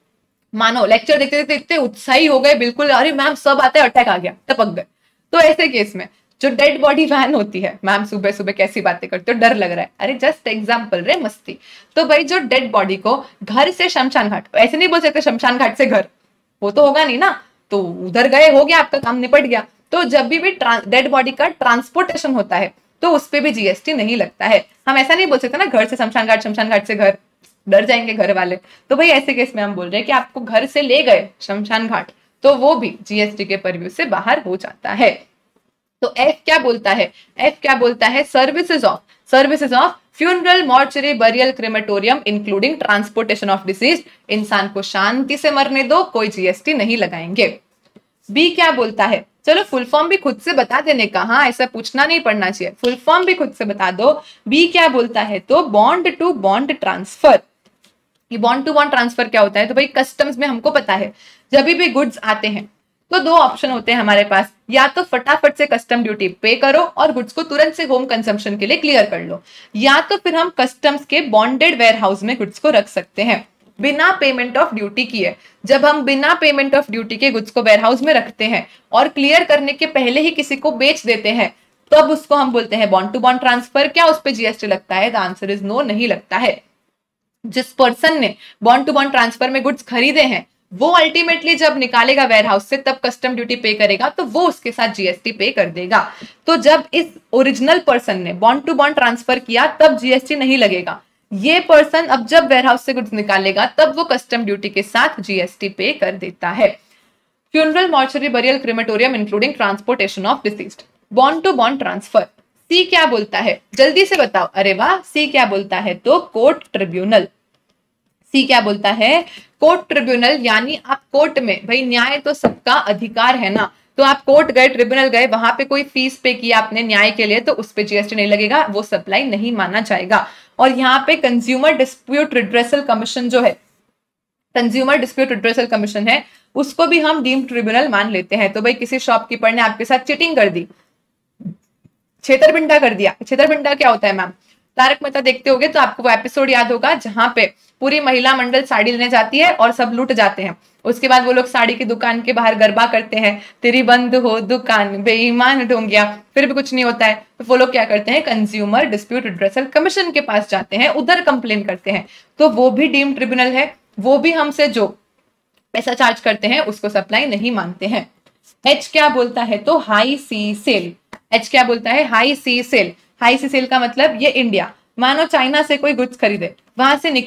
मानो लेक्चर देखते देखते उत्साही हो गए, बिल्कुल अरे मैम सब आता है, अटैक आ गया, टपक गए। तो ऐसे केस में जो डेड बॉडी वैन होती है, मैम सुबह सुबह कैसी बातें करते हो, डर लग रहा है, अरे जस्ट एग्जांपल रे, मस्ती। तो भाई जो डेड बॉडी को घर से शमशान घाट, ऐसे नहीं बोल सकते शमशान घाट से घर, वो तो होगा नहीं ना, तो उधर गए, हो गया, आपका काम निपट गया। तो जब भी डेड बॉडी का ट्रांसपोर्टेशन होता है तो उस पर भी जीएसटी नहीं लगता है। हम ऐसा नहीं बोल सकते ना घर से शमशान घाट से घर, डर जाएंगे घर वाले। तो भाई ऐसे केस में हम बोल रहे हैं कि आपको घर से ले गए शमशान घाट, तो वो भी जीएसटी के परव्यू से बाहर हो जाता है। तो F क्या बोलता है? F क्या बोलता है? Services of funeral, mortuary, burial, crematorium including transportation of deceased. इंसान को शांति से मरने दो, कोई जीएसटी नहीं लगाएंगे। B क्या बोलता है? चलो फुल फॉर्म भी खुद से बता देने का, हाँ ऐसा पूछना नहीं पड़ना चाहिए, फुल फॉर्म भी खुद से बता दो। B क्या बोलता है? तो बॉन्ड टू बॉन्ड ट्रांसफर। ये बॉन्ड टू बॉन्ड ट्रांसफर क्या होता है? तो भाई कस्टम्स में हमको पता है जब भी गुड्स आते हैं तो दो ऑप्शन होते हैं हमारे पास, या तो फटाफट से कस्टम ड्यूटी पे करो और गुड्स को तुरंत से होम कंजम्पशन के लिए क्लियर कर लो, या तो फिर हम कस्टम्स के बॉन्डेड वेयर हाउस में गुड्स को रख सकते हैं बिना पेमेंट ऑफ ड्यूटी किए। जब हम बिना पेमेंट ऑफ ड्यूटी के गुड्स को वेयर हाउस में रखते हैं और क्लियर करने के पहले ही किसी को बेच देते हैं, तब उसको हम बोलते हैं बॉन्ड टू बॉन्ड ट्रांसफर। क्या उस पर जीएसटी लगता है? द आंसर इज नो, नहीं लगता है। जिस पर्सन ने बॉन्ड टू बॉन्ड ट्रांसफर में गुड्स खरीदे हैं वो अल्टीमेटली जब निकालेगा वेयर हाउस से तब कस्टम ड्यूटी पे करेगा, तो वो उसके साथ जीएसटी पे कर देगा। तो जब इस ओरिजिनल पर्सन ने बॉन्ड टू बॉन्ड ट्रांसफर किया तब जीएसटी नहीं लगेगा। ये पर्सन अब जब वेयर हाउस से गुड्स निकालेगा तब वो कस्टम ड्यूटी के साथ जीएसटी पे कर देता है। Funeral, mortuary, burial, crematorium including transportation of deceased. Bond to bond transfer. C क्या बोलता है? जल्दी से बताओ। अरे वाह, सी क्या बोलता है? तो कोर्ट ट्रिब्यूनल। सी क्या बोलता है? Court tribunal. यानी आप कोर्ट में, भाई न्याय तो सबका अधिकार है ना, तो आप कोर्ट गए, ट्रिब्यूनल गए, वहां पे कोई फीस पे किया आपने न्याय के लिए, तो उस पे जीएसटी नहीं लगेगा, वो सप्लाई नहीं माना जाएगा। और यहाँ पे कंज्यूमर डिस्प्यूट रिड्रेसल कमीशन जो है, कंज्यूमर डिस्प्यूट रिड्रेसल कमीशन है, उसको भी हम डीम्ड ट्रिब्यूनल मान लेते हैं। तो भाई किसी शॉपकीपर ने आपके साथ चीटिंग कर दी, छेतरपिंडा कर दिया। छेतरपिंडा क्या होता है मैम? तारक मेहता देखते होगे तो आपको वो एपिसोड याद होगा जहां पे पूरी महिला मंडल साड़ी लेने जाती है और सब लूट जाते हैं। उसके बाद वो लोग साड़ी की दुकान के बाहर गरबा करते हैं, तेरी बंद हो दुकान बेईमान ढोंगिया, फिर भी कुछ नहीं होता है। तो वो लोग क्या करते हैं? कंज्यूमर डिस्प्यूट रिड्रेसल कमीशन के पास जाते हैं, उधर कंप्लेन करते हैं। तो वो भी डीम्ड ट्रिब्यूनल है, वो भी हमसे जो पैसा चार्ज करते हैं उसको सप्लाई नहीं मानते हैं। एच क्या बोलता है? तो हाई सी सेल। एच क्या बोलता है? High sea sale. High sea sale का मतलब ये इंडिया, मानो चाइना से कोई गुड्स खरीदे, वहां से निकले,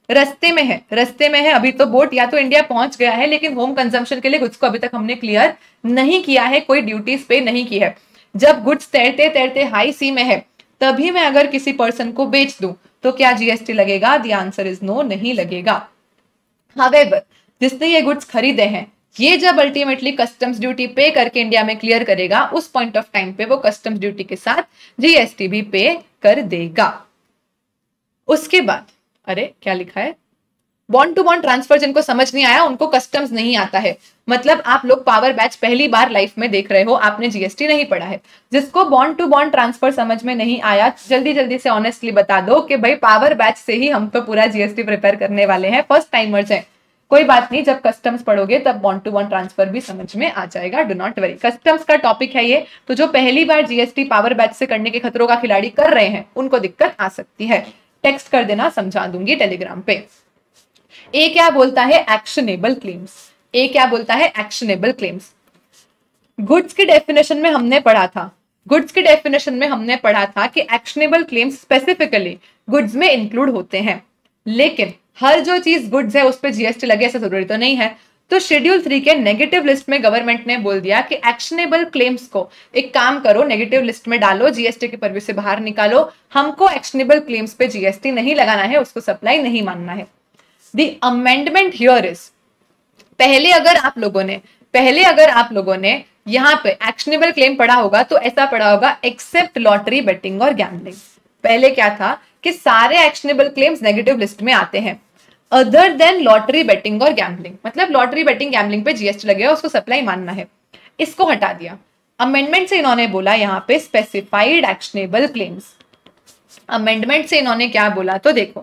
रस्ते में है, रस्ते में है, अभी तो बोट या तो इंडिया पहुंच गया है, लेकिन होम कंजम्पशन के लिए गुड्स को अभी तक हमने क्लियर नहीं किया है, कोई ड्यूटीज पे नहीं की है। जब गुड्स तैरते तैरते हाई सी में है, तभी मैं अगर किसी पर्सन को बेच दूं तो क्या जीएसटी लगेगा? द आंसर इज नो, नहीं लगेगा। हावेवर, जिसने ये गुड्स खरीदे हैं, ये जब अल्टीमेटली कस्टम्स ड्यूटी पे करके इंडिया में क्लियर करेगा, उस पॉइंट ऑफ टाइम पे वो कस्टम्स ड्यूटी के साथ जीएसटी भी पे कर देगा। उसके बाद, अरे क्या लिखा है, बॉन्ड टू बॉन्ड ट्रांसफर, जिनको समझ नहीं आया उनको कस्टम्स नहीं आता है, मतलब आप लोग पावर बैच पहली बार लाइफ में देख रहे हो, आपने जीएसटी नहीं पढ़ा है। जिसको बॉन्ड टू बॉन्ड ट्रांसफर समझ में नहीं आया, जल्दी जल्दी से ऑनेस्टली बता दो कि भाई पावर बैच से ही हम तो पूरा जीएसटी प्रिपेयर करने वाले हैं, फर्स्ट टाइमर्स हैं। कोई बात नहीं, जब कस्टम्स पढ़ोगे तब बॉन्ड टू बॉन्ड ट्रांसफर भी समझ में आ जाएगा, डू नॉट वरी। कस्टम्स का टॉपिक है ये, तो जो पहली बार जीएसटी पावर बैच से करने के खतरों का खिलाड़ी कर रहे हैं उनको दिक्कत आ सकती है। टेक्स्ट कर देना, समझा दूंगी टेलीग्राम पे। ए क्या बोलता है? Actionable claims. ए क्या बोलता है? Actionable claims. गुड्स की डेफिनेशन में हमने पढ़ा था, गुड्स की डेफिनेशन में हमने पढ़ा था कि एक्शनेबल क्लेम्स स्पेसिफिकली गुड्स में इंक्लूड होते हैं, लेकिन हर जो चीज गुड्स है उस पर जीएसटी लगे ऐसा जरूरी तो नहीं है। तो शेड्यूल 3 के नेगेटिव लिस्ट में गवर्नमेंट ने बोल दिया कि एक्शनेबल क्लेम्स को एक काम करो, नेगेटिव लिस्ट में डालो, जीएसटी के परव्यू से बाहर निकालो, हमको एक्शनेबल क्लेम्स पे जीएसटी नहीं लगाना है, उसको सप्लाई नहीं मानना है। द अमेंडमेंट हियर इज, पहले अगर आप लोगों ने यहाँ पे एक्शनेबल क्लेम पढ़ा होगा तो ऐसा पढ़ा होगा एक्सेप्ट लॉटरी, बेटिंग और गैम्बलिंग। पहले क्या था कि सारे एक्शनेबल क्लेम्स नेगेटिव लिस्ट में आते हैं, अदर देन लॉटरी, बेटिंग और गैम्बलिंग, मतलब लॉटरी, बेटिंग, गैम्बलिंग पे जीएसटी लगेगा, उसको सप्लाई मानना है। इसको हटा दिया। अमेंडमेंट से इन्होंने बोला यहाँ पे स्पेसिफाइड एक्शनेबल क्लेम्स। अमेंडमेंट से इन्होंने क्या बोला तो देखो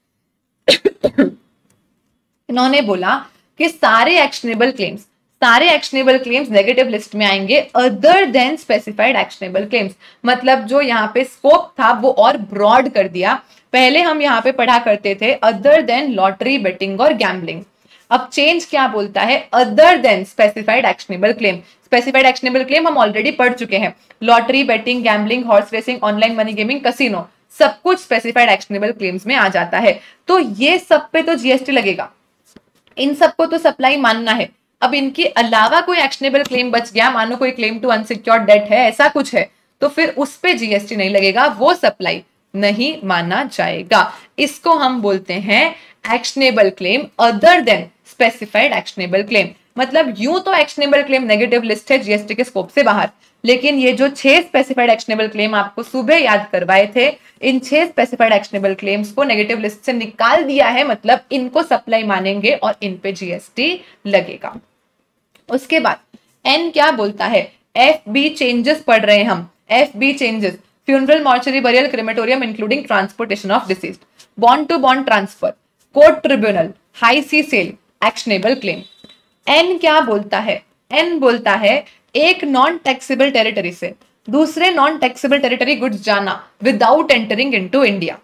इन्होंने बोला कि सारे एक्शनेबल क्लेम्स नेगेटिव लिस्ट में आएंगे, other than specified actionable claims, मतलब जो यहाँ पे स्कोप था वो और ब्रॉड कर दिया। पहले हम यहाँ पे पढ़ा करते थे अदर देन लॉटरी, बेटिंग और गैम्बलिंग, अब चेंज क्या बोलता है? Other than specified actionable claim. Specified actionable claim हम ऑलरेडी पढ़ चुके हैं, lottery, betting, gambling, horse racing, online money gaming, casino, सब कुछ स्पेसिफाइड एक्शनेबल क्लेम्स में आ जाता है। तो ये सब पे तो जीएसटी लगेगा, इन सबको तो सप्लाई मानना है। अब इनके अलावा कोई एक्शनेबल क्लेम बच गया, मानो कोई क्लेम टू अनसिक्योर्ड डेट है, ऐसा कुछ है, तो फिर उस पे जीएसटी नहीं लगेगा, वो सप्लाई नहीं माना जाएगा। इसको हम बोलते हैं actionable claim other than specified actionable claim. मतलब यूं तो एक्शनेबल क्लेम नेगेटिव लिस्ट है जीएसटी के स्कोप से बाहर, लेकिन ये जो 6 स्पेसिफाइड एक्शनेबल क्लेम आपको सुबह याद करवाए थे, इन 6 स्पेसिफाइड एक्शनेबल क्लेम्स को नेगेटिव लिस्ट से निकाल दिया है, मतलब इनको सप्लाई मानेंगे और इन पे जीएसटी लगेगा। उसके बाद एन क्या बोलता है? एफ बी चेंजेस पढ़ रहे हैं हम, F B changes, funeral, mortuary, burial, crematorium including transportation of deceased, bond to bond transfer, court tribunal, high sea sale, actionable claim. N क्या बोलता है? एन बोलता है एक नॉन टैक्सेबल टेरिटरी से दूसरे नॉन टैक्सेबल टेरिटरी गुड्स जाना without entering into India.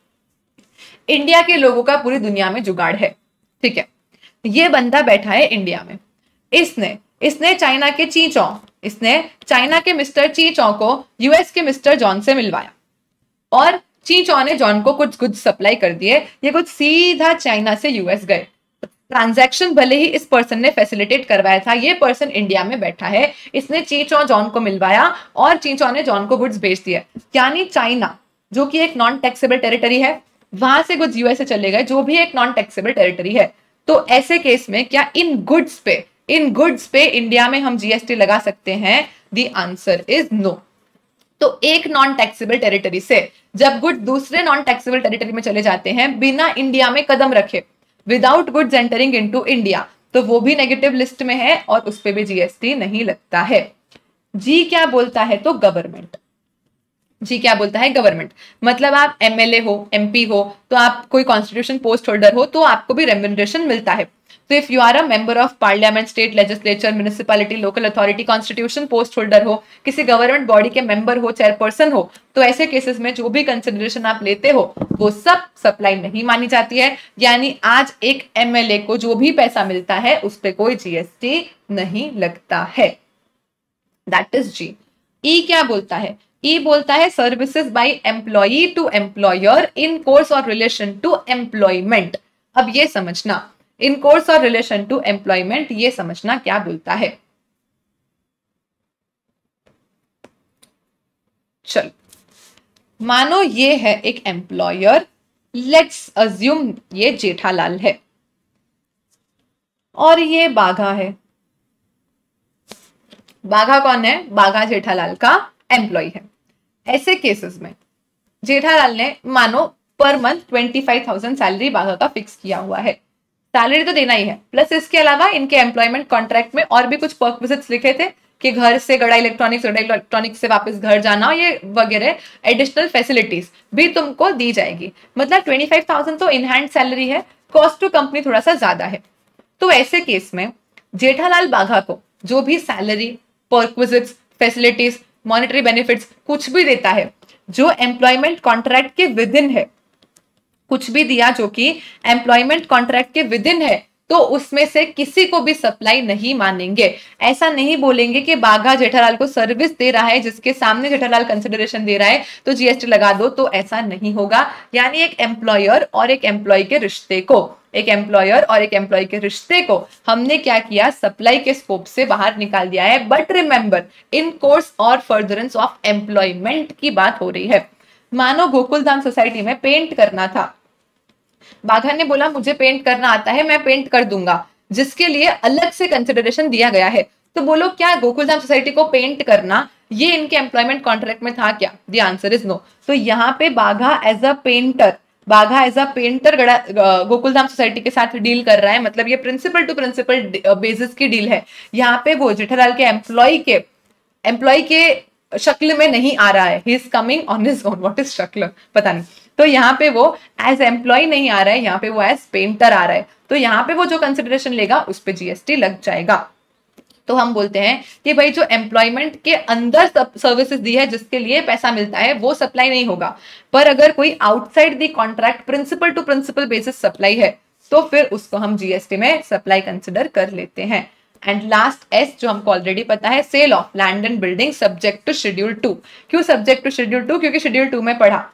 India के लोगों का पूरी दुनिया में जुगाड़ है, ठीक है। ये बंदा बैठा है इंडिया में, इसने चाइना के चीचों, इसने चाइना के मिस्टर चीचों को यूएस के मिस्टर जॉन से मिलवाया और चीचों ने जॉन को कुछ गुड्स सप्लाई कर दिए, ये कुछ सीधा चाइना से यूएस गए। ट्रांजैक्शन भले ही इस पर्सन ने फैसिलिटेट करवाया था, ये पर्सन इंडिया में बैठा है, इसने चीचों जॉन को मिलवाया और चीचों ने जॉन को गुड्स भेज दिया। यानी चाइना जो कि एक नॉन टैक्सेबल टेरिटरी है, वहां से गुड्स यूएस से चले गए जो भी एक नॉन टैक्सेबल टेरिटरी है। तो ऐसे केस में क्या इन गुड्स पे इंडिया में हम जीएसटी लगा सकते हैं? The answer is no. तो एक नॉन टैक्सेबल टेरिटरी से जब गुड्स दूसरे नॉन टैक्सेबल टेरिटरी में चले जाते हैं बिना इंडिया में कदम रखे, without goods entering into India, तो वो भी नेगेटिव लिस्ट में है और उस पे भी जीएसटी नहीं लगता है। जी क्या बोलता है? तो गवर्नमेंट। जी क्या बोलता है? गवर्नमेंट। मतलब आप एमएलए हो, एमपी हो, तो आप कोई कॉन्स्टिट्यूशन पोस्ट होल्डर हो तो आपको भी रेम्युनरेशन मिलता है। तो if you are a member of parliament, state legislature, municipality, local authority, constitution post holder हो, किसी गवर्नमेंट बॉडी के मेंबर हो, चेयरपर्सन हो, तो ऐसे केसेस में जो भी कंसिडरेशन आप लेते हो वो सब सप्लाई नहीं मानी जाती है। यानी आज एक एमएलए को जो भी पैसा मिलता है उस पर कोई जीएसटी नहीं लगता है। दैट इज जी। ई क्या बोलता है? ई बोलता है services by employee to employer in course और रिलेशन टू एम्प्लॉयमेंट। अब ये समझना इन कोर्स और रिलेशन टू एम्प्लॉयमेंट, ये समझना क्या बोलता है। चलो, मानो ये है एक एम्प्लॉयर, लेट्स अज्यूम ये जेठालाल है और ये बाघा है। बाघा कौन है? बाघा जेठालाल का एम्प्लॉय है। ऐसे केसेस में जेठालाल ने मानो पर मंथ 25,000 सैलरी बाघा का फिक्स किया हुआ है। सैलरी तो देना ही है, प्लस इसके अलावा इनके एम्प्लॉयमेंट कॉन्ट्रैक्ट में और भी कुछ परक्विजिट्स लिखे थे कि घर से गड़ा इलेक्ट्रॉनिक्स से वापस घर जाना, ये वगैरह एडिशनल फैसिलिटीज भी तुमको दी जाएगी। मतलब 25,000 तो इन हैंड सैलरी है, कॉस्ट टू कंपनी थोड़ा सा ज्यादा है। तो ऐसे केस में जेठालाल बाघा को जो भी salary, perquisites, facilities, monetary benefits कुछ भी देता है जो एम्प्लॉयमेंट कॉन्ट्रैक्ट के विद इन है, कुछ भी दिया जो कि एम्प्लॉयमेंट कॉन्ट्रैक्ट के विद इन है, तो उसमें से किसी को भी सप्लाई नहीं मानेंगे। ऐसा नहीं बोलेंगे कि बाघा जेठालाल को सर्विस दे रहा है जिसके सामने जेठालाल कंसिडरेशन दे रहा है तो जीएसटी लगा दो, तो ऐसा नहीं होगा। यानी एक एम्प्लॉयर और एक एम्प्लॉय के रिश्ते को हमने क्या किया? सप्लाई के स्कोप से बाहर निकाल दिया है। बट रिमेंबर, इन कोर्स और फर्दरेंस ऑफ एम्प्लॉयमेंट की बात हो रही है। मानो गोकुलधाम सोसाइटी में पेंट करना था, बाघा ने बोला मुझे पेंट करना आता है, मैं पेंट कर दूंगा, जिसके लिए अलग से कंसिडरेशन दिया गया है। तो बोलो, क्या गोकुलधाम सोसाइटी को पेंट करना ये इनके एम्प्लॉयमेंट कॉन्ट्रैक्ट में था क्या? The answer is no. तो यहाँ पे Bagha as a painter Gokuldham society के साथ डील कर रहा है। मतलब ये प्रिंसिपल टू प्रिंसिपल बेसिस की डील है। यहाँ पे वो जेठालाल के एम्प्लॉय के शक्ल में नहीं आ रहा है, he is coming on his own. What is शक्ल पता नहीं। तो यहाँ पे वो एज एम्प्लॉय नहीं आ रहा है, यहाँ पे वो एज पेंटर आ रहा है। तो यहाँ पे वो जो कंसिडरेशन लेगा उस पे जीएसटी लग जाएगा। तो हम बोलते हैं कि भाई जो एम्प्लॉयमेंट के अंदर सर्विसेज दी है जिसके लिए पैसा मिलता है वो सप्लाई नहीं होगा। पर अगर कोई outside the contract principal to principal basis supply है तो फिर उसको हम जीएसटी में सप्लाई कंसिडर कर लेते हैं। एंड लास्ट एस जो हमको ऑलरेडी पता है, sale of land and building subject to schedule 2। क्यों सब्जेक्ट टू शेड्यूल 2? क्योंकि शेड्यूल 2 में पढ़ा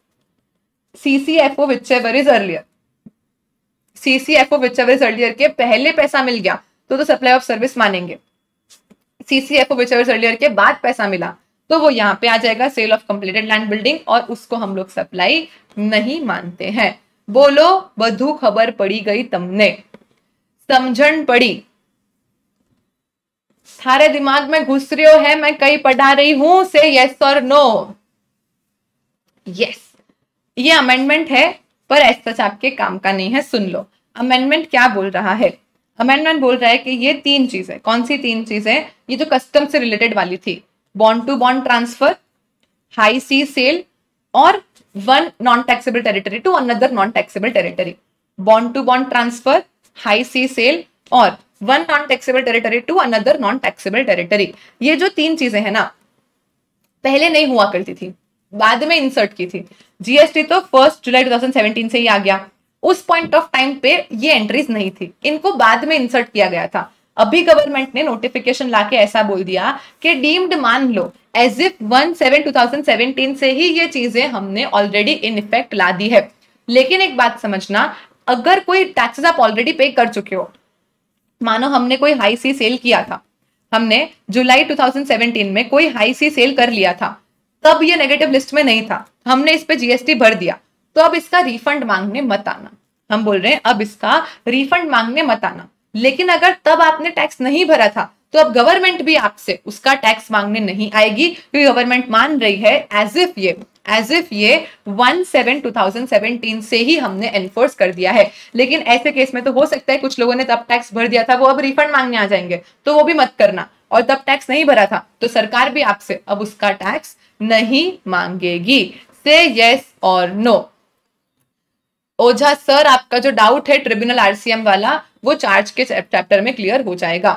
CCFO whichever is earlier, CCFO whichever is earlier के पहले पैसा मिल गया तो सप्लाई ऑफ सर्विस मानेंगे। CCFO whichever is earlier के बाद पैसा मिला तो वो यहाँ पे आ जाएगा sale of completed land building, और उसको हम लोग सप्लाई नहीं मानते हैं। बोलो, बधु खबर पड़ी गई तमने, समझन पड़ी, थारे दिमाग में घुस रही हो है मैं कहीं पढ़ा रही हूं, से यस और नो। यस, ये अमेंडमेंट है पर ऐसा सच आपके काम का नहीं है। सुन लो अमेंडमेंट क्या बोल रहा है। अमेंडमेंट बोल रहा है कि ये 3 चीजें, कौन सी 3 चीजें? ये जो कस्टम से रिलेटेड वाली थी, bond to bond transfer, high sea sale और one non taxable territory to another non taxable territory. Bond to bond transfer, high sea sale और one non taxable territory to another non taxable territory. ये जो 3 चीजें है ना, पहले नहीं हुआ करती थी, बाद में इंसर्ट की थी। जीएसटी तो 1 जुलाई 2017 से ही आ गया। उस पॉइंट ऑफ टाइम पे ये एंट्रीज नहीं थी, इनको बाद में इंसर्ट किया गया था। अभी गवर्नमेंट ने नोटिफिकेशन लाके ऐसा बोल दिया कि डीम्ड मान लो, एज इफ 1/7/2017 से ही ये चीजें हमने ऑलरेडी इन इफेक्ट ला दी है। लेकिन एक बात समझना, अगर कोई टैक्सेस आप ऑलरेडी पे कर चुके हो, मानो हमने कोई हाई सी सेल किया था, हमने जुलाई 2017 में कोई हाई सी सेल कर लिया था, तब ये नेगेटिव लिस्ट में नहीं था, हमने इस पे जीएसटी भर दिया, तो अब इसका रिफंड मांगने मत आना। हम बोल रहे हैं अब इसका रिफंड मांगने मत आना। लेकिन अगर तब आपने टैक्स नहीं भरा था तो अब गवर्नमेंट भी आपसे उसका टैक्स मांगने नहीं आएगी, क्योंकि गवर्नमेंट मान रही है एज इफ ये 1/7/2017 से ही हमने एनफोर्स कर दिया है। लेकिन ऐसे केस में तो हो सकता है कुछ लोगों ने तब टैक्स भर दिया था, वो अब रिफंड मांगने आ जाएंगे, तो वो भी मत करना। और तब टैक्स नहीं भरा था तो सरकार भी आपसे अब उसका टैक्स नहीं मांगेगी। से यस और नो। ओझा सर, आपका जो डाउट है ट्रिब्यूनल आरसीएम वाला, वो चार्ज के चैप्टर में क्लियर हो जाएगा,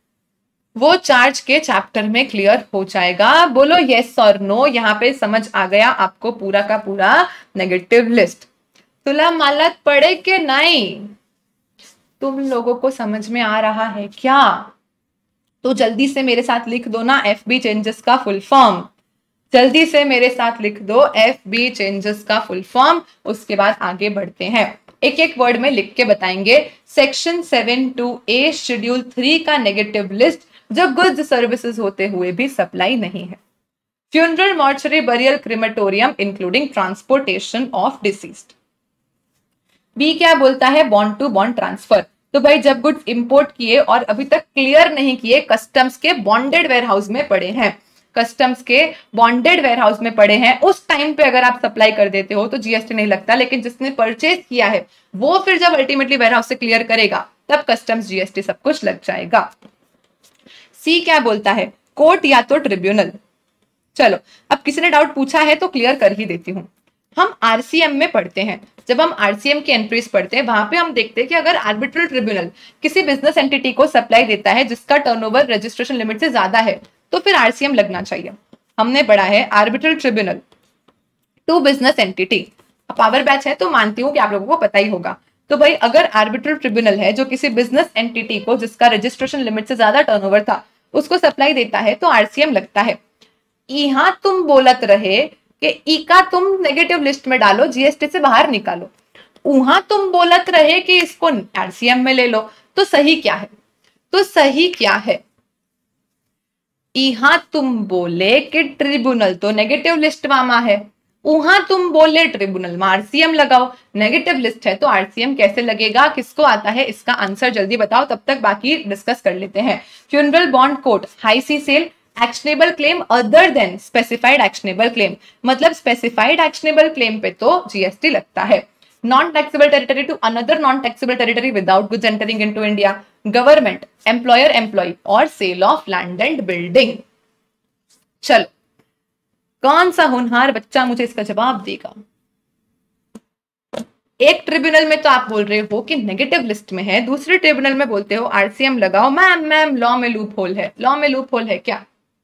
बोलो यस और नो। यहाँ पे समझ आ गया आपको पूरा का पूरा नेगेटिव लिस्ट। तुला मालत पड़े कि नहीं? तुम लोगों को समझ में आ रहा है क्या? तो जल्दी से मेरे साथ लिख दो ना एफबी चेंजेस का फुल फॉर्म। जल्दी से मेरे साथ लिख दो एफबी चेंजेस का फुल फॉर्म, उसके बाद आगे बढ़ते हैं। एक एक वर्ड में लिख के बताएंगे। सेक्शन 7(2)(a) शेड्यूल 3 का नेगेटिव लिस्ट जो गुड्स सर्विसेज होते हुए भी सप्लाई नहीं है। Funeral, mortuary, burial, crematorium including transportation of deceased. B क्या बोलता है? Bond to bond transfer. तो भाई जब गुड्स इंपोर्ट किए और अभी तक क्लियर नहीं किए, कस्टम्स के बॉन्डेड वेयरहाउस में पड़े हैं, कस्टम्स के बॉन्डेड वेयरहाउस में पड़े हैं, उस टाइम पे अगर आप सप्लाई कर देते हो तो जीएसटी नहीं लगता। लेकिन जिसने परचेज किया है वो फिर जब अल्टीमेटली वेयरहाउस से क्लियर करेगा तब कस्टम्स, जीएसटी सब कुछ लग जाएगा। सी क्या बोलता है? कोर्ट या तो ट्रिब्यूनल। चलो अब किसी ने डाउट पूछा है तो क्लियर कर ही देती हूँ। हम आरसीएम में पढ़ते हैं, जब हम आरसीएम की एंट्रीज पढ़ते हैं वहां पे हम देखते हैं कि अगर आर्बिट्रल ट्रिब्यूनल किसी बिजनेस एंटिटी को सप्लाई देता है जिसका टर्नओवर रजिस्ट्रेशन लिमिट से ज्यादा है तो फिर आरसीएम लगना चाहिए। हमने पढ़ा है arbitral tribunal to business entity. Power batch है तो मानती हूँ कि आप लोगों को पता ही होगा। तो भाई अगर आर्बिट्रल ट्रिब्यूनल है जो किसी बिजनेस एंटिटी को जिसका रजिस्ट्रेशन लिमिट से ज्यादा टर्नओवर था उसको सप्लाई देता है तो आरसीएम लगता है। यहां तुम बोलत रहे कि ई का तुम नेगेटिव लिस्ट में डालो, जीएसटी से बाहर निकालो, वहां तुम बोलत रहे कि इसको आरसीएम में ले लो। तो सही क्या है? तो सही क्या है? यहां तुम बोले कि ट्रिब्यूनल तो नेगेटिव लिस्ट मामा है, वहां तुम बोले ट्रिब्यूनल में आरसीएम लगाओ। नेगेटिव लिस्ट है तो आरसीएम कैसे लगेगा? किसको आता है इसका आंसर जल्दी बताओ, तब तक बाकी डिस्कस कर लेते हैं। Funeral bond code, high sea sale, actionable claim other than specified actionable claim, मतलब स्पेसिफाइड एक्शनेबल क्लेम पे तो जीएसटी लगता है। Non taxable territory to another non taxable territory without goods entering into India, government, employer employ और sale of land and building. चलो कौन सा होनहार बच्चा मुझे इसका जवाब देगा? एक ट्रिब्यूनल में तो आप बोल रहे हो कि नेगेटिव लिस्ट में है, दूसरे ट्रिब्यूनल में बोलते हो आरसीएम लगाओ। मैम लॉ में लूप होल है, लॉ में लूप होल है क्या?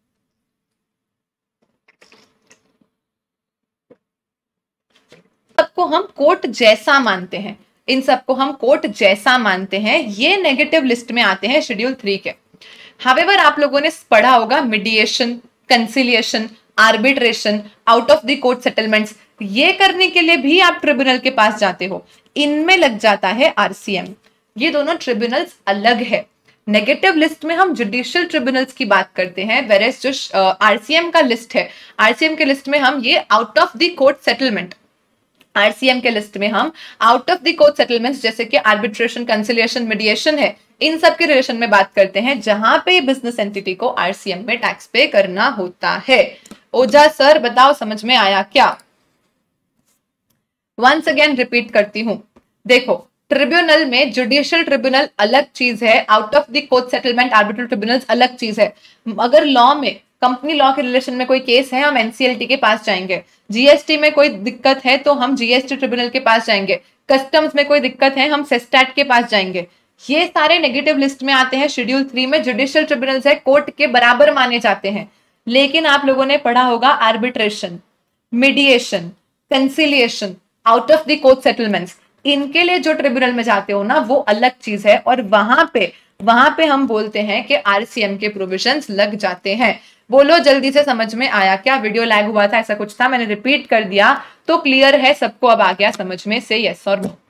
सबको हम कोर्ट जैसा मानते हैं, इन सबको हम कोर्ट जैसा मानते हैं, ये नेगेटिव लिस्ट में आते हैं शेड्यूल 3 के। हावेवर आप लोगों ने पढ़ा होगा mediation, conciliation, arbitration, out of the court settlements, ये करने के लिए भी आप ट्रिब्यूनल के पास जाते हो, इनमें लग जाता है आरसीएम। ये दोनों ट्रिब्यूनल्स अलग है। नेगेटिव लिस्ट में हम जुडिशियल ट्रिब्यूनल्स की बात करते हैं, वेरेस जो आरसीएम का लिस्ट है, आरसीएम के लिस्ट में हम ये out of the court settlement, RCM के लिस्ट में हम out of the court settlements जैसे कि आर्बिट्रेशन, कंसिलिएशन, मीडिएशन है, इन सब के रिलेशन में बात करते हैं जहां पे बिजनेस एंटिटी को आरसीएम में टैक्स पे करना होता है। ओझा सर बताओ समझ में आया क्या? वंस अगेन रिपीट करती हूं, देखो ट्रिब्यूनल में जुडिशियल ट्रिब्यूनल अलग चीज है, out of the court settlement arbitral tribunals अलग चीज है। अगर लॉ में, कंपनी लॉ के रिलेशन में कोई केस है हम एनसीएलटी के पास जाएंगे, जीएसटी में कोई दिक्कत है तो हम जीएसटी ट्रिब्यूनल के पास जाएंगे, कस्टम्स में कोई दिक्कत है हम सेस्टैट के पास जाएंगे। ये सारे नेगेटिव लिस्ट में आते हैं। शेड्यूल 3 में जुडिशियल ट्रिब्यूनल्स है, कोर्ट के बराबर माने जाते हैं। लेकिन आप लोगों ने पढ़ा होगा arbitration, mediation, conciliation, out of the court settlements, इनके लिए जो ट्रिब्यूनल में जाते हो ना वो अलग चीज है, और वहां पे हम बोलते हैं कि आरसीएम के प्रोविजंस लग जाते हैं। बोलो जल्दी से समझ में आया क्या? वीडियो लैग हुआ था, ऐसा कुछ था, मैंने रिपीट कर दिया तो क्लियर है सबको, अब आ गया समझ में से यस और नो?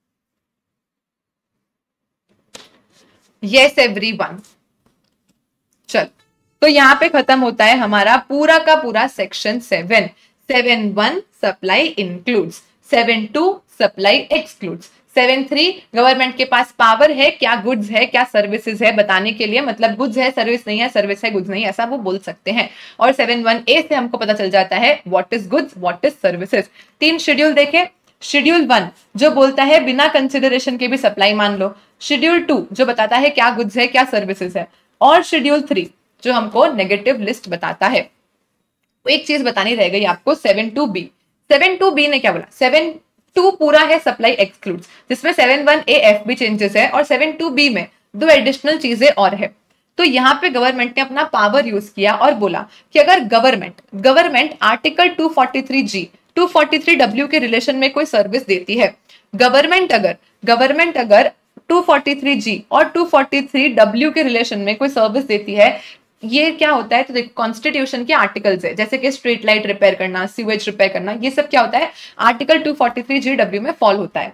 Yes everyone. चल तो यहाँ पे खत्म होता है हमारा पूरा का पूरा section 7। 7(1) supply includes, 7(2) supply excludes, 7(3) government के पास पावर है क्या गुड्स है क्या सर्विसेज है बताने के लिए, मतलब गुड्स है सर्विस नहीं है, सर्विस है गुड्स नहीं, ऐसा वो बोल सकते हैं। और 7(1)(a) से हमको पता चल जाता है what is goods what is services. 3 schedule देखे। शेड्यूल 1 जो बोलता है बिना कंसिडरेशन के भी सप्लाई मान लो, शेड्यूल 2 जो बताता है क्या गुड्स है क्या सर्विसेज है, और शेड्यूल 3 जो हमको नेगेटिव लिस्ट बताता है। एक चीज बतानी रह गई आपको, 7(2)(b। 7(2)(b) ने क्या बोला? 7(2) पूरा है सप्लाई एक्सक्लूड्स, जिसमें 7(1)(a)(f) भी चेंजेस है, और 7(2)(b) में 2 एडिशनल चीजें और है। तो यहाँ पे गवर्नमेंट ने अपना पावर यूज किया और बोला कि अगर गवर्नमेंट आर्टिकल 243G 243W के रिलेशन में कोई सर्विस देती है, गवर्नमेंट अगर 243G और 243W के रिलेशन में कोई सर्विस देती है, ये क्या होता है? तो देखो कॉन्स्टिट्यूशन के आर्टिकल्स है, जैसे कि स्ट्रीट लाइट रिपेयर करना, सीवेज रिपेयर करना, ये सब क्या होता है? आर्टिकल 243G W में फॉल होता है।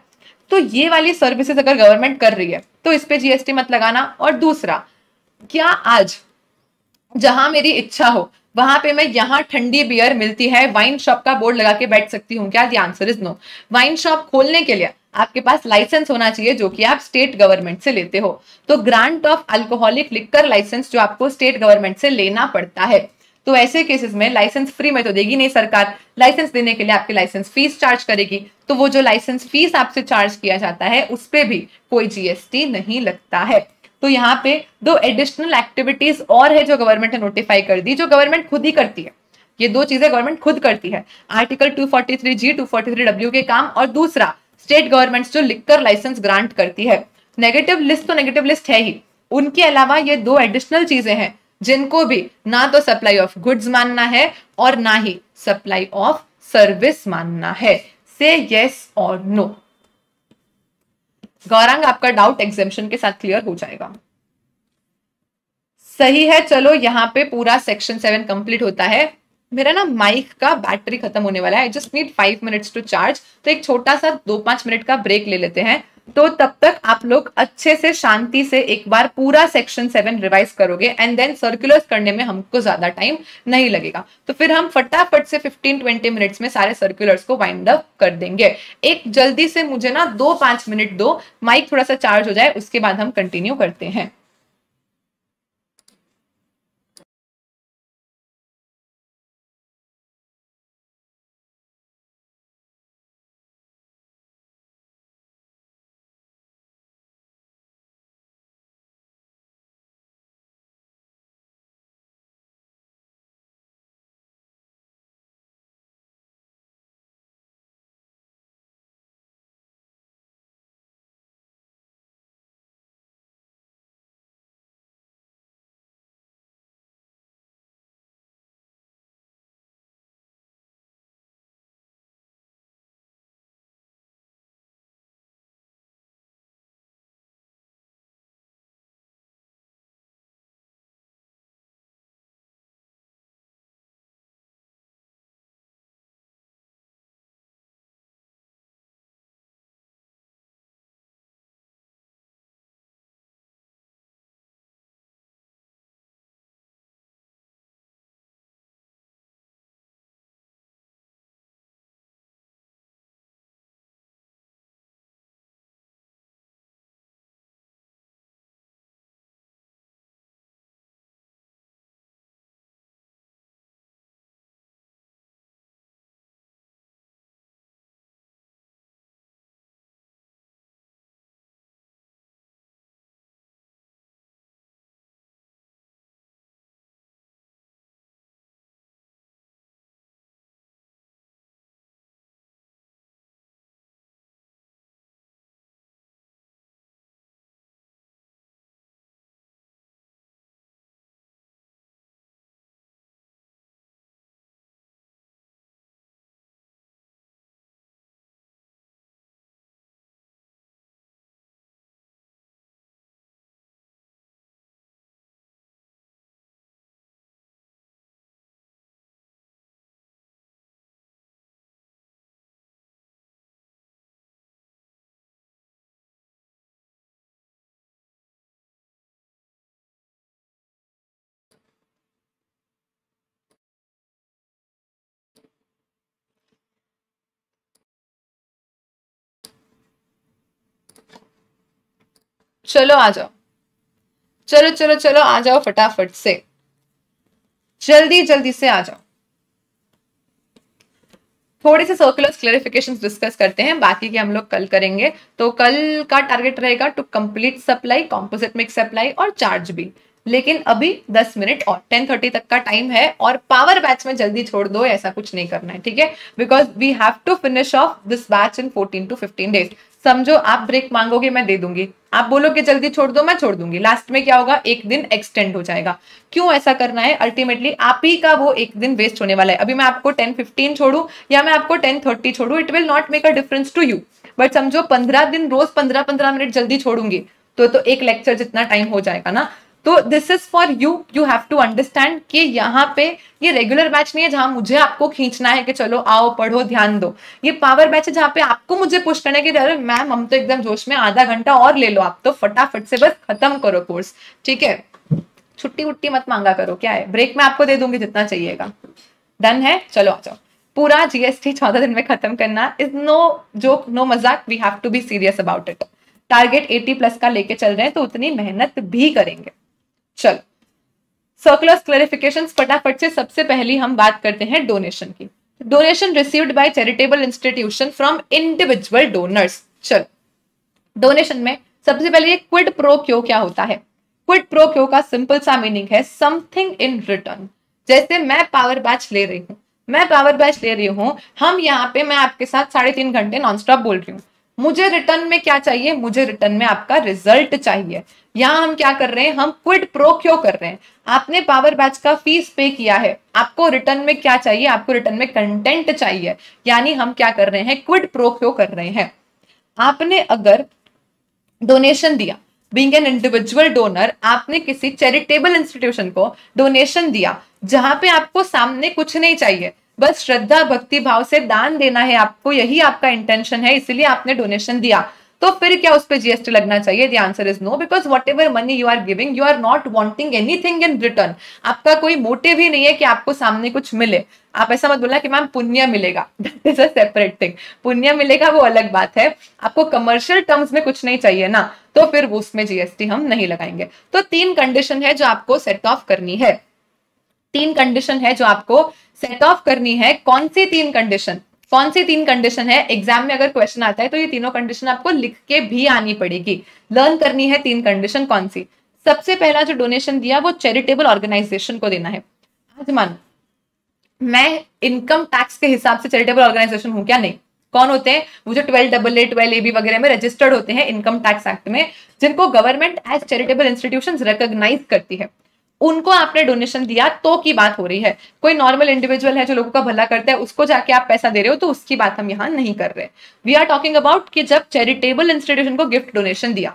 तो ये वाली सर्विसेज अगर गवर्नमेंट कर रही है तो इस पे जीएसटी मत लगाना। और दूसरा, क्या आज जहां मेरी इच्छा हो वहां पे मैं यहाँ ठंडी बियर मिलती है वाइन शॉप का बोर्ड लगा के बैठ सकती हूँ क्या? The answer is no. Wine shop खोलने के लिए आपके पास लाइसेंस होना चाहिए जो कि आप स्टेट गवर्नमेंट से लेते हो। तो grant of alcoholic liquor license जो आपको स्टेट गवर्नमेंट से लेना पड़ता है। तो ऐसे केसेस में लाइसेंस फ्री में तो देगी नहीं सरकार, लाइसेंस देने के लिए आपकी लाइसेंस फीस चार्ज करेगी। तो वो जो लाइसेंस फीस आपसे चार्ज किया जाता है उस पर भी कोई जीएसटी नहीं लगता है। तो यहाँ पे दो एडिशनल एक्टिविटीज और है जो गवर्नमेंट ने नोटिफाई कर दी, जो गवर्नमेंट खुद ही करती है। ये दो चीजें गवर्नमेंट खुद करती है, आर्टिकल 243G 243W के काम, और दूसरा स्टेट गवर्नमेंट्स जो लिकर लाइसेंस ग्रांट करती है। नेगेटिव लिस्ट तो नेगेटिव लिस्ट है ही, उनके अलावा ये दो एडिशनल चीजें हैं जिनको भी ना तो सप्लाई ऑफ गुड्स मानना है और ना ही सप्लाई ऑफ सर्विस मानना है। से यस और नो। गौरांग, आपका डाउट एग्जाम्शन के साथ क्लियर हो जाएगा। सही है, चलो यहाँ पे पूरा सेक्शन 7 कंप्लीट होता है। मेरा ना माइक का बैटरी खत्म होने वाला है, I just need 5 minutes to charge. तो एक छोटा सा 2-5 मिनट का ब्रेक ले लेते हैं। तो तब तक आप लोग अच्छे से शांति से एक बार पूरा सेक्शन 7 रिवाइज करोगे एंड देन सर्कुलर्स करने में हमको ज्यादा टाइम नहीं लगेगा। तो फिर हम फटाफट से 15-20 मिनट्स में सारे सर्कुलर्स को वाइंड अप कर देंगे। एक जल्दी से मुझे ना 2-5 मिनट दो, माइक थोड़ा सा चार्ज हो जाए, उसके बाद हम कंटिन्यू करते हैं। चलो आ जाओ, चलो चलो चलो आ जाओ, फटाफट से, जल्दी जल्दी से आ जाओ। थोड़े से सर्कुलर्स क्लैरिफिकेशंस डिस्कस करते हैं, बाकी के हम लोग कल करेंगे। तो कल का टारगेट रहेगा to complete supply, composite mix supply और चार्ज भी। लेकिन अभी 10 मिनट और 10:30 तक का टाइम है, और पावर बैच में जल्दी छोड़ दो, ऐसा कुछ नहीं करना है, ठीक है? Because we have to finish off this batch in 14 to 15 days. समझो आप ब्रेक मांगोगे मैं दे दूंगी, आप बोलोगे जल्दी छोड़ दो मैं छोड़ दूंगी, लास्ट में क्या होगा, एक दिन एक्सटेंड हो जाएगा। क्यों ऐसा करना है? अल्टीमेटली आप ही का वो एक दिन वेस्ट होने वाला है। अभी मैं आपको 10:15 छोड़ू या मैं आपको 10:30 छोड़ू, it will not make a difference to you. But समझो 15 दिन रोज 15-15 मिनट जल्दी छोड़ूंगी तो एक लेक्चर जितना टाइम हो जाएगा ना। तो तो this is for you, you have to understand कि यहाँ पे ये रेगुलर बैच नहीं है जहां मुझे आपको खींचना है कि चलो आओ पढ़ो ध्यान दो। ये पावर बैच है जहाँ पे आपको मुझे पुश करना है कि अरे मैम हम तो एकदम जोश में, आधा घंटा और ले लो, आप तो फटाफट से बस खत्म करो कोर्स, ठीक है, छुट्टी वुट्टी मत मांगा करो, क्या है ब्रेक में आपको दे दूंगी जितना चाहिएगा। डन है, चलो आ जाओ। पूरा जीएसटी 14 दिन में खत्म करना इज नो जोक, नो मजाक, we have to be serious about it. Target 80+ का लेके चल रहे हैं तो उतनी मेहनत भी करेंगे। चलो सर्कुलर्स क्लैरिफिकेशन फटाफट से। सबसे पहली हम बात करते हैं डोनेशन की। Donation received by charitable institution from individual donors. चलो डोनेशन में सबसे पहले क्विड प्रो क्यो क्या होता है। क्विड प्रो क्यो का सिंपल सा मीनिंग है समथिंग इन रिटर्न। जैसे मैं पावर बैच ले रही हूँ, हम यहाँ पे मैं आपके साथ 3.5 घंटे नॉनस्टॉप बोल रही हूँ, मुझे रिटर्न में क्या चाहिए, मुझे रिटर्न में आपका रिजल्ट चाहिए। यहाँ हम क्या कर रहे हैं, हम क्विड प्रो क्यो कर रहे हैं। आपने पावर बैच का फीस पे किया है, आपको रिटर्न में क्या चाहिए, आपको रिटर्न में कंटेंट चाहिए, यानी हम क्या कर रहे हैं, क्विड प्रो क्यो कर रहे हैं। आपने अगर डोनेशन दिया, बीइंग एन इंडिविजुअल डोनर, आपने किसी चैरिटेबल इंस्टीट्यूशन को डोनेशन दिया जहां पे आपको सामने कुछ नहीं चाहिए, बस श्रद्धा भक्ति भाव से दान देना है आपको, यही आपका इंटेंशन है, इसलिए आपने डोनेशन दिया, तो फिर क्या उस पर जीएसटी लगना चाहिए? The answer is no, because whatever money you are giving, you are not wanting anything in return. आपका कोई मोटिव ही नहीं है कि आपको सामने कुछ मिले। आप ऐसा मत बोलना कि मैम पुण्य मिलेगा, that is a separate thing. पुण्य मिलेगा वो अलग बात है, आपको कमर्शियल टर्म्स में कुछ नहीं चाहिए ना, तो फिर उसमें जीएसटी हम नहीं लगाएंगे। तो 3 कंडीशन है जो आपको सेट ऑफ करनी है, 3 कंडीशन है जो आपको सेट ऑफ करनी है। कौन सी 3 कंडीशन, कौन सी 3 कंडीशन है? एग्जाम में अगर क्वेश्चन आता है तो ये तीनों कंडीशन आपको लिख के भी आनी पड़ेगी, लर्न करनी है 3 कंडीशन कौन सी। सबसे पहला जो डोनेशन दिया वो चैरिटेबल ऑर्गेनाइजेशन को देना है। आज मान मैं इनकम टैक्स के हिसाब से चैरिटेबल ऑर्गेनाइजेशन हूं क्या? नहीं। कौन होते हैं? वो जो 12AA 12AB वगैरह में रजिस्टर्ड होते हैं इनकम टैक्स एक्ट में, जिनको government as charitable institutions recognise करती है, उनको आपने डोनेशन दिया तो की बात हो रही है। कोई नॉर्मल इंडिविजुअल है जो लोगों का भला करता है, उसको जाके आप पैसा दे रहे हो, तो उसकी बात हम यहाँ नहीं कर रहे। वी आर टॉकिंग अबाउट कि जब चैरिटेबल इंस्टीट्यूशन को गिफ्ट डोनेशन दिया,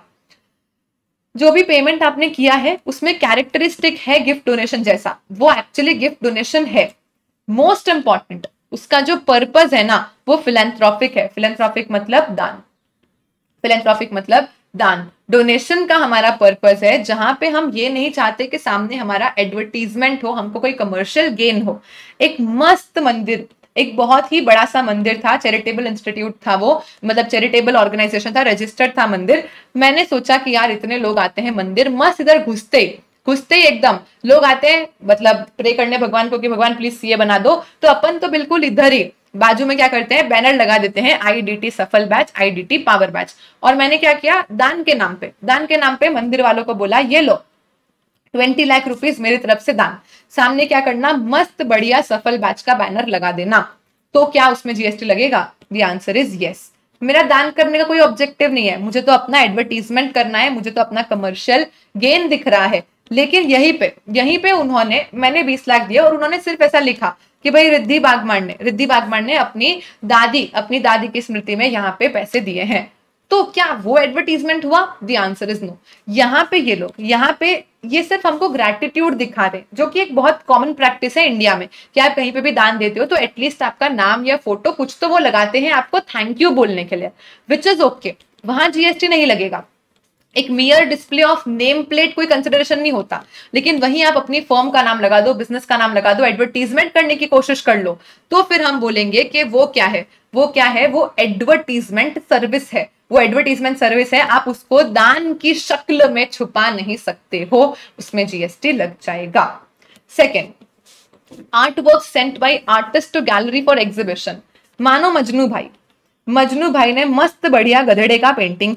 जो भी पेमेंट आपने किया है उसमें कैरेक्टरिस्टिक है गिफ्ट डोनेशन जैसा, वो एक्चुअली गिफ्ट डोनेशन है। मोस्ट इंपॉर्टेंट उसका जो पर्पस है ना, वो फिलैंथ्रोपिक है। फिलैंथ्रोपिक मतलब दान, फिलैंथ्रोपिक मतलब दान। डोनेशन का हमारा पर्पस है जहां पे हम ये नहीं चाहते कि सामने हमारा एडवर्टीजमेंट हो, हमको कोई कमर्शियल गेन हो। एक मस्त मंदिर, एक बहुत ही बड़ा सा मंदिर था, चैरिटेबल इंस्टीट्यूट था वो, मतलब चैरिटेबल ऑर्गेनाइजेशन था, रजिस्टर्ड था मंदिर। मैंने सोचा कि यार इतने लोग आते हैं मंदिर, मस्त इधर घुसते ही एकदम लोग आते हैं, मतलब प्रे करने भगवान को कि भगवान प्लीज सीए बना दो, तो अपन तो बिल्कुल इधर ही बाजू में क्या करते हैं, बैनर लगा देते हैं आईडीटी सफल बैच, आईडीटी पावर बैच। और मैंने क्या किया, दान के नाम पे मंदिर वालों को बोला ये लो 20 लाख रुपीस मेरी तरफ से दान। सामने क्या करना, मस्त बढ़िया सफल बैच का बैनर लगा देना। तो क्या उसमें जीएसटी लगेगा? The answer is yes. मेरा दान करने का कोई ऑब्जेक्टिव नहीं है, मुझे तो अपना एडवर्टीजमेंट करना है, मुझे तो अपना कमर्शियल गेन दिख रहा है। लेकिन यहीं पे उन्होंने, मैंने 20 लाख दिया और उन्होंने सिर्फ ऐसा लिखा कि भाई रिद्धि बागमार ने अपनी दादी की स्मृति में यहाँ पे पैसे दिए हैं, तो क्या वो एडवर्टीजमेंट हुआ? The answer is no. यहाँ पे ये लोग, यहाँ पे ये सिर्फ हमको ग्रैटिट्यूड दिखा रहे, जो कि एक बहुत कॉमन प्रैक्टिस है इंडिया में कि आप कहीं पे भी दान देते हो तो एटलीस्ट आपका नाम या फोटो कुछ तो वो लगाते हैं आपको थैंक यू बोलने के लिए, विच इज ओके, वहां जीएसटी नहीं लगेगा। एक mere display of name plate कोई कंसिडरेशन नहीं होता, लेकिन वहीं आप अपनी फर्म का नाम लगा दो, बिजनेस का नाम लगा दो, एडवर्टीजमेंट करने की कोशिश कर लो, तो फिर हम बोलेंगे कि वो क्या है, वो एडवर्टीजमेंट सर्विस है। वो एडवर्टीजमेंट सर्विस है, आप उसको दान की शक्ल में छुपा नहीं सकते हो, उसमें जीएसटी लग जाएगा। Second, art work sent by artist to gallery for exhibition. मानो मजनू भाई ने मस्त बढ़िया गधेड़े का पेंटिंग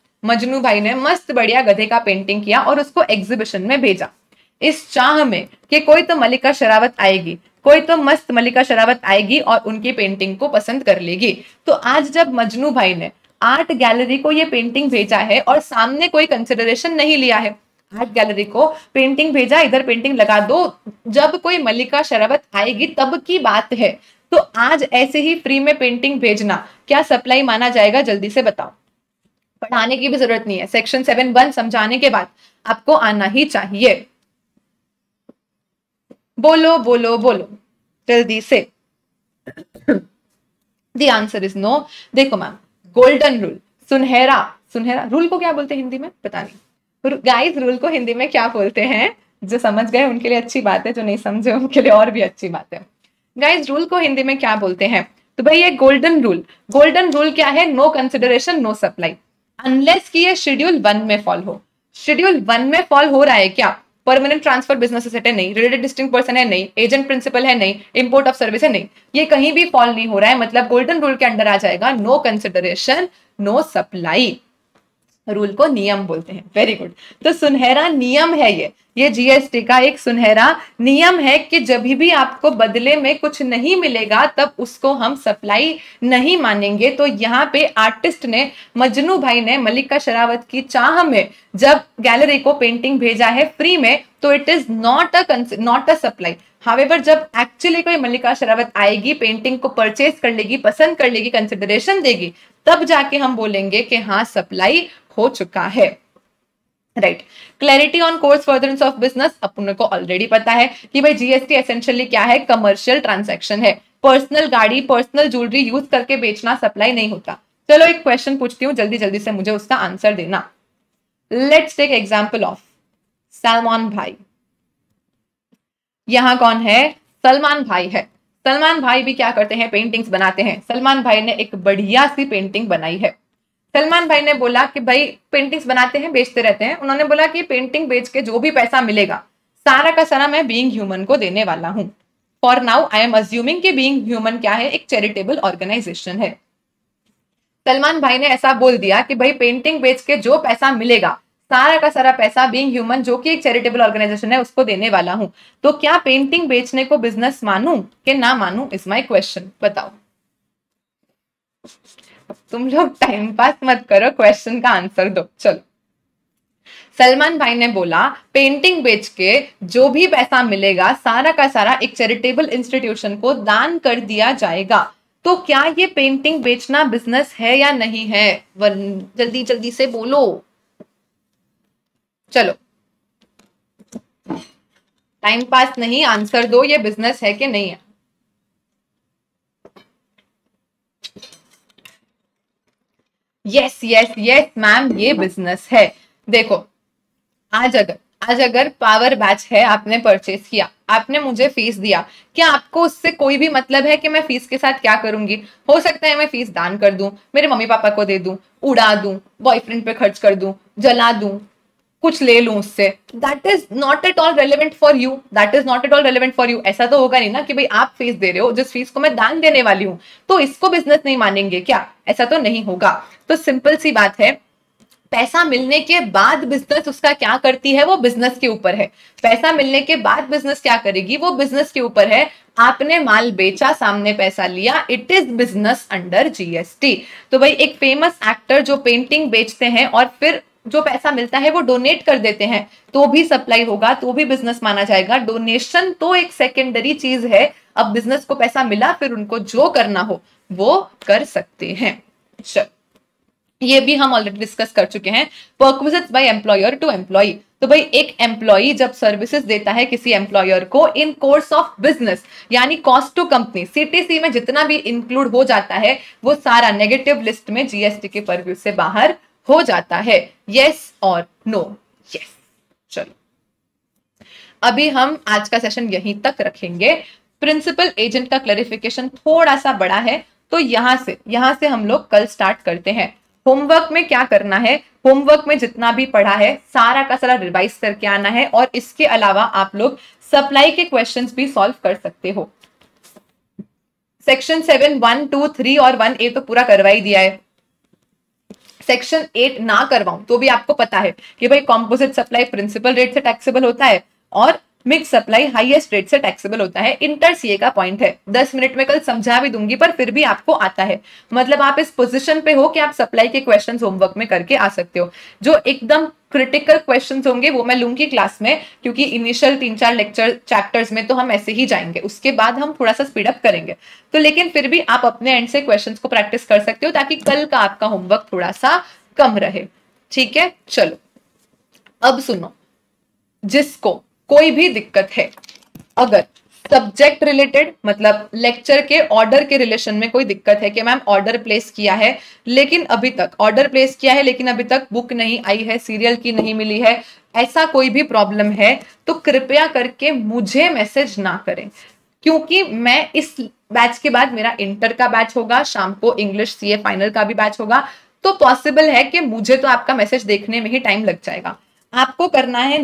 किया, और उसको एग्जीबिशन में भेजा, इस चाह में कि कोई तो मल्लिका शेरावत आएगी, कोई तो मस्त मल्लिका शेरावत आएगी और उनकी पेंटिंग को पसंद कर लेगी। तो आज जब मजनू भाई ने आर्ट गैलरी को ये पेंटिंग भेजा है और सामने कोई कंसिडरेशन नहीं लिया है, आर्ट गैलरी को पेंटिंग भेजा, इधर पेंटिंग लगा दो, जब कोई मल्लिका शेरावत आएगी तब की बात है। तो आज ऐसे ही फ्री में पेंटिंग भेजना क्या सप्लाई माना जाएगा? जल्दी से बताओ, पढ़ाने की भी जरूरत नहीं है। सेक्शन 7(1) समझाने के बाद आपको आना ही चाहिए। बोलो बोलो बोलो जल्दी से। The answer is no. देखो मैम, गोल्डन रूल, सुनहरा, सुनहरा रूल को क्या बोलते हैं हिंदी में, पता नहीं गाइस। रूल को हिंदी में क्या बोलते हैं, जो समझ गए उनके लिए अच्छी बात है, जो नहीं समझे उनके लिए और भी अच्छी बात है। गाइस रूल को हिंदी में क्या बोलते हैं, तो भाई ये गोल्डन रूल। गोल्डन रूल क्या है, no consideration no supply, unless कि ये शेड्यूल 1 में फॉल हो। शेड्यूल 1 में फॉल हो रहा है क्या, परमानेंट ट्रांसफर बिजनेस एसेट है नहीं, रिलेटेड डिस्टिंक्ट पर्सन है नहीं, एजेंट प्रिंसिपल है नहीं, इंपोर्ट ऑफ सर्विस है नहीं, ये कहीं भी फॉल नहीं हो रहा है, मतलब गोल्डन रूल के अंडर आ जाएगा no consideration no supply. Rule को नियम बोलते हैं। Very good. तो सुनहरा नियम है ये जीएसटी का एक सुनहरा नियम है कि जब भी आपको बदले में कुछ नहीं मिलेगा तब उसको हम सप्लाई नहीं मानेंगे। तो यहाँ पे आर्टिस्ट ने, मजनू भाई ने मल्लिका शेरावत की चाह में जब गैलरी को पेंटिंग भेजा है फ्री में, तो it is not a supply. However जब एक्चुअली कोई मल्लिका शेरावत आएगी, पेंटिंग को परचेज कर लेगी, पसंद कर लेगी, कंसिडरेशन देगी, तब जाके हम बोलेंगे कि हाँ सप्लाई हो चुका है। Right. Clarity on course furtherance of business, अपन को ऑलरेडी पता है कि भाई जीएसटी एसेंशियली क्या है, कमर्शियल ट्रांजैक्शन है। पर्सनल गाड़ी, पर्सनल ज्वेलरी यूज करके बेचना सप्लाई नहीं होता। चलो एक क्वेश्चन पूछती हूँ, जल्दी जल्दी से मुझे उसका आंसर देना। Let's take example of Salman भाई। यहां कौन है, सलमान भाई है। सलमान भाई भी क्या करते हैं, पेंटिंग्स बनाते हैं। सलमान भाई ने एक बढ़िया सी पेंटिंग बनाई है। सलमान भाई ने बोला कि भाई पेंटिंग्स बनाते हैं, बेचते रहते हैं। उन्होंने बोला कि पेंटिंग बेच के जो भी पैसा मिलेगा सारा का सारा मैं बीइंग ह्यूमन को देने वाला हूं। For now I am assuming कि बीइंग ह्यूमन क्या है, एक चैरिटेबल ऑर्गेनाइजेशन है। सलमान भाई ने ऐसा बोल दिया कि भाई पेंटिंग बेच के जो पैसा मिलेगा सारा का सारा पैसा बीइंग ह्यूमन, जो कि एक चैरिटेबल ऑर्गेनाइजेशन है, उसको देने वाला हूं। तो क्या पेंटिंग बेचने को बिजनेस मानूं कि ना मानूं, इज माय क्वेश्चन। बताओ। तुम लोग टाइम पास मत करो, क्वेश्चन का आंसर दो। चलो, सलमान भाई ने बोला पेंटिंग बेच के जो भी पैसा मिलेगा सारा का सारा एक चैरिटेबल इंस्टीट्यूशन को दान कर दिया जाएगा। तो क्या ये पेंटिंग बेचना बिजनेस है या नहीं है, जल्दी जल्दी से बोलो। चलो, टाइम पास नहीं, आंसर दो, ये बिजनेस है कि नहीं है। यस यस यस मैम, ये बिजनेस है। देखो, आज अगर पावर बैच है, आपने परचेस किया, आपने मुझे फीस दिया, क्या आपको उससे कोई भी मतलब है कि मैं फीस के साथ क्या करूंगी? हो सकता है मैं फीस दान कर दूं, मेरे मम्मी पापा को दे दूं, उड़ा दूं, बॉयफ्रेंड पे खर्च कर दूं, जला दूं, कुछ ले लूं उससे। That is not at all relevant for you, that is not at all relevant for you. ऐसा तो होगा नहीं ना कि भाई आप फीस दे रहे हो, जिस फीस को मैं दान देने वाली हूं, तो इसको बिजनेस नहीं मानेंगे क्या? ऐसा तो नहीं होगा। तो सिंपल सी बात है, पैसा मिलने के बाद बिजनेस उसका क्या करती है, वो बिजनेस के ऊपर है। पैसा मिलने के बाद बिजनेस क्या करेगी, वो बिजनेस के ऊपर है। आपने माल बेचा, सामने पैसा लिया, it is business under GST. तो भाई एक फेमस एक्टर जो पेंटिंग बेचते हैं और फिर जो पैसा मिलता है वो डोनेट कर देते हैं, तो भी सप्लाई होगा, तो भी बिजनेस माना जाएगा। डोनेशन तो एक सेकेंडरी चीज है। अब बिजनेस को पैसा मिला, फिर उनको जो करना हो वो कर सकते हैं। चलो, ये भी हम ऑलरेडी डिस्कस कर चुके हैं। Perquisites by employer to employee. तो भाई एक एम्प्लॉई जब सर्विसेज देता है किसी एम्प्लॉयर को इन कोर्स ऑफ बिजनेस, यानी कॉस्ट टू कंपनी, सीटीसी में जितना भी इंक्लूड हो जाता है वो सारा नेगेटिव लिस्ट में जीएसटी के परव्यू से बाहर हो जाता है। यस और नो? यस। चलो, अभी हम आज का सेशन यहीं तक रखेंगे। प्रिंसिपल एजेंट का क्लैरिफिकेशन थोड़ा सा बड़ा है, तो यहां से हम लोग कल स्टार्ट करते हैं। होमवर्क में क्या करना है, होमवर्क में जितना भी पढ़ा है सारा का सारा रिवाइज करके आना है, और इसके अलावा आप लोग सप्लाई के क्वेश्चंस भी सॉल्व कर सकते हो। सेक्शन 7 1 2 3 और 1A तो पूरा करवा ही दिया है। सेक्शन 8 ना करवाऊं तो भी आपको पता है कि भाई कॉम्पोजिट सप्लाई प्रिंसिपल रेट से टैक्सेबल होता है और मिक्स सप्लाई हाईएस्ट रेट से टैक्सेबल होता है। इंटर सीए का पॉइंट है, 10 मिनट में कल समझा भी दूंगी, पर फिर भी आपको आता है, मतलब आप इस पोजीशन पे हो कि आप सप्लाई के क्वेश्चंस होमवर्क में करके आ सकते हो। जो एकदम क्रिटिकल क्वेश्चंस होंगे वो मैं लूंगी क्लास में, क्योंकि इनिशियल 3-4 लेक्चर चैप्टर्स में तो हम ऐसे ही जाएंगे, उसके बाद हम थोड़ा सा स्पीड अप करेंगे। तो लेकिन फिर भी आप अपने एंड से क्वेश्चंस को प्रैक्टिस कर सकते हो, ताकि कल का आपका होमवर्क थोड़ा सा कम रहे। ठीक है, चलो अब सुनो, जिसको कोई भी दिक्कत है, अगर सब्जेक्ट रिलेटेड मतलब लेक्चर के ऑर्डर के रिलेशन में कोई दिक्कत है कि मैम ऑर्डर प्लेस किया है लेकिन अभी तक बुक नहीं आई है, सीरियल की नहीं मिली है, ऐसा कोई भी प्रॉब्लम है तो कृपया करके मुझे मैसेज ना करें, क्योंकि मैं इस बैच के बाद मेरा इंटर का बैच होगा, शाम को इंग्लिश सीए फाइनल का भी बैच होगा, तो पॉसिबल है कि मुझे तो आपका मैसेज देखने में ही टाइम लग जाएगा। आपको करना है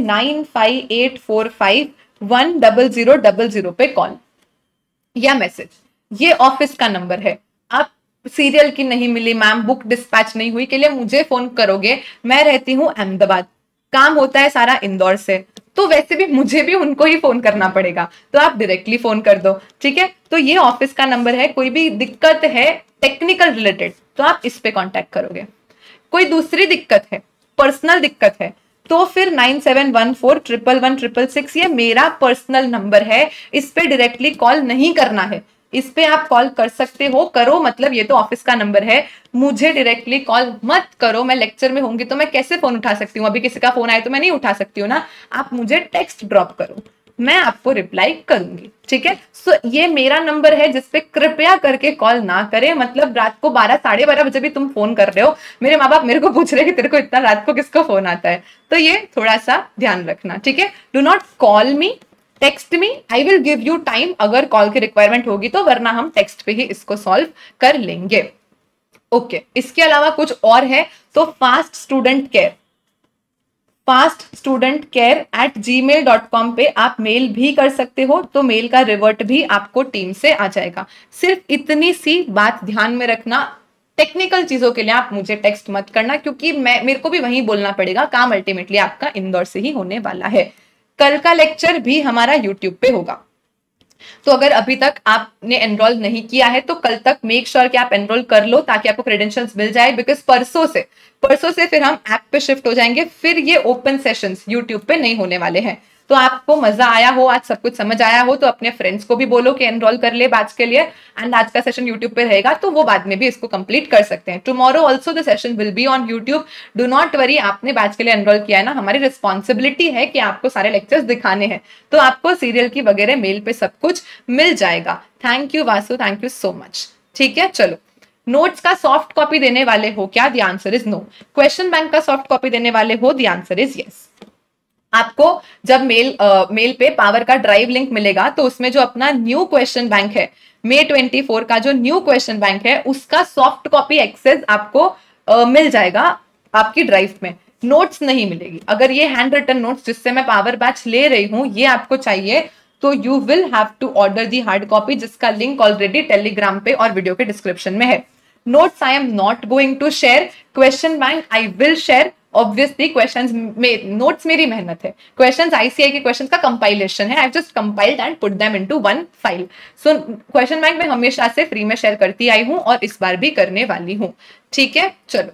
9584510000 पे कॉल या मैसेज, ये ऑफिस का नंबर है। आप सीरियल की नहीं मिली मैम, बुक डिस्पैच नहीं हुई के लिए मुझे फोन करोगे, मैं रहती हूँ अहमदाबाद, काम होता है सारा इंदौर से, तो वैसे भी मुझे भी उनको ही फोन करना पड़ेगा, तो आप डायरेक्टली फोन कर दो, ठीक है। तो ये ऑफिस का नंबर है, कोई भी दिक्कत है टेक्निकल रिलेटेड तो आप इस पे कांटेक्ट करोगे। कोई दूसरी दिक्कत है, पर्सनल दिक्कत है, तो फिर 9714111666 ये मेरा पर्सनल नंबर है, इस पे डायरेक्टली कॉल नहीं करना है। इस पे आप कॉल कर सकते हो, करो मतलब ये तो ऑफिस का नंबर है, मुझे डायरेक्टली कॉल मत करो। मैं लेक्चर में होंगी तो मैं कैसे फोन उठा सकती हूँ, अभी किसी का फोन आए तो मैं नहीं उठा सकती हूँ ना। आप मुझे टेक्स्ट ड्रॉप करो, मैं आपको रिप्लाई करूंगी, ठीक है। सो ये मेरा नंबर है जिसपे कृपया करके कॉल ना करें। मतलब रात को 12 साढ़े 12 बजे भी तुम फोन कर रहे हो, मेरे माँ बाप मेरे को पूछ रहे हैं कि तेरे को इतना रात को किसको फोन आता है, तो ये थोड़ा सा ध्यान रखना, ठीक है। Do not call me, text me, I will give you time अगर कॉल की रिक्वायरमेंट होगी तो, वरना हम टेक्स्ट पे ही इसको सॉल्व कर लेंगे। ओके, इसके अलावा कुछ और है तो faststudentcare@gmail.com पे आप मेल भी कर सकते हो, तो मेल का रिवर्ट भी आपको टीम से आ जाएगा। सिर्फ इतनी सी बात ध्यान में रखना, टेक्निकल चीजों के लिए आप मुझे टेक्स्ट मत करना, क्योंकि मेरे को भी वहीं बोलना पड़ेगा, काम अल्टीमेटली आपका इंदौर से ही होने वाला है। कल का लेक्चर भी हमारा यूट्यूब पे होगा, तो अगर अभी तक आपने एनरोल नहीं किया है तो कल तक मेक श्योर कि आप एनरोल कर लो ताकि आपको क्रेडेंशियल्स मिल जाए, बिकॉज परसों से फिर हम ऐप पे शिफ्ट हो जाएंगे, फिर ये ओपन सेशंस यूट्यूब पे नहीं होने वाले हैं। तो आपको मजा आया हो, आज सब कुछ समझ आया हो, तो अपने फ्रेंड्स को भी बोलो कि एनरोल कर ले बैच के लिए, एंड आज का सेशन यूट्यूब पे रहेगा तो वो बाद में भी इसको कंप्लीट कर सकते हैं। Tomorrow also the session will be on YouTube, do not worry. आपने बैच के लिए एनरोल किया है ना, हमारी रिस्पॉन्सिबिलिटी है कि आपको सारे लेक्चर्स दिखाने हैं, तो आपको सीरियल की वगैरह मेल पे सब कुछ मिल जाएगा। Thank you Vasu, thank you so much, ठीक है। चलो, नोट्स का सॉफ्ट कॉपी देने वाले हो क्या? The answer is no. Question bank का सॉफ्ट कॉपी देने वाले हो? The answer is yes. आपको जब मेल पे पावर का ड्राइव लिंक मिलेगा तो उसमें जो अपना न्यू क्वेश्चन बैंक है, May 24 का जो न्यू क्वेश्चन बैंक है, उसका सॉफ्ट कॉपी एक्सेस आपको मिल जाएगा आपकी ड्राइव में। नोट्स नहीं मिलेगी। अगर ये हैंड रिटन नोट्स जिससे मैं पावर बैच ले रही हूं ये आपको चाहिए तो you will have to order the hard copy, जिसका लिंक ऑलरेडी टेलीग्राम पे और वीडियो के डिस्क्रिप्शन में है। Notes I am not going to share, question bank I will share. Obviously questions में नोट्स मेरी मेहनत है, क्वेश्चंस आईसीआई के क्वेश्चंस का कंपाइलेशन है, I have just compiled and put them into one file. So question bank में हमेशा से फ्री में शेयर करती आई हूं और इस बार भी करने वाली हूं, ठीक है। चलो,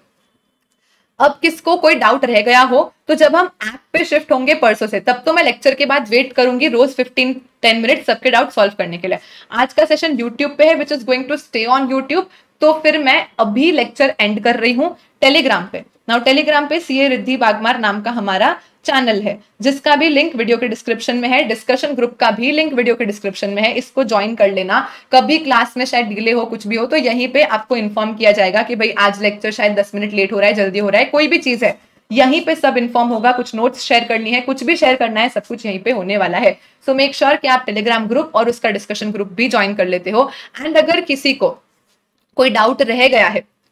अब किसको कोई डाउट रह गया हो तो जब हम ऐप पे शिफ्ट होंगे परसों से, तब तो मैं लेक्चर के बाद वेट करूंगी रोज 15-10 मिनट सबके डाउट सॉल्व करने के लिए। आज का सेशन यूट्यूब पे है which is going to stay on YouTube, तो फिर मैं अभी लेक्चर एंड कर रही हूँ टेलीग्राम पे। नाउ टेलीग्राम पे सीए रिद्धि बागमार नाम का हमारा चैनल है, जिसका भी लिंक वीडियो के डिस्क्रिप्शन में है। डिस्कशन ग्रुप का भी लिंक वीडियो के डिस्क्रिप्शन में है, इसको ज्वाइन कर लेना। कभी क्लास में शायद डिले हो, कुछ भी हो, तो यहीं पे आपको इन्फॉर्म किया जाएगा कि भाई आज लेक्चर शायद 10 मिनट लेट हो रहा है, जल्दी हो रहा है, कोई भी चीज है यहीं पे सब इन्फॉर्म होगा। कुछ नोट्स शेयर करनी है, कुछ भी शेयर करना है, सब कुछ यहीं पे होने वाला है। सो मेक श्योर कि आप टेलीग्राम ग्रुप और उसका डिस्कशन ग्रुप भी ज्वाइन कर लेते हो। एंड अगर किसी को कोई डाउट रह गया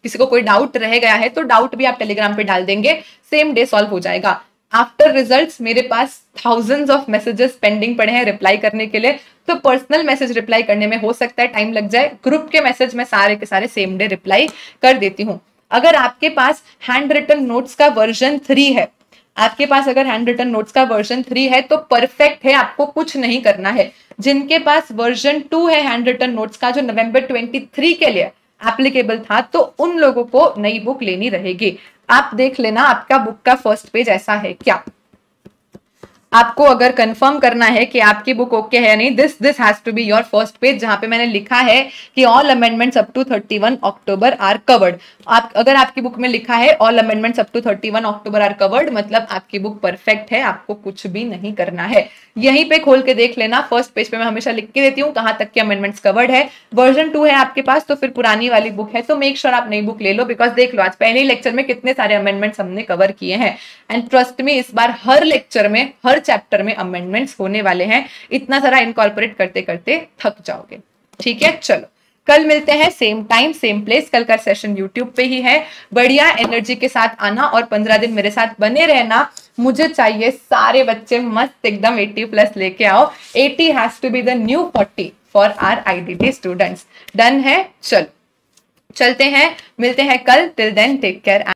है तो डाउट भी आप टेलीग्राम पे डाल देंगे, सेम डे सॉल्व हो जाएगा। आफ्टर रिजल्ट्स मेरे पास थाउजेंड्स ऑफ मैसेजेस पेंडिंग पड़े हैं रिप्लाई करने के लिए, तो पर्सनल मैसेज रिप्लाई करने में हो सकता है टाइम लग जाए। ग्रुप के मैसेज मैं सारे के सारे सेम डे रिप्लाई कर देती हूँ। अगर आपके पास हैंड रिटन नोट्स का वर्जन 3 है, अगर हैंड रिटन नोट्स का वर्जन 3 है तो परफेक्ट है, आपको कुछ नहीं करना है। जिनके पास वर्जन 2 है हैंड रिटन नोट्स का, जो नवंबर 23 के लिए एप्लीकेबल था, तो उन लोगों को नई बुक लेनी रहेगी। आप देख लेना आपका बुक का फर्स्ट पेज ऐसा है क्या। आपको अगर कंफर्म करना है कि आपकी बुक ओके है या नहीं, this has to be your first page, जहां पे मैंने लिखा है कि all amendments up to 31 October are covered. आप अगर आपकी बुक में लिखा है all amendments up to 31 October are covered, मतलब आपकी बुक परफेक्ट है, आपको कुछ भी नहीं करना है। यहीं पे खोल के देख लेना, फर्स्ट पेज पे मैं हमेशा लिख के देती हूँ कहां तक के अमेंडमेंट्स कवर्ड है। वर्जन 2 है आपके पास तो फिर पुरानी वाली बुक है, तो मेक श्योर आप नई बुक ले लो, बिकॉज देख लो आज पहले ही लेक्चर में कितने सारे अमेंडमेंट्स हमने कवर किए हैं। एंड ट्रस्ट में इस बार हर लेक्चर में, हर चैप्टर में अमेंडमेंट्स होने वाले हैं, इतना सारा इनकॉर्पोरेट करते करते थक जाओगे। ठीक है, चलो कल मिलते हैं सेम टाइम सेम प्लेस। कल का सेशन यूट्यूब पे ही है, बढ़िया एनर्जी के साथ आना और 15 दिन मेरे साथ बने रहना। मुझे चाहिए सारे बच्चे मस्त एकदम 80+ लेके आओ। 80 has to be the new 40 for our IDT students. Done है, चलो चलते हैं, मिलते हैं कल। Till then take care.